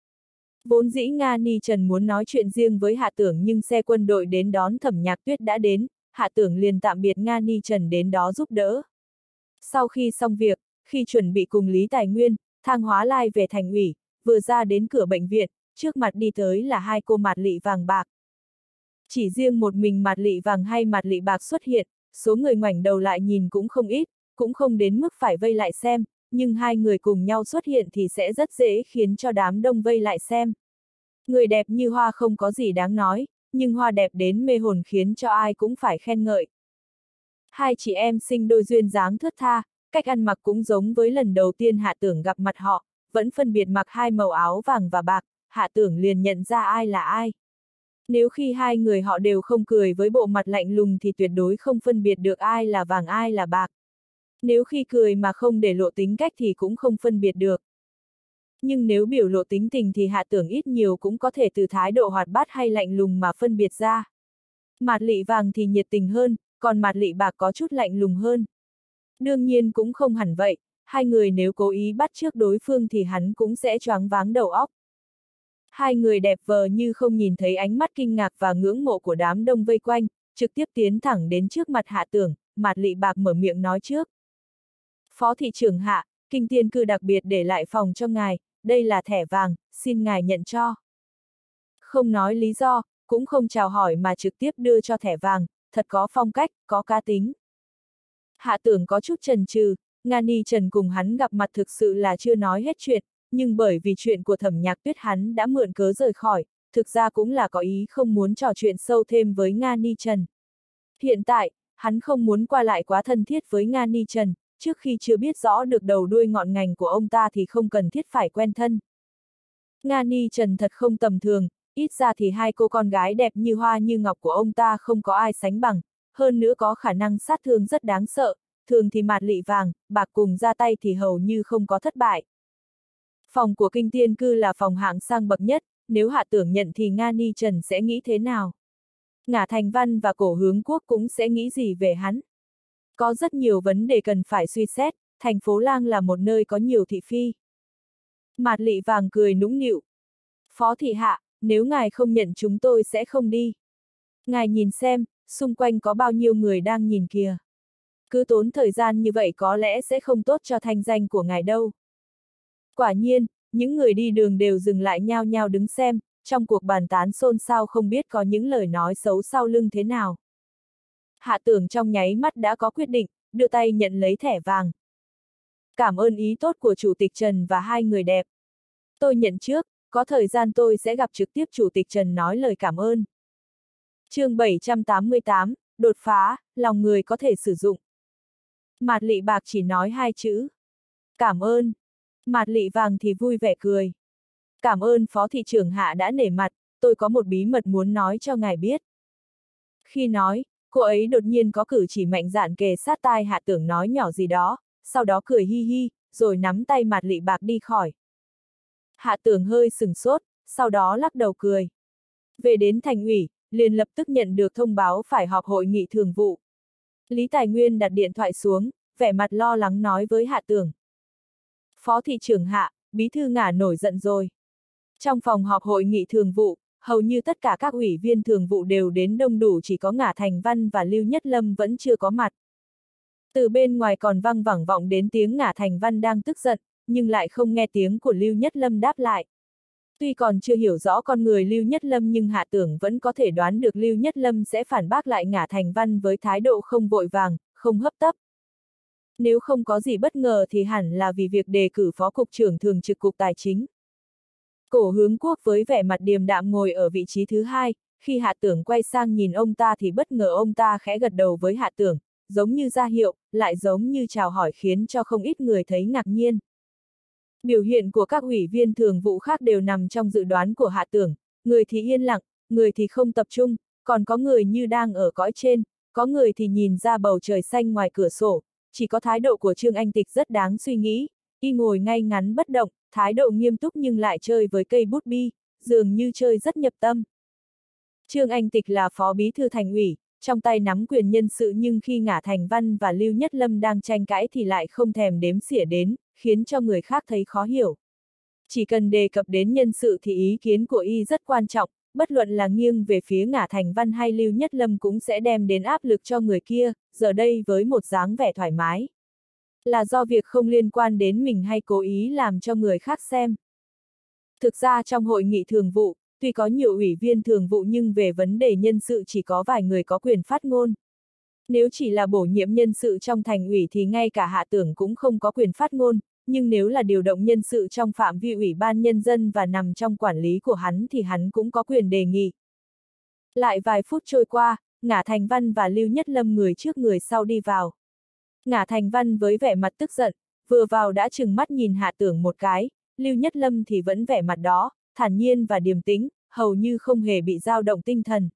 Vốn dĩ Ngani Trần muốn nói chuyện riêng với Hạ Tưởng nhưng xe quân đội đến đón Thẩm Nhạc Tuyết đã đến, Hạ Tưởng liền tạm biệt Ngani Trần đến đó giúp đỡ. Sau khi xong việc, khi chuẩn bị cùng Lý Tài Nguyên, Thang Hóa Lai về thành ủy, vừa ra đến cửa bệnh viện, trước mặt đi tới là hai cô Mạt Lị vàng bạc. Chỉ riêng một mình Mạt Lị vàng hay Mạt Lị bạc xuất hiện, số người ngoảnh đầu lại nhìn cũng không ít, cũng không đến mức phải vây lại xem, nhưng hai người cùng nhau xuất hiện thì sẽ rất dễ khiến cho đám đông vây lại xem. Người đẹp như hoa không có gì đáng nói, nhưng hoa đẹp đến mê hồn khiến cho ai cũng phải khen ngợi. Hai chị em sinh đôi duyên dáng thướt tha, cách ăn mặc cũng giống với lần đầu tiên Hạ Tưởng gặp mặt họ, vẫn phân biệt mặc hai màu áo vàng và bạc, Hạ Tưởng liền nhận ra ai là ai. Nếu khi hai người họ đều không cười với bộ mặt lạnh lùng thì tuyệt đối không phân biệt được ai là vàng ai là bạc. Nếu khi cười mà không để lộ tính cách thì cũng không phân biệt được. Nhưng nếu biểu lộ tính tình thì Hạ Tưởng ít nhiều cũng có thể từ thái độ hoạt bát hay lạnh lùng mà phân biệt ra. Mạt Lị vàng thì nhiệt tình hơn, còn Mạt Lị bạc có chút lạnh lùng hơn. Đương nhiên cũng không hẳn vậy, hai người nếu cố ý bắt chước đối phương thì hắn cũng sẽ choáng váng đầu óc. Hai người đẹp vờ như không nhìn thấy ánh mắt kinh ngạc và ngưỡng mộ của đám đông vây quanh, trực tiếp tiến thẳng đến trước mặt Hạ Tưởng, Mạt Lị bạc mở miệng nói trước. Phó thị trưởng Hạ, Kinh Tiên Cư đặc biệt để lại phòng cho ngài, đây là thẻ vàng, xin ngài nhận cho. Không nói lý do, cũng không chào hỏi mà trực tiếp đưa cho thẻ vàng, thật có phong cách, có cá tính. Hạ Tưởng có chút chần chừ, Ngani Trần cùng hắn gặp mặt thực sự là chưa nói hết chuyện, nhưng bởi vì chuyện của Thẩm Nhạc Tuyết hắn đã mượn cớ rời khỏi, thực ra cũng là có ý không muốn trò chuyện sâu thêm với Ngani Trần. Hiện tại, hắn không muốn qua lại quá thân thiết với Ngani Trần, trước khi chưa biết rõ được đầu đuôi ngọn ngành của ông ta thì không cần thiết phải quen thân. Ngani Trần thật không tầm thường, ít ra thì hai cô con gái đẹp như hoa như ngọc của ông ta không có ai sánh bằng, hơn nữa có khả năng sát thương rất đáng sợ, thường thì Mạt Lị vàng, bạc cùng ra tay thì hầu như không có thất bại. Phòng của Kinh Tiên Cư là phòng hạng sang bậc nhất, nếu Hạ Tưởng nhận thì Ngani Trần sẽ nghĩ thế nào? Ngả Thành Văn và Cổ Hướng Quốc cũng sẽ nghĩ gì về hắn? Có rất nhiều vấn đề cần phải suy xét, thành phố Lang là một nơi có nhiều thị phi. Mạt Lị vàng cười nũng nịu. Phó thị hạ, nếu ngài không nhận chúng tôi sẽ không đi. Ngài nhìn xem, xung quanh có bao nhiêu người đang nhìn kìa. Cứ tốn thời gian như vậy có lẽ sẽ không tốt cho thanh danh của ngài đâu. Quả nhiên, những người đi đường đều dừng lại nhao nhao đứng xem, trong cuộc bàn tán xôn xao không biết có những lời nói xấu sau lưng thế nào. Hạ Tưởng trong nháy mắt đã có quyết định, đưa tay nhận lấy thẻ vàng. Cảm ơn ý tốt của Chủ tịch Trần và hai người đẹp. Tôi nhận trước, có thời gian tôi sẽ gặp trực tiếp Chủ tịch Trần nói lời cảm ơn. Chương bảy trăm tám mươi tám, đột phá, lòng người có thể sử dụng. Mạt Lị bạc chỉ nói hai chữ. Cảm ơn. Mạt Lị vàng thì vui vẻ cười. Cảm ơn Phó thị trưởng Hạ đã nể mặt, tôi có một bí mật muốn nói cho ngài biết. Khi nói, cô ấy đột nhiên có cử chỉ mạnh dạn kề sát tai Hạ Tưởng nói nhỏ gì đó, sau đó cười hi hi, rồi nắm tay Mạt Lị Bạc đi khỏi. Hạ Tưởng hơi sừng sốt, sau đó lắc đầu cười. Về đến thành ủy, liền lập tức nhận được thông báo phải họp hội nghị thường vụ. Lý Tài Nguyên đặt điện thoại xuống, vẻ mặt lo lắng nói với Hạ Tưởng. Phó thị trưởng Hạ, bí thư Ngả nổi giận rồi. Trong phòng họp hội nghị thường vụ, hầu như tất cả các ủy viên thường vụ đều đến đông đủ, chỉ có Ngả Thành Văn và Lưu Nhất Lâm vẫn chưa có mặt. Từ bên ngoài còn vang vẳng vọng đến tiếng Ngả Thành Văn đang tức giận, nhưng lại không nghe tiếng của Lưu Nhất Lâm đáp lại. Tuy còn chưa hiểu rõ con người Lưu Nhất Lâm nhưng Hạ Tưởng vẫn có thể đoán được Lưu Nhất Lâm sẽ phản bác lại Ngả Thành Văn với thái độ không vội vàng, không hấp tấp. Nếu không có gì bất ngờ thì hẳn là vì việc đề cử phó cục trưởng thường trực cục tài chính. Cổ Hướng Quốc với vẻ mặt điềm đạm ngồi ở vị trí thứ hai, khi Hạ Tưởng quay sang nhìn ông ta thì bất ngờ ông ta khẽ gật đầu với Hạ Tưởng, giống như ra hiệu, lại giống như chào hỏi khiến cho không ít người thấy ngạc nhiên. Biểu hiện của các ủy viên thường vụ khác đều nằm trong dự đoán của Hạ Tưởng, người thì yên lặng, người thì không tập trung, còn có người như đang ở cõi trên, có người thì nhìn ra bầu trời xanh ngoài cửa sổ, chỉ có thái độ của Trương Anh Tịch rất đáng suy nghĩ, y ngồi ngay ngắn bất động, thái độ nghiêm túc nhưng lại chơi với cây bút bi, dường như chơi rất nhập tâm. Trương Anh Tịch là phó bí thư thành ủy, trong tay nắm quyền nhân sự nhưng khi Ngả Thành Văn và Lưu Nhất Lâm đang tranh cãi thì lại không thèm đếm xỉa đến, khiến cho người khác thấy khó hiểu. Chỉ cần đề cập đến nhân sự thì ý kiến của y rất quan trọng, bất luận là nghiêng về phía Ngả Thành Văn hay Lưu Nhất Lâm cũng sẽ đem đến áp lực cho người kia, giờ đây với một dáng vẻ thoải mái. Là do việc không liên quan đến mình hay cố ý làm cho người khác xem. Thực ra trong hội nghị thường vụ, tuy có nhiều ủy viên thường vụ nhưng về vấn đề nhân sự chỉ có vài người có quyền phát ngôn. Nếu chỉ là bổ nhiệm nhân sự trong thành ủy thì ngay cả Hạ Tưởng cũng không có quyền phát ngôn, nhưng nếu là điều động nhân sự trong phạm vi ủy ban nhân dân và nằm trong quản lý của hắn thì hắn cũng có quyền đề nghị. Lại vài phút trôi qua, Ngả Thành Văn và Lưu Nhất Lâm người trước người sau đi vào. Ngả Thành Văn với vẻ mặt tức giận, vừa vào đã trừng mắt nhìn Hạ Tưởng một cái, Lưu Nhất Lâm thì vẫn vẻ mặt đó, thản nhiên và điềm tĩnh, hầu như không hề bị dao động tinh thần.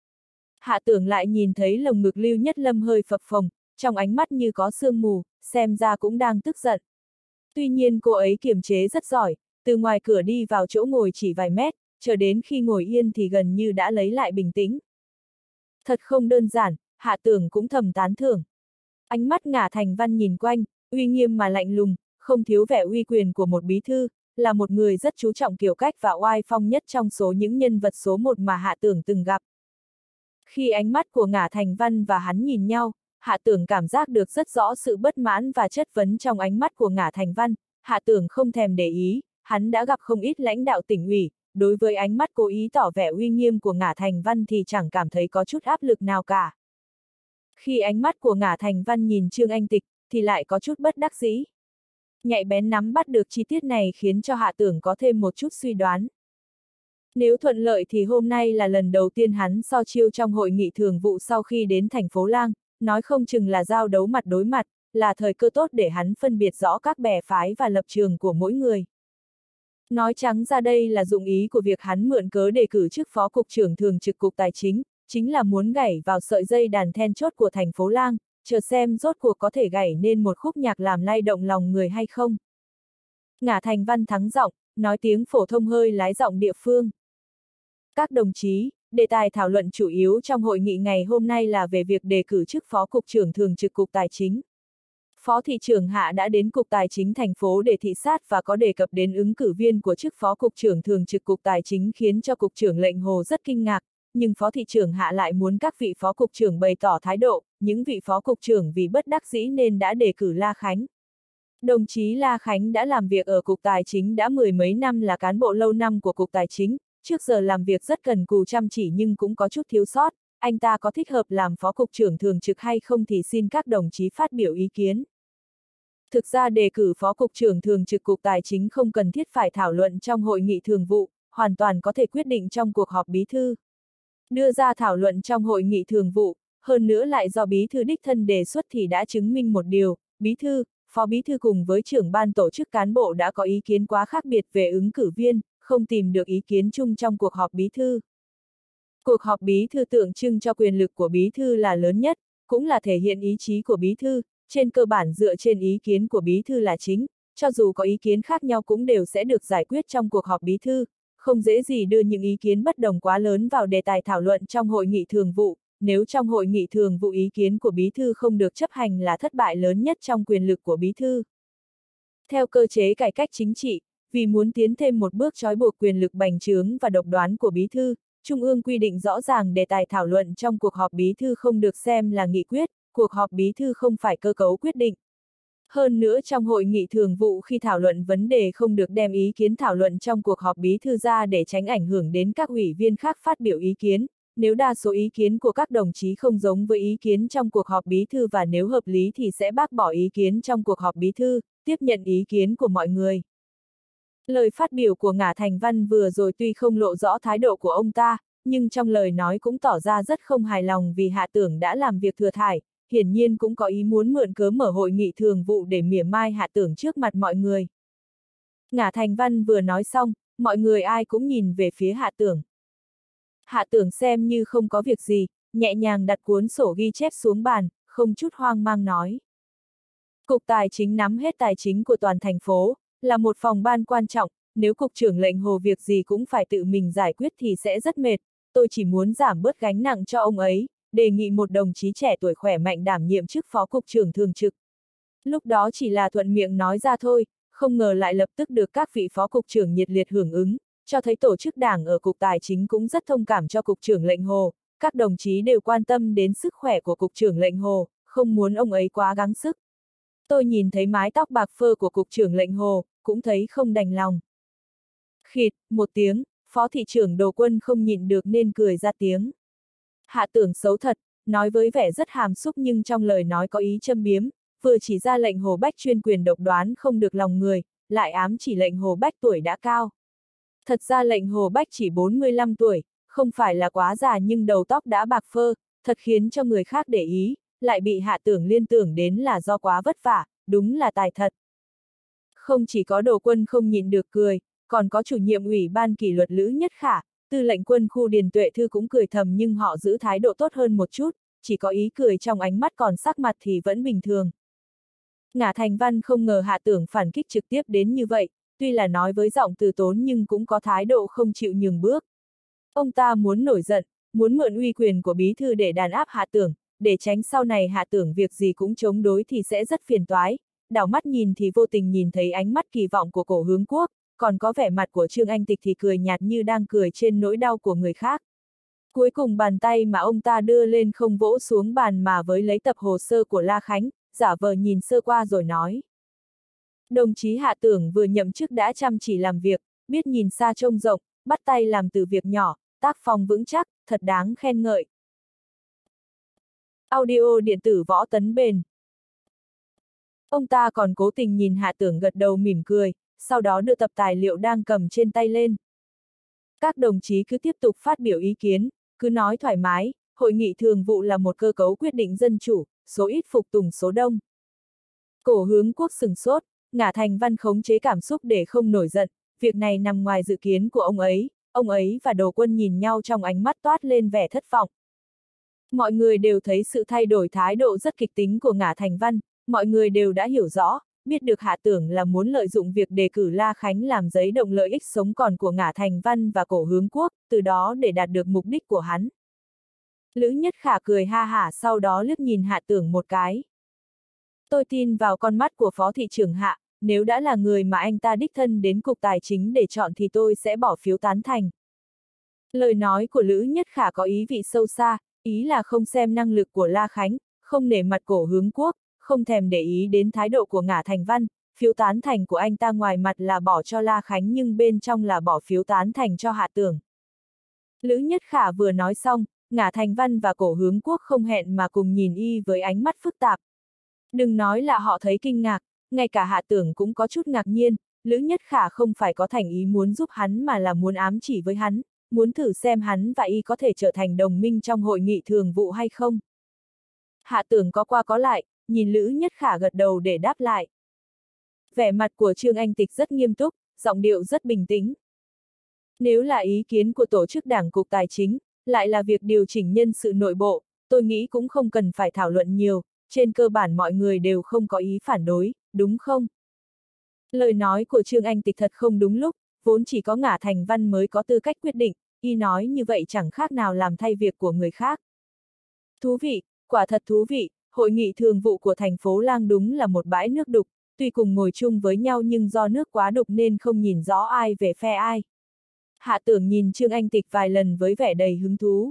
Hạ Tưởng lại nhìn thấy lồng ngực Lưu Nhất Lâm hơi phập phồng, trong ánh mắt như có sương mù, xem ra cũng đang tức giận. Tuy nhiên cô ấy kiềm chế rất giỏi, từ ngoài cửa đi vào chỗ ngồi chỉ vài mét, chờ đến khi ngồi yên thì gần như đã lấy lại bình tĩnh. Thật không đơn giản, Hạ Tưởng cũng thầm tán thưởng. Ánh mắt Ngả Thành Văn nhìn quanh, uy nghiêm mà lạnh lùng, không thiếu vẻ uy quyền của một bí thư, là một người rất chú trọng kiểu cách và oai phong nhất trong số những nhân vật số một mà Hạ Tưởng từng gặp. Khi ánh mắt của Ngả Thành Văn và hắn nhìn nhau, Hạ Tưởng cảm giác được rất rõ sự bất mãn và chất vấn trong ánh mắt của Ngả Thành Văn. Hạ Tưởng không thèm để ý, hắn đã gặp không ít lãnh đạo tỉnh ủy, đối với ánh mắt cố ý tỏ vẻ uy nghiêm của Ngả Thành Văn thì chẳng cảm thấy có chút áp lực nào cả. Khi ánh mắt của Ngả Thành Văn nhìn Trương Anh Tịch, thì lại có chút bất đắc dĩ. Nhạy bén nắm bắt được chi tiết này khiến cho Hạ Tưởng có thêm một chút suy đoán. Nếu thuận lợi thì hôm nay là lần đầu tiên hắn so chiêu trong hội nghị thường vụ sau khi đến thành phố Lang, nói không chừng là giao đấu mặt đối mặt, là thời cơ tốt để hắn phân biệt rõ các bè phái và lập trường của mỗi người. Nói trắng ra đây là dụng ý của việc hắn mượn cớ đề cử chức phó cục trưởng thường trực cục tài chính, chính là muốn gảy vào sợi dây đàn then chốt của thành phố Lang, chờ xem rốt cuộc có thể gảy nên một khúc nhạc làm lay động lòng người hay không. Ngả Thành Văn thắng giọng, nói tiếng phổ thông hơi lái giọng địa phương. Các đồng chí, đề tài thảo luận chủ yếu trong hội nghị ngày hôm nay là về việc đề cử chức phó cục trưởng thường trực cục tài chính. Phó thị trưởng Hạ đã đến cục tài chính thành phố để thị sát và có đề cập đến ứng cử viên của chức phó cục trưởng thường trực cục tài chính khiến cho cục trưởng Lệnh Hồ rất kinh ngạc, nhưng phó thị trưởng Hạ lại muốn các vị phó cục trưởng bày tỏ thái độ, những vị phó cục trưởng vì bất đắc dĩ nên đã đề cử La Khánh. Đồng chí La Khánh đã làm việc ở cục tài chính đã mười mấy năm, là cán bộ lâu năm của cục tài chính, trước giờ làm việc rất cần cù chăm chỉ nhưng cũng có chút thiếu sót, anh ta có thích hợp làm phó cục trưởng thường trực hay không thì xin các đồng chí phát biểu ý kiến. Thực ra đề cử phó cục trưởng thường trực cục tài chính không cần thiết phải thảo luận trong hội nghị thường vụ, hoàn toàn có thể quyết định trong cuộc họp bí thư. Đưa ra thảo luận trong hội nghị thường vụ, hơn nữa lại do bí thư đích thân đề xuất thì đã chứng minh một điều, bí thư, phó bí thư cùng với trưởng ban tổ chức cán bộ đã có ý kiến quá khác biệt về ứng cử viên, không tìm được ý kiến chung trong cuộc họp bí thư. Cuộc họp bí thư tượng trưng cho quyền lực của bí thư là lớn nhất, cũng là thể hiện ý chí của bí thư, trên cơ bản dựa trên ý kiến của bí thư là chính, cho dù có ý kiến khác nhau cũng đều sẽ được giải quyết trong cuộc họp bí thư, không dễ gì đưa những ý kiến bất đồng quá lớn vào đề tài thảo luận trong hội nghị thường vụ, nếu trong hội nghị thường vụ ý kiến của bí thư không được chấp hành là thất bại lớn nhất trong quyền lực của bí thư. Theo cơ chế cải cách chính trị, vì muốn tiến thêm một bước trói buộc quyền lực bành trướng và độc đoán của bí thư, Trung ương quy định rõ ràng đề tài thảo luận trong cuộc họp bí thư không được xem là nghị quyết, cuộc họp bí thư không phải cơ cấu quyết định. Hơn nữa trong hội nghị thường vụ khi thảo luận vấn đề không được đem ý kiến thảo luận trong cuộc họp bí thư ra để tránh ảnh hưởng đến các ủy viên khác phát biểu ý kiến, nếu đa số ý kiến của các đồng chí không giống với ý kiến trong cuộc họp bí thư và nếu hợp lý thì sẽ bác bỏ ý kiến trong cuộc họp bí thư, tiếp nhận ý kiến của mọi người. Lời phát biểu của Ngả Thành Văn vừa rồi tuy không lộ rõ thái độ của ông ta, nhưng trong lời nói cũng tỏ ra rất không hài lòng vì Hạ Tưởng đã làm việc thừa thải, hiển nhiên cũng có ý muốn mượn cớ mở hội nghị thường vụ để mỉa mai Hạ Tưởng trước mặt mọi người. Ngả Thành Văn vừa nói xong, mọi người ai cũng nhìn về phía Hạ Tưởng. Hạ Tưởng xem như không có việc gì, nhẹ nhàng đặt cuốn sổ ghi chép xuống bàn, không chút hoang mang nói. Cục Tài chính nắm hết tài chính của toàn thành phố, là một phòng ban quan trọng, nếu cục trưởng lệnh Hồ việc gì cũng phải tự mình giải quyết thì sẽ rất mệt, tôi chỉ muốn giảm bớt gánh nặng cho ông ấy, đề nghị một đồng chí trẻ tuổi khỏe mạnh đảm nhiệm chức phó cục trưởng thường trực. Lúc đó chỉ là thuận miệng nói ra thôi, không ngờ lại lập tức được các vị phó cục trưởng nhiệt liệt hưởng ứng, cho thấy tổ chức đảng ở cục tài chính cũng rất thông cảm cho cục trưởng lệnh Hồ, các đồng chí đều quan tâm đến sức khỏe của cục trưởng lệnh Hồ, không muốn ông ấy quá gắng sức. Tôi nhìn thấy mái tóc bạc phơ của cục trưởng lệnh Hồ, cũng thấy không đành lòng. Khịt, một tiếng, phó thị trưởng Đồ Quân không nhịn được nên cười ra tiếng. Hạ Tưởng xấu thật, nói với vẻ rất hàm xúc nhưng trong lời nói có ý châm biếm, vừa chỉ ra lệnh Hồ Bách chuyên quyền độc đoán không được lòng người, lại ám chỉ lệnh Hồ Bách tuổi đã cao. Thật ra lệnh Hồ Bách chỉ bốn mươi lăm tuổi, không phải là quá già nhưng đầu tóc đã bạc phơ, thật khiến cho người khác để ý, lại bị Hạ Tưởng liên tưởng đến là do quá vất vả, đúng là tài thật. Không chỉ có Đồ Quân không nhịn được cười, còn có chủ nhiệm ủy ban kỷ luật Lữ Nhất Khả, tư lệnh quân khu Điền Tuệ Thư cũng cười thầm nhưng họ giữ thái độ tốt hơn một chút, chỉ có ý cười trong ánh mắt còn sắc mặt thì vẫn bình thường. Ngả Thành Văn không ngờ Hạ Tưởng phản kích trực tiếp đến như vậy, tuy là nói với giọng từ tốn nhưng cũng có thái độ không chịu nhường bước. Ông ta muốn nổi giận, muốn mượn uy quyền của bí thư để đàn áp Hạ Tưởng, để tránh sau này Hạ Tưởng việc gì cũng chống đối thì sẽ rất phiền toái. Đảo mắt nhìn thì vô tình nhìn thấy ánh mắt kỳ vọng của Cổ Hướng Quốc, còn có vẻ mặt của Trương Anh Tịch thì cười nhạt như đang cười trên nỗi đau của người khác. Cuối cùng bàn tay mà ông ta đưa lên không vỗ xuống bàn mà với lấy tập hồ sơ của La Khánh, giả vờ nhìn sơ qua rồi nói. Đồng chí Hạ Tưởng vừa nhậm chức đã chăm chỉ làm việc, biết nhìn xa trông rộng, bắt tay làm từ việc nhỏ, tác phong vững chắc, thật đáng khen ngợi. Audio điện tử Võ Tấn Bền. Ông ta còn cố tình nhìn Hạ Tưởng gật đầu mỉm cười, sau đó đưa tập tài liệu đang cầm trên tay lên. Các đồng chí cứ tiếp tục phát biểu ý kiến, cứ nói thoải mái, hội nghị thường vụ là một cơ cấu quyết định dân chủ, số ít phục tùng số đông. Cổ Hướng Quốc sừng sốt, Ngả Thành Văn khống chế cảm xúc để không nổi giận, việc này nằm ngoài dự kiến của ông ấy, ông ấy và Đồ Quân nhìn nhau trong ánh mắt toát lên vẻ thất vọng. Mọi người đều thấy sự thay đổi thái độ rất kịch tính của Ngả Thành Văn, mọi người đều đã hiểu rõ, biết được Hạ Tưởng là muốn lợi dụng việc đề cử La Khánh làm giấy động lợi ích sống còn của Ngả Thành Văn và Cổ Hướng Quốc, từ đó để đạt được mục đích của hắn. Lữ Nhất Khả cười ha hả sau đó liếc nhìn Hạ Tưởng một cái. Tôi tin vào con mắt của phó thị trưởng Hạ, nếu đã là người mà anh ta đích thân đến cục tài chính để chọn thì tôi sẽ bỏ phiếu tán thành. Lời nói của Lữ Nhất Khả có ý vị sâu xa, ý là không xem năng lực của La Khánh, không nể mặt Cổ Hướng Quốc, không thèm để ý đến thái độ của Ngả Thành Văn, phiếu tán thành của anh ta ngoài mặt là bỏ cho La Khánh nhưng bên trong là bỏ phiếu tán thành cho Hạ Tưởng. Lữ Nhất Khả vừa nói xong, Ngả Thành Văn và Cổ Hướng Quốc không hẹn mà cùng nhìn y với ánh mắt phức tạp. Đừng nói là họ thấy kinh ngạc, ngay cả Hạ Tưởng cũng có chút ngạc nhiên, Lữ Nhất Khả không phải có thành ý muốn giúp hắn mà là muốn ám chỉ với hắn, muốn thử xem hắn và y có thể trở thành đồng minh trong hội nghị thường vụ hay không. Hạ Tưởng có qua có lại, nhìn Lữ Nhất Khả gật đầu để đáp lại. Vẻ mặt của Trương Anh Tịch rất nghiêm túc, giọng điệu rất bình tĩnh. Nếu là ý kiến của tổ chức đảng cục tài chính, Lại là việc điều chỉnh nhân sự nội bộ, tôi nghĩ cũng không cần phải thảo luận nhiều, trên cơ bản mọi người đều không có ý phản đối, đúng không? Lời nói của Trương Anh Tịch thật không đúng lúc, vốn chỉ có Ngả Thành Văn mới có tư cách quyết định, y nói như vậy chẳng khác nào làm thay việc của người khác. Thú vị, quả thật thú vị, hội nghị thường vụ của thành phố Lang đúng là một bãi nước đục, tuy cùng ngồi chung với nhau nhưng do nước quá đục nên không nhìn rõ ai về phe ai. Hạ Tưởng nhìn Trương Anh Tịch vài lần với vẻ đầy hứng thú.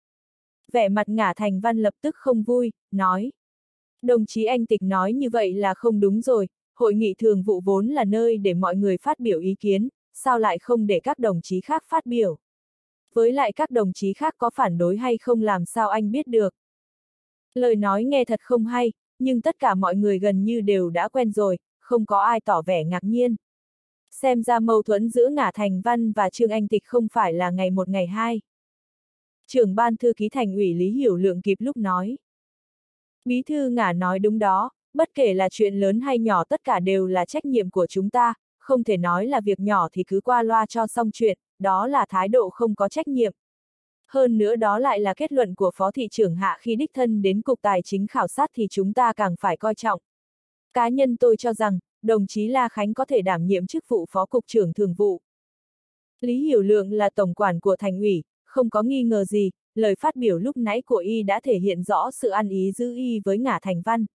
Vẻ mặt Ngả Thành Văn lập tức không vui, nói. Đồng chí Anh Tịch nói như vậy là không đúng rồi, hội nghị thường vụ vốn là nơi để mọi người phát biểu ý kiến, sao lại không để các đồng chí khác phát biểu? Với lại các đồng chí khác có phản đối hay không làm sao anh biết được? Lời nói nghe thật không hay, nhưng tất cả mọi người gần như đều đã quen rồi, không có ai tỏ vẻ ngạc nhiên. Xem ra mâu thuẫn giữa Ngả Thành Văn và Trương Anh Tịch không phải là ngày một ngày hai. Trưởng ban thư ký thành ủy Lý Hiểu Lượng kịp lúc nói. Bí thư Ngả nói đúng đó, bất kể là chuyện lớn hay nhỏ tất cả đều là trách nhiệm của chúng ta, không thể nói là việc nhỏ thì cứ qua loa cho xong chuyện, đó là thái độ không có trách nhiệm. Hơn nữa đó lại là kết luận của Phó thị trưởng Hạ khi đích thân đến Cục Tài chính khảo sát thì chúng ta càng phải coi trọng. Cá nhân tôi cho rằng, đồng chí La Khánh có thể đảm nhiệm chức vụ Phó Cục trưởng Thường vụ. Lý Hiểu Lượng là tổng quản của thành ủy, không có nghi ngờ gì, lời phát biểu lúc nãy của y đã thể hiện rõ sự ăn ý giữ y với Ngả Thành Văn.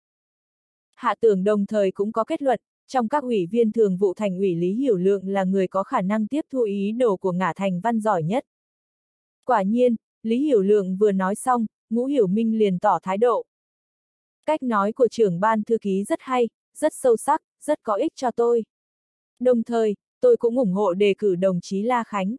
Hạ Tưởng đồng thời cũng có kết luận, trong các ủy viên thường vụ thành ủy Lý Hiểu Lượng là người có khả năng tiếp thu ý đồ của Ngả Thành Văn giỏi nhất. Quả nhiên, Lý Hiểu Lượng vừa nói xong, Ngũ Hiểu Minh liền tỏ thái độ. Cách nói của trưởng ban thư ký rất hay, rất sâu sắc, rất có ích cho tôi. Đồng thời, tôi cũng ủng hộ đề cử đồng chí La Khánh.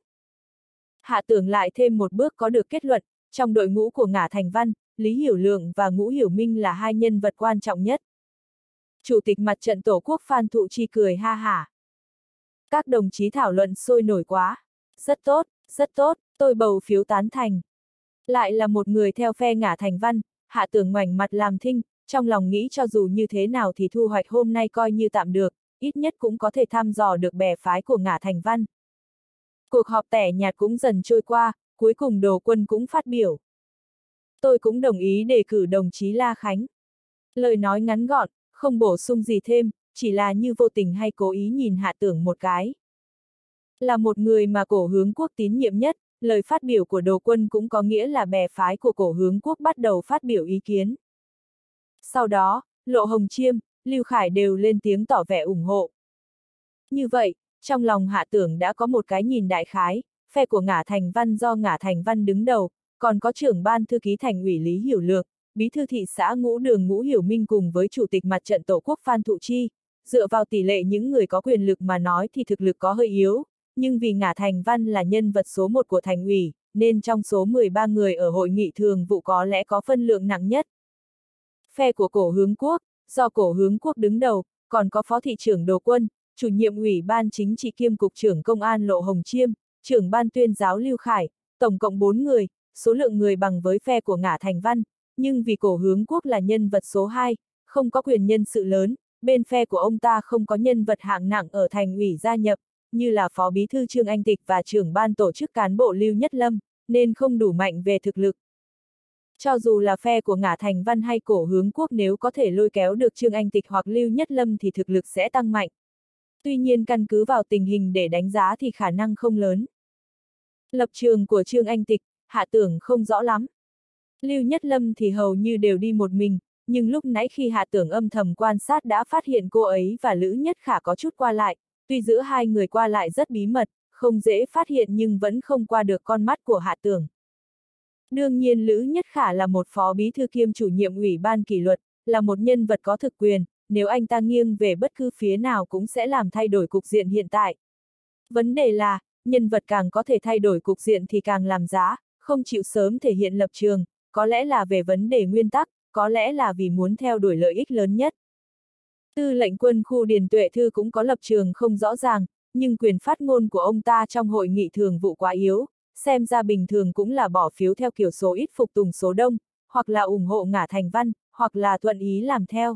Hạ Tưởng lại thêm một bước có được kết luận, trong đội ngũ của Ngả Thành Văn, Lý Hiểu Lượng và Ngũ Hiểu Minh là hai nhân vật quan trọng nhất. Chủ tịch Mặt trận Tổ quốc Phan Thụ Chi cười ha hả. Các đồng chí thảo luận sôi nổi quá. Rất tốt, rất tốt, tôi bầu phiếu tán thành. Lại là một người theo phe Ngả Thành Văn, Hạ Tưởng ngoảnh mặt làm thinh, trong lòng nghĩ cho dù như thế nào thì thu hoạch hôm nay coi như tạm được, ít nhất cũng có thể thăm dò được bè phái của Ngả Thành Văn. Cuộc họp tẻ nhạt cũng dần trôi qua, cuối cùng Đồ Quân cũng phát biểu. Tôi cũng đồng ý đề cử đồng chí La Khánh. Lời nói ngắn gọn, không bổ sung gì thêm, chỉ là như vô tình hay cố ý nhìn Hạ Tưởng một cái. Là một người mà Cổ Hướng Quốc tín nhiệm nhất, lời phát biểu của Đồ Quân cũng có nghĩa là bè phái của Cổ Hướng Quốc bắt đầu phát biểu ý kiến. Sau đó, Lộ Hồng Chiêm, Lưu Khải đều lên tiếng tỏ vẻ ủng hộ. Như vậy, trong lòng Hạ Tưởng đã có một cái nhìn đại khái, phe của Ngả Thành Văn do Ngả Thành Văn đứng đầu, còn có trưởng ban thư ký thành ủy Lý Hiểu Lượng, bí thư thị xã Ngũ Đường Ngũ Hiểu Minh cùng với chủ tịch Mặt trận Tổ quốc Phan Thụ Chi. Dựa vào tỷ lệ những người có quyền lực mà nói thì thực lực có hơi yếu, nhưng vì Ngả Thành Văn là nhân vật số một của thành ủy, nên trong số mười ba người ở hội nghị thường vụ có lẽ có phân lượng nặng nhất. Phe của Cổ Hướng Quốc, do Cổ Hướng Quốc đứng đầu, còn có Phó thị trưởng Đồ Quân, chủ nhiệm ủy ban chính trị kiêm cục trưởng công an Lộ Hồng Chiêm, trưởng ban tuyên giáo Lưu Khải, tổng cộng bốn người, số lượng người bằng với phe của Ngả Thành Văn, nhưng vì Cổ Hướng Quốc là nhân vật số hai, không có quyền nhân sự lớn, bên phe của ông ta không có nhân vật hạng nặng ở thành ủy gia nhập, như là Phó Bí thư Trương Anh Tịch và trưởng ban tổ chức cán bộ Lưu Nhất Lâm, nên không đủ mạnh về thực lực. Cho dù là phe của Ngả Thành Văn hay Cổ Hướng Quốc nếu có thể lôi kéo được Trương Anh Tịch hoặc Lưu Nhất Lâm thì thực lực sẽ tăng mạnh. Tuy nhiên căn cứ vào tình hình để đánh giá thì khả năng không lớn. Lập trường của Trương Anh Tịch, Hạ Tưởng không rõ lắm. Lưu Nhất Lâm thì hầu như đều đi một mình, nhưng lúc nãy khi Hạ Tưởng âm thầm quan sát đã phát hiện cô ấy và Lữ Nhất Khả có chút qua lại, tuy giữa hai người qua lại rất bí mật, không dễ phát hiện nhưng vẫn không qua được con mắt của Hạ Tưởng. Đương nhiên Lữ Nhất Khả là một phó bí thư kiêm chủ nhiệm ủy ban kỷ luật, là một nhân vật có thực quyền, nếu anh ta nghiêng về bất cứ phía nào cũng sẽ làm thay đổi cục diện hiện tại. Vấn đề là, nhân vật càng có thể thay đổi cục diện thì càng làm giá, không chịu sớm thể hiện lập trường, có lẽ là về vấn đề nguyên tắc, có lẽ là vì muốn theo đuổi lợi ích lớn nhất. Tư lệnh quân khu Điền Tuệ Thư cũng có lập trường không rõ ràng, nhưng quyền phát ngôn của ông ta trong hội nghị thường vụ quá yếu, xem ra bình thường cũng là bỏ phiếu theo kiểu số ít phục tùng số đông, hoặc là ủng hộ Ngả Thành Văn, hoặc là thuận ý làm theo.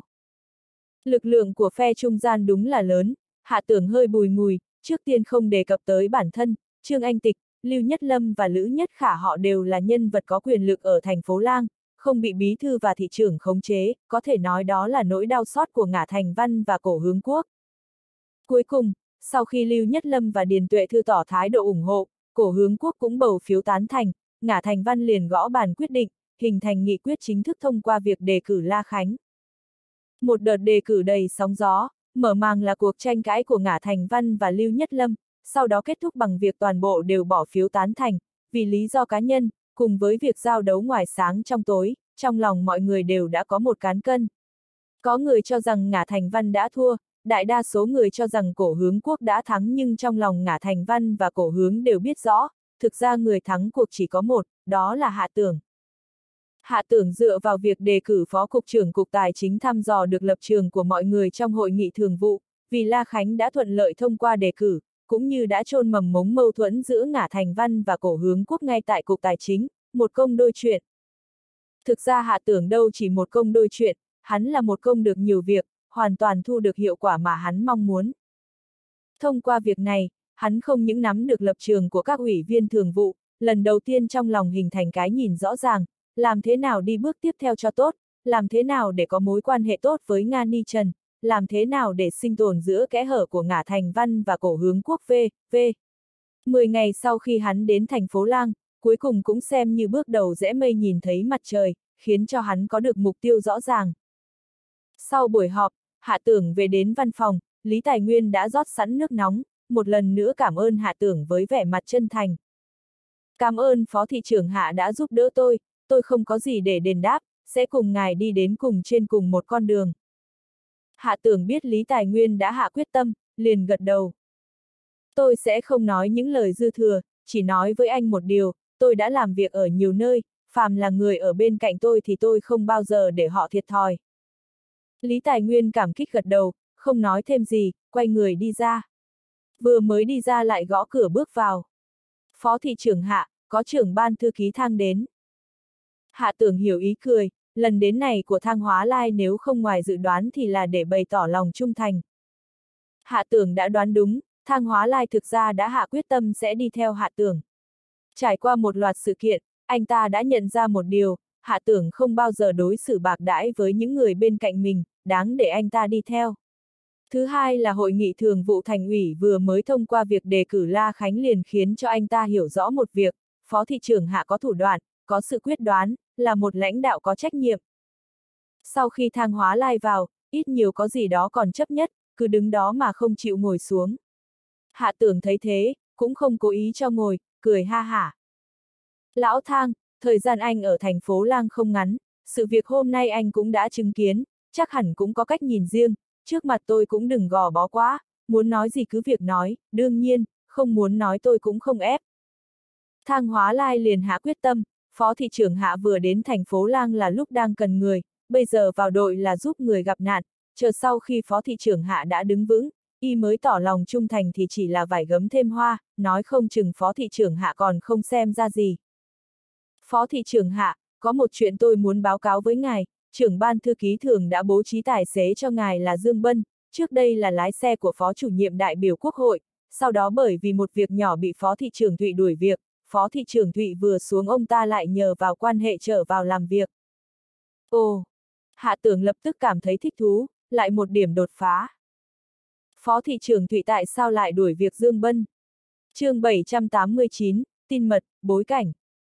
Lực lượng của phe trung gian đúng là lớn, Hạ Tưởng hơi bùi ngùi, trước tiên không đề cập tới bản thân, Trương Anh Tịch, Lưu Nhất Lâm và Lữ Nhất Khả họ đều là nhân vật có quyền lực ở thành phố Lang, không bị bí thư và thị trưởng khống chế, có thể nói đó là nỗi đau xót của Ngả Thành Văn và Cổ Hướng Quốc. Cuối cùng, sau khi Lưu Nhất Lâm và Điền Tuệ Thư tỏ thái độ ủng hộ, Cổ Hướng Quốc cũng bầu phiếu tán thành, Ngả Thành Văn liền gõ bàn quyết định, hình thành nghị quyết chính thức thông qua việc đề cử La Khánh. Một đợt đề cử đầy sóng gió, mở màn là cuộc tranh cãi của Ngả Thành Văn và Lưu Nhất Lâm, sau đó kết thúc bằng việc toàn bộ đều bỏ phiếu tán thành, vì lý do cá nhân, cùng với việc giao đấu ngoài sáng trong tối, trong lòng mọi người đều đã có một cán cân. Có người cho rằng Ngả Thành Văn đã thua, đại đa số người cho rằng Cổ Hướng Quốc đã thắng, nhưng trong lòng Ngả Thành Văn và Cổ Hướng đều biết rõ, thực ra người thắng cuộc chỉ có một, đó là Hạ Tưởng. Hạ Tưởng dựa vào việc đề cử Phó Cục trưởng Cục Tài chính thăm dò được lập trường của mọi người trong hội nghị thường vụ, vì La Khánh đã thuận lợi thông qua đề cử, cũng như đã chôn mầm mống mâu thuẫn giữa Ngả Thành Văn và Cổ Hướng Quốc ngay tại Cục Tài chính, một công đôi chuyện. Thực ra Hạ Tưởng đâu chỉ một công đôi chuyện, hắn là một công được nhiều việc, hoàn toàn thu được hiệu quả mà hắn mong muốn. Thông qua việc này, hắn không những nắm được lập trường của các ủy viên thường vụ, lần đầu tiên trong lòng hình thành cái nhìn rõ ràng, làm thế nào đi bước tiếp theo cho tốt, làm thế nào để có mối quan hệ tốt với Nga Ni Trần, làm thế nào để sinh tồn giữa kẽ hở của Ngả Thành Văn và Cổ Hướng Quốc v. v. Mười ngày sau khi hắn đến thành phố Lang, cuối cùng cũng xem như bước đầu rẽ mây nhìn thấy mặt trời, khiến cho hắn có được mục tiêu rõ ràng. Sau buổi họp, Hạ Tưởng về đến văn phòng, Lý Tài Nguyên đã rót sẵn nước nóng, một lần nữa cảm ơn Hạ Tưởng với vẻ mặt chân thành. Cảm ơn Phó thị trưởng Hạ đã giúp đỡ tôi, tôi không có gì để đền đáp, sẽ cùng ngài đi đến cùng trên cùng một con đường. Hạ Tưởng biết Lý Tài Nguyên đã hạ quyết tâm, liền gật đầu. Tôi sẽ không nói những lời dư thừa, chỉ nói với anh một điều, tôi đã làm việc ở nhiều nơi, phàm là người ở bên cạnh tôi thì tôi không bao giờ để họ thiệt thòi. Lý Tài Nguyên cảm kích gật đầu, không nói thêm gì, quay người đi ra. Vừa mới đi ra lại gõ cửa bước vào. Phó thị trưởng Hạ, có trưởng ban thư ký Thang đến. Hạ Tưởng hiểu ý cười, lần đến này của Thang Hóa Lai nếu không ngoài dự đoán thì là để bày tỏ lòng trung thành. Hạ Tưởng đã đoán đúng, Thang Hóa Lai thực ra đã hạ quyết tâm sẽ đi theo Hạ Tưởng. Trải qua một loạt sự kiện, anh ta đã nhận ra một điều, Hạ Tưởng không bao giờ đối xử bạc đãi với những người bên cạnh mình, đáng để anh ta đi theo. Thứ hai là hội nghị thường vụ thành ủy vừa mới thông qua việc đề cử La Khánh liền khiến cho anh ta hiểu rõ một việc, Phó thị trưởng Hạ có thủ đoạn, có sự quyết đoán, là một lãnh đạo có trách nhiệm. Sau khi Thang Hóa Lai vào, ít nhiều có gì đó còn chấp nhất, cứ đứng đó mà không chịu ngồi xuống. Hạ Tưởng thấy thế, cũng không cố ý cho ngồi, cười ha hả. Lão Thang, thời gian anh ở thành phố Lang không ngắn, sự việc hôm nay anh cũng đã chứng kiến, chắc hẳn cũng có cách nhìn riêng, trước mặt tôi cũng đừng gò bó quá, muốn nói gì cứ việc nói, đương nhiên, không muốn nói tôi cũng không ép. Thang Hóa Lai liền hạ quyết tâm, Phó thị trưởng Hạ vừa đến thành phố Lang là lúc đang cần người, bây giờ vào đội là giúp người gặp nạn, chờ sau khi Phó thị trưởng Hạ đã đứng vững, y mới tỏ lòng trung thành thì chỉ là vải gấm thêm hoa, nói không chừng Phó thị trưởng Hạ còn không xem ra gì. Phó thị trưởng Hạ, có một chuyện tôi muốn báo cáo với ngài, trưởng ban thư ký thường đã bố trí tài xế cho ngài là Dương Bân, trước đây là lái xe của Phó chủ nhiệm đại biểu Quốc hội, sau đó bởi vì một việc nhỏ bị Phó thị trưởng Thụy đuổi việc, Phó thị trưởng Thụy vừa xuống ông ta lại nhờ vào quan hệ trở vào làm việc. Ồ! Hạ Tưởng lập tức cảm thấy thích thú, lại một điểm đột phá. Phó thị trưởng Thụy tại sao lại đuổi việc Dương Bân? Chương bảy trăm tám mươi chín, tin mật, bối cảnh.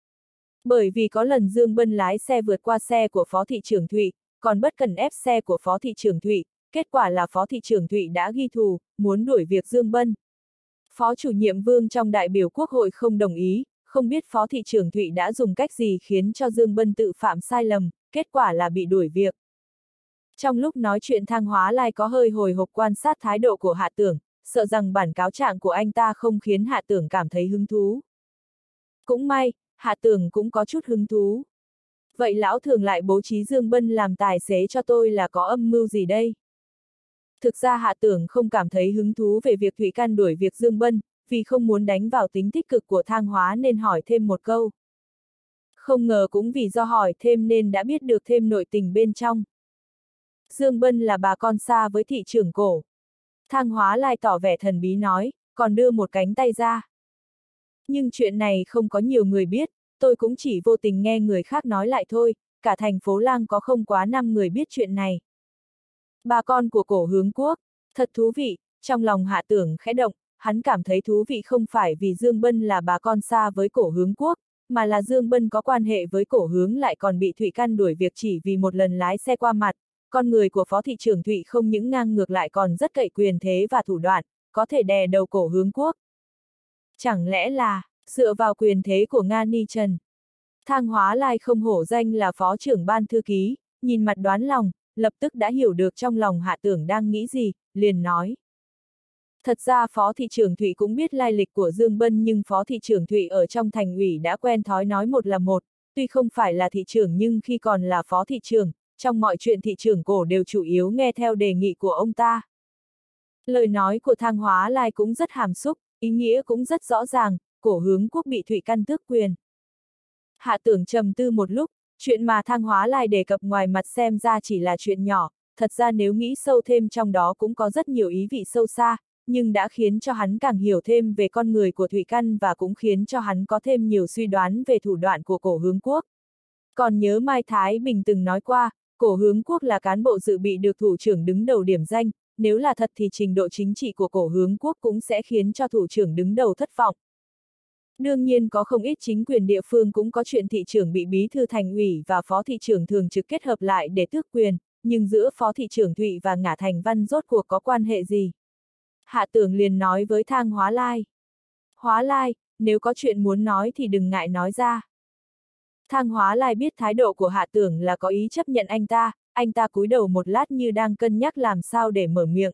Bởi vì có lần Dương Bân lái xe vượt qua xe của Phó thị trưởng Thụy, còn bất cần ép xe của Phó thị trưởng Thụy, kết quả là Phó thị trưởng Thụy đã ghi thù, muốn đuổi việc Dương Bân. Phó chủ nhiệm Vương trong đại biểu Quốc hội không đồng ý, không biết Phó thị trưởng Thụy đã dùng cách gì khiến cho Dương Bân tự phạm sai lầm, kết quả là bị đuổi việc. Trong lúc nói chuyện Thang Hóa Lai có hơi hồi hộp quan sát thái độ của Hạ Tưởng, sợ rằng bản cáo trạng của anh ta không khiến Hạ Tưởng cảm thấy hứng thú. Cũng may, Hạ Tưởng cũng có chút hứng thú. Vậy lão thường lại bố trí Dương Bân làm tài xế cho tôi là có âm mưu gì đây? Thực ra Hạ Tưởng không cảm thấy hứng thú về việc Thụy can đuổi việc Dương Bân, vì không muốn đánh vào tính tích cực của Thang Hóa nên hỏi thêm một câu. Không ngờ cũng vì do hỏi thêm nên đã biết được thêm nội tình bên trong. Dương Bân là bà con xa với thị trưởng Cổ. Thang Hóa Lai tỏ vẻ thần bí nói, còn đưa một cánh tay ra. Nhưng chuyện này không có nhiều người biết, tôi cũng chỉ vô tình nghe người khác nói lại thôi, cả thành phố Lang có không quá năm người biết chuyện này. Bà con của Cổ Hướng Quốc, thật thú vị, trong lòng Hạ Tưởng khẽ động, hắn cảm thấy thú vị không phải vì Dương Bân là bà con xa với Cổ Hướng Quốc, mà là Dương Bân có quan hệ với Cổ Hướng lại còn bị Thụy Căn đuổi việc chỉ vì một lần lái xe qua mặt. Con người của Phó thị trưởng Thụy không những ngang ngược lại còn rất cậy quyền thế và thủ đoạn, có thể đè đầu Cổ Hướng Quốc. Chẳng lẽ là, dựa vào quyền thế của Nga Ni Trần? Thang Hóa Lai không hổ danh là phó trưởng ban thư ký, nhìn mặt đoán lòng, lập tức đã hiểu được trong lòng Hạ Tưởng đang nghĩ gì, liền nói. Thật ra Phó thị trưởng Thụy cũng biết lai lịch của Dương Bân nhưng Phó thị trưởng Thụy ở trong thành ủy đã quen thói nói một là một, tuy không phải là thị trưởng nhưng khi còn là phó thị trưởng, trong mọi chuyện thị trưởng Cổ đều chủ yếu nghe theo đề nghị của ông ta. Lời nói của Thang Hóa Lai cũng rất hàm xúc, ý nghĩa cũng rất rõ ràng, Cổ Hướng Quốc bị Thụy Căn tước quyền. Hạ Tưởng trầm tư một lúc, chuyện mà Thang Hóa Lai đề cập ngoài mặt xem ra chỉ là chuyện nhỏ, thật ra nếu nghĩ sâu thêm trong đó cũng có rất nhiều ý vị sâu xa, nhưng đã khiến cho hắn càng hiểu thêm về con người của Thụy Căn và cũng khiến cho hắn có thêm nhiều suy đoán về thủ đoạn của Cổ Hướng Quốc. Còn nhớ Mai Thái Bình từng nói qua, Cổ Hướng Quốc là cán bộ dự bị được thủ trưởng đứng đầu điểm danh, nếu là thật thì trình độ chính trị của Cổ Hướng Quốc cũng sẽ khiến cho thủ trưởng đứng đầu thất vọng. Đương nhiên có không ít chính quyền địa phương cũng có chuyện thị trưởng bị bí thư thành ủy và phó thị trưởng thường trực kết hợp lại để tước quyền, nhưng giữa phó thị trưởng Thụy và Ngả Thành Văn rốt cuộc có quan hệ gì? Hạ Tưởng liền nói với Thang Hóa Lai. Hóa Lai, nếu có chuyện muốn nói thì đừng ngại nói ra. Thang Hóa Lai biết thái độ của Hạ Tưởng là có ý chấp nhận anh ta, anh ta cúi đầu một lát như đang cân nhắc làm sao để mở miệng.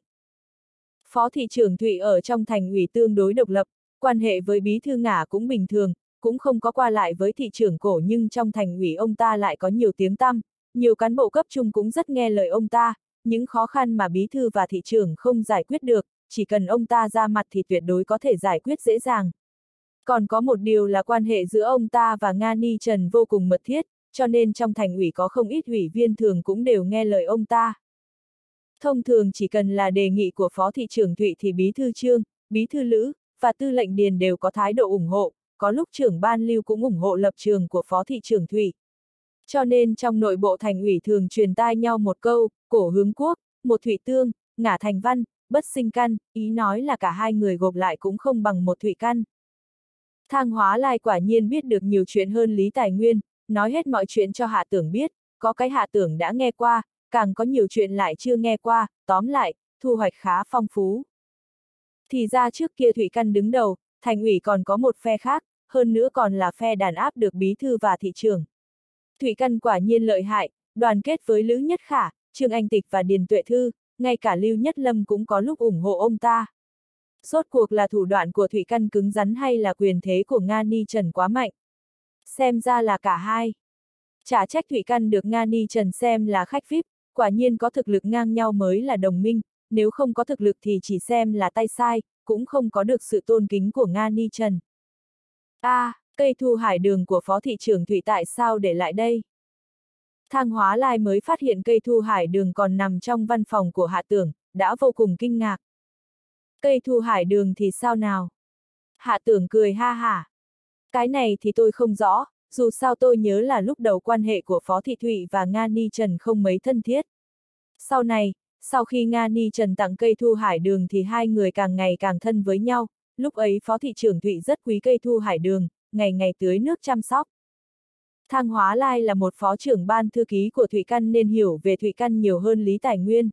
Phó thị trưởng Thụy ở trong thành ủy tương đối độc lập, quan hệ với bí thư Ngả cũng bình thường, cũng không có qua lại với thị trưởng Cổ nhưng trong thành ủy ông ta lại có nhiều tiếng tăm, nhiều cán bộ cấp trung cũng rất nghe lời ông ta, những khó khăn mà bí thư và thị trưởng không giải quyết được, chỉ cần ông ta ra mặt thì tuyệt đối có thể giải quyết dễ dàng. Còn có một điều là quan hệ giữa ông ta và Nga Ni Trần vô cùng mật thiết, cho nên trong thành ủy có không ít ủy viên thường cũng đều nghe lời ông ta. Thông thường chỉ cần là đề nghị của phó thị trưởng Thụy thì bí thư Trương, bí thư Lữ và tư lệnh Điền đều có thái độ ủng hộ, có lúc trưởng ban Lưu cũng ủng hộ lập trường của phó thị trưởng Thụy. Cho nên trong nội bộ thành ủy thường truyền tai nhau một câu, Cổ Hướng Quốc, một Thụy Tương, Ngả Thành Văn, bất sinh căn, ý nói là cả hai người gộp lại cũng không bằng một Thụy Căn. Thang Hóa Lai quả nhiên biết được nhiều chuyện hơn Lý Tài Nguyên, nói hết mọi chuyện cho Hạ Tưởng biết, có cái Hạ Tưởng đã nghe qua, càng có nhiều chuyện lại chưa nghe qua, tóm lại, thu hoạch khá phong phú. Thì ra trước kia Thụy Căn đứng đầu, thành ủy còn có một phe khác, hơn nữa còn là phe đàn áp được bí thư và thị trưởng. Thụy Căn quả nhiên lợi hại, đoàn kết với Lữ Nhất Khả, Trương Anh Tịch và Điền Tuệ Thư, ngay cả Lưu Nhất Lâm cũng có lúc ủng hộ ông ta. Rốt cuộc là thủ đoạn của Thụy Căn cứng rắn hay là quyền thế của Nga Ni Trần quá mạnh? Xem ra là cả hai. Chả trách Thụy Căn được Nga Ni Trần xem là khách vi ai pi, quả nhiên có thực lực ngang nhau mới là đồng minh, nếu không có thực lực thì chỉ xem là tay sai, cũng không có được sự tôn kính của Nga Ni Trần. A, à, cây thu hải đường của phó thị trưởng Thụy tại sao để lại đây? Thang Hóa Lai mới phát hiện cây thu hải đường còn nằm trong văn phòng của Hạ Tưởng, đã vô cùng kinh ngạc. Cây thu hải đường thì sao nào? Hạ Tưởng cười ha hả. Cái này thì tôi không rõ, dù sao tôi nhớ là lúc đầu quan hệ của Phó Thị Thụy và Nga Ni Trần không mấy thân thiết. Sau này, sau khi Nga Ni Trần tặng cây thu hải đường thì hai người càng ngày càng thân với nhau, lúc ấy Phó Thị trưởng Thụy rất quý cây thu hải đường, ngày ngày tưới nước chăm sóc. Thang Hóa Lai là một phó trưởng ban thư ký của Thụy Căn nên hiểu về Thụy Căn nhiều hơn Lý Tài Nguyên.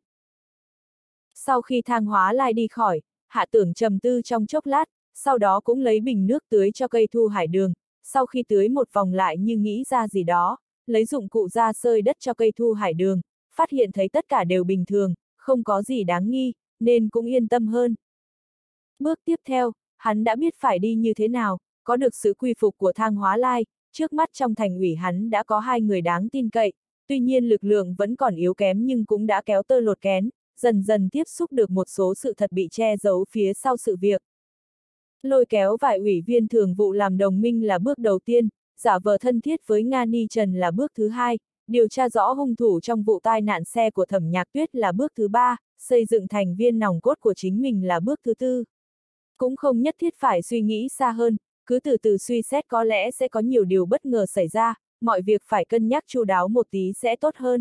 Sau khi Thang Hóa Lai đi khỏi, Hạ Tưởng trầm tư trong chốc lát, sau đó cũng lấy bình nước tưới cho cây thu hải đường, sau khi tưới một vòng lại như nghĩ ra gì đó, lấy dụng cụ ra sơi đất cho cây thu hải đường, phát hiện thấy tất cả đều bình thường, không có gì đáng nghi, nên cũng yên tâm hơn. Bước tiếp theo, hắn đã biết phải đi như thế nào, có được sự quy phục của Thang Hóa Lai, trước mắt trong thành ủy hắn đã có hai người đáng tin cậy, tuy nhiên lực lượng vẫn còn yếu kém nhưng cũng đã kéo tơ lột kén, dần dần tiếp xúc được một số sự thật bị che giấu phía sau sự việc. Lôi kéo vài ủy viên thường vụ làm đồng minh là bước đầu tiên, giả vờ thân thiết với Nga Ni Trần là bước thứ hai, điều tra rõ hung thủ trong vụ tai nạn xe của Thẩm Nhạc Tuyết là bước thứ ba, xây dựng thành viên nòng cốt của chính mình là bước thứ tư. Cũng không nhất thiết phải suy nghĩ xa hơn, cứ từ từ suy xét có lẽ sẽ có nhiều điều bất ngờ xảy ra, mọi việc phải cân nhắc chu đáo một tí sẽ tốt hơn.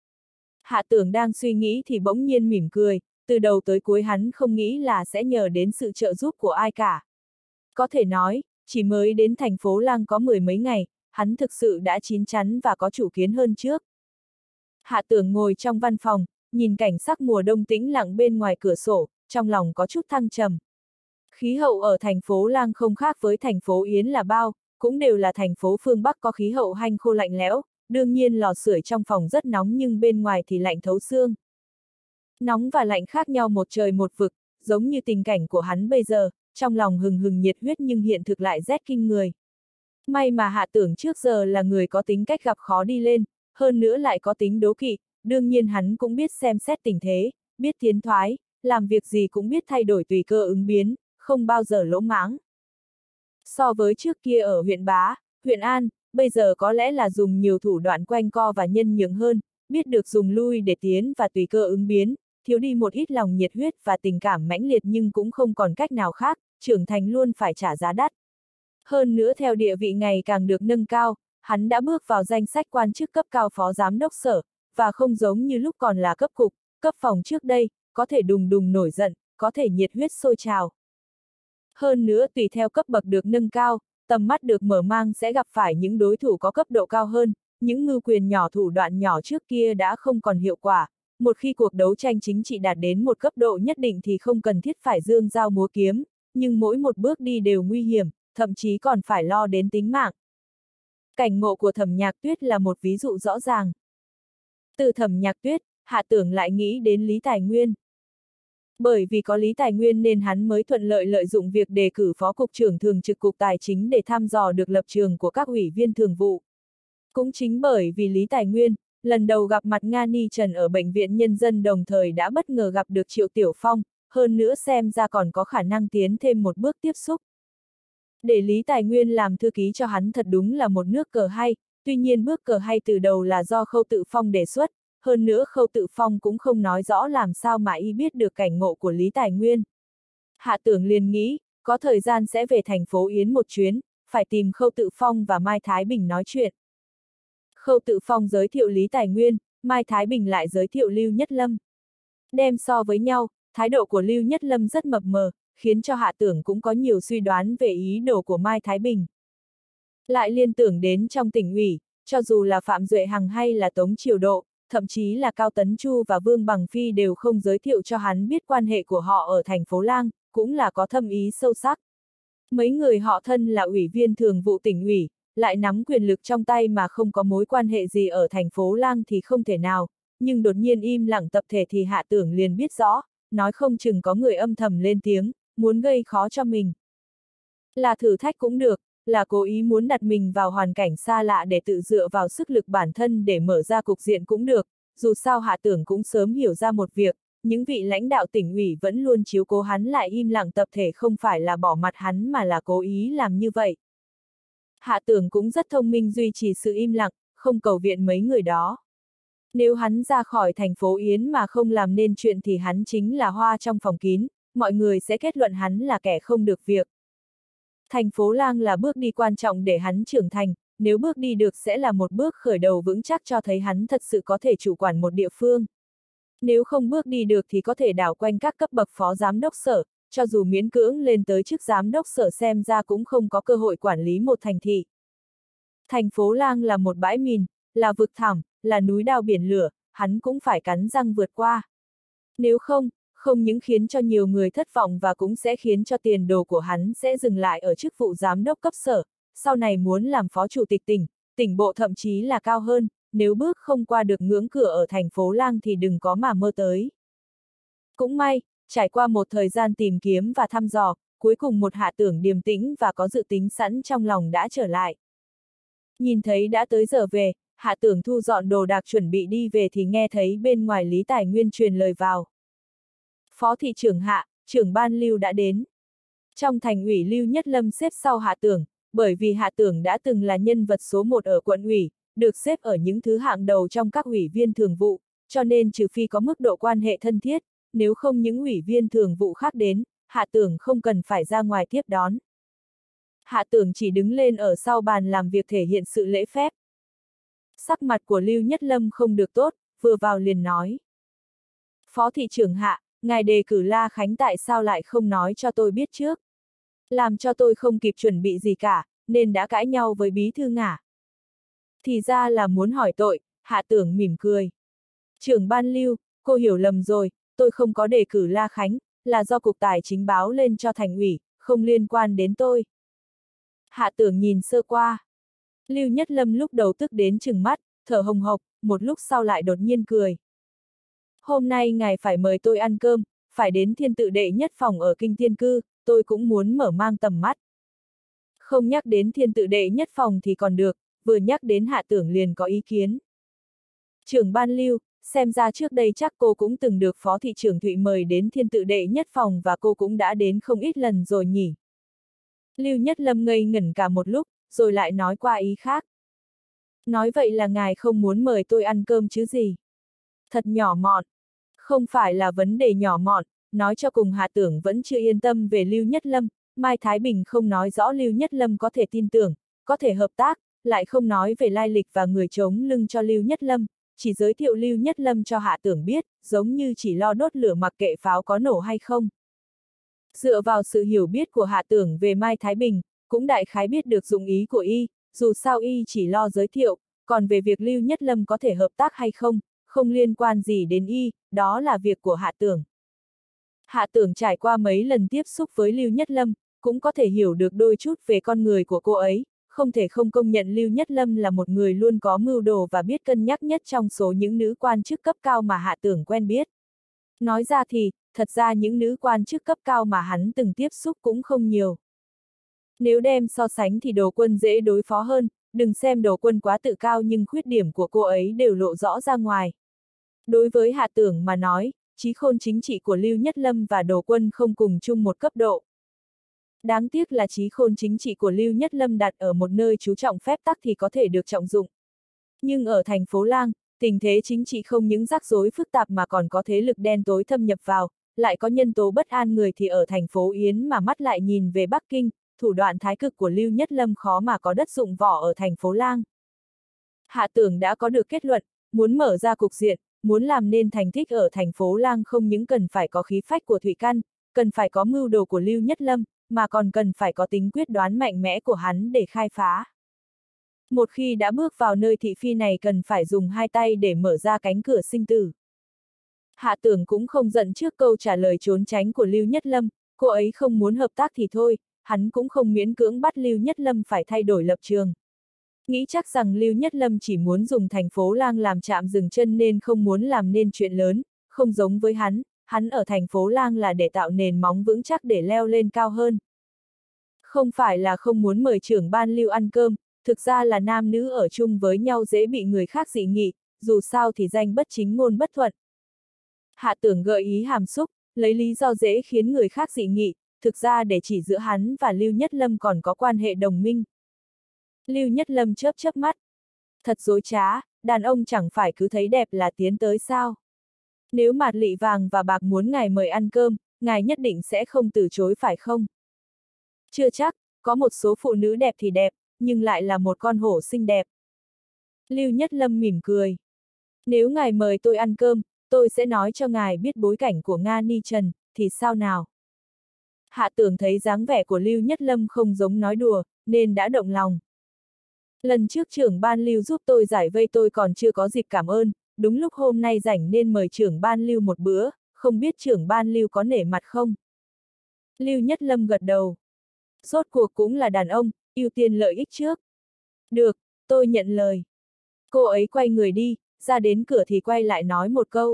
Hạ Tưởng đang suy nghĩ thì bỗng nhiên mỉm cười, từ đầu tới cuối hắn không nghĩ là sẽ nhờ đến sự trợ giúp của ai cả. Có thể nói, chỉ mới đến thành phố Lang có mười mấy ngày, hắn thực sự đã chín chắn và có chủ kiến hơn trước. Hạ Tưởng ngồi trong văn phòng, nhìn cảnh sắc mùa đông tĩnh lặng bên ngoài cửa sổ, trong lòng có chút thăng trầm. Khí hậu ở thành phố Lang không khác với thành phố Yến là bao, cũng đều là thành phố phương Bắc có khí hậu hanh khô lạnh lẽo, đương nhiên lò sưởi trong phòng rất nóng nhưng bên ngoài thì lạnh thấu xương. Nóng và lạnh khác nhau một trời một vực, giống như tình cảnh của hắn bây giờ, trong lòng hừng hừng nhiệt huyết nhưng hiện thực lại rét kinh người. May mà Hạ Tưởng trước giờ là người có tính cách gặp khó đi lên, hơn nữa lại có tính đố kỵ, đương nhiên hắn cũng biết xem xét tình thế, biết tiến thoái, làm việc gì cũng biết thay đổi tùy cơ ứng biến, không bao giờ lỗ mãng. So với trước kia ở huyện Bá, huyện An, bây giờ có lẽ là dùng nhiều thủ đoạn quanh co và nhân nhượng hơn, biết được dùng lui để tiến và tùy cơ ứng biến, thiếu đi một ít lòng nhiệt huyết và tình cảm mãnh liệt nhưng cũng không còn cách nào khác, trưởng thành luôn phải trả giá đắt. Hơn nữa theo địa vị ngày càng được nâng cao, hắn đã bước vào danh sách quan chức cấp cao phó giám đốc sở, và không giống như lúc còn là cấp cục, cấp phòng trước đây, có thể đùng đùng nổi giận, có thể nhiệt huyết sôi trào. Hơn nữa tùy theo cấp bậc được nâng cao, tầm mắt được mở mang sẽ gặp phải những đối thủ có cấp độ cao hơn, những mưu quyền nhỏ thủ đoạn nhỏ trước kia đã không còn hiệu quả. Một khi cuộc đấu tranh chính trị đạt đến một cấp độ nhất định thì không cần thiết phải dương dao múa kiếm, nhưng mỗi một bước đi đều nguy hiểm, thậm chí còn phải lo đến tính mạng. Cảnh ngộ của Thẩm Nhạc Tuyết là một ví dụ rõ ràng. Từ Thẩm Nhạc Tuyết, Hạ Tưởng lại nghĩ đến Lý Tài Nguyên. Bởi vì có Lý Tài Nguyên nên hắn mới thuận lợi lợi dụng việc đề cử Phó Cục trưởng Thường trực Cục Tài chính để thăm dò được lập trường của các ủy viên thường vụ. Cũng chính bởi vì Lý Tài Nguyên, lần đầu gặp mặt Nga Ni Trần ở Bệnh viện Nhân dân đồng thời đã bất ngờ gặp được Triệu Tiểu Phong, hơn nữa xem ra còn có khả năng tiến thêm một bước tiếp xúc. Để Lý Tài Nguyên làm thư ký cho hắn thật đúng là một nước cờ hay, tuy nhiên bước cờ hay từ đầu là do Khâu Tự Phong đề xuất, hơn nữa Khâu Tự Phong cũng không nói rõ làm sao mà y biết được cảnh ngộ của Lý Tài Nguyên. Hạ Tưởng liền nghĩ, có thời gian sẽ về thành phố Yến một chuyến, phải tìm Khâu Tự Phong và Mai Thái Bình nói chuyện. Khâu Tự Phong giới thiệu Lý Tài Nguyên, Mai Thái Bình lại giới thiệu Lưu Nhất Lâm. Đem so với nhau, thái độ của Lưu Nhất Lâm rất mập mờ, khiến cho Hạ Tưởng cũng có nhiều suy đoán về ý đồ của Mai Thái Bình. Lại liên tưởng đến trong tỉnh ủy, cho dù là Phạm Duệ Hằng hay là Tống Triều Độ, thậm chí là Cao Tấn Chu và Vương Bằng Phi đều không giới thiệu cho hắn biết quan hệ của họ ở thành phố Lang, cũng là có thâm ý sâu sắc. Mấy người họ thân là ủy viên thường vụ tỉnh ủy, lại nắm quyền lực trong tay mà không có mối quan hệ gì ở thành phố Lang thì không thể nào, nhưng đột nhiên im lặng tập thể thì Hạ Tưởng liền biết rõ, nói không chừng có người âm thầm lên tiếng, muốn gây khó cho mình. Là thử thách cũng được, là cố ý muốn đặt mình vào hoàn cảnh xa lạ để tự dựa vào sức lực bản thân để mở ra cục diện cũng được, dù sao Hạ Tưởng cũng sớm hiểu ra một việc, những vị lãnh đạo tỉnh ủy vẫn luôn chiếu cố hắn lại im lặng tập thể không phải là bỏ mặt hắn mà là cố ý làm như vậy. Hạ Tưởng cũng rất thông minh duy trì sự im lặng, không cầu viện mấy người đó. Nếu hắn ra khỏi thành phố Yến mà không làm nên chuyện thì hắn chính là hoa trong phòng kín, mọi người sẽ kết luận hắn là kẻ không được việc. Thành phố Lang là bước đi quan trọng để hắn trưởng thành, nếu bước đi được sẽ là một bước khởi đầu vững chắc cho thấy hắn thật sự có thể chủ quản một địa phương. Nếu không bước đi được thì có thể đảo quanh các cấp bậc phó giám đốc sở, cho dù miễn cưỡng lên tới chức giám đốc sở xem ra cũng không có cơ hội quản lý một thành thị. Thành phố Lang là một bãi mìn, là vực thẳm, là núi đao biển lửa, hắn cũng phải cắn răng vượt qua. Nếu không, không những khiến cho nhiều người thất vọng và cũng sẽ khiến cho tiền đồ của hắn sẽ dừng lại ở chức vụ giám đốc cấp sở, sau này muốn làm phó chủ tịch tỉnh, tỉnh bộ thậm chí là cao hơn, nếu bước không qua được ngưỡng cửa ở thành phố Lang thì đừng có mà mơ tới. Cũng may, trải qua một thời gian tìm kiếm và thăm dò, cuối cùng một Hạ Tưởng điềm tĩnh và có dự tính sẵn trong lòng đã trở lại. Nhìn thấy đã tới giờ về, Hạ Tưởng thu dọn đồ đạc chuẩn bị đi về thì nghe thấy bên ngoài Lý Tài Nguyên truyền lời vào. Phó thị trưởng Hạ, trưởng ban Lưu đã đến. Trong thành ủy Lưu Nhất Lâm xếp sau Hạ Tưởng, bởi vì Hạ Tưởng đã từng là nhân vật số một ở quận ủy, được xếp ở những thứ hạng đầu trong các ủy viên thường vụ, cho nên trừ phi có mức độ quan hệ thân thiết, nếu không những ủy viên thường vụ khác đến, Hạ Tưởng không cần phải ra ngoài tiếp đón. Hạ Tưởng chỉ đứng lên ở sau bàn làm việc thể hiện sự lễ phép. Sắc mặt của Lưu Nhất Lâm không được tốt, vừa vào liền nói. Phó thị trưởng Hạ, ngài đề cử La Khánh tại sao lại không nói cho tôi biết trước? Làm cho tôi không kịp chuẩn bị gì cả, nên đã cãi nhau với bí thư ngả. Thì ra là muốn hỏi tội, Hạ Tưởng mỉm cười. Trưởng ban Lưu, cô hiểu lầm rồi, tôi không có đề cử La Khánh, là do Cục Tài chính báo lên cho thành ủy, không liên quan đến tôi. Hạ Tưởng nhìn sơ qua. Lưu Nhất Lâm lúc đầu tức đến trừng mắt, thở hồng hộc, một lúc sau lại đột nhiên cười. Hôm nay ngài phải mời tôi ăn cơm, phải đến thiên tự đệ nhất phòng ở Kinh Thiên Cư, tôi cũng muốn mở mang tầm mắt. Không nhắc đến thiên tự đệ nhất phòng thì còn được, vừa nhắc đến Hạ Tưởng liền có ý kiến. Trưởng ban Lưu, xem ra trước đây chắc cô cũng từng được Phó thị trưởng Thụy mời đến thiên tự đệ nhất phòng và cô cũng đã đến không ít lần rồi nhỉ. Lưu Nhất Lâm ngây ngẩn cả một lúc, rồi lại nói qua ý khác. Nói vậy là ngài không muốn mời tôi ăn cơm chứ gì? Thật nhỏ mọn. Không phải là vấn đề nhỏ mọn, nói cho cùng Hạ Tưởng vẫn chưa yên tâm về Lưu Nhất Lâm, Mai Thái Bình không nói rõ Lưu Nhất Lâm có thể tin tưởng, có thể hợp tác, lại không nói về lai lịch và người chống lưng cho Lưu Nhất Lâm, chỉ giới thiệu Lưu Nhất Lâm cho Hạ Tưởng biết, giống như chỉ lo đốt lửa mặc kệ pháo có nổ hay không. Dựa vào sự hiểu biết của Hạ Tưởng về Mai Thái Bình, cũng đại khái biết được dụng ý của y, dù sao y chỉ lo giới thiệu, còn về việc Lưu Nhất Lâm có thể hợp tác hay không, không liên quan gì đến y, đó là việc của Hạ Tưởng. Hạ Tưởng trải qua mấy lần tiếp xúc với Lưu Nhất Lâm, cũng có thể hiểu được đôi chút về con người của cô ấy, không thể không công nhận Lưu Nhất Lâm là một người luôn có mưu đồ và biết cân nhắc nhất trong số những nữ quan chức cấp cao mà Hạ Tưởng quen biết. Nói ra thì, thật ra những nữ quan chức cấp cao mà hắn từng tiếp xúc cũng không nhiều. Nếu đem so sánh thì Đồ Quân dễ đối phó hơn, đừng xem Đồ Quân quá tự cao nhưng khuyết điểm của cô ấy đều lộ rõ ra ngoài. Đối với Hạ Tưởng mà nói, trí khôn chính trị của Lưu Nhất Lâm và Đồ Quân không cùng chung một cấp độ. Đáng tiếc là trí khôn chính trị của Lưu Nhất Lâm đặt ở một nơi chú trọng phép tắc thì có thể được trọng dụng. Nhưng ở thành phố Lang, tình thế chính trị không những rắc rối phức tạp mà còn có thế lực đen tối thâm nhập vào, lại có nhân tố bất an người thì ở thành phố Yến mà mắt lại nhìn về Bắc Kinh, thủ đoạn thái cực của Lưu Nhất Lâm khó mà có đất dụng võ ở thành phố Lang. Hạ Tưởng đã có được kết luận, muốn mở ra cục diện, muốn làm nên thành tích ở thành phố Lang không những cần phải có khí phách của Thủy Căn, cần phải có mưu đồ của Lưu Nhất Lâm, mà còn cần phải có tính quyết đoán mạnh mẽ của hắn để khai phá. Một khi đã bước vào nơi thị phi này cần phải dùng hai tay để mở ra cánh cửa sinh tử. Hạ Tưởng cũng không giận trước câu trả lời trốn tránh của Lưu Nhất Lâm, cô ấy không muốn hợp tác thì thôi, hắn cũng không miễn cưỡng bắt Lưu Nhất Lâm phải thay đổi lập trường. Nghĩ chắc rằng Lưu Nhất Lâm chỉ muốn dùng thành phố Lang làm trạm dừng chân nên không muốn làm nên chuyện lớn, không giống với hắn, hắn ở thành phố Lang là để tạo nền móng vững chắc để leo lên cao hơn. Không phải là không muốn mời trưởng ban Lưu ăn cơm, thực ra là nam nữ ở chung với nhau dễ bị người khác dị nghị, dù sao thì danh bất chính ngôn bất thuận. Hạ Tưởng gợi ý hàm xúc, lấy lý do dễ khiến người khác dị nghị, thực ra để chỉ giữa hắn và Lưu Nhất Lâm còn có quan hệ đồng minh. Lưu Nhất Lâm chớp chớp mắt. Thật dối trá, đàn ông chẳng phải cứ thấy đẹp là tiến tới sao. Nếu Mạt Lị Vàng và Bạc muốn ngài mời ăn cơm, ngài nhất định sẽ không từ chối phải không? Chưa chắc, có một số phụ nữ đẹp thì đẹp, nhưng lại là một con hổ xinh đẹp. Lưu Nhất Lâm mỉm cười. Nếu ngài mời tôi ăn cơm, tôi sẽ nói cho ngài biết bối cảnh của Nga Ni Trần, thì sao nào? Hạ Tưởng thấy dáng vẻ của Lưu Nhất Lâm không giống nói đùa, nên đã động lòng. Lần trước trưởng ban Lưu giúp tôi giải vây tôi còn chưa có dịp cảm ơn, đúng lúc hôm nay rảnh nên mời trưởng ban Lưu một bữa, không biết trưởng ban Lưu có nể mặt không? Lưu Nhất Lâm gật đầu. Rốt cuộc cũng là đàn ông, ưu tiên lợi ích trước. Được, tôi nhận lời. Cô ấy quay người đi, ra đến cửa thì quay lại nói một câu.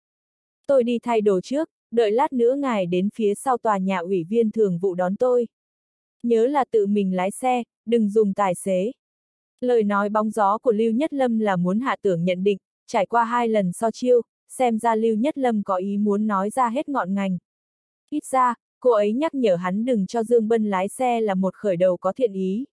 Tôi đi thay đồ trước, đợi lát nữa ngài đến phía sau tòa nhà ủy viên thường vụ đón tôi. Nhớ là tự mình lái xe, đừng dùng tài xế. Lời nói bóng gió của Lưu Nhất Lâm là muốn Hạ Tưởng nhận định, trải qua hai lần so chiêu, xem ra Lưu Nhất Lâm có ý muốn nói ra hết ngọn ngành. Ít ra, cô ấy nhắc nhở hắn đừng cho Dương Bân lái xe là một khởi đầu có thiện ý.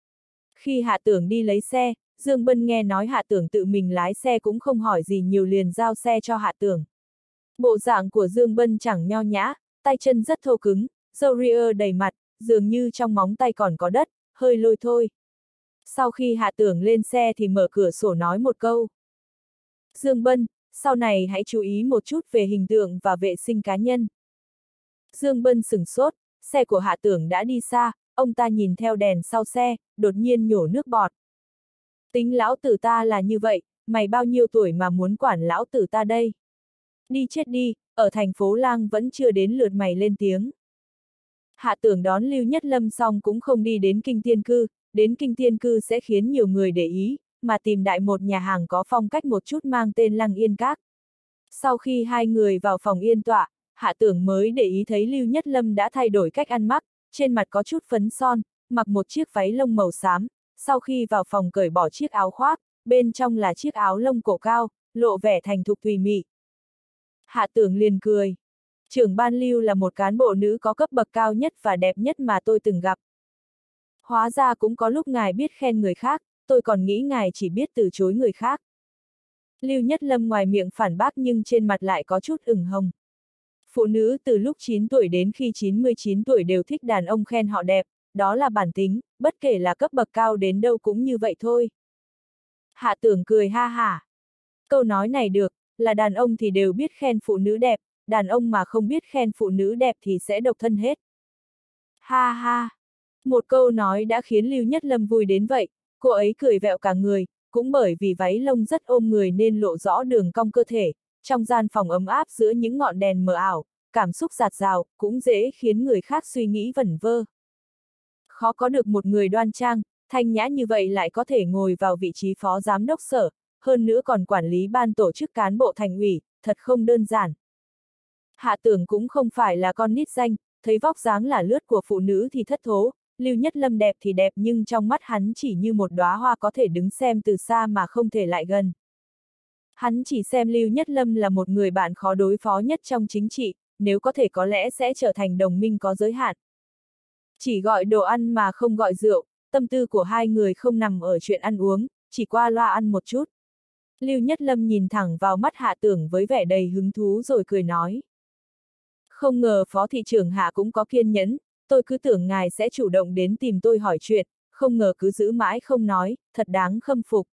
Khi Hạ Tưởng đi lấy xe, Dương Bân nghe nói Hạ Tưởng tự mình lái xe cũng không hỏi gì nhiều liền giao xe cho Hạ Tưởng. Bộ dạng của Dương Bân chẳng nho nhã, tay chân rất thô cứng, râu ria đầy mặt, dường như trong móng tay còn có đất, hơi lôi thôi. Sau khi Hạ Tưởng lên xe thì mở cửa sổ nói một câu. Dương Bân, sau này hãy chú ý một chút về hình tượng và vệ sinh cá nhân. Dương Bân sửng sốt, xe của Hạ Tưởng đã đi xa, ông ta nhìn theo đèn sau xe, đột nhiên nhổ nước bọt. Tính lão tử ta là như vậy, mày bao nhiêu tuổi mà muốn quản lão tử ta đây? Đi chết đi, ở thành phố Lang vẫn chưa đến lượt mày lên tiếng. Hạ Tưởng đón Lưu Nhất Lâm xong cũng không đi đến Kinh Tiên Cư, đến Kinh Tiên Cư sẽ khiến nhiều người để ý, mà tìm đại một nhà hàng có phong cách một chút mang tên Lăng Yên Các. Sau khi hai người vào phòng yên tọa, Hạ Tưởng mới để ý thấy Lưu Nhất Lâm đã thay đổi cách ăn mặc, trên mặt có chút phấn son, mặc một chiếc váy lông màu xám, sau khi vào phòng cởi bỏ chiếc áo khoác, bên trong là chiếc áo lông cổ cao, lộ vẻ thành thục tùy mị. Hạ Tưởng liền cười. Trưởng ban Lưu là một cán bộ nữ có cấp bậc cao nhất và đẹp nhất mà tôi từng gặp. Hóa ra cũng có lúc ngài biết khen người khác, tôi còn nghĩ ngài chỉ biết từ chối người khác. Lưu Nhất Lâm ngoài miệng phản bác nhưng trên mặt lại có chút ửng hồng. Phụ nữ từ lúc chín tuổi đến khi chín mươi chín tuổi đều thích đàn ông khen họ đẹp, đó là bản tính, bất kể là cấp bậc cao đến đâu cũng như vậy thôi. Hạ Tưởng cười ha hả. Câu nói này được, là đàn ông thì đều biết khen phụ nữ đẹp, đàn ông mà không biết khen phụ nữ đẹp thì sẽ độc thân hết. Ha ha. Một câu nói đã khiến Lưu Nhất Lâm vui đến vậy, cô ấy cười vẹo cả người, cũng bởi vì váy lông rất ôm người nên lộ rõ đường cong cơ thể, trong gian phòng ấm áp giữa những ngọn đèn mờ ảo, cảm xúc dạt dào, cũng dễ khiến người khác suy nghĩ vẩn vơ. Khó có được một người đoan trang, thanh nhã như vậy lại có thể ngồi vào vị trí phó giám đốc sở, hơn nữa còn quản lý ban tổ chức cán bộ thành ủy, thật không đơn giản. Hạ Tưởng cũng không phải là con nít danh, thấy vóc dáng là lướt của phụ nữ thì thất thố, Lưu Nhất Lâm đẹp thì đẹp nhưng trong mắt hắn chỉ như một đóa hoa có thể đứng xem từ xa mà không thể lại gần. Hắn chỉ xem Lưu Nhất Lâm là một người bạn khó đối phó nhất trong chính trị, nếu có thể có lẽ sẽ trở thành đồng minh có giới hạn. Chỉ gọi đồ ăn mà không gọi rượu, tâm tư của hai người không nằm ở chuyện ăn uống, chỉ qua loa ăn một chút. Lưu Nhất Lâm nhìn thẳng vào mắt Hạ Tưởng với vẻ đầy hứng thú rồi cười nói. Không ngờ Phó thị trưởng Hạ cũng có kiên nhẫn, tôi cứ tưởng ngài sẽ chủ động đến tìm tôi hỏi chuyện, không ngờ cứ giữ mãi không nói, thật đáng khâm phục.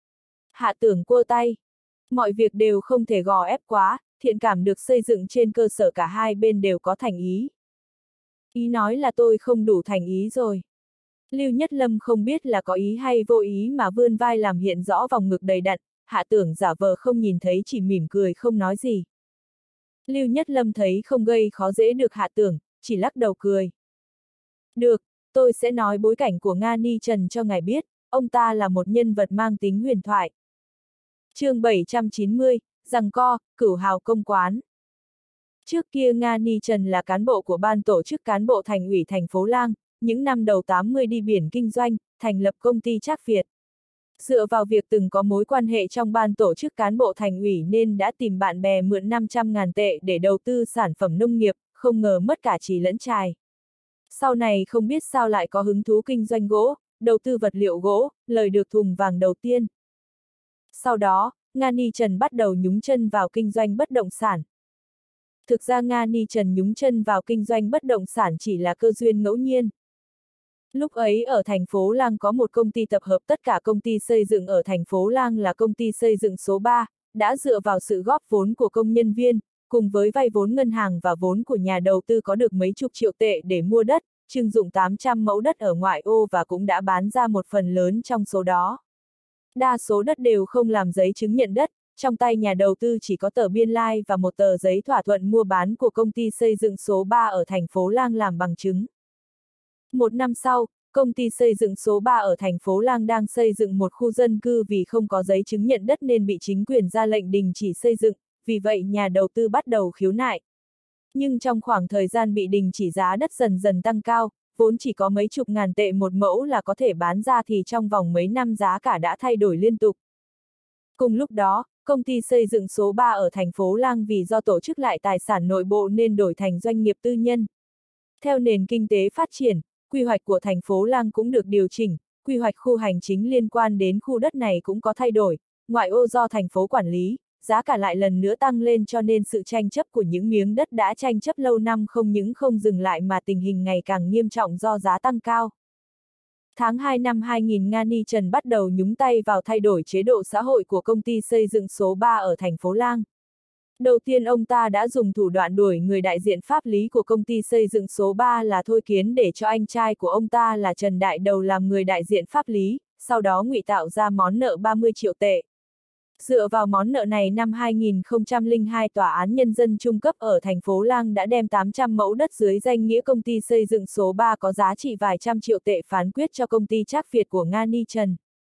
Hạ Tưởng quơ tay. Mọi việc đều không thể gò ép quá, thiện cảm được xây dựng trên cơ sở cả hai bên đều có thành ý. Ý nói là tôi không đủ thành ý rồi. Lưu Nhất Lâm không biết là có ý hay vô ý mà vươn vai làm hiện rõ vòng ngực đầy đặn, Hạ Tưởng giả vờ không nhìn thấy chỉ mỉm cười không nói gì. Lưu Nhất Lâm thấy không gây khó dễ được Hạ Tưởng, chỉ lắc đầu cười. Được, tôi sẽ nói bối cảnh của Nga Ni Trần cho ngài biết, ông ta là một nhân vật mang tính huyền thoại. Chương bảy trăm chín mươi, giằng co, cửu hào công quán. Trước kia Nga Ni Trần là cán bộ của ban tổ chức cán bộ thành ủy thành phố Lang, những năm đầu tám mươi đi biển kinh doanh, thành lập công ty Trác Việt. Dựa vào việc từng có mối quan hệ trong ban tổ chức cán bộ thành ủy nên đã tìm bạn bè mượn năm trăm ngàn tệ để đầu tư sản phẩm nông nghiệp, không ngờ mất cả trì lẫn trài. Sau này không biết sao lại có hứng thú kinh doanh gỗ, đầu tư vật liệu gỗ, lời được thùng vàng đầu tiên. Sau đó, Nga Ni Trần bắt đầu nhúng chân vào kinh doanh bất động sản. Thực ra Nga Ni Trần nhúng chân vào kinh doanh bất động sản chỉ là cơ duyên ngẫu nhiên. Lúc ấy ở thành phố Lang có một công ty tập hợp tất cả công ty xây dựng ở thành phố Lang là công ty xây dựng số ba, đã dựa vào sự góp vốn của công nhân viên, cùng với vay vốn ngân hàng và vốn của nhà đầu tư có được mấy chục triệu tệ để mua đất, trưng dụng tám trăm mẫu đất ở ngoại ô và cũng đã bán ra một phần lớn trong số đó. Đa số đất đều không làm giấy chứng nhận đất, trong tay nhà đầu tư chỉ có tờ biên lai và một tờ giấy thỏa thuận mua bán của công ty xây dựng số ba ở thành phố Lang làm bằng chứng. Một năm sau, công ty xây dựng số ba ở thành phố Lang đang xây dựng một khu dân cư vì không có giấy chứng nhận đất nên bị chính quyền ra lệnh đình chỉ xây dựng, vì vậy nhà đầu tư bắt đầu khiếu nại. Nhưng trong khoảng thời gian bị đình chỉ giá đất dần dần tăng cao, vốn chỉ có mấy chục ngàn tệ một mẫu là có thể bán ra thì trong vòng mấy năm giá cả đã thay đổi liên tục. Cùng lúc đó, công ty xây dựng số ba ở thành phố Lang vì do tổ chức lại tài sản nội bộ nên đổi thành doanh nghiệp tư nhân. Theo nền kinh tế phát triển, quy hoạch của thành phố Lang cũng được điều chỉnh, quy hoạch khu hành chính liên quan đến khu đất này cũng có thay đổi, ngoại ô do thành phố quản lý, giá cả lại lần nữa tăng lên, cho nên sự tranh chấp của những miếng đất đã tranh chấp lâu năm không những không dừng lại mà tình hình ngày càng nghiêm trọng do giá tăng cao. Tháng hai năm hai nghìn, Ngani Trần bắt đầu nhúng tay vào thay đổi chế độ xã hội của công ty xây dựng số ba ở thành phố Lang. Đầu tiên ông ta đã dùng thủ đoạn đuổi người đại diện pháp lý của công ty xây dựng số ba là Thôi Kiến để cho anh trai của ông ta là Trần Đại Đầu làm người đại diện pháp lý, sau đó ngụy tạo ra món nợ ba mươi triệu tệ. Dựa vào món nợ này, năm hai nghìn không trăm lẻ hai, Tòa án Nhân dân trung cấp ở thành phố Lang đã đem tám trăm mẫu đất dưới danh nghĩa công ty xây dựng số ba có giá trị vài trăm triệu tệ phán quyết cho công ty Trác Việt của Ngani Trần.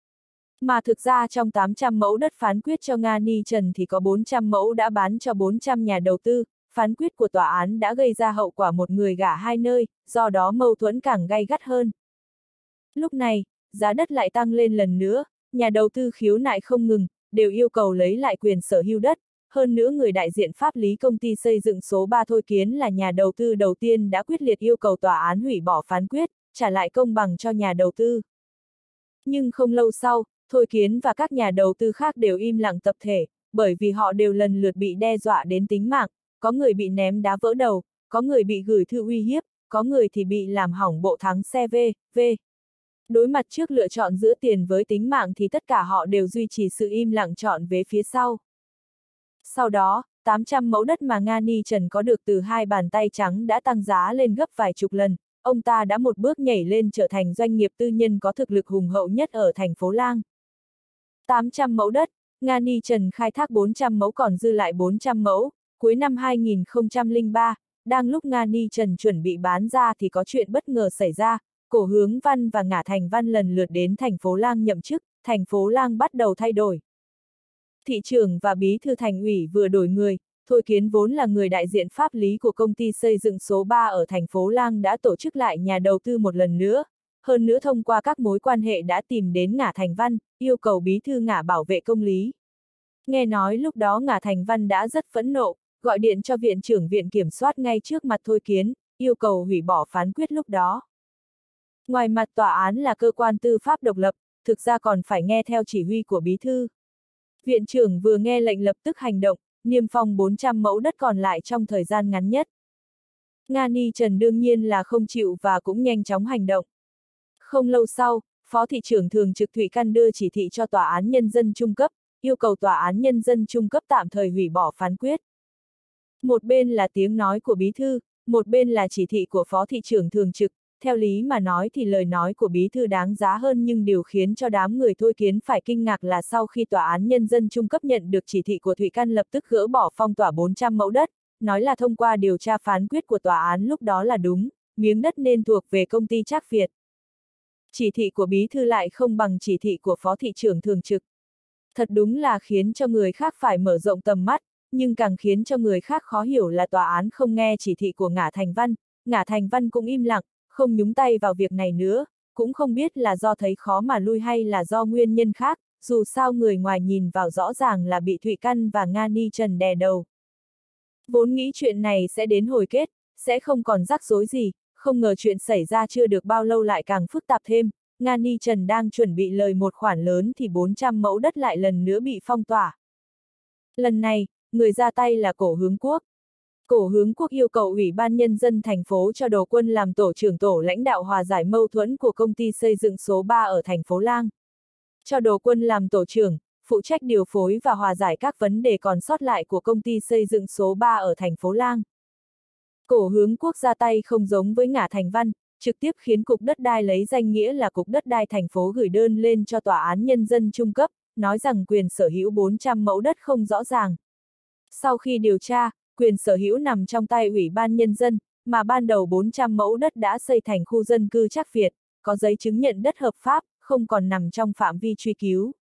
Mà thực ra trong tám trăm mẫu đất phán quyết cho Ngani Trần thì có bốn trăm mẫu đã bán cho bốn trăm nhà đầu tư, phán quyết của tòa án đã gây ra hậu quả một người gả hai nơi, do đó mâu thuẫn càng gay gắt hơn. Lúc này, giá đất lại tăng lên lần nữa, nhà đầu tư khiếu nại không ngừng, đều yêu cầu lấy lại quyền sở hữu đất. Hơn nữa người đại diện pháp lý công ty xây dựng số ba Thôi Kiến là nhà đầu tư đầu tiên đã quyết liệt yêu cầu tòa án hủy bỏ phán quyết, trả lại công bằng cho nhà đầu tư. Nhưng không lâu sau, Thôi Kiến và các nhà đầu tư khác đều im lặng tập thể, bởi vì họ đều lần lượt bị đe dọa đến tính mạng, có người bị ném đá vỡ đầu, có người bị gửi thư uy hiếp, có người thì bị làm hỏng bộ thắng xe vê vê. Đối mặt trước lựa chọn giữa tiền với tính mạng thì tất cả họ đều duy trì sự im lặng chọn về phía sau. Sau đó, tám trăm mẫu đất mà Ngani Trần có được từ hai bàn tay trắng đã tăng giá lên gấp vài chục lần, ông ta đã một bước nhảy lên trở thành doanh nghiệp tư nhân có thực lực hùng hậu nhất ở thành phố Lang. tám trăm mẫu đất, Ngani Trần khai thác bốn trăm mẫu còn dư lại bốn trăm mẫu, cuối năm hai nghìn không trăm lẻ ba, đang lúc Ngani Trần chuẩn bị bán ra thì có chuyện bất ngờ xảy ra, Cổ Hướng Văn và Ngả Thành Văn lần lượt đến thành phố Lang nhậm chức, thành phố Lang bắt đầu thay đổi. Thị trưởng và bí thư thành ủy vừa đổi người, Thôi Kiến vốn là người đại diện pháp lý của công ty xây dựng số ba ở thành phố Lang đã tổ chức lại nhà đầu tư một lần nữa, hơn nữa thông qua các mối quan hệ đã tìm đến Ngả Thành Văn, yêu cầu bí thư Ngả bảo vệ công lý. Nghe nói lúc đó Ngả Thành Văn đã rất phẫn nộ, gọi điện cho viện trưởng viện kiểm soát ngay trước mặt Thôi Kiến, yêu cầu hủy bỏ phán quyết lúc đó. Ngoài mặt tòa án là cơ quan tư pháp độc lập, thực ra còn phải nghe theo chỉ huy của bí thư. Viện trưởng vừa nghe lệnh lập tức hành động, niêm phong bốn trăm mẫu đất còn lại trong thời gian ngắn nhất. Ngani Trần đương nhiên là không chịu và cũng nhanh chóng hành động. Không lâu sau, Phó thị trưởng thường trực Thụy Căn đưa chỉ thị cho Tòa án Nhân dân trung cấp, yêu cầu Tòa án Nhân dân trung cấp tạm thời hủy bỏ phán quyết. Một bên là tiếng nói của bí thư, một bên là chỉ thị của Phó thị trưởng thường trực. Theo lý mà nói thì lời nói của bí thư đáng giá hơn, nhưng điều khiến cho đám người Thôi Kiến phải kinh ngạc là sau khi Tòa án Nhân dân trung cấp nhận được chỉ thị của Thụy Căn lập tức gỡ bỏ phong tỏa bốn trăm mẫu đất, nói là thông qua điều tra phán quyết của tòa án lúc đó là đúng, miếng đất nên thuộc về công ty Trác Việt. Chỉ thị của bí thư lại không bằng chỉ thị của Phó thị trưởng thường trực. Thật đúng là khiến cho người khác phải mở rộng tầm mắt, nhưng càng khiến cho người khác khó hiểu là tòa án không nghe chỉ thị của Ngả Thành Văn, Ngả Thành Văn cũng im lặng, không nhúng tay vào việc này nữa, cũng không biết là do thấy khó mà lui hay là do nguyên nhân khác, dù sao người ngoài nhìn vào rõ ràng là bị Thụy Căn và Ngani Trần đè đầu. Vốn nghĩ chuyện này sẽ đến hồi kết, sẽ không còn rắc rối gì, không ngờ chuyện xảy ra chưa được bao lâu lại càng phức tạp thêm, Ngani Trần đang chuẩn bị lời một khoản lớn thì bốn trăm mẫu đất lại lần nữa bị phong tỏa. Lần này, người ra tay là Cổ Hướng Quốc. Cổ Hướng Quốc yêu cầu Ủy ban Nhân dân thành phố cho Đồ Quân làm tổ trưởng tổ lãnh đạo hòa giải mâu thuẫn của công ty xây dựng số ba ở thành phố Lang. Cho Đồ Quân làm tổ trưởng, phụ trách điều phối và hòa giải các vấn đề còn sót lại của công ty xây dựng số ba ở thành phố Lang. Cổ Hướng Quốc ra tay không giống với Ngả Thành Văn, trực tiếp khiến Cục Đất đai lấy danh nghĩa là Cục Đất đai thành phố gửi đơn lên cho Tòa án Nhân dân trung cấp, nói rằng quyền sở hữu bốn trăm mẫu đất không rõ ràng. Sau khi điều tra, quyền sở hữu nằm trong tay Ủy ban Nhân dân, mà ban đầu bốn trăm mẫu đất đã xây thành khu dân cư Trác Việt, có giấy chứng nhận đất hợp pháp, không còn nằm trong phạm vi truy cứu.